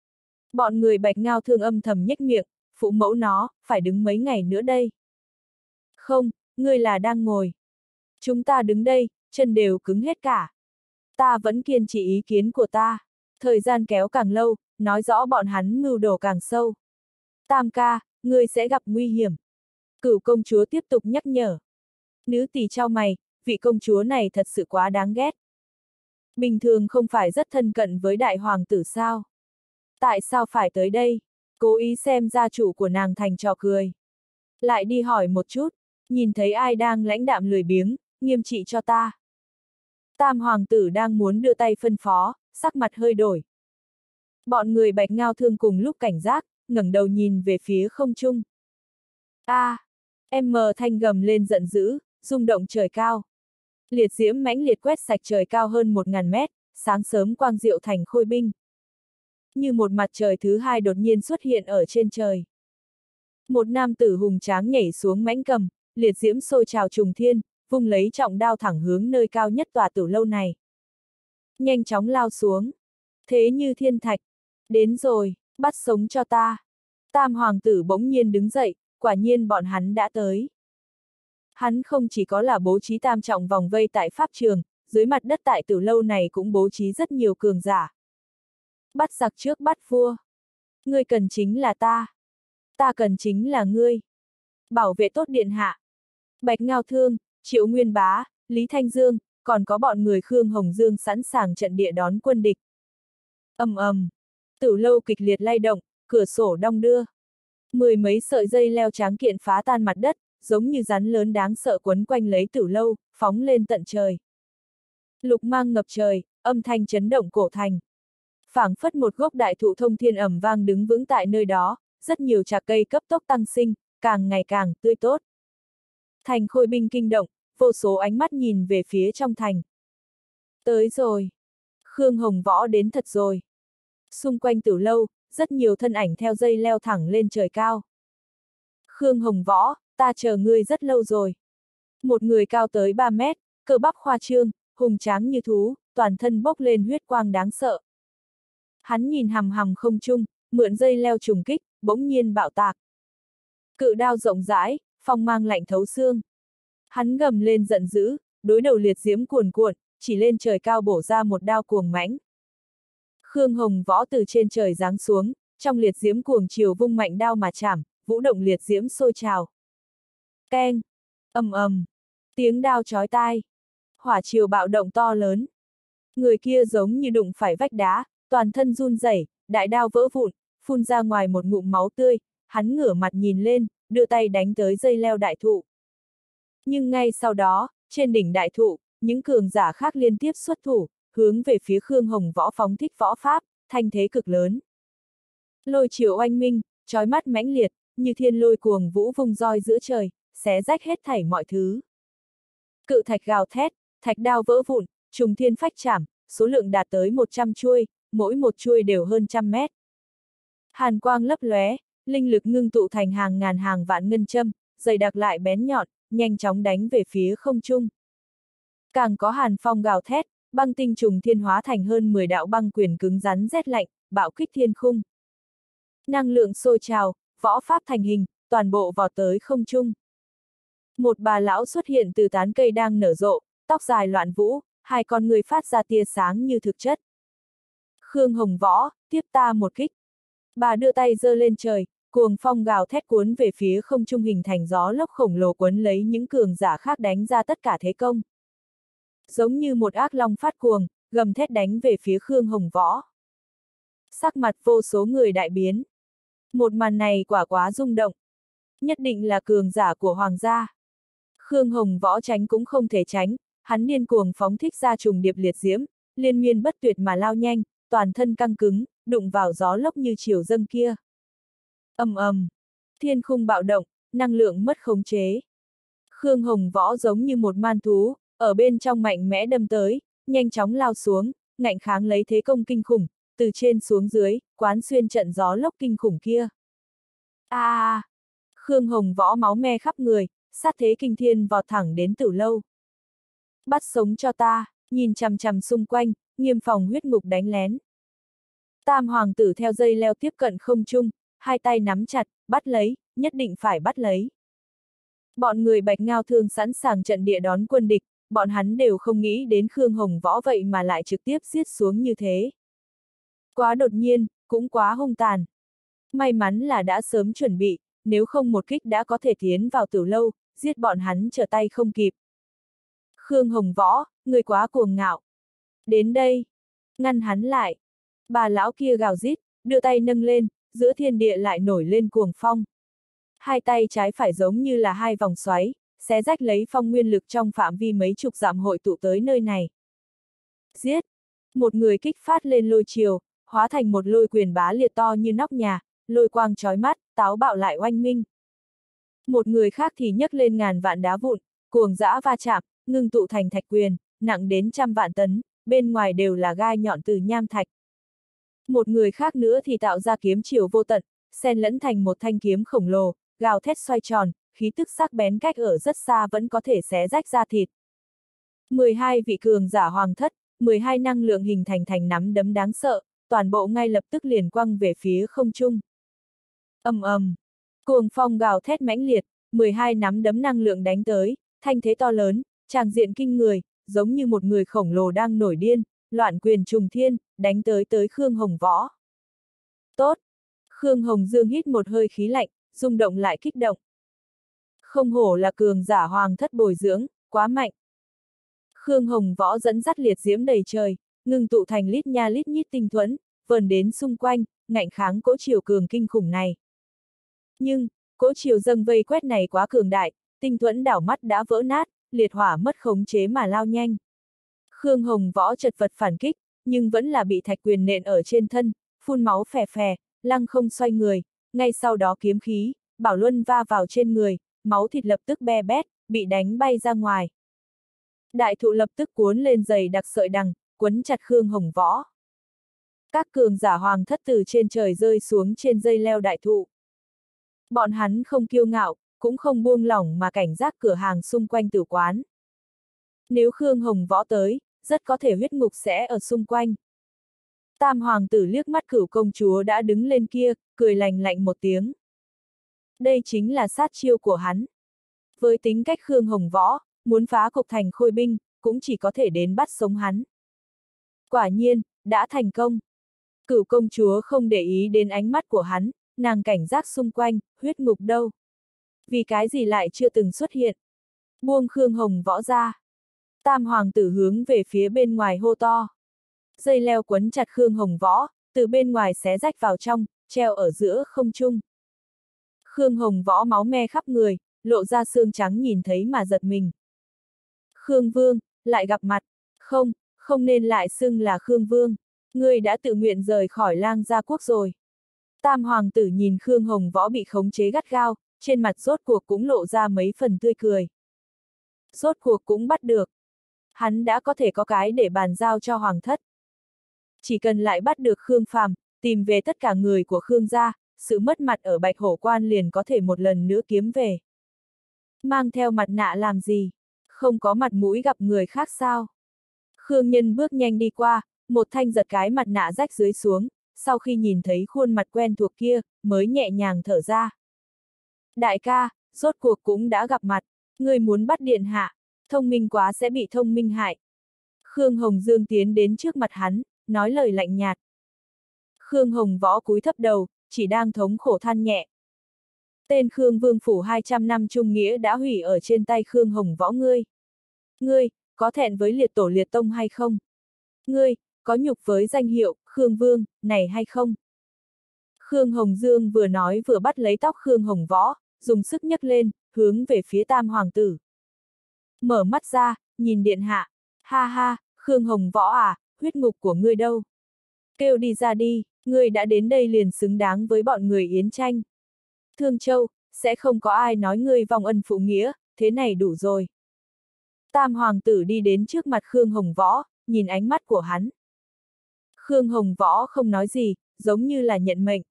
A: Bọn người Bạch Ngao Thương âm thầm nhếch miệng, phụ mẫu nó, phải đứng mấy ngày nữa đây. Không, ngươi là đang ngồi. Chúng ta đứng đây, chân đều cứng hết cả. Ta vẫn kiên trì ý kiến của ta. Thời gian kéo càng lâu, nói rõ bọn hắn mưu đồ càng sâu. Tam ca, ngươi sẽ gặp nguy hiểm. Cửu công chúa tiếp tục nhắc nhở. Nữ tỳ trao mày, vị công chúa này thật sự quá đáng ghét. Bình thường không phải rất thân cận với đại hoàng tử sao? Tại sao phải tới đây? Cố ý xem gia chủ của nàng thành trò cười. Lại đi hỏi một chút, nhìn thấy ai đang lãnh đạm lười biếng, nghiêm trị cho ta. Tam hoàng tử đang muốn đưa tay phân phó, sắc mặt hơi đổi. Bọn người Bạch Ngao Thương cùng lúc cảnh giác, ngẩng đầu nhìn về phía không trung. A, à, em mờ thanh gầm lên giận dữ, rung động trời cao. Liệt diễm mãnh liệt quét sạch trời cao hơn một ngàn mét, sáng sớm quang diệu Thành Khôi binh. Như một mặt trời thứ hai đột nhiên xuất hiện ở trên trời. Một nam tử hùng tráng nhảy xuống mãnh cầm, liệt diễm sôi trào trùng thiên, vung lấy trọng đao thẳng hướng nơi cao nhất tòa tử lâu này. Nhanh chóng lao xuống. Thế như thiên thạch. Đến rồi, bắt sống cho ta. Tam hoàng tử bỗng nhiên đứng dậy, quả nhiên bọn hắn đã tới. Hắn không chỉ có là bố trí tam trọng vòng vây tại pháp trường, dưới mặt đất tại tử lâu này cũng bố trí rất nhiều cường giả. Bắt giặc trước bắt vua. Ngươi cần chính là ta. Ta cần chính là ngươi. Bảo vệ tốt điện hạ. Bạch Ngao Thương, Triệu Nguyên Bá, Lý Thanh Dương, còn có bọn người Khương Hồng Dương sẵn sàng trận địa đón quân địch. Ầm ầm. Tử lâu kịch liệt lay động, cửa sổ đong đưa. Mười mấy sợi dây leo tráng kiện phá tan mặt đất, giống như rắn lớn đáng sợ quấn quanh lấy tử lâu, phóng lên tận trời. Lục mang ngập trời, âm thanh chấn động cổ thành. Phảng phất một gốc đại thụ thông thiên ầm vang đứng vững tại nơi đó, rất nhiều trà cây cấp tốc tăng sinh, càng ngày càng tươi tốt. Thành Khôi binh kinh động, vô số ánh mắt nhìn về phía trong thành. Tới rồi. Khương Hồng Võ đến thật rồi. Xung quanh tử lâu, rất nhiều thân ảnh theo dây leo thẳng lên trời cao. Khương Hồng Võ, ta chờ ngươi rất lâu rồi. Một người cao tới ba mét, cơ bắp khoa trương, hùng tráng như thú, toàn thân bốc lên huyết quang đáng sợ. Hắn nhìn hằm hằm không trung, mượn dây leo trùng kích, bỗng nhiên bạo tạc. Cự đao rộng rãi, phong mang lạnh thấu xương. Hắn gầm lên giận dữ, đối đầu liệt diễm cuồn cuộn, chỉ lên trời cao bổ ra một đao cuồng mãnh. Khương Hồng Võ từ trên trời giáng xuống, trong liệt diễm cuồng chiều vung mạnh đao mà chảm, vũ động liệt diễm sôi trào. Keng, ầm ầm, tiếng đao chói tai, hỏa chiều bạo động to lớn. Người kia giống như đụng phải vách đá, toàn thân run rẩy, đại đao vỡ vụn, phun ra ngoài một ngụm máu tươi, hắn ngửa mặt nhìn lên, đưa tay đánh tới dây leo đại thụ. Nhưng ngay sau đó, trên đỉnh đại thụ, những cường giả khác liên tiếp xuất thủ, hướng về phía Khương Hồng Võ phóng thích võ pháp, thanh thế cực lớn. Lôi chiều oanh minh, chói mắt mãnh liệt, như thiên lôi cuồng vũ vung roi giữa trời, xé rách hết thảy mọi thứ. Cự thạch gào thét, thạch đao vỡ vụn, trùng thiên phách chảm, số lượng đạt tới một trăm chuôi, mỗi một chuôi đều hơn trăm mét. Hàn quang lấp lóe, linh lực ngưng tụ thành hàng ngàn hàng vạn ngân châm, dày đặc lại bén nhọn, nhanh chóng đánh về phía không trung. Càng có hàn phong gào thét, băng tinh trùng thiên hóa thành hơn mười đạo băng quyền cứng rắn rét lạnh, bạo kích thiên khung. Năng lượng sôi trào, võ pháp thành hình, toàn bộ vọt tới không trung. Một bà lão xuất hiện từ tán cây đang nở rộ, tóc dài loạn vũ, hai con người phát ra tia sáng như thực chất. Khương Hồng Võ, tiếp ta một kích. Bà đưa tay giơ lên trời, cuồng phong gào thét cuốn về phía không trung hình thành gió lốc khổng lồ cuốn lấy những cường giả khác đánh ra tất cả thế công. Giống như một ác long phát cuồng, gầm thét đánh về phía Khương Hồng Võ. Sắc mặt vô số người đại biến. Một màn này quả quá rung động. Nhất định là cường giả của hoàng gia. Khương Hồng Võ tránh cũng không thể tránh, hắn điên cuồng phóng thích ra trùng điệp liệt diễm, liên miên bất tuyệt mà lao nhanh, toàn thân căng cứng, đụng vào gió lốc như chiều dâng kia. Ầm ầm, thiên khung bạo động, năng lượng mất khống chế. Khương Hồng Võ giống như một man thú, ở bên trong mạnh mẽ đâm tới, nhanh chóng lao xuống, ngạnh kháng lấy thế công kinh khủng, từ trên xuống dưới, quán xuyên trận gió lốc kinh khủng kia. A à, à, Khương Hồng Võ máu me khắp người, sát thế kinh thiên vọt thẳng đến Tử Lâu. Bắt sống cho ta, nhìn chằm chằm xung quanh, nghiêm phòng huyết ngục đánh lén. Tam hoàng tử theo dây leo tiếp cận không trung, hai tay nắm chặt, bắt lấy, nhất định phải bắt lấy. Bọn người Bạch Ngao Thương sẵn sàng trận địa đón quân địch, bọn hắn đều không nghĩ đến Khương Hồng Võ vậy mà lại trực tiếp giết xuống như thế. Quá đột nhiên, cũng quá hung tàn. May mắn là đã sớm chuẩn bị, nếu không một kích đã có thể tiến vào Tử Lâu, giết bọn hắn trở tay không kịp. Khương Hồng Võ, người quá cuồng ngạo. Đến đây, ngăn hắn lại. Bà lão kia gào rít, đưa tay nâng lên, giữa thiên địa lại nổi lên cuồng phong. Hai tay trái phải giống như là hai vòng xoáy, xé rách lấy phong nguyên lực trong phạm vi mấy chục dặm hội tụ tới nơi này. Giết! Một người kích phát lên lôi chiều, hóa thành một lôi quyền bá liệt to như nóc nhà, lôi quang chói mắt, táo bạo lại oanh minh. Một người khác thì nhấc lên ngàn vạn đá vụn, cuồng dã va chạm, ngưng tụ thành thạch quyền, nặng đến trăm vạn tấn, bên ngoài đều là gai nhọn từ nham thạch. Một người khác nữa thì tạo ra kiếm chiều vô tận, xen lẫn thành một thanh kiếm khổng lồ, gào thét xoay tròn, khí tức sắc bén cách ở rất xa vẫn có thể xé rách da thịt. mười hai vị cường giả hoàng thất, mười hai năng lượng hình thành thành nắm đấm đáng sợ, toàn bộ ngay lập tức liền quăng về phía không trung. Ầm ầm, cuồng phong gào thét mãnh liệt, mười hai nắm đấm năng lượng đánh tới, thanh thế to lớn, tràng diện kinh người, giống như một người khổng lồ đang nổi điên, loạn quyền trùng thiên, đánh tới tới Khương Hồng Võ. Tốt! Khương Hồng Dương hít một hơi khí lạnh, rung động lại kích động. Không hổ là cường giả hoàng thất bồi dưỡng, quá mạnh. Khương Hồng Võ dẫn dắt liệt diễm đầy trời, ngưng tụ thành lít nha lít nhít tinh thuẫn, vờn đến xung quanh, ngạnh kháng cỗ chiều cường kinh khủng này. Nhưng, cỗ chiều dâng vây quét này quá cường đại, tinh thuẫn đảo mắt đã vỡ nát, liệt hỏa mất khống chế mà lao nhanh. Khương Hồng Võ chật vật phản kích, nhưng vẫn là bị thạch quyền nện ở trên thân, phun máu phè phè, lăng không xoay người, ngay sau đó kiếm khí, bảo luân va vào trên người, máu thịt lập tức be bét, bị đánh bay ra ngoài. Đại thụ lập tức cuốn lên dày đặc sợi đằng, quấn chặt Khương Hồng Võ. Các cường giả hoàng thất từ trên trời rơi xuống trên dây leo đại thụ. Bọn hắn không kiêu ngạo, cũng không buông lỏng mà cảnh giác cửa hàng xung quanh tử quán. Nếu Khương Hồng Võ tới, rất có thể huyết ngục sẽ ở xung quanh. Tam hoàng tử liếc mắt Cửu công chúa đã đứng lên kia, cười lành lạnh một tiếng. Đây chính là sát chiêu của hắn. Với tính cách Khương Hồng Võ, muốn phá cục thành khôi binh, cũng chỉ có thể đến bắt sống hắn. Quả nhiên, đã thành công. Cửu công chúa không để ý đến ánh mắt của hắn, nàng cảnh giác xung quanh, huyết ngục đâu? Vì cái gì lại chưa từng xuất hiện? Buông Khương Hồng Võ ra. Tam hoàng tử hướng về phía bên ngoài hô to. Dây leo quấn chặt Khương Hồng Võ, từ bên ngoài xé rách vào trong, treo ở giữa không trung. Khương Hồng Võ máu me khắp người, lộ ra xương trắng nhìn thấy mà giật mình. Khương Vương, lại gặp mặt. Không, không nên lại xưng là Khương Vương. Ngươi đã tự nguyện rời khỏi Lang Gia Quốc rồi. Tam hoàng tử nhìn Khương Hồng Võ bị khống chế gắt gao, trên mặt rốt cuộc cũng lộ ra mấy phần tươi cười. Rốt cuộc cũng bắt được. hắn đã có thể có cái để bàn giao cho hoàng thất. Chỉ cần lại bắt được Khương Phàm, tìm về tất cả người của Khương gia, sự mất mặt ở Bạch Hổ Quan liền có thể một lần nữa kiếm về. Mang theo mặt nạ làm gì? Không có mặt mũi gặp người khác sao? Khương Nhân bước nhanh đi qua, một thanh giật cái mặt nạ rách dưới xuống, sau khi nhìn thấy khuôn mặt quen thuộc kia, mới nhẹ nhàng thở ra. Đại ca, rốt cuộc cũng đã gặp mặt, người muốn bắt điện hạ, thông minh quá sẽ bị thông minh hại. Khương Hồng Dương tiến đến trước mặt hắn, nói lời lạnh nhạt. Khương Hồng Võ cúi thấp đầu, chỉ đang thống khổ than nhẹ. Tên Khương Vương phủ hai trăm năm trung nghĩa đã hủy ở trên tay Khương Hồng Võ ngươi. Ngươi, có thẹn với liệt tổ liệt tông hay không? Ngươi, có nhục với danh hiệu, Khương Vương, này hay không? Khương Hồng Dương vừa nói vừa bắt lấy tóc Khương Hồng Võ, dùng sức nhấc lên, hướng về phía tam hoàng tử. Mở mắt ra, nhìn điện hạ. Ha ha, Khương Hồng Võ à, huyết ngục của ngươi đâu? Kêu đi ra đi, ngươi đã đến đây liền xứng đáng với bọn người Yến Tranh. Thương Châu, sẽ không có ai nói ngươi vong ân phụ nghĩa, thế này đủ rồi. Tam hoàng tử đi đến trước mặt Khương Hồng Võ, nhìn ánh mắt của hắn. Khương Hồng Võ không nói gì, giống như là nhận mệnh.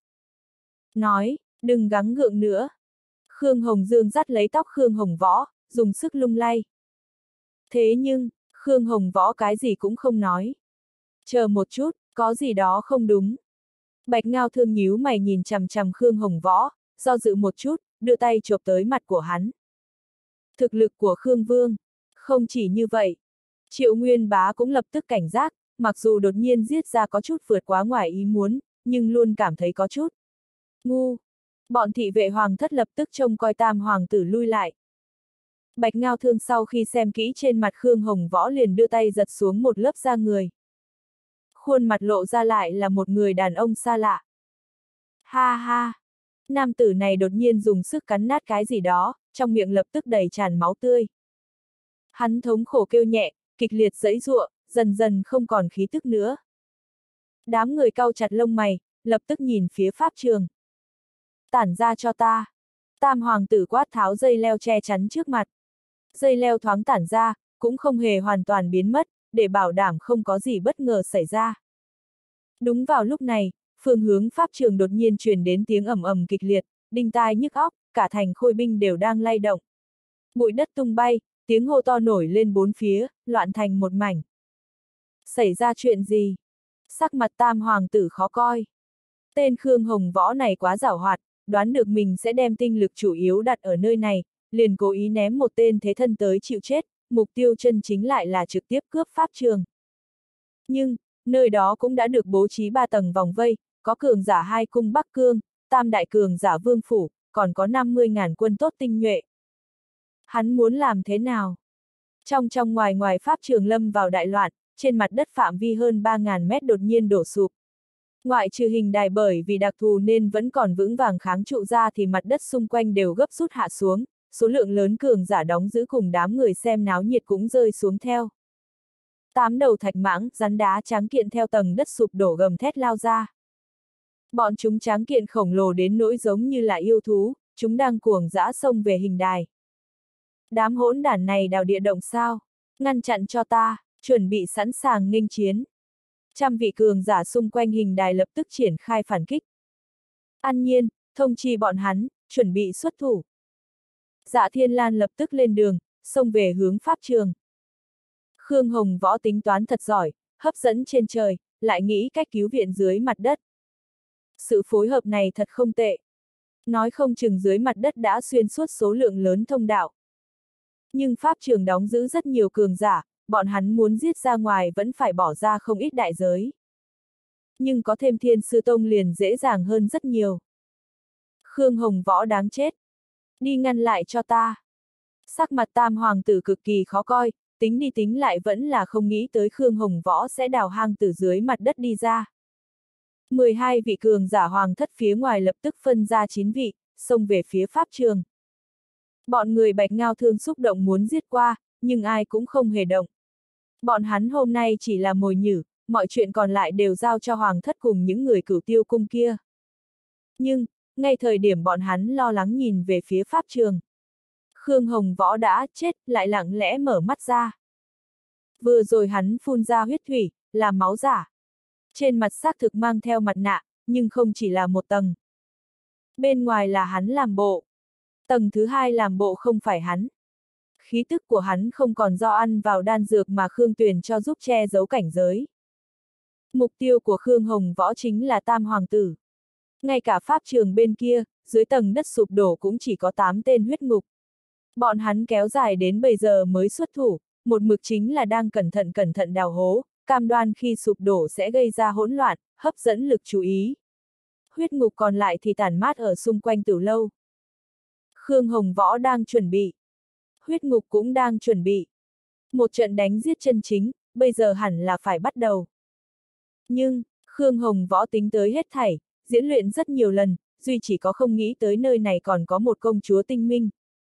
A: Nói, đừng gắng gượng nữa. Khương Hồng Dương dắt lấy tóc Khương Hồng Võ, dùng sức lung lay. Thế nhưng, Khương Hồng Võ cái gì cũng không nói. Chờ một chút, có gì đó không đúng. Bạch Ngao Thương nhíu mày nhìn chằm chằm Khương Hồng Võ, do dự một chút, đưa tay chộp tới mặt của hắn. Thực lực của Khương Vương, không chỉ như vậy. Triệu Nguyên Bá cũng lập tức cảnh giác, mặc dù đột nhiên giết ra có chút vượt quá ngoài ý muốn, nhưng luôn cảm thấy có chút ngu. Bọn thị vệ hoàng thất lập tức trông coi tam hoàng tử lui lại. Bạch Ngao Thương sau khi xem kỹ trên mặt Khương Hồng Võ liền đưa tay giật xuống một lớp da người. Khuôn mặt lộ ra lại là một người đàn ông xa lạ. Ha ha! Nam tử này đột nhiên dùng sức cắn nát cái gì đó, trong miệng lập tức đầy tràn máu tươi. Hắn thống khổ kêu nhẹ, kịch liệt giãy giụa, dần dần không còn khí tức nữa. Đám người cau chặt lông mày, lập tức nhìn phía pháp trường. Tản ra cho ta. Tam hoàng tử quát tháo dây leo che chắn trước mặt. Dây leo thoáng tản ra, cũng không hề hoàn toàn biến mất, để bảo đảm không có gì bất ngờ xảy ra. Đúng vào lúc này, phương hướng pháp trường đột nhiên truyền đến tiếng ầm ầm kịch liệt, đinh tai nhức óc, cả thành khôi binh đều đang lay động. Bụi đất tung bay, tiếng hô to nổi lên bốn phía, loạn thành một mảnh. Xảy ra chuyện gì? Sắc mặt tam hoàng tử khó coi. Tên Khương Hồng Võ này quá giảo hoạt, đoán được mình sẽ đem tinh lực chủ yếu đặt ở nơi này, liền cố ý ném một tên thế thân tới chịu chết, mục tiêu chân chính lại là trực tiếp cướp pháp trường. Nhưng, nơi đó cũng đã được bố trí ba tầng vòng vây, có cường giả hai cung Bắc Cương, tam đại cường giả Vương Phủ, còn có năm mươi ngàn quân tốt tinh nhuệ. Hắn muốn làm thế nào? Trong trong ngoài ngoài pháp trường lâm vào đại loạn, trên mặt đất phạm vi hơn ba ngàn mét đột nhiên đổ sụp. Ngoại trừ hình đài bởi vì đặc thù nên vẫn còn vững vàng kháng trụ ra thì mặt đất xung quanh đều gấp rút hạ xuống, số lượng lớn cường giả đóng giữ cùng đám người xem náo nhiệt cũng rơi xuống theo. Tám đầu thạch mãng, rắn đá tráng kiện theo tầng đất sụp đổ gầm thét lao ra. Bọn chúng tráng kiện khổng lồ đến nỗi giống như là yêu thú, chúng đang cuồng dã xông về hình đài. Đám hỗn đản này đào địa động sao? Ngăn chặn cho ta, chuẩn bị sẵn sàng nghênh chiến. Trăm vị cường giả xung quanh hình đài lập tức triển khai phản kích. An Nhiên, thông chi bọn hắn, chuẩn bị xuất thủ. Dạ Thiên Lan lập tức lên đường, xông về hướng pháp trường. Khương Hồng Võ tính toán thật giỏi, hấp dẫn trên trời, lại nghĩ cách cứu viện dưới mặt đất. Sự phối hợp này thật không tệ. Nói không chừng dưới mặt đất đã xuyên suốt số lượng lớn thông đạo. Nhưng pháp trường đóng giữ rất nhiều cường giả, bọn hắn muốn giết ra ngoài vẫn phải bỏ ra không ít đại giới. Nhưng có thêm Thiên Sư Tông liền dễ dàng hơn rất nhiều. Khương Hồng Võ đáng chết. Đi ngăn lại cho ta. Sắc mặt tam hoàng tử cực kỳ khó coi, tính đi tính lại vẫn là không nghĩ tới Khương Hồng Võ sẽ đào hang từ dưới mặt đất đi ra. mười hai vị cường giả hoàng thất phía ngoài lập tức phân ra chín vị, xông về phía pháp trường. Bọn người Bạch Ngao Thương xúc động muốn giết qua, nhưng ai cũng không hề động. Bọn hắn hôm nay chỉ là mồi nhử, mọi chuyện còn lại đều giao cho hoàng thất cùng những người Cửu Tiêu cung kia. Nhưng, ngay thời điểm bọn hắn lo lắng nhìn về phía pháp trường, Khương Hồng Võ đã chết, lại lặng lẽ mở mắt ra. Vừa rồi hắn phun ra huyết thủy, là máu giả. Trên mặt xác thực mang theo mặt nạ, nhưng không chỉ là một tầng. Bên ngoài là hắn làm bộ. Tầng thứ hai làm bộ không phải hắn. Khí tức của hắn không còn do ăn vào đan dược mà Khương Tuyền cho giúp che giấu cảnh giới. Mục tiêu của Khương Hồng Võ chính là Tam Hoàng Tử. Ngay cả pháp trường bên kia, dưới tầng đất sụp đổ cũng chỉ có tám tên huyết ngục. Bọn hắn kéo dài đến bây giờ mới xuất thủ, một mực chính là đang cẩn thận cẩn thận đào hố, cam đoan khi sụp đổ sẽ gây ra hỗn loạn, hấp dẫn lực chú ý. Huyết ngục còn lại thì tản mát ở xung quanh Tử lâu. Khương Hồng Võ đang chuẩn bị. Huyết ngục cũng đang chuẩn bị. Một trận đánh giết chân chính, bây giờ hẳn là phải bắt đầu. Nhưng, Khương Hồng Võ tính tới hết thảy, diễn luyện rất nhiều lần, duy chỉ có không nghĩ tới nơi này còn có một công chúa tinh minh.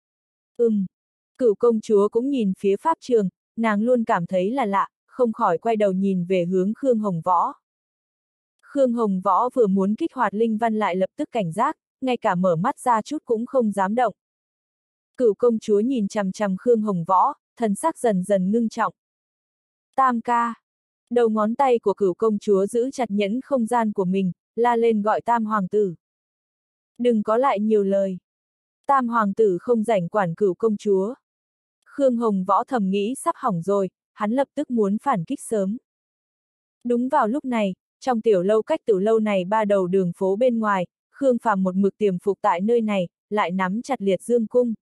A: Ừm, Cửu công chúa cũng nhìn phía pháp trường, nàng luôn cảm thấy là lạ, không khỏi quay đầu nhìn về hướng Khương Hồng Võ. Khương Hồng Võ vừa muốn kích hoạt linh văn lại lập tức cảnh giác, ngay cả mở mắt ra chút cũng không dám động. Cửu công chúa nhìn chằm chằm Khương Hồng Võ, thần sắc dần dần ngưng trọng. Tam ca. Đầu ngón tay của cửu công chúa giữ chặt nhẫn không gian của mình, la lên gọi Tam Hoàng Tử. Đừng có lại nhiều lời. Tam Hoàng Tử không rảnh quản cửu công chúa. Khương Hồng Võ thầm nghĩ sắp hỏng rồi, hắn lập tức muốn phản kích sớm. Đúng vào lúc này, trong tiểu lâu cách tiểu lâu này ba đầu đường phố bên ngoài, Khương Phàm một mực tiềm phục tại nơi này, lại nắm chặt liệt dương cung.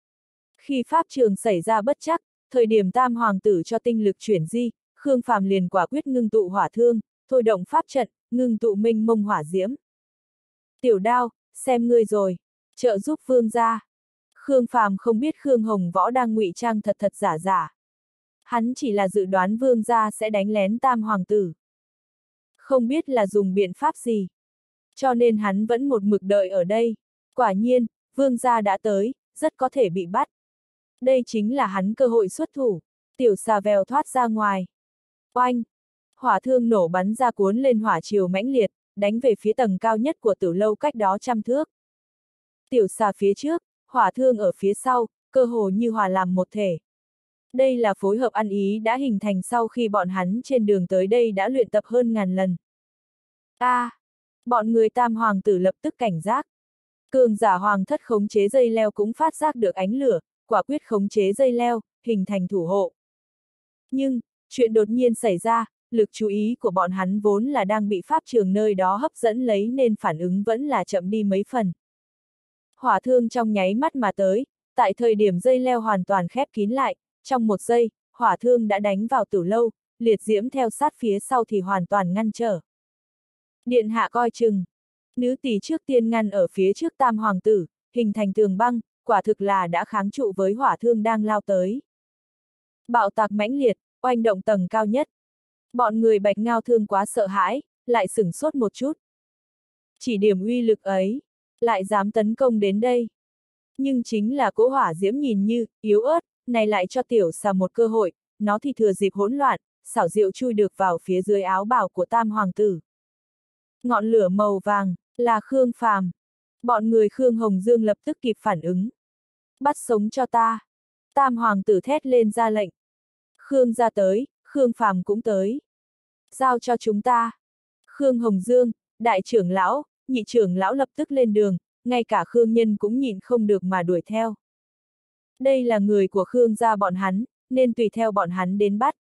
A: Khi pháp trường xảy ra bất trắc, thời điểm Tam Hoàng Tử cho tinh lực chuyển di, Khương Phàm liền quả quyết ngưng tụ hỏa thương, thôi động pháp trận, ngưng tụ minh mông hỏa diễm. Tiểu Đao, xem ngươi rồi, trợ giúp vương gia. Khương Phàm không biết Khương Hồng Võ đang ngụy trang thật thật giả giả. Hắn chỉ là dự đoán vương gia sẽ đánh lén Tam Hoàng Tử. Không biết là dùng biện pháp gì. Cho nên hắn vẫn một mực đợi ở đây. Quả nhiên, vương gia đã tới, rất có thể bị bắt. Đây chính là hắn cơ hội xuất thủ. Tiểu xà vèo thoát ra ngoài. Oanh! Hỏa thương nổ bắn ra cuốn lên hỏa triều mãnh liệt, đánh về phía tầng cao nhất của tử lâu cách đó trăm thước. Tiểu xà phía trước, hỏa thương ở phía sau, cơ hồ như hòa làm một thể. Đây là phối hợp ăn ý đã hình thành sau khi bọn hắn trên đường tới đây đã luyện tập hơn ngàn lần. A! À, bọn người Tam Hoàng Tử lập tức cảnh giác. Cường giả hoàng thất khống chế dây leo cũng phát giác được ánh lửa, quả quyết khống chế dây leo, hình thành thủ hộ. Nhưng, chuyện đột nhiên xảy ra, lực chú ý của bọn hắn vốn là đang bị pháp trường nơi đó hấp dẫn lấy nên phản ứng vẫn là chậm đi mấy phần. Hỏa thương trong nháy mắt mà tới, tại thời điểm dây leo hoàn toàn khép kín lại, trong một giây, hỏa thương đã đánh vào tử lâu, liệt diễm theo sát phía sau thì hoàn toàn ngăn trở. Điện hạ coi chừng. Nữ tỷ trước tiên ngăn ở phía trước Tam Hoàng Tử, hình thành tường băng, quả thực là đã kháng trụ với hỏa thương đang lao tới. Bạo tạc mãnh liệt, oanh động tầng cao nhất. Bọn người Bạch Ngao Thương quá sợ hãi, lại sửng sốt một chút. Chỉ điểm uy lực ấy, lại dám tấn công đến đây. Nhưng chính là cỗ hỏa diễm nhìn như, yếu ớt, này lại cho tiểu xà một cơ hội, nó thì thừa dịp hỗn loạn, xảo diệu chui được vào phía dưới áo bào của Tam Hoàng Tử. Ngọn lửa màu vàng, là Khương Phàm. Bọn người Khương Hồng Dương lập tức kịp phản ứng. Bắt sống cho ta. Tam Hoàng Tử thét lên ra lệnh. Khương ra tới, Khương Phàm cũng tới. Giao cho chúng ta. Khương Hồng Dương, đại trưởng lão, nhị trưởng lão lập tức lên đường, ngay cả Khương Nhân cũng nhịn không được mà đuổi theo. Đây là người của Khương gia bọn hắn, nên tùy theo bọn hắn đến bắt.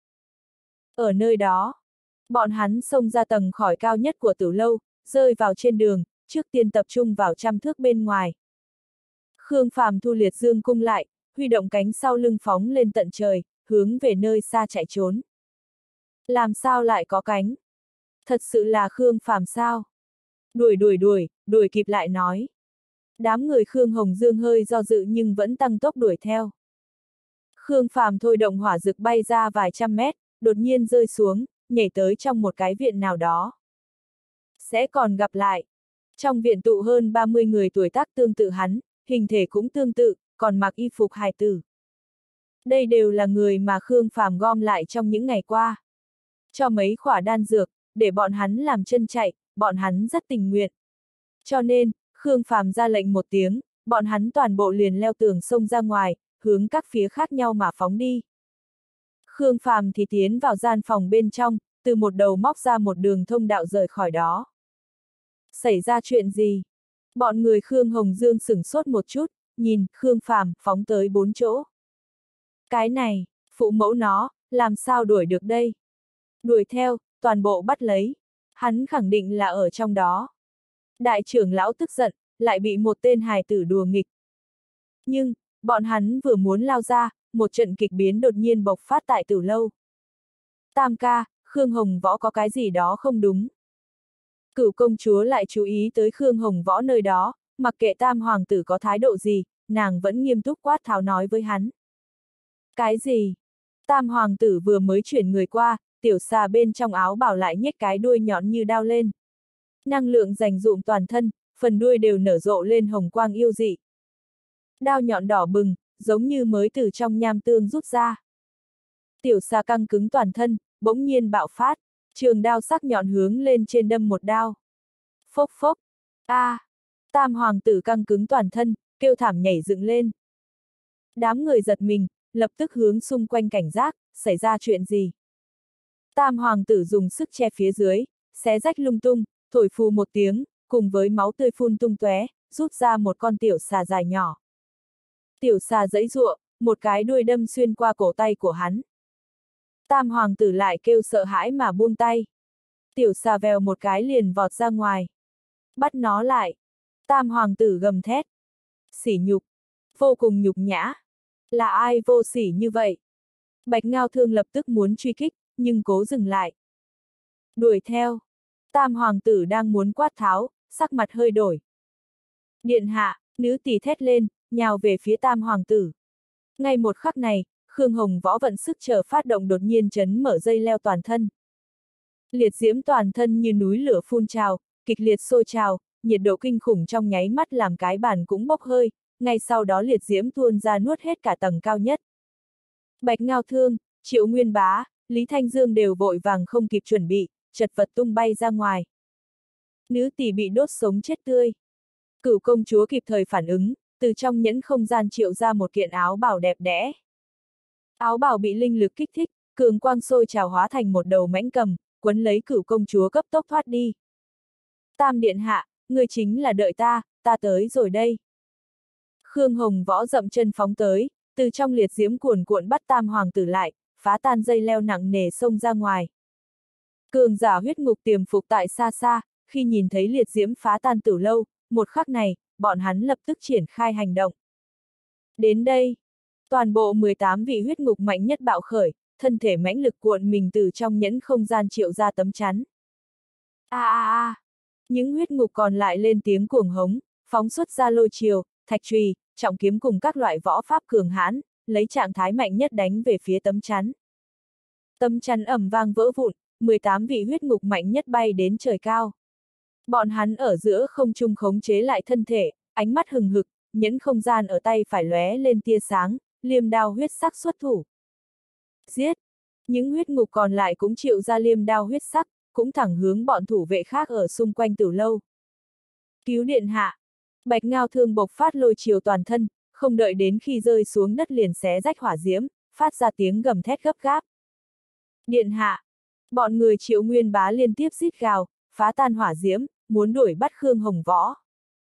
A: Ở nơi đó, bọn hắn xông ra tầng khỏi cao nhất của tử lâu, rơi vào trên đường, trước tiên tập trung vào trăm thước bên ngoài. Khương Phàm thu liệt dương cung lại, huy động cánh sau lưng phóng lên tận trời, hướng về nơi xa chạy trốn. Làm sao lại có cánh? Thật sự là Khương Phàm sao? Đuổi đuổi đuổi, đuổi kịp lại nói. Đám người Khương Hồng Dương hơi do dự nhưng vẫn tăng tốc đuổi theo. Khương Phàm thôi động hỏa dực bay ra vài trăm mét, đột nhiên rơi xuống, nhảy tới trong một cái viện nào đó. Sẽ còn gặp lại. Trong viện tụ hơn ba mươi người tuổi tác tương tự hắn, hình thể cũng tương tự, còn mặc y phục hài tử. Đây đều là người mà Khương Phàm gom lại trong những ngày qua. Cho mấy khỏa đan dược, để bọn hắn làm chân chạy, bọn hắn rất tình nguyện. Cho nên, Khương Phàm ra lệnh một tiếng, bọn hắn toàn bộ liền leo tường sông ra ngoài, hướng các phía khác nhau mà phóng đi. Khương Phàm thì tiến vào gian phòng bên trong, từ một đầu móc ra một đường thông đạo rời khỏi đó. Xảy ra chuyện gì? Bọn người Khương Hồng Dương sửng sốt một chút, nhìn, Khương Phàm phóng tới bốn chỗ. Cái này, phụ mẫu nó, làm sao đuổi được đây? Đuổi theo, toàn bộ bắt lấy. Hắn khẳng định là ở trong đó. Đại trưởng lão tức giận, lại bị một tên hài tử đùa nghịch. Nhưng, bọn hắn vừa muốn lao ra, một trận kịch biến đột nhiên bộc phát tại Tử lâu. Tam ca, Khương Hồng Võ có cái gì đó không đúng. Cửu công chúa lại chú ý tới Khương Hồng Võ nơi đó, mặc kệ tam hoàng tử có thái độ gì, nàng vẫn nghiêm túc quát tháo nói với hắn. Cái gì? Tam hoàng tử vừa mới chuyển người qua, tiểu xà bên trong áo bảo lại nhếch cái đuôi nhọn như đao lên. Năng lượng dành dụm toàn thân, phần đuôi đều nở rộ lên hồng quang yêu dị. Đao nhọn đỏ bừng, giống như mới từ trong nham tương rút ra. Tiểu xà căng cứng toàn thân, bỗng nhiên bạo phát, trường đao sắc nhọn hướng lên trên đâm một đao. Phốc phốc, a, à, tam hoàng tử căng cứng toàn thân, kêu thảm nhảy dựng lên. Đám người giật mình, lập tức hướng xung quanh cảnh giác, xảy ra chuyện gì? Tam hoàng tử dùng sức che phía dưới, xé rách lung tung, thổi phù một tiếng, cùng với máu tươi phun tung tóe, rút ra một con tiểu xà dài nhỏ. Tiểu xà giãy giụa, một cái đuôi đâm xuyên qua cổ tay của hắn. Tam hoàng tử lại kêu sợ hãi mà buông tay. Tiểu xà vèo một cái liền vọt ra ngoài. Bắt nó lại. Tam hoàng tử gầm thét. Sỉ nhục. Vô cùng nhục nhã. Là ai vô sỉ như vậy? Bạch Ngao Thương lập tức muốn truy kích, nhưng cố dừng lại. Đuổi theo. Tam hoàng tử đang muốn quát tháo, sắc mặt hơi đổi. Điện hạ, nữ tỳ thét lên, nhào về phía tam hoàng tử. Ngay một khắc này, Khương Hồng Võ vận sức chờ phát động đột nhiên chấn mở dây leo toàn thân. Liệt diễm toàn thân như núi lửa phun trào, kịch liệt sôi trào, nhiệt độ kinh khủng trong nháy mắt làm cái bàn cũng bốc hơi, ngay sau đó liệt diễm tuôn ra nuốt hết cả tầng cao nhất. Bạch Ngao Thương, Triệu Nguyên Bá, Lý Thanh Dương đều vội vàng không kịp chuẩn bị, chật vật tung bay ra ngoài. Nữ tỷ bị đốt sống chết tươi. Cửu công chúa kịp thời phản ứng, từ trong nhẫn không gian triệu ra một kiện áo bào đẹp đẽ. Áo bào bị linh lực kích thích, cường quang sôi trào hóa thành một đầu mãnh cầm, quấn lấy cửu công chúa cấp tốc thoát đi. Tam điện hạ, người chính là đợi ta, ta tới rồi đây. Khương Hồng Võ dậm chân phóng tới, từ trong liệt diễm cuồn cuộn bắt tam hoàng tử lại, phá tan dây leo nặng nề xông ra ngoài. Cường giả huyết ngục tiềm phục tại xa xa, khi nhìn thấy liệt diễm phá tan Tử lâu, một khắc này, bọn hắn lập tức triển khai hành động. Đến đây, toàn bộ mười tám vị huyết ngục mạnh nhất bạo khởi, thân thể mãnh lực cuộn mình từ trong nhẫn không gian triệu ra tấm chắn. A a a, những huyết ngục còn lại lên tiếng cuồng hống, phóng xuất ra lôi triều, thạch chùy, trọng kiếm cùng các loại võ pháp cường hãn, lấy trạng thái mạnh nhất đánh về phía tấm chắn. Tấm chắn ầm vang vỡ vụn, mười tám vị huyết ngục mạnh nhất bay đến trời cao. Bọn hắn ở giữa không trung khống chế lại thân thể, ánh mắt hừng hực, nhẫn không gian ở tay phải lóe lên tia sáng, liêm đao huyết sắc xuất thủ. Giết! Những huyết ngục còn lại cũng chịu ra liêm đao huyết sắc, cũng thẳng hướng bọn thủ vệ khác ở xung quanh Tử lâu. Cứu điện hạ! Bạch Ngao Thương bộc phát lôi chiều toàn thân, không đợi đến khi rơi xuống đất liền xé rách hỏa diễm, phát ra tiếng gầm thét gấp gáp. Điện hạ! Bọn người Triệu Nguyên Bá liên tiếp rít gào, phá tan hỏa diễm, muốn đuổi bắt Khương Hồng Võ.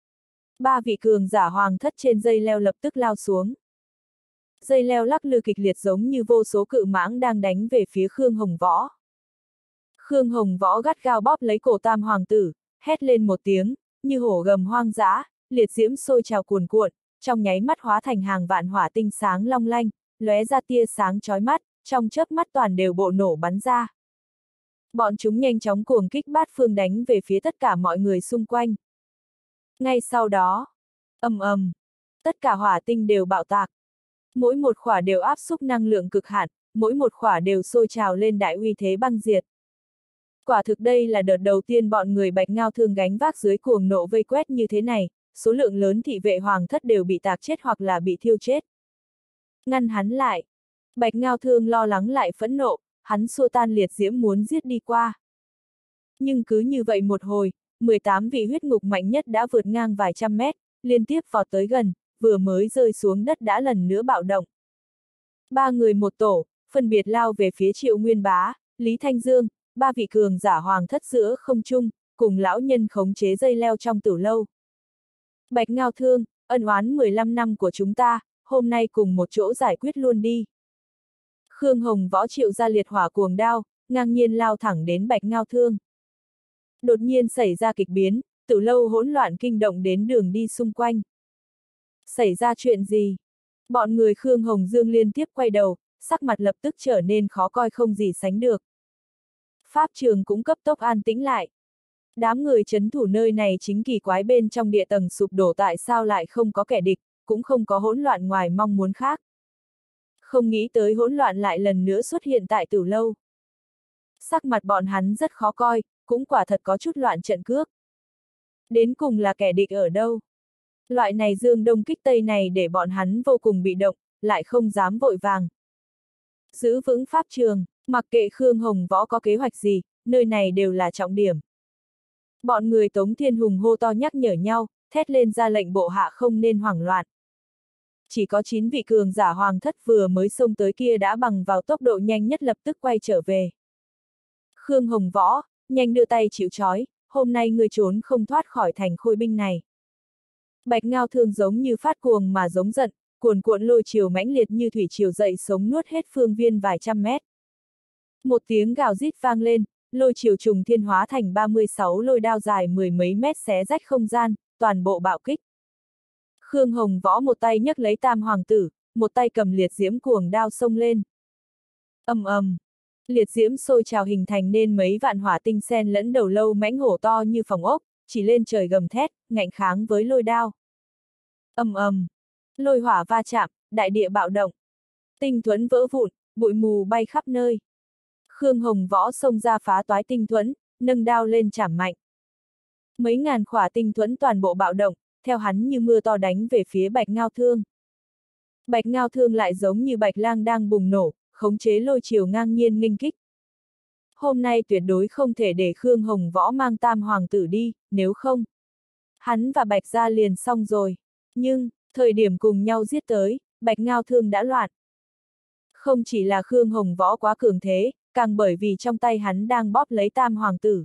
A: Ba vị cường giả hoàng thất trên dây leo lập tức lao xuống. Dây leo lắc lư kịch liệt giống như vô số cự mãng đang đánh về phía Khương Hồng Võ. Khương Hồng Võ gắt gao bóp lấy cổ tam hoàng tử, hét lên một tiếng, như hổ gầm hoang dã, liệt diễm sôi trào cuồn cuộn, trong nháy mắt hóa thành hàng vạn hỏa tinh sáng long lanh, lóe ra tia sáng chói mắt, trong chớp mắt toàn đều bộ nổ bắn ra. Bọn chúng nhanh chóng cuồng kích bát phương đánh về phía tất cả mọi người xung quanh. Ngay sau đó, ầm ầm, tất cả hỏa tinh đều bạo tạc. Mỗi một khỏa đều áp xúc năng lượng cực hạn, mỗi một khỏa đều sôi trào lên đại uy thế băng diệt. Quả thực đây là đợt đầu tiên bọn người Bạch Ngao Thương gánh vác dưới cuồng nộ vây quét như thế này, số lượng lớn thị vệ hoàng thất đều bị tạc chết hoặc là bị thiêu chết. Ngăn hắn lại. Bạch Ngao Thương lo lắng lại phẫn nộ, hắn xua tan liệt diễm muốn giết đi qua. Nhưng cứ như vậy một hồi, mười tám vị huyết ngục mạnh nhất đã vượt ngang vài trăm mét, liên tiếp vọt tới gần, vừa mới rơi xuống đất đã lần nữa bạo động. Ba người một tổ, phân biệt lao về phía Triệu Nguyên Bá, Lý Thanh Dương, ba vị cường giả hoàng thất giữa không trung, cùng lão nhân khống chế dây leo trong tử lâu. Bạch Ngao Thương, ân oán mười lăm năm của chúng ta, hôm nay cùng một chỗ giải quyết luôn đi. Khương Hồng Võ triệu ra liệt hỏa cuồng đao, ngang nhiên lao thẳng đến Bạch Ngao Thương. Đột nhiên xảy ra kịch biến, tử lâu hỗn loạn kinh động đến đường đi xung quanh. Xảy ra chuyện gì? Bọn người Khương Hồng Dương liên tiếp quay đầu, sắc mặt lập tức trở nên khó coi không gì sánh được. Pháp trường cũng cấp tốc an tĩnh lại. Đám người trấn thủ nơi này chính kỳ quái bên trong địa tầng sụp đổ tại sao lại không có kẻ địch, cũng không có hỗn loạn ngoài mong muốn khác. Không nghĩ tới hỗn loạn lại lần nữa xuất hiện tại tử lâu. Sắc mặt bọn hắn rất khó coi, cũng quả thật có chút loạn trận cước. Đến cùng là kẻ địch ở đâu? Loại này dương đông kích tây này để bọn hắn vô cùng bị động, lại không dám vội vàng. Giữ vững pháp trường, mặc kệ Khương Hồng Võ có kế hoạch gì, nơi này đều là trọng điểm. Bọn người Tống Thiên Hùng hô to nhắc nhở nhau, thét lên ra lệnh bộ hạ không nên hoảng loạn. Chỉ có chín vị cường giả hoàng thất vừa mới xông tới kia đã bằng vào tốc độ nhanh nhất lập tức quay trở về. Khương Hồng Võ, nhanh đưa tay chịu trói, hôm nay ngươi trốn không thoát khỏi thành khôi binh này. Bạch Ngao Thương giống như phát cuồng mà giống giận, cuồn cuộn lôi chiều mãnh liệt như thủy triều dậy sống nuốt hết phương viên vài trăm mét. Một tiếng gào rít vang lên, lôi chiều trùng thiên hóa thành ba mươi sáu lôi đao dài mười mấy mét xé rách không gian, toàn bộ bạo kích. Khương Hồng Võ một tay nhấc lấy Tam Hoàng Tử, một tay cầm liệt diễm cuồng đao xông lên. Ầm ầm, liệt diễm sôi trào hình thành nên mấy vạn hỏa tinh xen lẫn đầu lâu mãnh hổ to như phòng ốc, chỉ lên trời gầm thét, ngạnh kháng với lôi đao. Ầm ầm, lôi hỏa va chạm, đại địa bạo động. Tinh thuẫn vỡ vụn, bụi mù bay khắp nơi. Khương Hồng Võ xông ra phá toái tinh thuẫn, nâng đao lên chảm mạnh. Mấy ngàn khỏa tinh thuẫn toàn bộ bạo động, theo hắn như mưa to đánh về phía Bạch Ngao Thương. Bạch Ngao Thương lại giống như bạch lang đang bùng nổ, khống chế lôi chiều ngang nhiên nghênh kích. Hôm nay tuyệt đối không thể để Khương Hồng Võ mang Tam Hoàng Tử đi, nếu không, hắn và Bạch gia liền xong rồi. Nhưng, thời điểm cùng nhau giết tới, Bạch Ngao Thương đã loạn. Không chỉ là Khương Hồng Võ quá cường thế, càng bởi vì trong tay hắn đang bóp lấy Tam Hoàng Tử.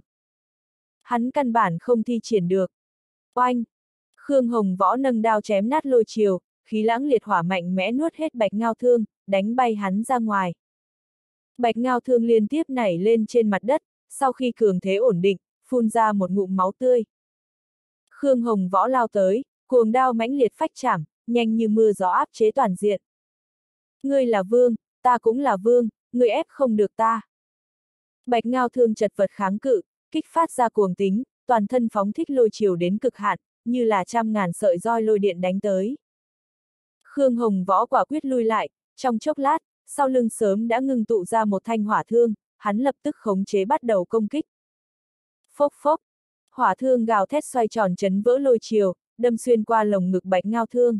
A: Hắn căn bản không thi triển được. Oanh! Khương Hồng Võ nâng đao chém nát lôi chiều, khí lãng liệt hỏa mạnh mẽ nuốt hết Bạch Ngao Thương, đánh bay hắn ra ngoài. Bạch Ngao Thương liên tiếp nảy lên trên mặt đất, sau khi cường thế ổn định, phun ra một ngụm máu tươi. Khương Hồng Võ lao tới, cuồng đao mãnh liệt phách chảm, nhanh như mưa gió áp chế toàn diện. Ngươi là vương, ta cũng là vương, ngươi ép không được ta. Bạch Ngao Thương chật vật kháng cự, kích phát ra cuồng tính, toàn thân phóng thích lôi chiều đến cực hạn, như là trăm ngàn sợi roi lôi điện đánh tới. Khương Hồng Võ quả quyết lui lại, trong chốc lát, sau lưng sớm đã ngưng tụ ra một thanh hỏa thương, hắn lập tức khống chế bắt đầu công kích. Phốc phốc, hỏa thương gào thét xoay tròn chấn vỡ lôi chiều, đâm xuyên qua lồng ngực Bạch Ngao Thương.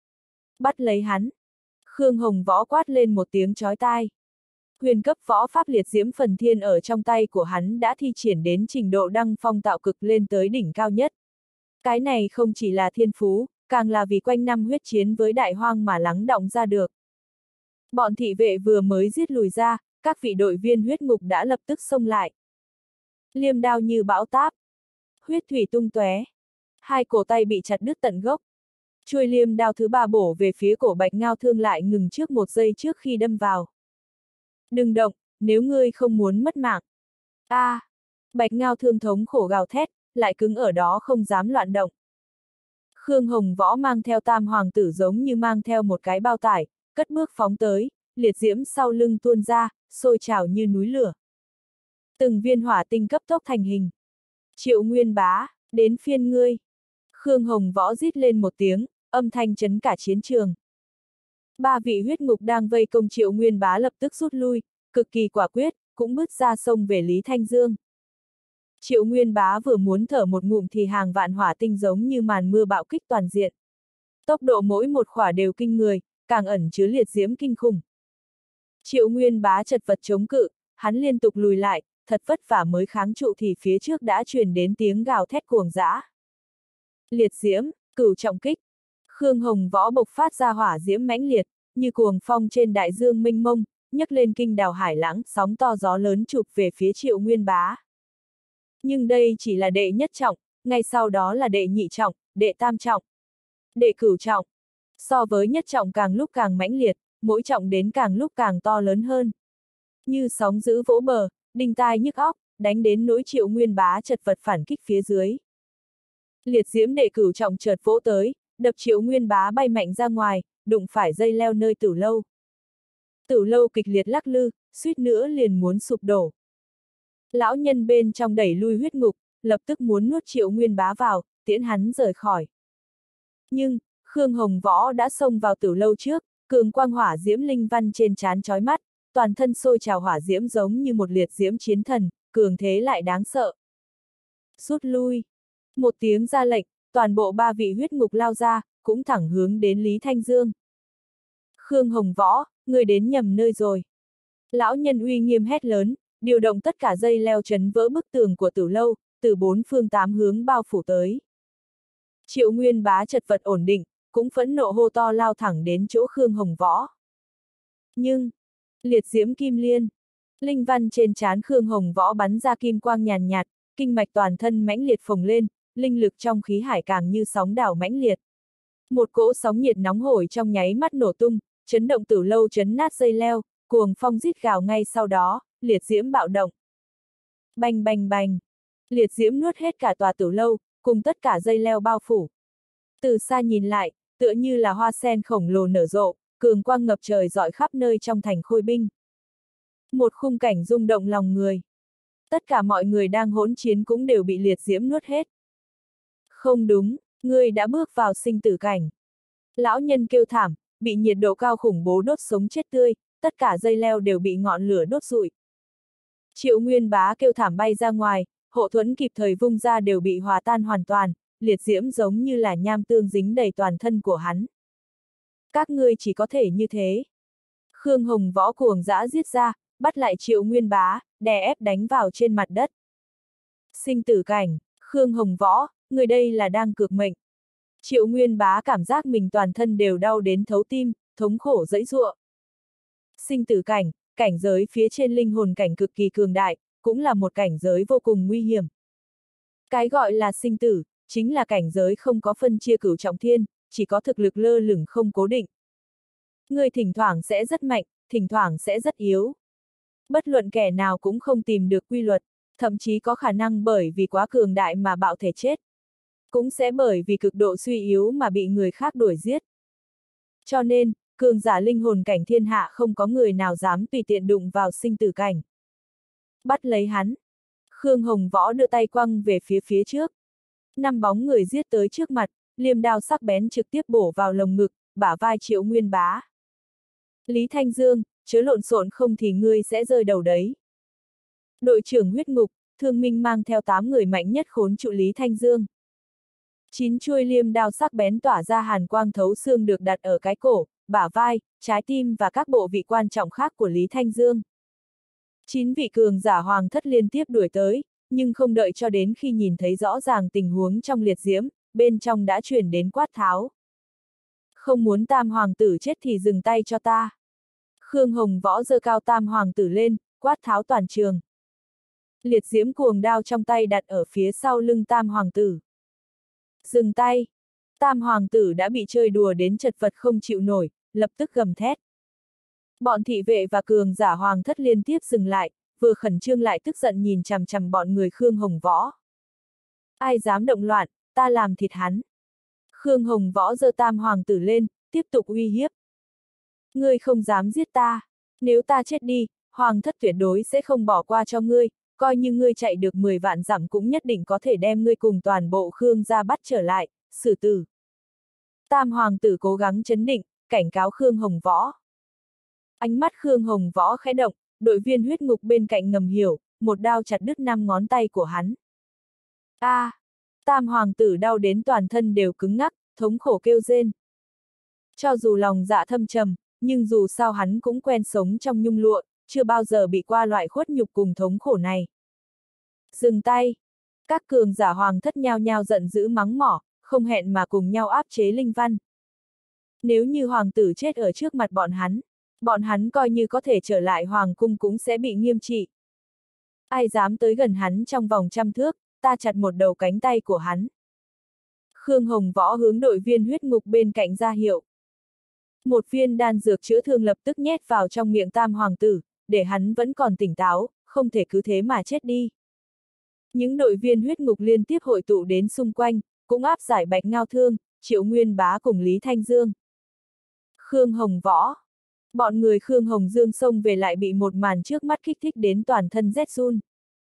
A: Bắt lấy hắn. Khương Hồng Võ quát lên một tiếng chói tai. Huyền cấp võ pháp liệt diễm phần thiên ở trong tay của hắn đã thi triển đến trình độ đăng phong tạo cực lên tới đỉnh cao nhất. Cái này không chỉ là thiên phú, càng là vì quanh năm huyết chiến với đại hoang mà lắng đọng ra được. Bọn thị vệ vừa mới giết lùi ra, các vị đội viên huyết ngục đã lập tức xông lại. Liêm đao như bão táp. Huyết thủy tung tóe. Hai cổ tay bị chặt đứt tận gốc. Chuôi liêm đao thứ ba bổ về phía cổ Bạch Ngao Thương lại ngừng trước một giây trước khi đâm vào. Đừng động, nếu ngươi không muốn mất mạng. A! À, Bạch Ngao Thương thống khổ gào thét, lại cứng ở đó không dám loạn động. Khương Hồng Võ mang theo Tam Hoàng Tử giống như mang theo một cái bao tải, cất bước phóng tới, liệt diễm sau lưng tuôn ra, sôi trào như núi lửa. Từng viên hỏa tinh cấp tốc thành hình. Triệu Nguyên Bá, đến phiên ngươi. Khương Hồng Võ rít lên một tiếng, âm thanh chấn cả chiến trường. Ba vị huyết ngục đang vây công Triệu Nguyên Bá lập tức rút lui, cực kỳ quả quyết, cũng bước ra sông về Lý Thanh Dương. Triệu Nguyên Bá vừa muốn thở một ngụm thì hàng vạn hỏa tinh giống như màn mưa bạo kích toàn diện. Tốc độ mỗi một khỏa đều kinh người, càng ẩn chứa liệt diễm kinh khủng. Triệu Nguyên Bá chật vật chống cự, hắn liên tục lùi lại, thật vất vả mới kháng trụ thì phía trước đã truyền đến tiếng gào thét cuồng dã. Liệt diễm, cửu trọng kích. Khương Hồng Võ bộc phát ra hỏa diễm mãnh liệt, như cuồng phong trên đại dương mênh mông, nhấc lên kinh đào hải lãng, sóng to gió lớn chụp về phía Triệu Nguyên Bá. Nhưng đây chỉ là đệ nhất trọng, ngay sau đó là đệ nhị trọng, đệ tam trọng, đệ cửu trọng. So với nhất trọng càng lúc càng mãnh liệt, mỗi trọng đến càng lúc càng to lớn hơn. Như sóng dữ vỗ bờ, đinh tai nhức óc, đánh đến nỗi Triệu Nguyên Bá chật vật phản kích phía dưới. Liệt diễm đệ cửu trọng chợt vỗ tới, đập Triệu Nguyên Bá bay mạnh ra ngoài, đụng phải dây leo nơi Tử lâu. Tử lâu kịch liệt lắc lư, suýt nữa liền muốn sụp đổ. Lão nhân bên trong đẩy lui huyết ngục, lập tức muốn nuốt Triệu Nguyên Bá vào, tiễn hắn rời khỏi. Nhưng, Khương Hồng Võ đã xông vào Tử lâu trước, cường quang hỏa diễm linh văn trên trán chói mắt, toàn thân sôi trào hỏa diễm giống như một liệt diễm chiến thần, cường thế lại đáng sợ. Rút lui. Một tiếng ra lệnh, toàn bộ ba vị huyết ngục lao ra, cũng thẳng hướng đến Lý Thanh Dương. Khương Hồng Võ, người đến nhầm nơi rồi. Lão nhân uy nghiêm hét lớn, điều động tất cả dây leo chấn vỡ bức tường của Tử lâu, từ bốn phương tám hướng bao phủ tới. Triệu Nguyên Bá chật vật ổn định, cũng phẫn nộ hô to lao thẳng đến chỗ Khương Hồng Võ. Nhưng, liệt diễm kim liên, linh văn trên trán Khương Hồng Võ bắn ra kim quang nhàn nhạt, kinh mạch toàn thân mãnh liệt phồng lên, linh lực trong khí hải càng như sóng đảo mãnh liệt. Một cỗ sóng nhiệt nóng hổi trong nháy mắt nổ tung, chấn động Tử lâu chấn nát dây leo, cuồng phong rít gào ngay sau đó, liệt diễm bạo động. Bành bành bành, liệt diễm nuốt hết cả tòa Tử lâu, cùng tất cả dây leo bao phủ. Từ xa nhìn lại, tựa như là hoa sen khổng lồ nở rộ, cường quang ngập trời rọi khắp nơi trong thành Khôi binh. Một khung cảnh rung động lòng người. Tất cả mọi người đang hỗn chiến cũng đều bị liệt diễm nuốt hết. Không đúng, ngươi đã bước vào sinh tử cảnh. Lão nhân kêu thảm, bị nhiệt độ cao khủng bố đốt sống chết tươi, tất cả dây leo đều bị ngọn lửa đốt rụi. Triệu Nguyên Bá kêu thảm bay ra ngoài, hộ thuẫn kịp thời vung ra đều bị hòa tan hoàn toàn, liệt diễm giống như là nham tương dính đầy toàn thân của hắn. Các ngươi chỉ có thể như thế. Khương Hồng Võ cuồng dã giết ra, bắt lại Triệu Nguyên Bá, đè ép đánh vào trên mặt đất. Sinh tử cảnh, Khương Hồng Võ, người đây là đang cược mệnh. Triệu Nguyên Bá cảm giác mình toàn thân đều đau đến thấu tim, thống khổ dẫy giụa. Sinh tử cảnh, cảnh giới phía trên linh hồn cảnh cực kỳ cường đại, cũng là một cảnh giới vô cùng nguy hiểm. Cái gọi là sinh tử, chính là cảnh giới không có phân chia cửu trọng thiên, chỉ có thực lực lơ lửng không cố định. Người thỉnh thoảng sẽ rất mạnh, thỉnh thoảng sẽ rất yếu. Bất luận kẻ nào cũng không tìm được quy luật, thậm chí có khả năng bởi vì quá cường đại mà bạo thể chết. Cũng sẽ bởi vì cực độ suy yếu mà bị người khác đuổi giết. Cho nên, cường giả linh hồn cảnh thiên hạ không có người nào dám tùy tiện đụng vào sinh tử cảnh. Bắt lấy hắn. Khương Hồng Võ đưa tay quăng về phía phía trước. Năm bóng người giết tới trước mặt, liềm đao sắc bén trực tiếp bổ vào lồng ngực, bả vai Triệu Nguyên Bá. Lý Thanh Dương, chớ lộn xộn không thì ngươi sẽ rơi đầu đấy. Đội trưởng huyết ngục, Thương Minh mang theo tám người mạnh nhất khốn trụ Lý Thanh Dương. Chín chuôi liềm đao sắc bén tỏa ra hàn quang thấu xương được đặt ở cái cổ, bả vai, trái tim và các bộ vị quan trọng khác của Lý Thanh Dương. Chín vị cường giả hoàng thất liên tiếp đuổi tới, nhưng không đợi cho đến khi nhìn thấy rõ ràng tình huống trong liệt diễm, bên trong đã chuyển đến quát tháo. Không muốn tam hoàng tử chết thì dừng tay cho ta. Khương Hồng Võ giơ cao tam hoàng tử lên, quát tháo toàn trường. Liệt diễm cuồng đao trong tay đặt ở phía sau lưng tam hoàng tử. Dừng tay. Tam hoàng tử đã bị chơi đùa đến chật vật không chịu nổi, lập tức gầm thét. Bọn thị vệ và cường giả hoàng thất liên tiếp dừng lại, vừa khẩn trương lại tức giận nhìn chằm chằm bọn người Khương Hồng Võ. Ai dám động loạn, ta làm thịt hắn. Khương Hồng Võ giơ tam hoàng tử lên, tiếp tục uy hiếp. Ngươi không dám giết ta, nếu ta chết đi, hoàng thất tuyệt đối sẽ không bỏ qua cho ngươi, coi như ngươi chạy được mười vạn dặm cũng nhất định có thể đem ngươi cùng toàn bộ Khương gia bắt trở lại, xử tử. Tam hoàng tử cố gắng trấn định, cảnh cáo Khương Hồng Võ. Ánh mắt Khương Hồng Võ khẽ động, đội viên huyết ngục bên cạnh ngầm hiểu, một đao chặt đứt năm ngón tay của hắn. A! À, tam hoàng tử đau đến toàn thân đều cứng ngắc, thống khổ kêu rên. Cho dù lòng dạ thâm trầm, nhưng dù sao hắn cũng quen sống trong nhung lụa, chưa bao giờ bị qua loại khuất nhục cùng thống khổ này. Dừng tay! Các cường giả hoàng thất nhao nhao giận dữ mắng mỏ, không hẹn mà cùng nhau áp chế linh văn. Nếu như hoàng tử chết ở trước mặt bọn hắn, Bọn hắn coi như có thể trở lại hoàng cung cũng sẽ bị nghiêm trị. Ai dám tới gần hắn trong vòng trăm thước, ta chặt một đầu cánh tay của hắn. Khương Hồng Võ hướng đội viên huyết ngục bên cạnh ra hiệu. Một viên đan dược chữa thương lập tức nhét vào trong miệng tam hoàng tử, để hắn vẫn còn tỉnh táo, không thể cứ thế mà chết đi. Những đội viên huyết ngục liên tiếp hội tụ đến xung quanh, cũng áp giải Bạch Ngao Thương, Triệu Nguyên Bá cùng Lý Thanh Dương. Khương Hồng Võ. Bọn người Khương Hồng Dương xông về lại bị một màn trước mắt kích thích đến toàn thân rét run.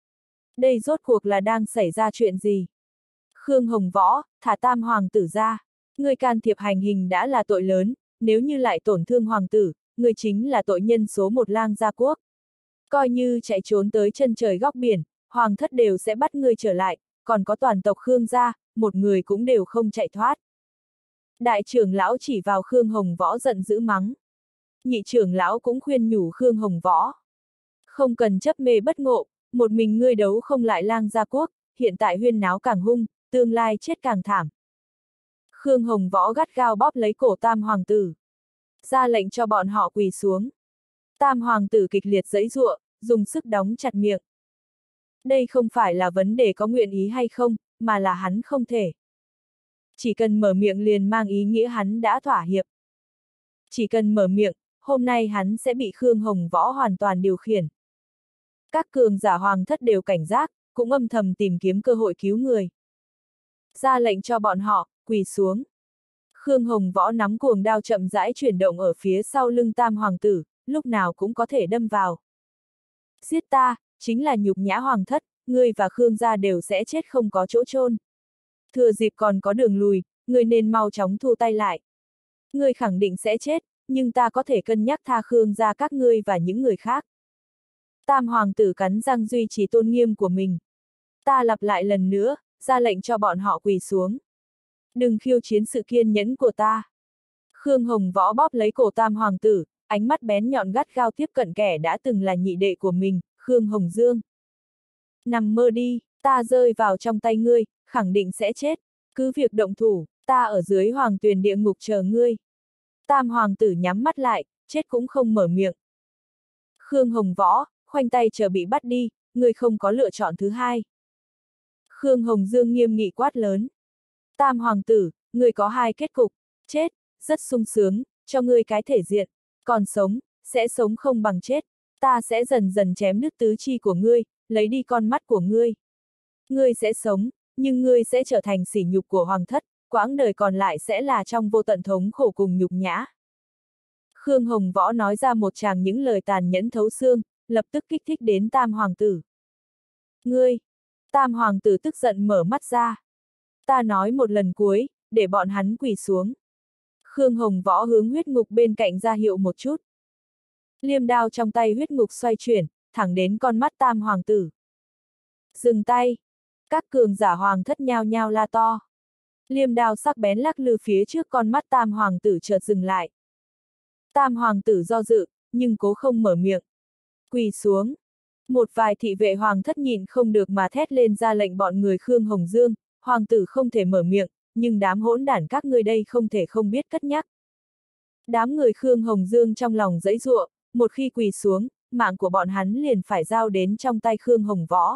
A: Đây rốt cuộc là đang xảy ra chuyện gì? Khương Hồng Võ, thả tam hoàng tử ra. Người can thiệp hành hình đã là tội lớn, nếu như lại tổn thương hoàng tử, người chính là tội nhân số một Lang Gia Quốc. Coi như chạy trốn tới chân trời góc biển, hoàng thất đều sẽ bắt người trở lại, còn có toàn tộc Khương gia, một người cũng đều không chạy thoát. Đại trưởng lão chỉ vào Khương Hồng Võ giận dữ mắng. Nhị trưởng lão cũng khuyên nhủ Khương Hồng Võ. Không cần chấp mê bất ngộ, một mình ngươi đấu không lại Lang Gia Quốc, hiện tại huyên náo càng hung, tương lai chết càng thảm. Khương Hồng Võ gắt gao bóp lấy cổ tam hoàng tử. Ra lệnh cho bọn họ quỳ xuống. Tam hoàng tử kịch liệt giãy giụa, dùng sức đóng chặt miệng. Đây không phải là vấn đề có nguyện ý hay không, mà là hắn không thể. Chỉ cần mở miệng liền mang ý nghĩa hắn đã thỏa hiệp. Chỉ cần mở miệng, hôm nay hắn sẽ bị Khương Hồng Võ hoàn toàn điều khiển. Các cường giả hoàng thất đều cảnh giác, cũng âm thầm tìm kiếm cơ hội cứu người. Ra lệnh cho bọn họ, quỳ xuống. Khương Hồng Võ nắm cuồng đao chậm rãi chuyển động ở phía sau lưng tam hoàng tử, lúc nào cũng có thể đâm vào. Giết ta, chính là nhục nhã hoàng thất, ngươi và Khương gia đều sẽ chết không có chỗ chôn. Thừa dịp còn có đường lùi, ngươi nên mau chóng thu tay lại. Ngươi khẳng định sẽ chết, nhưng ta có thể cân nhắc tha Khương gia các ngươi và những người khác. Tam hoàng tử cắn răng duy trì tôn nghiêm của mình. Ta lặp lại lần nữa, ra lệnh cho bọn họ quỳ xuống. Đừng khiêu chiến sự kiên nhẫn của ta. Khương Hồng Võ bóp lấy cổ tam hoàng tử, ánh mắt bén nhọn gắt gao tiếp cận kẻ đã từng là nhị đệ của mình, Khương Hồng Dương. Nằm mơ đi, ta rơi vào trong tay ngươi, khẳng định sẽ chết. Cứ việc động thủ, ta ở dưới hoàng tuyền địa ngục chờ ngươi. Tam hoàng tử nhắm mắt lại, chết cũng không mở miệng. Khương Hồng Võ, khoanh tay chờ bị bắt đi, ngươi không có lựa chọn thứ hai. Khương Hồng Dương nghiêm nghị quát lớn. Tam hoàng tử, ngươi có hai kết cục, chết, rất sung sướng, cho ngươi cái thể diện, còn sống, sẽ sống không bằng chết, ta sẽ dần dần chém đứt tứ chi của ngươi, lấy đi con mắt của ngươi. Ngươi sẽ sống, nhưng ngươi sẽ trở thành sỉ nhục của hoàng thất, quãng đời còn lại sẽ là trong vô tận thống khổ cùng nhục nhã. Khương Hồng Võ nói ra một tràng những lời tàn nhẫn thấu xương, lập tức kích thích đến tam hoàng tử. Ngươi! Tam hoàng tử tức giận mở mắt ra. Ta nói một lần cuối, để bọn hắn quỳ xuống. Khương Hồng Võ hướng huyết ngục bên cạnh ra hiệu một chút. Liêm đao trong tay huyết ngục xoay chuyển, thẳng đến con mắt tam hoàng tử. Dừng tay! Các cường giả hoàng thất nhao nhao la to. Liêm đao sắc bén lắc lư phía trước con mắt tam hoàng tử chợt dừng lại. Tam hoàng tử do dự, nhưng cố không mở miệng. Quỳ xuống. Một vài thị vệ hoàng thất nhịn không được mà thét lên ra lệnh bọn người Khương Hồng Dương, hoàng tử không thể mở miệng, nhưng đám hỗn đản các ngươi đây không thể không biết cất nhắc. Đám người Khương Hồng Dương trong lòng giãy giụa, một khi quỳ xuống, mạng của bọn hắn liền phải giao đến trong tay Khương Hồng Võ.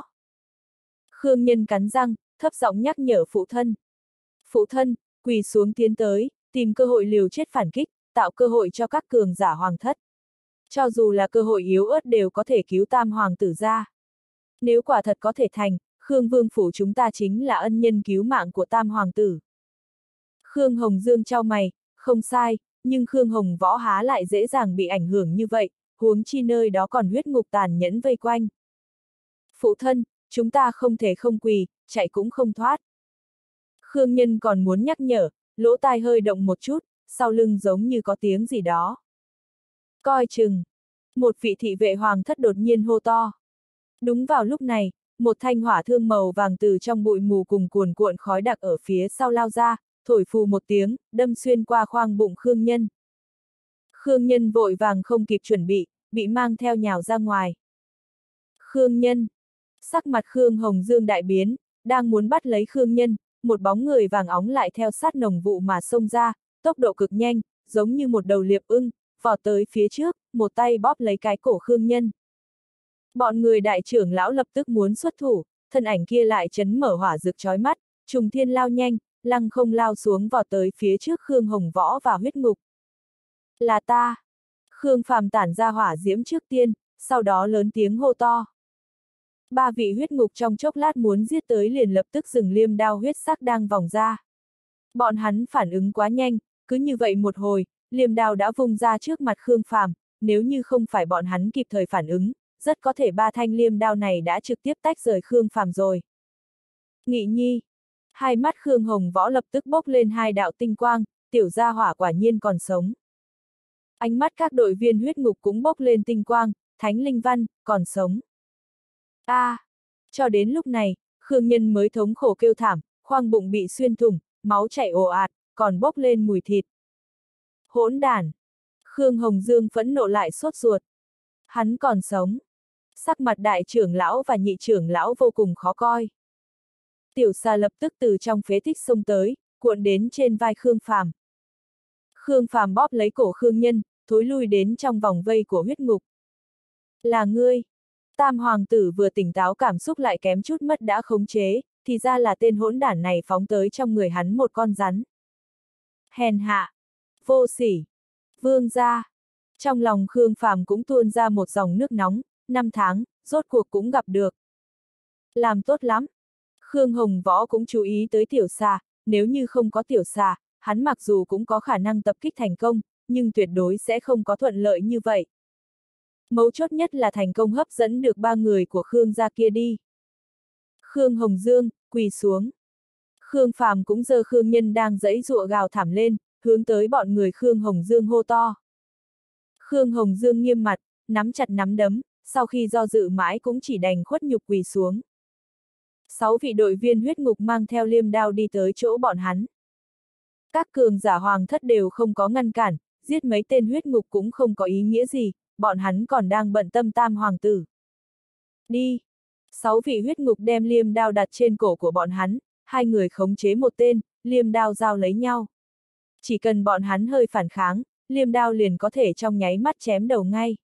A: Khương Nhân cắn răng, thấp giọng nhắc nhở phụ thân. Phụ thân, quỳ xuống tiến tới, tìm cơ hội liều chết phản kích, tạo cơ hội cho các cường giả hoàng thất. Cho dù là cơ hội yếu ớt đều có thể cứu tam hoàng tử ra. Nếu quả thật có thể thành, Khương Vương phủ chúng ta chính là ân nhân cứu mạng của tam hoàng tử. Khương Hồng Dương chau mày, không sai, nhưng Khương Hồng Võ há lại dễ dàng bị ảnh hưởng như vậy, huống chi nơi đó còn huyết ngục tàn nhẫn vây quanh. Phụ thân, chúng ta không thể không quỳ, chạy cũng không thoát. Khương Nhân còn muốn nhắc nhở, lỗ tai hơi động một chút, sau lưng giống như có tiếng gì đó. Coi chừng! Một vị thị vệ hoàng thất đột nhiên hô to. Đúng vào lúc này, một thanh hỏa thương màu vàng từ trong bụi mù cùng cuồn cuộn khói đặc ở phía sau lao ra, thổi phù một tiếng, đâm xuyên qua khoang bụng Khương Nhân. Khương Nhân vội vàng không kịp chuẩn bị, bị mang theo nhào ra ngoài. Khương Nhân! Sắc mặt Khương Hồng Dương đại biến, đang muốn bắt lấy Khương Nhân, một bóng người vàng óng lại theo sát nồng vụ mà xông ra, tốc độ cực nhanh, giống như một đầu liệp ưng, vọt tới phía trước, một tay bóp lấy cái cổ Khương Nhân. Bọn người đại trưởng lão lập tức muốn xuất thủ, thân ảnh kia lại chấn mở hỏa rực chói mắt, trùng thiên lao nhanh, lăng không lao xuống vọt tới phía trước Khương Hồng Võ và huyết ngục. Là ta! Khương Phàm tản ra hỏa diễm trước tiên, sau đó lớn tiếng hô to. Ba vị huyết ngục trong chốc lát muốn giết tới liền lập tức dừng liêm đao huyết sắc đang vòng ra. Bọn hắn phản ứng quá nhanh, cứ như vậy một hồi, liêm đao đã vung ra trước mặt Khương Phàm, nếu như không phải bọn hắn kịp thời phản ứng, rất có thể ba thanh liêm đao này đã trực tiếp tách rời Khương Phàm rồi. Nghị nhi! Hai mắt Khương Hồng Võ lập tức bốc lên hai đạo tinh quang, tiểu gia hỏa quả nhiên còn sống. Ánh mắt các đội viên huyết ngục cũng bốc lên tinh quang, Thánh Linh Văn, còn sống. A! À, cho đến lúc này, Khương Nhân mới thống khổ kêu thảm, khoang bụng bị xuyên thủng, máu chảy ồ ạt, còn bốc lên mùi thịt. Hỗn đản! Khương Hồng Dương phẫn nộ lại sốt ruột. Hắn còn sống. Sắc mặt đại trưởng lão và nhị trưởng lão vô cùng khó coi. Tiểu xà lập tức từ trong phế tích xông tới, cuộn đến trên vai Khương Phàm. Khương Phàm bóp lấy cổ Khương Nhân, thối lui đến trong vòng vây của huyết ngục. Là ngươi! Tam hoàng tử vừa tỉnh táo cảm xúc lại kém chút mất đã khống chế, thì ra là tên hỗn đản này phóng tới trong người hắn một con rắn. Hèn hạ! Vô sỉ! Vương gia! Trong lòng Khương Phàm cũng tuôn ra một dòng nước nóng, năm tháng, rốt cuộc cũng gặp được. Làm tốt lắm! Khương Hồng Võ cũng chú ý tới tiểu xà, nếu như không có tiểu xà, hắn mặc dù cũng có khả năng tập kích thành công, nhưng tuyệt đối sẽ không có thuận lợi như vậy. Mấu chốt nhất là thành công hấp dẫn được ba người của Khương gia kia đi. Khương Hồng Dương, quỳ xuống. Khương Phàm cũng giơ Khương Nhân đang giãy giụa gào thảm lên, hướng tới bọn người Khương Hồng Dương hô to. Khương Hồng Dương nghiêm mặt, nắm chặt nắm đấm, sau khi do dự mãi cũng chỉ đành khuất nhục quỳ xuống. Sáu vị đội viên huyết ngục mang theo liêm đao đi tới chỗ bọn hắn. Các cường giả hoàng thất đều không có ngăn cản, giết mấy tên huyết ngục cũng không có ý nghĩa gì, bọn hắn còn đang bận tâm tam hoàng tử. Đi! Sáu vị huyết ngục đem liêm đao đặt trên cổ của bọn hắn, hai người khống chế một tên, liêm đao giao lấy nhau. Chỉ cần bọn hắn hơi phản kháng, liêm đao liền có thể trong nháy mắt chém đầu ngay.